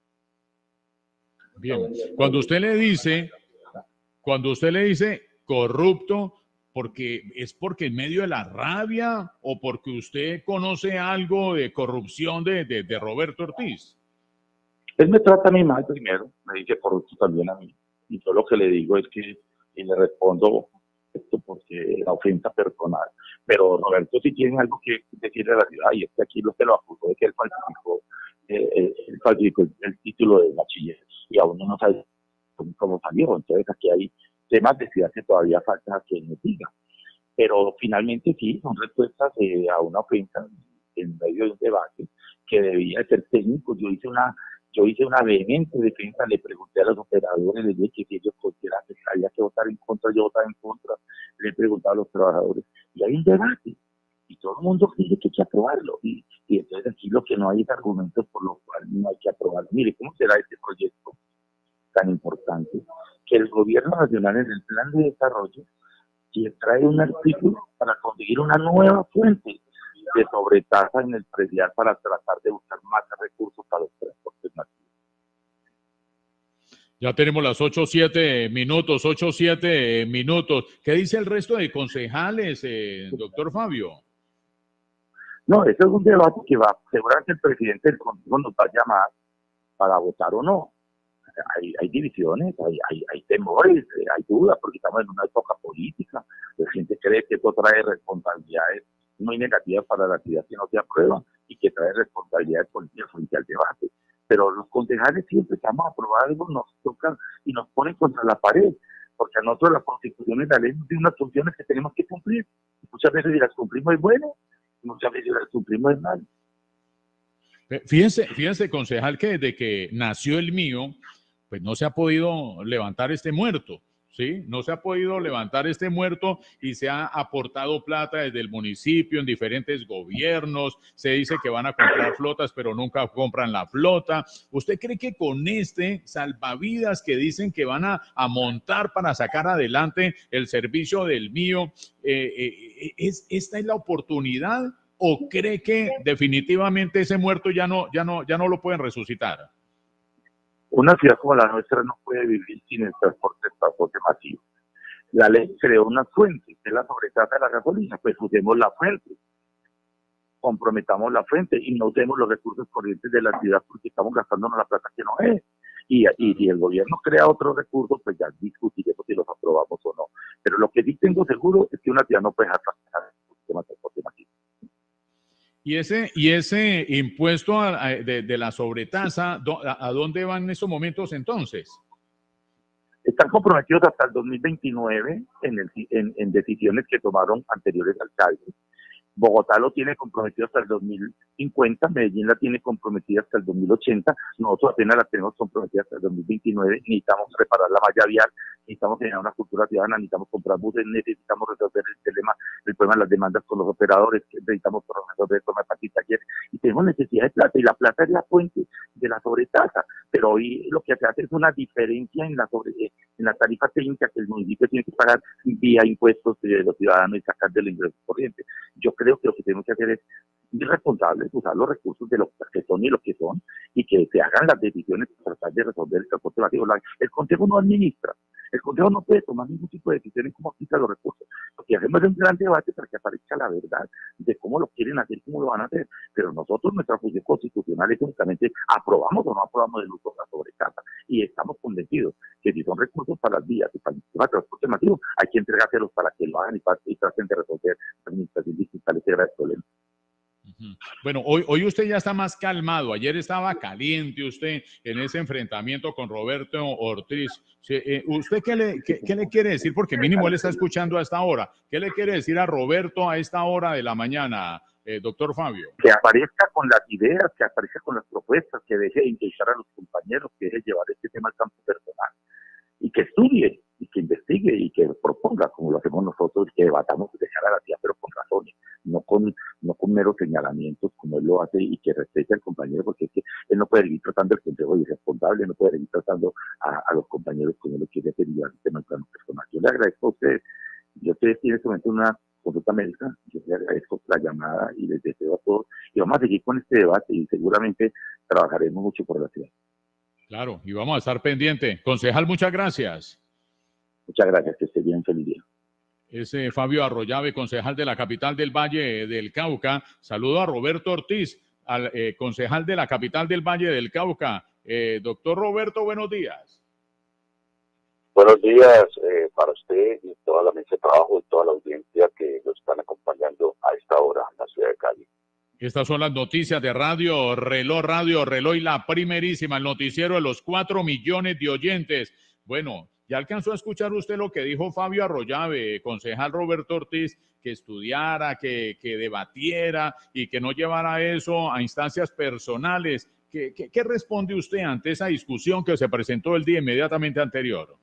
Bien, cuando usted le dice, cuando usted le dice corrupto, porque es porque en medio de la rabia o porque usted conoce algo de corrupción de, de, de Roberto Ortiz. Él me trata a mí mal primero, me dice corrupto también a mí. Y yo lo que le digo es que, y le respondo esto porque la ofensa personal. Pero Roberto sí tiene algo que decirle a la ciudad, y es que aquí lo que lo acusó de que él falsificó, eh, él falsificó el, el título de bachiller, y aún no sabe cómo, cómo salió. Entonces aquí hay temas de ciudad que todavía falta que nos diga. Pero finalmente sí, son respuestas eh, a una ofensa en medio de un debate que debía ser técnico. Yo hice una yo hice una vehemente defensa, le pregunté a los operadores, les dije que si ellos consideraban que había que votar en contra, yo votaba en contra, le he preguntado a los trabajadores, y hay un debate, y todo el mundo dice que hay que aprobarlo, y, y entonces aquí lo que no hay es argumentos por los cuales no hay que aprobarlo. Mire, ¿cómo será este proyecto tan importante? Que el gobierno nacional en el plan de desarrollo que trae un artículo para conseguir una nueva fuente de sobretasa en el predial para tratar de buscar más recursos para los transportes masivos. Ya tenemos las ocho, siete minutos, ocho, siete minutos. ¿Qué dice el resto de concejales, eh, doctor Fabio? No, eso es un debate que va, seguramente el presidente del Consejo nos va a llamar para votar o no. Hay, hay divisiones, hay, hay, hay temores, hay dudas, porque estamos en una época política. La gente cree que esto trae responsabilidades muy negativas para la ciudad si no se aprueba, y que trae responsabilidades políticas frente al debate. Pero los concejales siempre estamos a aprobar algo, nos tocan y nos ponen contra la pared, porque a nosotros la Constitución y la ley nos tienen unas funciones que tenemos que cumplir. Muchas veces si las cumplimos es bueno, y muchas veces si las cumplimos es mal. Fíjense, fíjense, concejal, que desde que nació el mío, pues no se ha podido levantar este muerto. ¿Sí? No se ha podido levantar este muerto y se ha aportado plata desde el municipio en diferentes gobiernos. Se dice que van a comprar flotas, pero nunca compran la flota. ¿Usted cree que con este salvavidas que dicen que van a, a montar para sacar adelante el servicio del mío, eh, eh, es, esta es la oportunidad o cree que definitivamente ese muerto ya no, ya no, ya no lo pueden resucitar? Una ciudad como la nuestra no puede vivir sin el transporte, el transporte masivo. La ley creó una fuente, que es la sobretasa de la gasolina, pues usemos la fuente, comprometamos la fuente y no usemos los recursos corrientes de la ciudad porque estamos gastándonos la plata que no es. Y, y si el gobierno crea otros recursos, pues ya discutiremos si los aprobamos o no. Pero lo que sí tengo seguro es que una ciudad no puede dejar pasar el sistema de transporte masivo. Y ese, y ese impuesto a, a, de, de la sobretasa, ¿a, ¿a dónde van en estos momentos entonces? Están comprometidos hasta el dos mil veintinueve en, el, en, en decisiones que tomaron anteriores alcaldes. Bogotá lo tiene comprometido hasta el dos mil cincuenta, Medellín la tiene comprometida hasta el dos mil ochenta, nosotros apenas la tenemos comprometida hasta el dos mil veintinueve, necesitamos reparar la malla vial, necesitamos generar una cultura ciudadana, necesitamos comprar buses, necesitamos resolver el problema, el problema de las demandas con los operadores, necesitamos resolver el problema de parque y taller, y tenemos necesidad de plata, y la plata es la fuente de la sobretasa, pero hoy lo que se hace es una diferencia en la sobre, en la tarifa técnica que el municipio tiene que pagar vía impuestos de los ciudadanos y sacar del ingreso corriente. Yo creo que lo que tenemos que hacer es ser responsables, usar los recursos de lo que son y lo que son, y que se hagan las decisiones para tratar de resolver el transporte masivo. El Consejo no administra, el Consejo no puede tomar ningún tipo de decisiones como aplica los recursos, porque hacemos un gran debate para que aparezca la verdad de cómo lo quieren hacer y cómo lo van a hacer, pero nosotros, nuestra función constitucional es únicamente aprobamos o no aprobamos el uso de la sobretasa, y estamos convencidos que si son recursos para las vías y para el sistema de transporte masivo, hay que entregárselos para que lo hagan y, para, y traten de resolver la administración digital ese grave problema. Bueno, hoy, hoy usted ya está más calmado. Ayer estaba caliente usted en ese enfrentamiento con Roberto Ortiz. Eh, ¿Usted qué le, qué, qué le quiere decir? Porque mínimo él está escuchando a esta hora. ¿Qué le quiere decir a Roberto a esta hora de la mañana, eh, doctor Fabio? Que aparezca con las ideas, que aparezca con las propuestas, que deje de intentar a los compañeros, que deje de llevar este tema al campo personal y que estudie y que investigue y que proponga, como lo hacemos nosotros, que debatamos de cara a la tía, pero con razones, no con, no con meros señalamientos como él lo hace, y que respete al compañero, porque es que él no puede seguir tratando el consejo de irresponsable, no puede seguir tratando a, a los compañeros como él lo quiere hacer y llevar el tema al plano personal. Yo le agradezco a ustedes, yo estoy en este momento una consulta médica, yo le agradezco la llamada y les deseo a todos, y vamos a seguir con este debate y seguramente trabajaremos mucho por la ciudad. Claro, y vamos a estar pendiente. Concejal, muchas gracias. Muchas gracias, que esté bien, feliz día. Es eh, Fabio Arroyave, concejal de la capital del Valle del Cauca. Saludo a Roberto Ortiz, al eh, concejal de la capital del Valle del Cauca. Eh, doctor Roberto, buenos días. Buenos días eh, para usted y toda la mesa de trabajo y toda la audiencia que nos están acompañando a esta hora en la ciudad de Cali. Estas son las noticias de Radio Reloj, Radio Reloj y la primerísima, el noticiero de los cuatro millones de oyentes. Bueno, ya alcanzó a escuchar usted lo que dijo Fabio Arroyave, concejal Roberto Ortiz, que estudiara, que, que debatiera y que no llevara eso a instancias personales. ¿Qué, qué, qué responde usted ante esa discusión que se presentó el día inmediatamente anterior?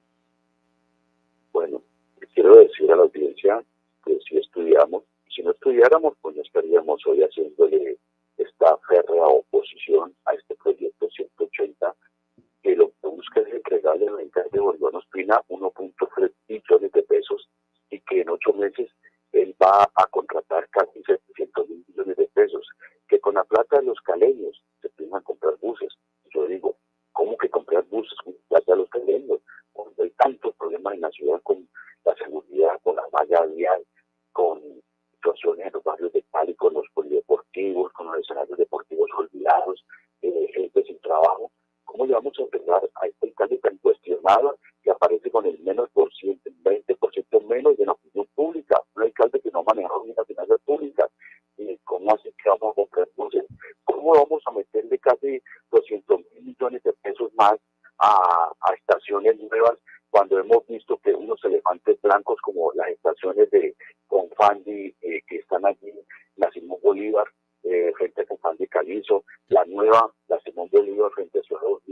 Bueno, quiero decir a la audiencia que si estudiamos, si no estudiáramos, pues no estaríamos hoy haciéndole esta férrea oposición a este proyecto ciento ochenta, que lo que busca es entregarle al alcalde de Bolívar Ospina uno punto tres billones de pesos y que en ocho meses él va a contratar casi setecientos mil millones de pesos, que con la plata de los caleños se piensan comprar buses. Yo digo, ¿cómo que comprar buses con plata de los caleños? Cuando hay tantos problemas en la ciudad con la seguridad, con la malla vial, con situaciones en los barrios de Cali, con los polideportivos, con los escenarios deportivos olvidados, eh, gente sin trabajo. ¿Cómo le vamos a entregar a este alcalde tan cuestionado que aparece con el menos por ciento, veinte por ciento menos de la opinión pública? Un alcalde que no maneja bien las finanzas públicas. ¿Y cómo así que vamos a comprar buses? ¿Cómo vamos a meterle casi doscientos mil millones de pesos más a, a estaciones nuevas cuando hemos visto que unos elefantes blancos como las estaciones de Confandi eh, que están allí, la Simón Bolívar eh, frente a Confandi Calizo, la nueva, la Simón Bolívar frente a Ciudad dos mil,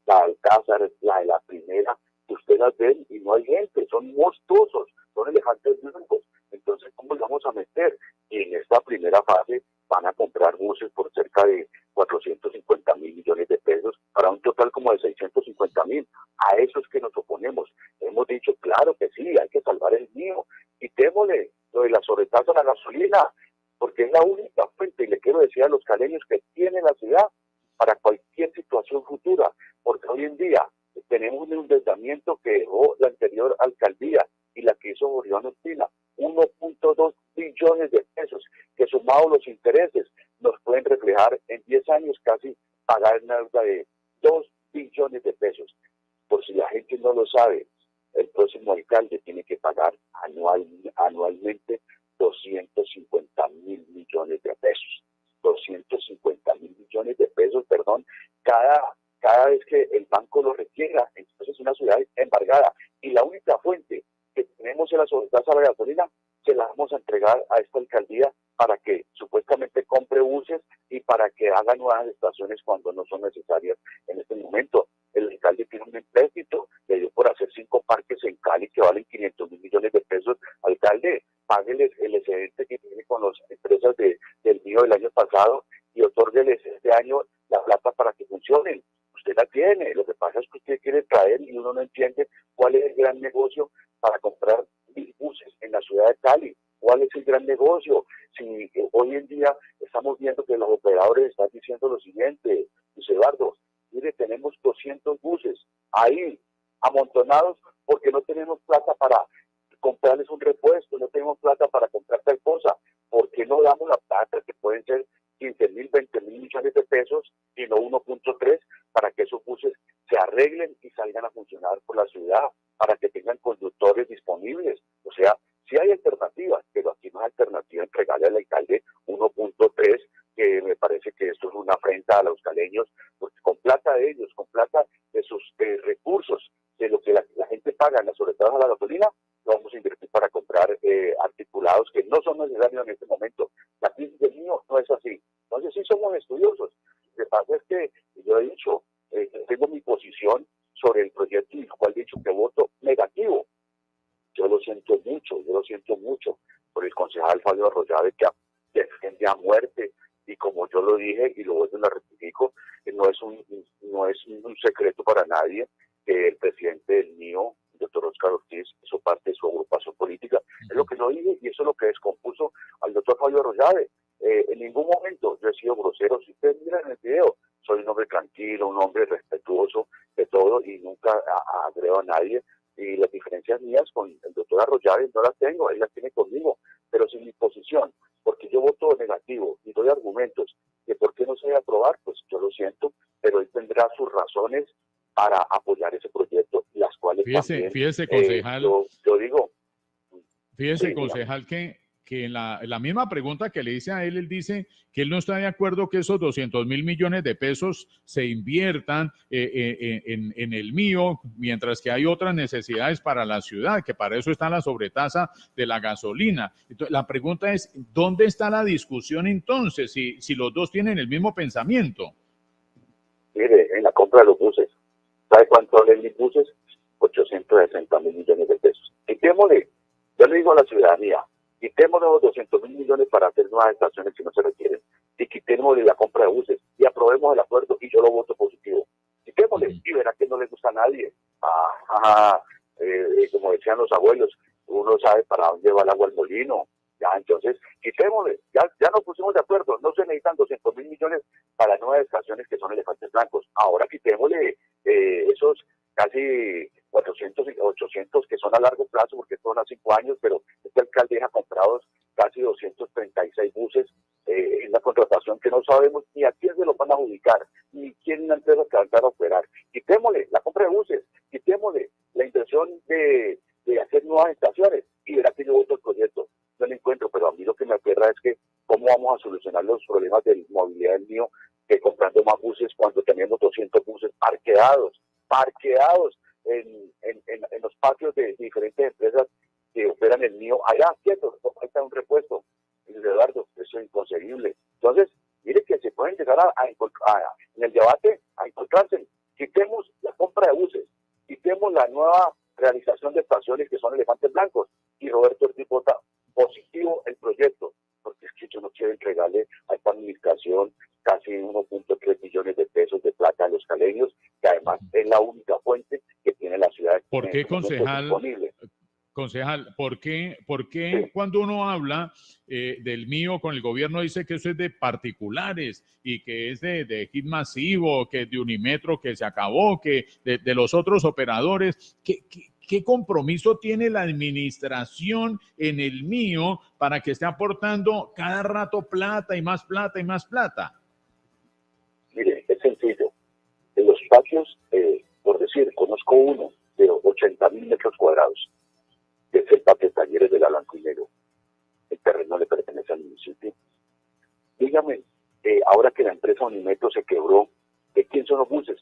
la Alcázar, la de la Primera, usted las ven y no hay gente, son monstruosos, son elefantes blancos. Entonces, ¿cómo los vamos a meter? Y en esta primera fase van a comprar buses por cerca de cuatrocientos cincuenta mil millones de pesos para un total como de seiscientos cincuenta mil. A eso es que nos oponemos. Hemos dicho, claro que sí, hay que salvar el mío. Quitémosle lo de la sobretasa a la gasolina, porque es la única fuente, y le quiero decir a los caleños, que tiene la ciudad para cualquier situación futura, porque hoy en día tenemos un endeudamiento que dejó la anterior alcaldía y la que hizo Bolívar Ospina, uno punto dos billones de pesos, que sumados los intereses nos pueden reflejar en diez años casi pagar una deuda de dos billones de pesos. Por si la gente no lo sabe, el próximo alcalde tiene que pagar anual, anualmente doscientos cincuenta mil millones de pesos. doscientos cincuenta mil millones de pesos, perdón, cada, cada vez que el banco lo requiera. Entonces es una ciudad embargada. Y la única fuente que tenemos en la sobretasa de la gasolina se la vamos a entregar a esta alcaldía para que supuestamente compre buses y para que haga nuevas estaciones cuando no son necesarias en este momento. El alcalde tiene un empréstito, le dio por hacer cinco parques en Cali que valen quinientos mil millones de pesos. Alcalde, págueles el excedente que tiene con las empresas de, del mío del año pasado y otórgueles este año la plata para que funcionen. Usted la tiene, lo que pasa es que usted quiere traer y uno no entiende cuál es el gran negocio para comprar mil buses en la ciudad de Cali. ¿Cuál es el gran negocio? Si eh, hoy en día estamos viendo que los operadores están diciendo lo siguiente, Luis Eduardo, mire, tenemos doscientos buses ahí amontonados porque no tenemos plata para comprarles un repuesto, no tenemos plata para comprar tal cosa. ¿Por qué no damos la plata, que pueden ser quince mil, veinte mil millones de pesos y no uno punto tres, para que esos buses se arreglen y salgan a funcionar por la ciudad, para que tengan conductores disponibles? O sea, sí hay alternativas, pero aquí no hay alternativa entregarle al alcalde uno punto tres, que me parece que esto es una afrenta a los caleños, porque con plata de ellos, con plata de sus eh, recursos, de lo que la, la gente paga en la sobretasa de la gasolina, lo vamos a invertir para comprar eh, articulados que no son necesarios en este momento. La crisis del mío no es así. Entonces sí somos estudiosos. Lo que pasa es que yo he dicho, eh, tengo mi posición sobre el proyecto, y el cual he dicho que voto negativo. Yo lo siento mucho, yo lo siento mucho por el concejal Fabio Arroyave, que defiende a muerte, y como yo lo dije y lo vuelvo y lo rectifico, no es un no es un secreto para nadie que el presidente del mío, el doctor Oscar Ortiz, hizo parte de su agrupación política. Es lo que yo dije y eso es lo que descompuso al doctor Fabio Arroyave. Eh, en ningún momento yo he sido grosero. Si ustedes miran el video, soy un hombre tranquilo, un hombre respetuoso de todo y nunca a, a agrego a nadie. Y las diferencias mías con el doctor Arroyave no las tengo, él las tiene conmigo, pero sin mi posición, porque yo voto negativo y doy argumentos de por qué no se debe aprobar, pues yo lo siento, pero él tendrá sus razones para apoyar ese proyecto, las cuales fíjese, también, fíjese, eh, concejal, yo, yo digo... fíjese, sí, concejal, que, que en la, en la misma pregunta que le hice a él, él dice que él no está de acuerdo que esos doscientos mil millones de pesos se inviertan eh, eh, en, en el mío, mientras que hay otras necesidades para la ciudad, que para eso está la sobretasa de la gasolina. Entonces, la pregunta es, ¿dónde está la discusión entonces, si, si los dos tienen el mismo pensamiento? Mire, en la compra de los buses, ¿sabe cuánto valen mis buses? ochocientos sesenta mil millones de pesos. Quitémosle, yo le digo a la ciudadanía, quitémosle los doscientos mil millones para hacer nuevas estaciones si no se requieren, y quitémosle la compra de buses, y aprobemos el acuerdo, y yo lo voto positivo. Quitémosle, uh-huh. Y verá que no le gusta a nadie. Ah, ah, eh, como decían los abuelos, uno sabe para dónde va el agua al molino. Ya, entonces, quitémosle, ya, ya nos pusimos de acuerdo, no se necesitan doscientos mil millones para nuevas estaciones que son elefantes blancos. Ahora quitémosle eh, esos casi cuatrocientos, ochocientos que son a largo plazo, porque son a cinco años, pero este alcalde deja comprados casi doscientos treinta y seis buses eh, en la contratación que no sabemos ni a quién se los van a adjudicar, ni quién una empresa que va a entrar a operar. Quitémosle la compra de buses, quitémosle la intención de, de hacer nuevas estaciones, y verá que yo voto el proyecto. No lo encuentro, pero a mí lo que me aferra es que cómo vamos a solucionar los problemas de movilidad del mío, que comprando más buses cuando tenemos doscientos buses parqueados, parqueados en, en, en, en los patios de diferentes empresas que operan el mío allá, quietos, falta un repuesto. Y Eduardo, eso es inconcebible. Entonces, mire que se pueden llegar a, a, a en el debate a encontrarse. Quitemos compra de buses, quitemos la nueva realización de estaciones que son elefantes blancos, y Roberto Ortiz vota positivo el proyecto, porque es que yo no quiero entregarle a esta administración casi uno punto tres millones de pesos de plata a los caleños, que además es la única fuente que tiene la ciudad. ¿Por qué, concejal? Concejal, ¿por qué, por qué sí. cuando uno habla eh, del mío con el gobierno dice que eso es de particulares y que es de, de hit masivo, que es de Unimetro que se acabó, que de, de los otros operadores? ¿Qué, qué, qué compromiso tiene la administración en el mío para que esté aportando cada rato plata y más plata y más plata? Mire, es sencillo. En los patios, eh, por decir, conozco uno de ochenta mil metros cuadrados, que es el patio de talleres de la Blanco y Negro. El terreno le pertenece al municipio. Dígame, eh, ahora que la empresa Unimetro se quebró, ¿de quién son los buses?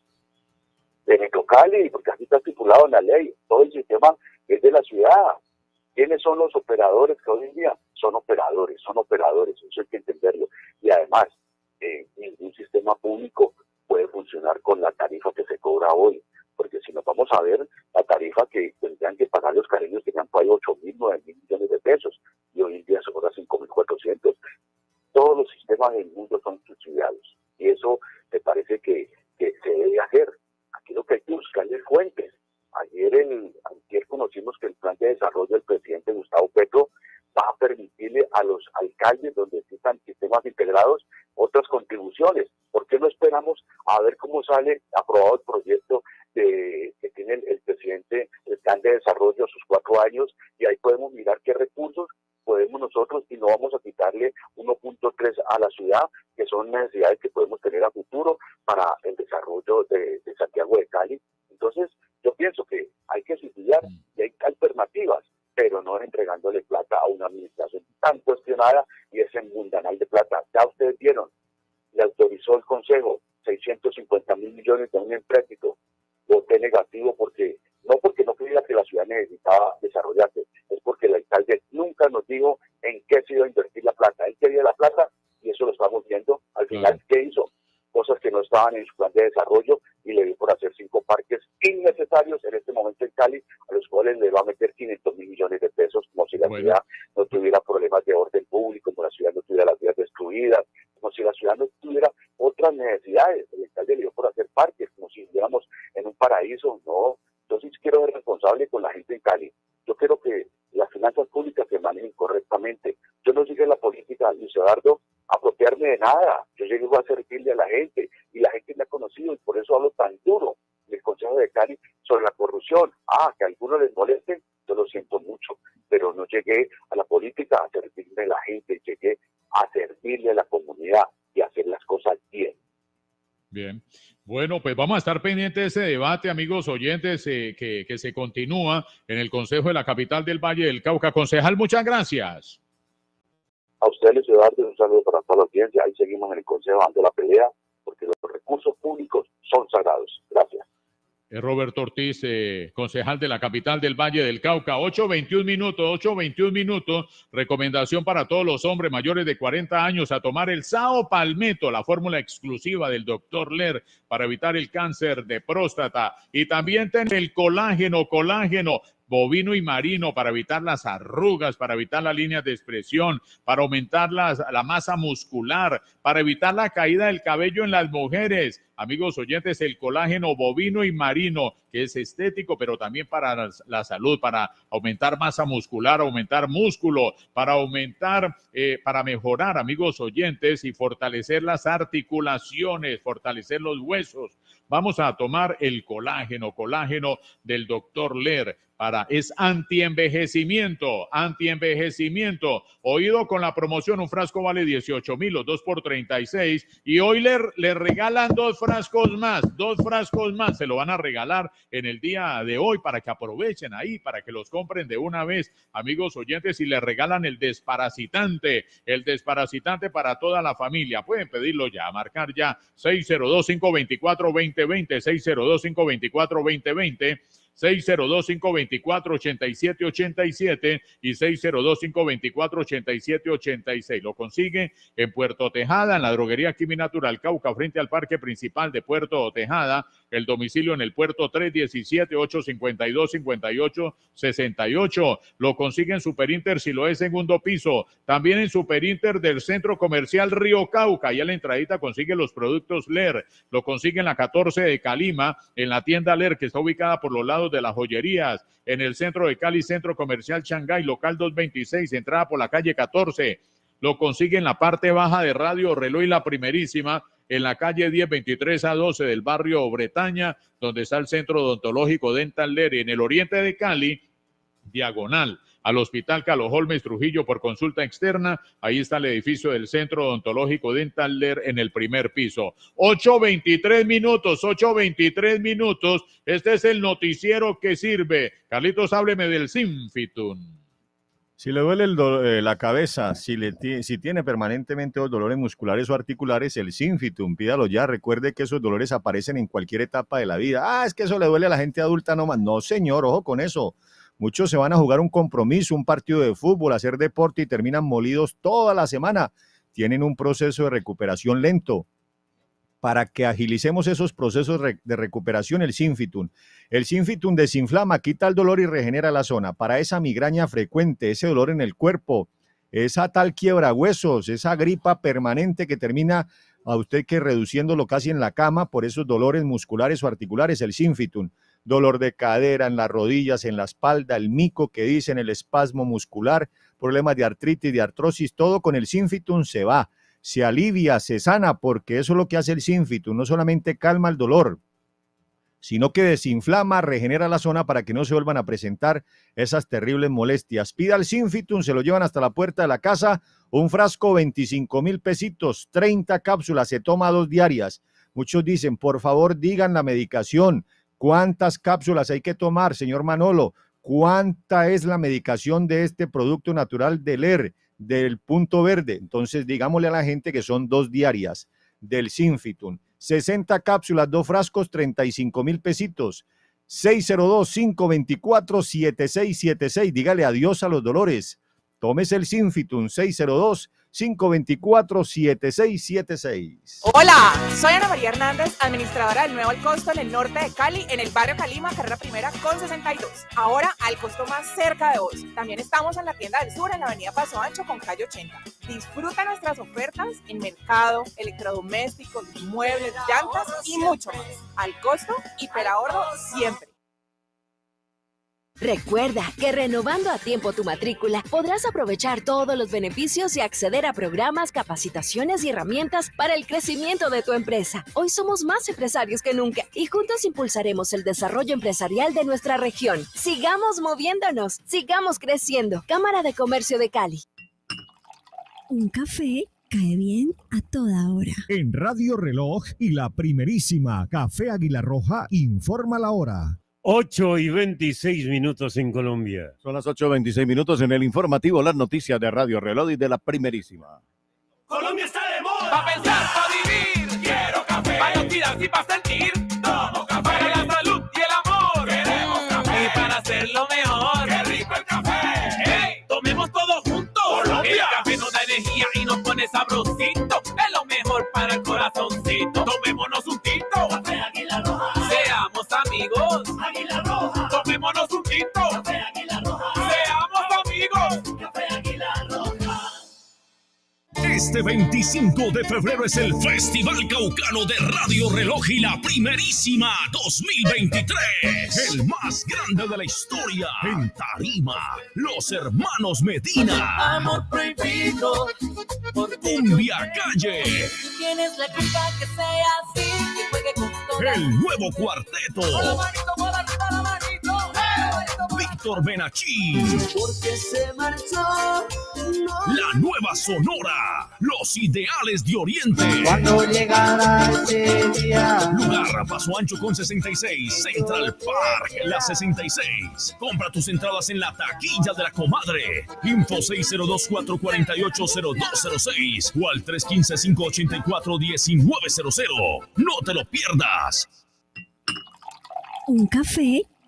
De Metrocali, porque aquí está estipulado en la ley. Todo el sistema es de la ciudad. ¿Quiénes son los operadores que hoy en día? Son operadores, son operadores, eso hay que entenderlo. Y además, eh, ningún sistema público puede funcionar con la tarifa que se cobra hoy. Porque si nos vamos a ver, la tarifa que tendrían que pagar los caleños tenían por ahí ocho mil, nueve mil millones de pesos, y hoy en día se cobra cinco mil cuatrocientos. Todos los sistemas del mundo son subsidiados, y eso me parece que, que se debe hacer. Aquí lo que hay que buscar es fuentes. Ayer, el, ayer conocimos que el plan de desarrollo del presidente Gustavo Petro va a permitirle a los alcaldes donde existan sistemas integrados otras contribuciones. ¿Por qué no esperamos a ver cómo sale aprobado el proyecto de, que tiene el, el presidente, el plan de desarrollo a sus cuatro años, y ahí podemos mirar qué recursos podemos nosotros, y no vamos a quitarle uno punto tres a la ciudad, que son necesidades que podemos tener a futuro para el desarrollo de, de Santiago de Cali. Entonces, yo pienso que hay que estudiar y hay alternativas, pero no entregándole plata a una administración tan cuestionada y ese mundanal de plata. Ya ustedes vieron, le autorizó el Consejo seiscientos cincuenta mil millones de un empréstito. Voté negativo porque, no porque no creía que la ciudad necesitaba desarrollarse, es porque el alcalde nunca nos dijo en qué se iba a invertir la plata. Él quería la plata y eso lo estamos viendo. Al final, claro. ¿Qué hizo? Cosas que no estaban en su plan de desarrollo, y le dio por hacer cinco parques innecesarios en este momento en Cali, a los cuales le va a meter quinientos mil millones de pesos, como si la bueno. ciudad no tuviera problemas de orden público, como la ciudad no tuviera las vías destruidas, como si la ciudad no tuviera otras necesidades. El alcalde le dio por hacer parques, como si estuviéramos en un paraíso. No, entonces quiero ser responsable con la gente en Cali. Yo quiero que las finanzas públicas se manejen correctamente. Yo no sigo en la política, Luis Eduardo, apropiarme de nada. Yo llego a servirle a la gente, y la gente me ha conocido, y por eso hablo tan duro del Consejo de Cali sobre la corrupción. Ah, que a algunos les moleste, yo lo siento mucho, pero no llegué a la política a servirle a la gente, llegué a servirle a la comunidad y a hacer las cosas bien. Bien, bueno, pues vamos a estar pendientes de ese debate, amigos oyentes, eh, que, que se continúa en el Consejo de la Capital del Valle del Cauca. Concejal, muchas gracias. A ustedes, Eduardo, un saludo para toda la audiencia. Ahí seguimos en el Consejo dando la pelea, porque los recursos públicos son sagrados. Gracias. Roberto Ortiz, eh, concejal de la capital del Valle del Cauca. Ocho veintiún minutos, ocho veintiún minutos. Recomendación para todos los hombres mayores de cuarenta años a tomar el Sao Palmetto, la fórmula exclusiva del doctor Ler para evitar el cáncer de próstata. Y también tener el colágeno, colágeno bovino y marino para evitar las arrugas, para evitar las líneas de expresión, para aumentar las, la masa muscular, para evitar la caída del cabello en las mujeres. Amigos oyentes, el colágeno bovino y marino, que es estético, pero también para la, la salud, para aumentar masa muscular, aumentar músculo, para aumentar, eh, para mejorar, amigos oyentes, y fortalecer las articulaciones, fortalecer los huesos. Vamos a tomar el colágeno, colágeno del doctor Ler. Para, es antienvejecimiento, antienvejecimiento. Oído con la promoción, un frasco vale dieciocho mil, los dos por treinta y seis. Y hoy le, le regalan dos frascos más, dos frascos más. Se lo van a regalar en el día de hoy para que aprovechen ahí, para que los compren de una vez, amigos oyentes, y le regalan el desparasitante, el desparasitante para toda la familia. Pueden pedirlo ya, marcar ya seis cero dos, cinco dos cuatro, dos cero dos cero, seis cero dos, cinco dos cuatro, dos cero dos cero. seis cero dos, cinco dos cuatro, ocho siete ocho siete y seis cero dos, cinco dos cuatro, ocho siete ocho seis. Lo consigue en Puerto Tejada, en la droguería Quiminatural Cauca, frente al parque principal de Puerto Tejada. El domicilio en el puerto tres uno siete, ocho cinco dos, cinco ocho seis ocho. Lo consigue en Superinter Siloé, segundo piso. También en Superinter del Centro Comercial Río Cauca. Y a la entradita consigue los productos Ler. Lo consigue en la catorce de Calima, en la tienda Ler, que está ubicada por los lados de las joyerías. En el centro de Cali, Centro Comercial Shanghái, local doscientos veintiséis, entrada por la calle catorce. Lo consigue en la parte baja de Radio Reloj y La Primerísima, en la calle diez, veintitrés a doce del barrio Bretaña, donde está el Centro Odontológico Dental Ler. En el oriente de Cali, diagonal al Hospital Carlos Holmes Trujillo por consulta externa, ahí está el edificio del Centro Odontológico Dental Ler en el primer piso. ocho veintitrés minutos, ocho veintitrés minutos, este es el noticiero que sirve. Carlitos, hábleme del Sinfitun. Si le duele el do, eh, la cabeza, si, le si tiene permanentemente los dolores musculares o articulares, el Sinfitun, pídalo ya. Recuerde que esos dolores aparecen en cualquier etapa de la vida. Ah, es que eso le duele a la gente adulta nomás. No, señor, ojo con eso. Muchos se van a jugar un compromiso, un partido de fútbol, hacer deporte y terminan molidos toda la semana. Tienen un proceso de recuperación lento. Para que agilicemos esos procesos de recuperación, el Sinfitun. El Sinfitun desinflama, quita el dolor y regenera la zona. Para esa migraña frecuente, ese dolor en el cuerpo, esa tal quiebra huesos, esa gripa permanente que termina a usted que reduciéndolo casi en la cama por esos dolores musculares o articulares, el Sinfitun. Dolor de cadera en las rodillas, en la espalda, el mico que dicen, el espasmo muscular, problemas de artritis, de artrosis, todo con el Sinfitun se va. Se alivia, se sana, porque eso es lo que hace el Sinfitun, no solamente calma el dolor, sino que desinflama, regenera la zona para que no se vuelvan a presentar esas terribles molestias. Pida el Sinfitun, se lo llevan hasta la puerta de la casa, un frasco, veinticinco mil pesitos, treinta cápsulas, se toma dos diarias. Muchos dicen, por favor, digan la medicación, ¿cuántas cápsulas hay que tomar, señor Manolo? ¿Cuánta es la medicación de este producto natural del Ler? Del punto verde? Entonces digámosle a la gente que son dos diarias del Sinfitun, sesenta cápsulas, dos frascos, treinta y cinco mil pesitos. Seis cero dos, cinco dos cuatro, siete seis siete seis, dígale adiós a los dolores, tómese el Sinfitun. Seis cero dos, cinco dos cuatro, siete seis siete seis. Hola, soy Ana María Hernández, administradora del Nuevo Al Costo en el norte de Cali, en el barrio Calima, carrera primera con sesenta y dos. Ahora al costo más cerca de vos. También estamos en la tienda del sur, en la avenida Paso Ancho con calle ochenta. Disfruta nuestras ofertas en mercado, electrodomésticos, muebles, llantas y mucho más. Al costo, hiperahorro siempre. Recuerda que renovando a tiempo tu matrícula podrás aprovechar todos los beneficios y acceder a programas, capacitaciones y herramientas para el crecimiento de tu empresa. Hoy somos más empresarios que nunca y juntos impulsaremos el desarrollo empresarial de nuestra región. Sigamos moviéndonos, sigamos creciendo. Cámara de Comercio de Cali. Un café cae bien a toda hora. En Radio Reloj y La Primerísima, Café Águila Roja informa la hora. ocho y veintiséis minutos en Colombia. Son las ocho y veintiséis minutos en el informativo, las noticias de Radio Reloj y de La Primerísima. Colombia está de moda. Pa' pensar, pa' vivir. Quiero café. Pa' inspirarse y pa' sentir. Tomo café. Para la salud y el amor. Queremos café. Y para hacerlo mejor. ¡Qué rico el café! ¡Hey! Tomemos todos juntos. Colombia. El café nos da energía y nos pone sabrosito. Es lo mejor para el corazoncito. Tomémonos un tinto. Café Águila Roja. Seamos amigos. Águila Roja. Tomémonos un tinto. Café Águila Roja. Seamos amigos. Café Águila Roja. Este veinticinco de febrero es el Festival Caucano de Radio Reloj y La Primerísima dos mil veintitrés. El más grande de la historia. En Tarima, los hermanos Medina. Amor prohibido. Cumbia Calle. Tienes la culpa que sea así. Que juegue con toda. El nuevo cuarteto. Con la manito, con la manito, la manito. Víctor Benachí. Porque se marchó. No. La nueva Sonora. Los Ideales de Oriente. Cuando llegará ese día. Lugar Paso Ancho con sesenta y seis. Central Park, la sesenta y seis. Compra tus entradas en la taquilla de la comadre. Info seis cero dos, cuatro cuatro ocho, cero dos cero seis o al tres uno cinco, cinco ocho cuatro, uno nueve cero cero. No te lo pierdas. Un café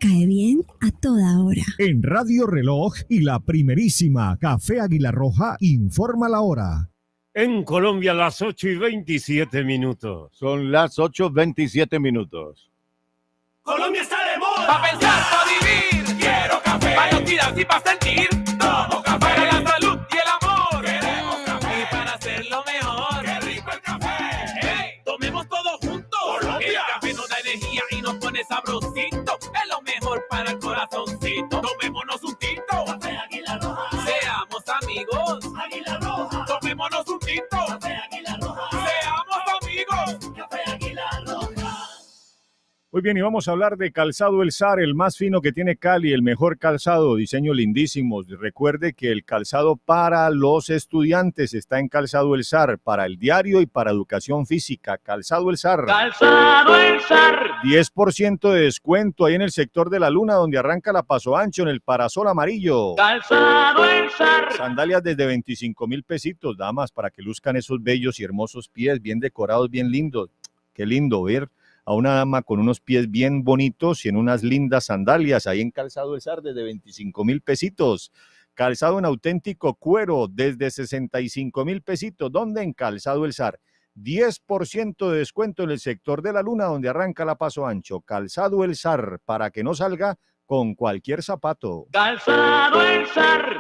cae bien a toda hora. En Radio Reloj y la primerísima Café Águila Roja informa la hora. En Colombia, las ocho y veintisiete minutos. Son las ocho veintisiete minutos. Colombia está de moda. Pa' pensar, pa' vivir. Quiero café. Pa' no tirar y pa' sentir. Tomo café. Para la salud y el amor. Queremos café. Y para hacerlo mejor. Qué rico el café. Hey, tomemos todos juntos. Colombia. El café nos da energía y nos pone sabrosito. Es lo mejor para el corazoncito. Tomémonos un tinto. Café Águila Roja. Seamos amigos. Águila Roja. Tomémonos un tinto. Café Águila Roja. Seamos amigos. Café Águila Roja. Muy bien, y vamos a hablar de Calzado El Zar, el más fino que tiene Cali, el mejor calzado, diseño lindísimo. Recuerde que el calzado para los estudiantes está en Calzado El Zar, para el diario y para educación física. Calzado El Zar. Calzado El Zar. diez por ciento de descuento ahí en el sector de la Luna, donde arranca la Paso Ancho, en el Parasol Amarillo. Calzado El Zar. Sandalias desde veinticinco mil pesitos, damas, para que luzcan esos bellos y hermosos pies, bien decorados, bien lindos. Qué lindo ver a una dama con unos pies bien bonitos y en unas lindas sandalias, ahí en Calzado El Zar desde veinticinco mil pesitos. Calzado en auténtico cuero desde sesenta y cinco mil pesitos. ¿Dónde? En Calzado El Zar. diez por ciento de descuento en el sector de la Luna, donde arranca la Paso Ancho. Calzado El Zar, para que no salga con cualquier zapato. Calzado El Zar.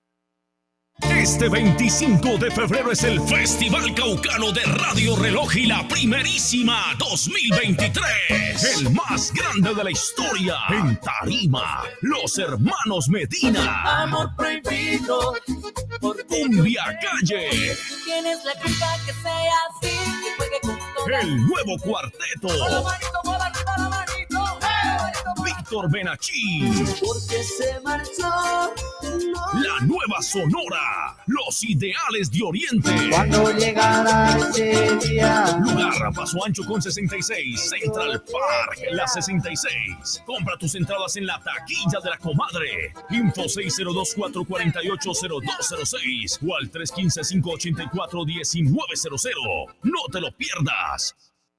Este veinticinco de febrero es el Festival Caucano de Radio Reloj y la primerísima dos mil veintitrés. El más grande de la historia en tarima. Los hermanos Medina. Amor prohibido. Cumbia Calle. Tú tienes la culpa que sea así. Que juegue con toda. El nuevo cuarteto. Con la manito, con la manito, con la manito. Víctor Benachí. Porque se marchó. No. La nueva Sonora. Los Ideales de Oriente. Cuando llegara ese día. Lugar Paso Ancho con sesenta y seis. Central Park, la sesenta y seis. Compra tus entradas en la taquilla de la comadre. Info seis cero dos, cuatro cuatro ocho, cero dos cero seis o al tres uno cinco, cinco ocho cuatro, uno nueve cero cero. No te lo pierdas.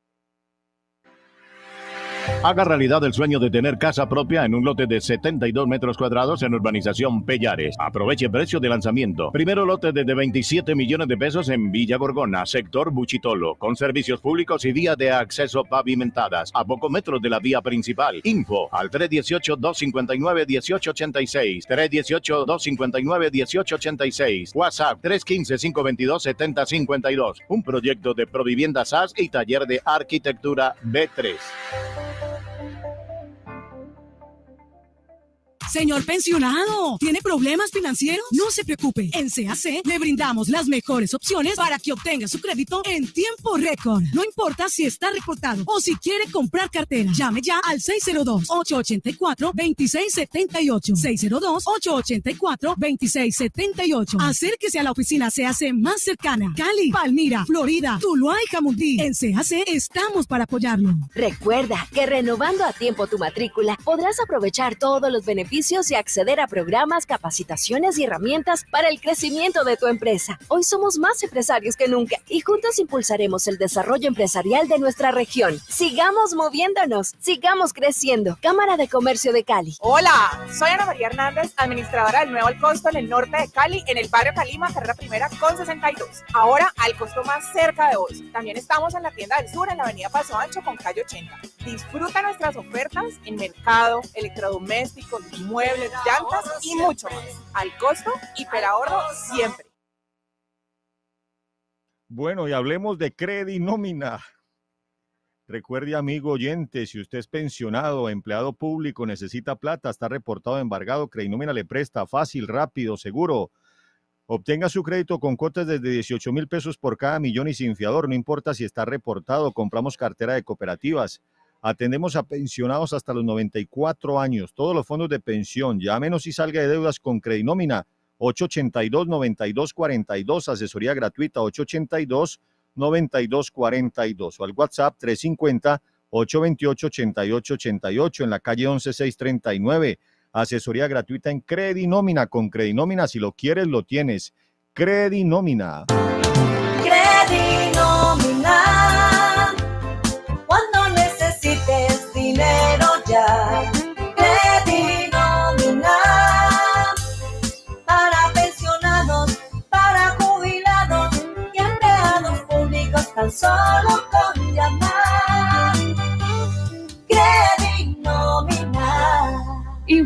Haga realidad el sueño de tener casa propia en un lote de setenta y dos metros cuadrados en urbanización Pellares. Aproveche precio de lanzamiento. Primero lote desde veintisiete millones de pesos en Villa Gorgona, sector Buchitolo, con servicios públicos y vías de acceso pavimentadas, a pocos metros de la vía principal. Info al tres uno ocho, dos cinco nueve, uno ocho ocho seis, tres uno ocho, dos cinco nueve, uno ocho ocho seis, WhatsApp tres uno cinco, cinco dos dos, siete cero cinco dos. Un proyecto de Provivienda S A S y Taller de Arquitectura B tres. Señor pensionado, ¿tiene problemas financieros? No se preocupe, en C A C le brindamos las mejores opciones para que obtenga su crédito en tiempo récord. No importa si está reportado o si quiere comprar cartera. Llame ya al seis cero dos, ocho ocho cuatro, dos seis siete ocho. seis cero dos, ocho ocho cuatro, dos seis siete ocho. Acérquese a la oficina C A C más cercana. Cali, Palmira, Florida, Tuluá y Jamundí. En C A C estamos para apoyarlo. Recuerda que renovando a tiempo tu matrícula podrás aprovechar todos los beneficios y acceder a programas, capacitaciones y herramientas para el crecimiento de tu empresa. Hoy somos más empresarios que nunca y juntos impulsaremos el desarrollo empresarial de nuestra región. Sigamos moviéndonos, sigamos creciendo. Cámara de Comercio de Cali. Hola, soy Ana María Hernández, administradora del Nuevo Al Costo en el norte de Cali, en el barrio Calima, carrera primera con sesenta y dos. Ahora al costo más cerca de vos. También estamos en la tienda del sur, en la avenida Paso Ancho con calle ochenta. Disfruta nuestras ofertas en mercado, electrodomésticos, muebles, llantas y mucho más. Al costo, hiperahorro siempre. Bueno, y hablemos de Credinómina. Recuerde, amigo oyente, si usted es pensionado, empleado público, necesita plata, está reportado embargado, Credinómina le presta fácil, rápido, seguro. Obtenga su crédito con cuotas desde dieciocho mil pesos por cada millón y sin fiador, no importa si está reportado, compramos cartera de cooperativas. Atendemos a pensionados hasta los noventa y cuatro años, todos los fondos de pensión. Llámenos y salga de deudas con Credinómina, ocho ocho dos, nueve dos cuatro dos, asesoría gratuita ocho ocho dos, nueve dos cuatro dos o al WhatsApp tres cinco cero, ocho dos ocho, ocho ocho ocho ocho en la calle once seiscientos treinta y nueve. Asesoría gratuita en Credinómina. Con Credinómina, si lo quieres, lo tienes. Credinómina. Credinómina. Cuando necesites dinero ya.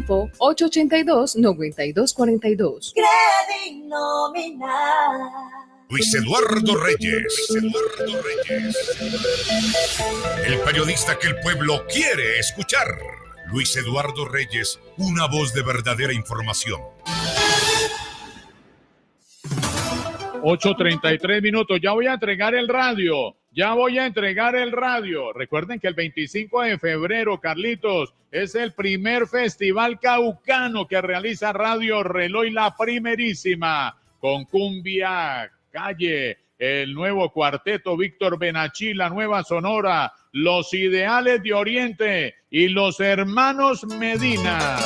Info ocho ocho dos, nueve dos cuatro dos. Credinominal. Luis Eduardo Reyes. Luis Eduardo Reyes. El periodista que el pueblo quiere escuchar. Luis Eduardo Reyes, una voz de verdadera información. ocho treinta y tres minutos, ya voy a entregar el radio, ya voy a entregar el radio. Recuerden que el veinticinco de febrero, Carlitos, es el primer festival caucano que realiza Radio Reloj, la primerísima, con cumbia, calle, el nuevo cuarteto Víctor Benachí, la nueva Sonora, los Ideales de Oriente y los Hermanos Medina.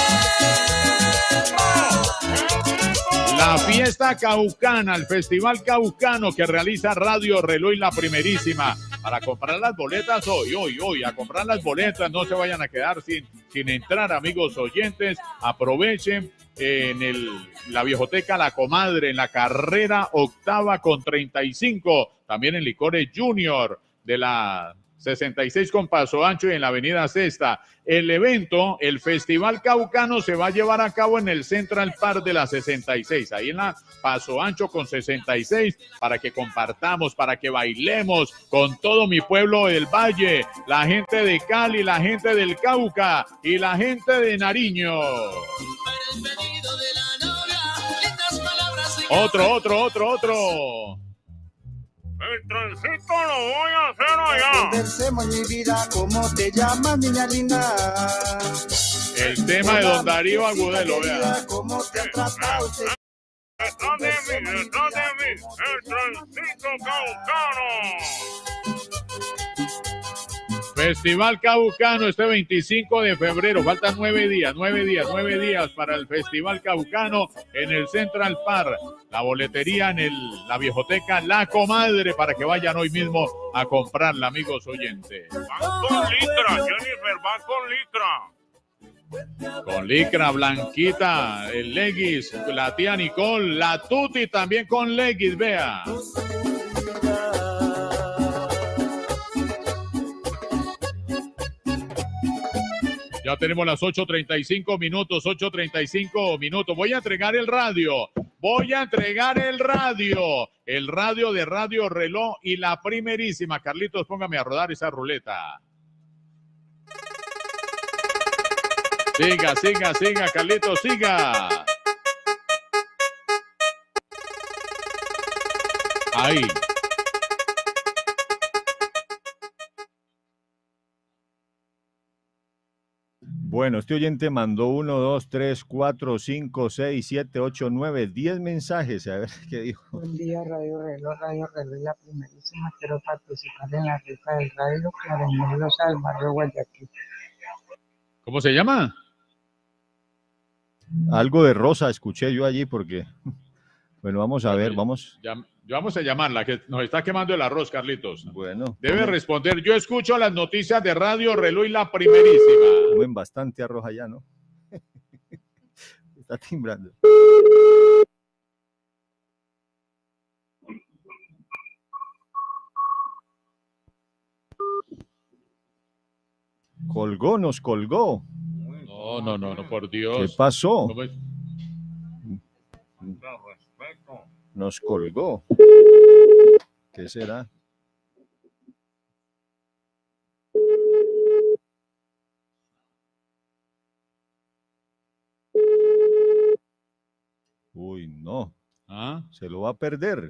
La fiesta caucana, el festival caucano que realiza Radio Reloj, la primerísima. Para comprar las boletas hoy, hoy, hoy, a comprar las boletas, no se vayan a quedar sin, sin entrar, amigos oyentes. Aprovechen en el, la viejoteca La Comadre, en la carrera octava con treinta y cinco. También en Licores Junior de la sesenta y seis con Paso Ancho y en la avenida Sexta. El evento, el Festival Caucano, se va a llevar a cabo en el Central Park de la sesenta y seis, ahí en la Paso Ancho con sesenta y seis, para que compartamos, para que bailemos con todo mi pueblo del Valle, la gente de Cali, la gente del Cauca y la gente de Nariño. Otro, otro, otro, otro. El trencito lo voy a hacer allá. Conversemos mi vida, ¿cómo te llamas, niña linda? El tema de Don Darío Agudelo, vea. ¿Cómo te han tratado? Detrás de mí, detrás de mí, el trencito caucano. Festival Caucano este veinticinco de febrero, faltan nueve días, nueve días, nueve días para el Festival Caucano en el Central Park. La boletería en el, la viejoteca La Comadre, para que vayan hoy mismo a comprarla, amigos oyentes. Van con licra, Jennifer, van con licra. Con licra, Blanquita, el Leggis, la tía Nicole, la Tuti también con Leggis, vea. Ya tenemos las ocho treinta y cinco minutos, ocho treinta y cinco minutos. Voy a entregar el radio, voy a entregar el radio, el radio de Radio Reloj y la primerísima. Carlitos, póngame a rodar esa ruleta. Siga, siga, siga, Carlitos, siga. Ahí. Bueno, este oyente mandó uno, dos, tres, cuatro, cinco, seis, siete, ocho, nueve, diez mensajes. A ver qué dijo. Buen día, Radio Reloj, Radio Reloj, la primerísima. Quiero participar en la rifa del radio Clarenel Loza del barrio Guayaquil. ¿Cómo se llama? Algo de Rosa escuché yo allí porque... Bueno, vamos a ver, vamos... Ya, ya vamos a llamarla, que nos está quemando el arroz, Carlitos. Bueno. Debe comen, responder. Yo escucho las noticias de Radio Reloj y la primerísima. Comen bastante arroz allá, ¿no? Está timbrando. Colgó, nos colgó. No, no, no, no, por Dios. ¿Qué pasó? ¿Cómo es? Nos colgó. ¿Qué será? Uy, no. ¿Ah? Se lo va a perder.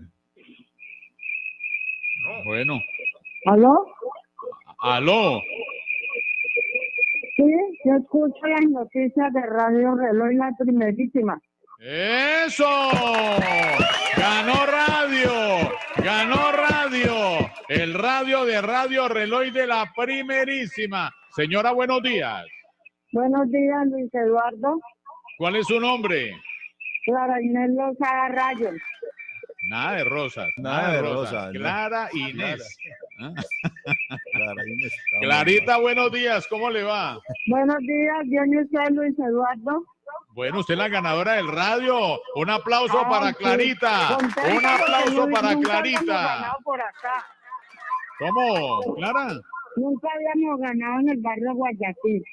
Bueno. ¿Aló? ¿Aló? Sí, yo escucho las noticias de Radio Reloj, la primerísima. ¡Eso! ¡Ganó radio! ¡Ganó radio! El radio de Radio Reloj de la primerísima. Señora, buenos días. Buenos días, Luis Eduardo. ¿Cuál es su nombre? Clara Inés Lozada Rayo. Nada de rosas, nada, nada de rosas. Rosa, Clara no. Inés. Clara. Clara Inés. Clarita, buenos días, ¿cómo le va? Buenos días, bien y usted, Luis Eduardo. Bueno, usted es la ganadora del radio. Un aplauso Ay, para Clarita. Sí. Un aplauso para nunca Clarita. Ganado por acá. ¿Cómo, Clara? Nunca habíamos ganado en el barrio Guayaquil.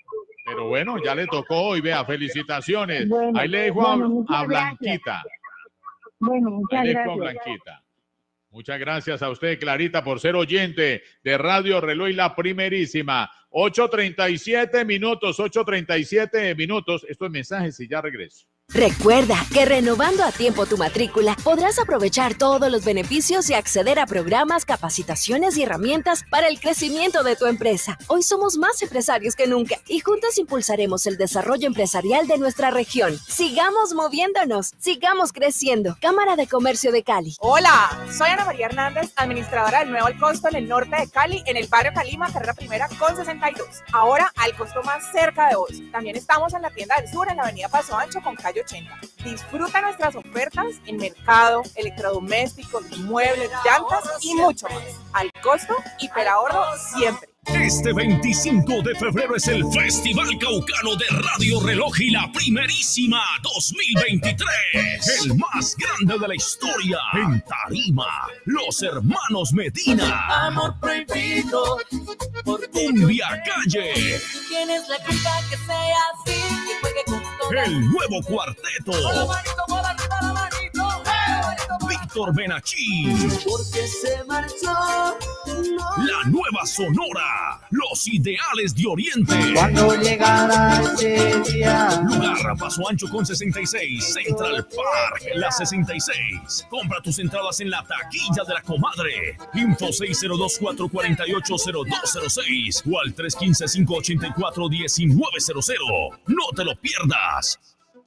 Pero bueno, ya le tocó hoy, vea, felicitaciones. Bueno, Ahí le dejo bueno, a, a muchas Blanquita. Bueno, muchas Ahí le dejo a gracias. Blanquita. Muchas gracias a usted, Clarita, por ser oyente de Radio Reloj y la primerísima. ocho treinta y siete minutos, ocho treinta y siete minutos. Estos mensajes y ya regreso. Recuerda que renovando a tiempo tu matrícula podrás aprovechar todos los beneficios y acceder a programas, capacitaciones y herramientas para el crecimiento de tu empresa. Hoy somos más empresarios que nunca y juntos impulsaremos el desarrollo empresarial de nuestra región. Sigamos moviéndonos, sigamos creciendo. Cámara de Comercio de Cali. Hola, soy Ana María Hernández, administradora del Nuevo Al Costo en el norte de Cali, en el barrio Calima, carrera primera con sesenta y dos. Ahora al costo más cerca de vos. También estamos en la tienda del sur, en la avenida Paso Ancho con calle ochenta. Disfruta nuestras ofertas en mercado, electrodomésticos, muebles, llantas y mucho más. Al costo, hiperahorro siempre. Este veinticinco de febrero es el Festival Caucano de Radio Reloj y la Primerísima dos mil veintitrés. El más grande de la historia en Tarima. Los hermanos Medina. Amor prohibido. Cumbia Calle. Tienes la culpa que sea así. Que juegue con toda. El nuevo cuarteto. Con la manito, con la, con la manito. Víctor Benachí. Porque se marchó. No. La nueva Sonora. Los Ideales de Oriente. Cuando llegara ese día. Lugar Paso Ancho con sesenta y seis. Central Park, la sesenta y seis. Compra tus entradas en la taquilla de la comadre. Info seis cero dos, cuatro cuatro ocho, cero dos cero seis o al tres uno cinco, cinco ocho cuatro, uno nueve cero cero. No te lo pierdas.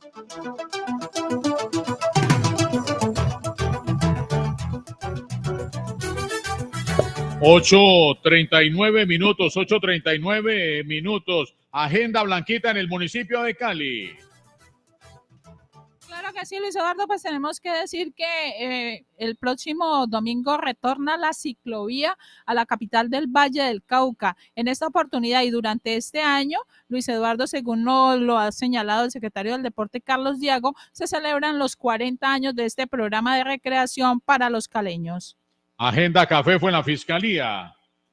ocho treinta y nueve minutos, ocho treinta y nueve minutos. Agenda Blanquita en el municipio de Cali. Claro que sí, Luis Eduardo, pues tenemos que decir que eh, el próximo domingo retorna la ciclovía a la capital del Valle del Cauca. En esta oportunidad y durante este año, Luis Eduardo, según lo, lo ha señalado el secretario del Deporte, Carlos Diago, se celebran los cuarenta años de este programa de recreación para los caleños. Agenda Café fue en la fiscalía.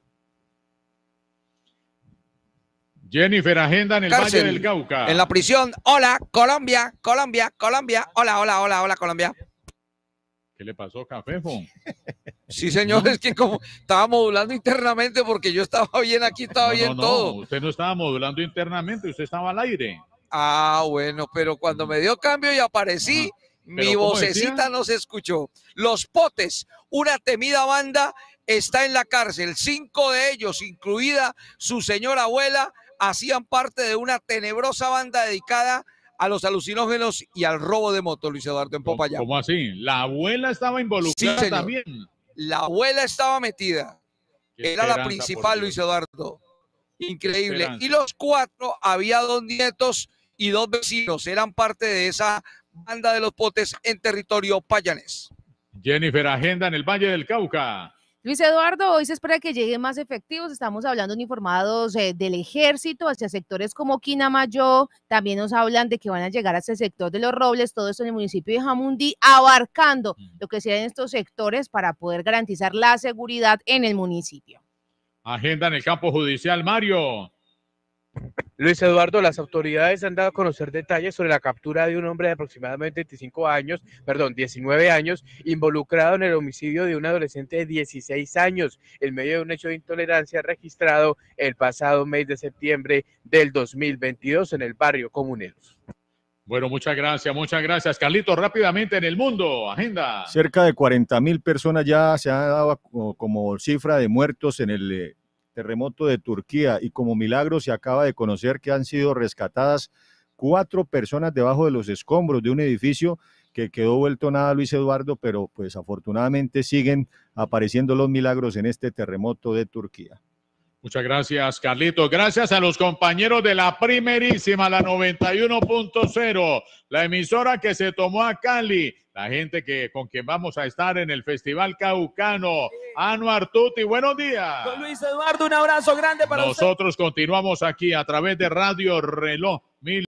Jennifer, agenda en el Cárcel, Valle del Cauca. En la prisión. Hola, Colombia, Colombia, Colombia. Hola, hola, hola, hola, Colombia. ¿Qué le pasó, Café? Fon? Sí, señor, es que como estaba modulando internamente porque yo estaba bien aquí, estaba No, bien no, no, todo. usted no estaba modulando internamente, usted estaba al aire. Ah, bueno, pero cuando me dio cambio y aparecí, mi ¿Pero cómo vocecita decía? no se escuchó. Los Potes, una temida banda, está en la cárcel. Cinco de ellos, incluida su señora abuela, hacían parte de una tenebrosa banda dedicada a los alucinógenos y al robo de moto, Luis Eduardo, en Popayán. ¿Cómo así? ¿La abuela estaba involucrada Sí, señor. también? La abuela estaba metida. Qué Era la esperanza, principal, por Dios. Luis Eduardo. Increíble. Esperanza. Y los cuatro, había dos nietos y dos vecinos. Eran parte de esa banda de los Potes en territorio payanés. Jennifer, agenda en el Valle del Cauca. Luis Eduardo, hoy se espera que lleguen más efectivos. Estamos hablando de uniformados eh, del ejército hacia sectores como Quinamayo. También nos hablan de que van a llegar hacia el sector de Los Robles, todo esto en el municipio de Jamundí, abarcando lo que sean estos sectores para poder garantizar la seguridad en el municipio. Agenda en el campo judicial, Mario. Luis Eduardo, las autoridades han dado a conocer detalles sobre la captura de un hombre de aproximadamente veinticinco años, perdón, diecinueve años, involucrado en el homicidio de un adolescente de dieciséis años, en medio de un hecho de intolerancia registrado el pasado mes de septiembre del dos mil veintidós en el barrio Comuneros. Bueno, muchas gracias, muchas gracias. Carlito, rápidamente en el mundo, agenda. Cerca de cuarenta mil personas ya se han dado como, como cifra de muertos en el eh, terremoto de Turquía, y como milagro se acaba de conocer que han sido rescatadas cuatro personas debajo de los escombros de un edificio que quedó vuelto nada, Luis Eduardo, pero pues afortunadamente siguen apareciendo los milagros en este terremoto de Turquía. Muchas gracias, Carlito. Gracias a los compañeros de la primerísima, la noventa y uno punto cero, la emisora que se tomó a Cali, la gente que con quien vamos a estar en el Festival Caucano. Anuar Tuti, buenos días. Luis Eduardo, un abrazo grande para usted. Nosotros continuamos aquí a través de Radio Reloj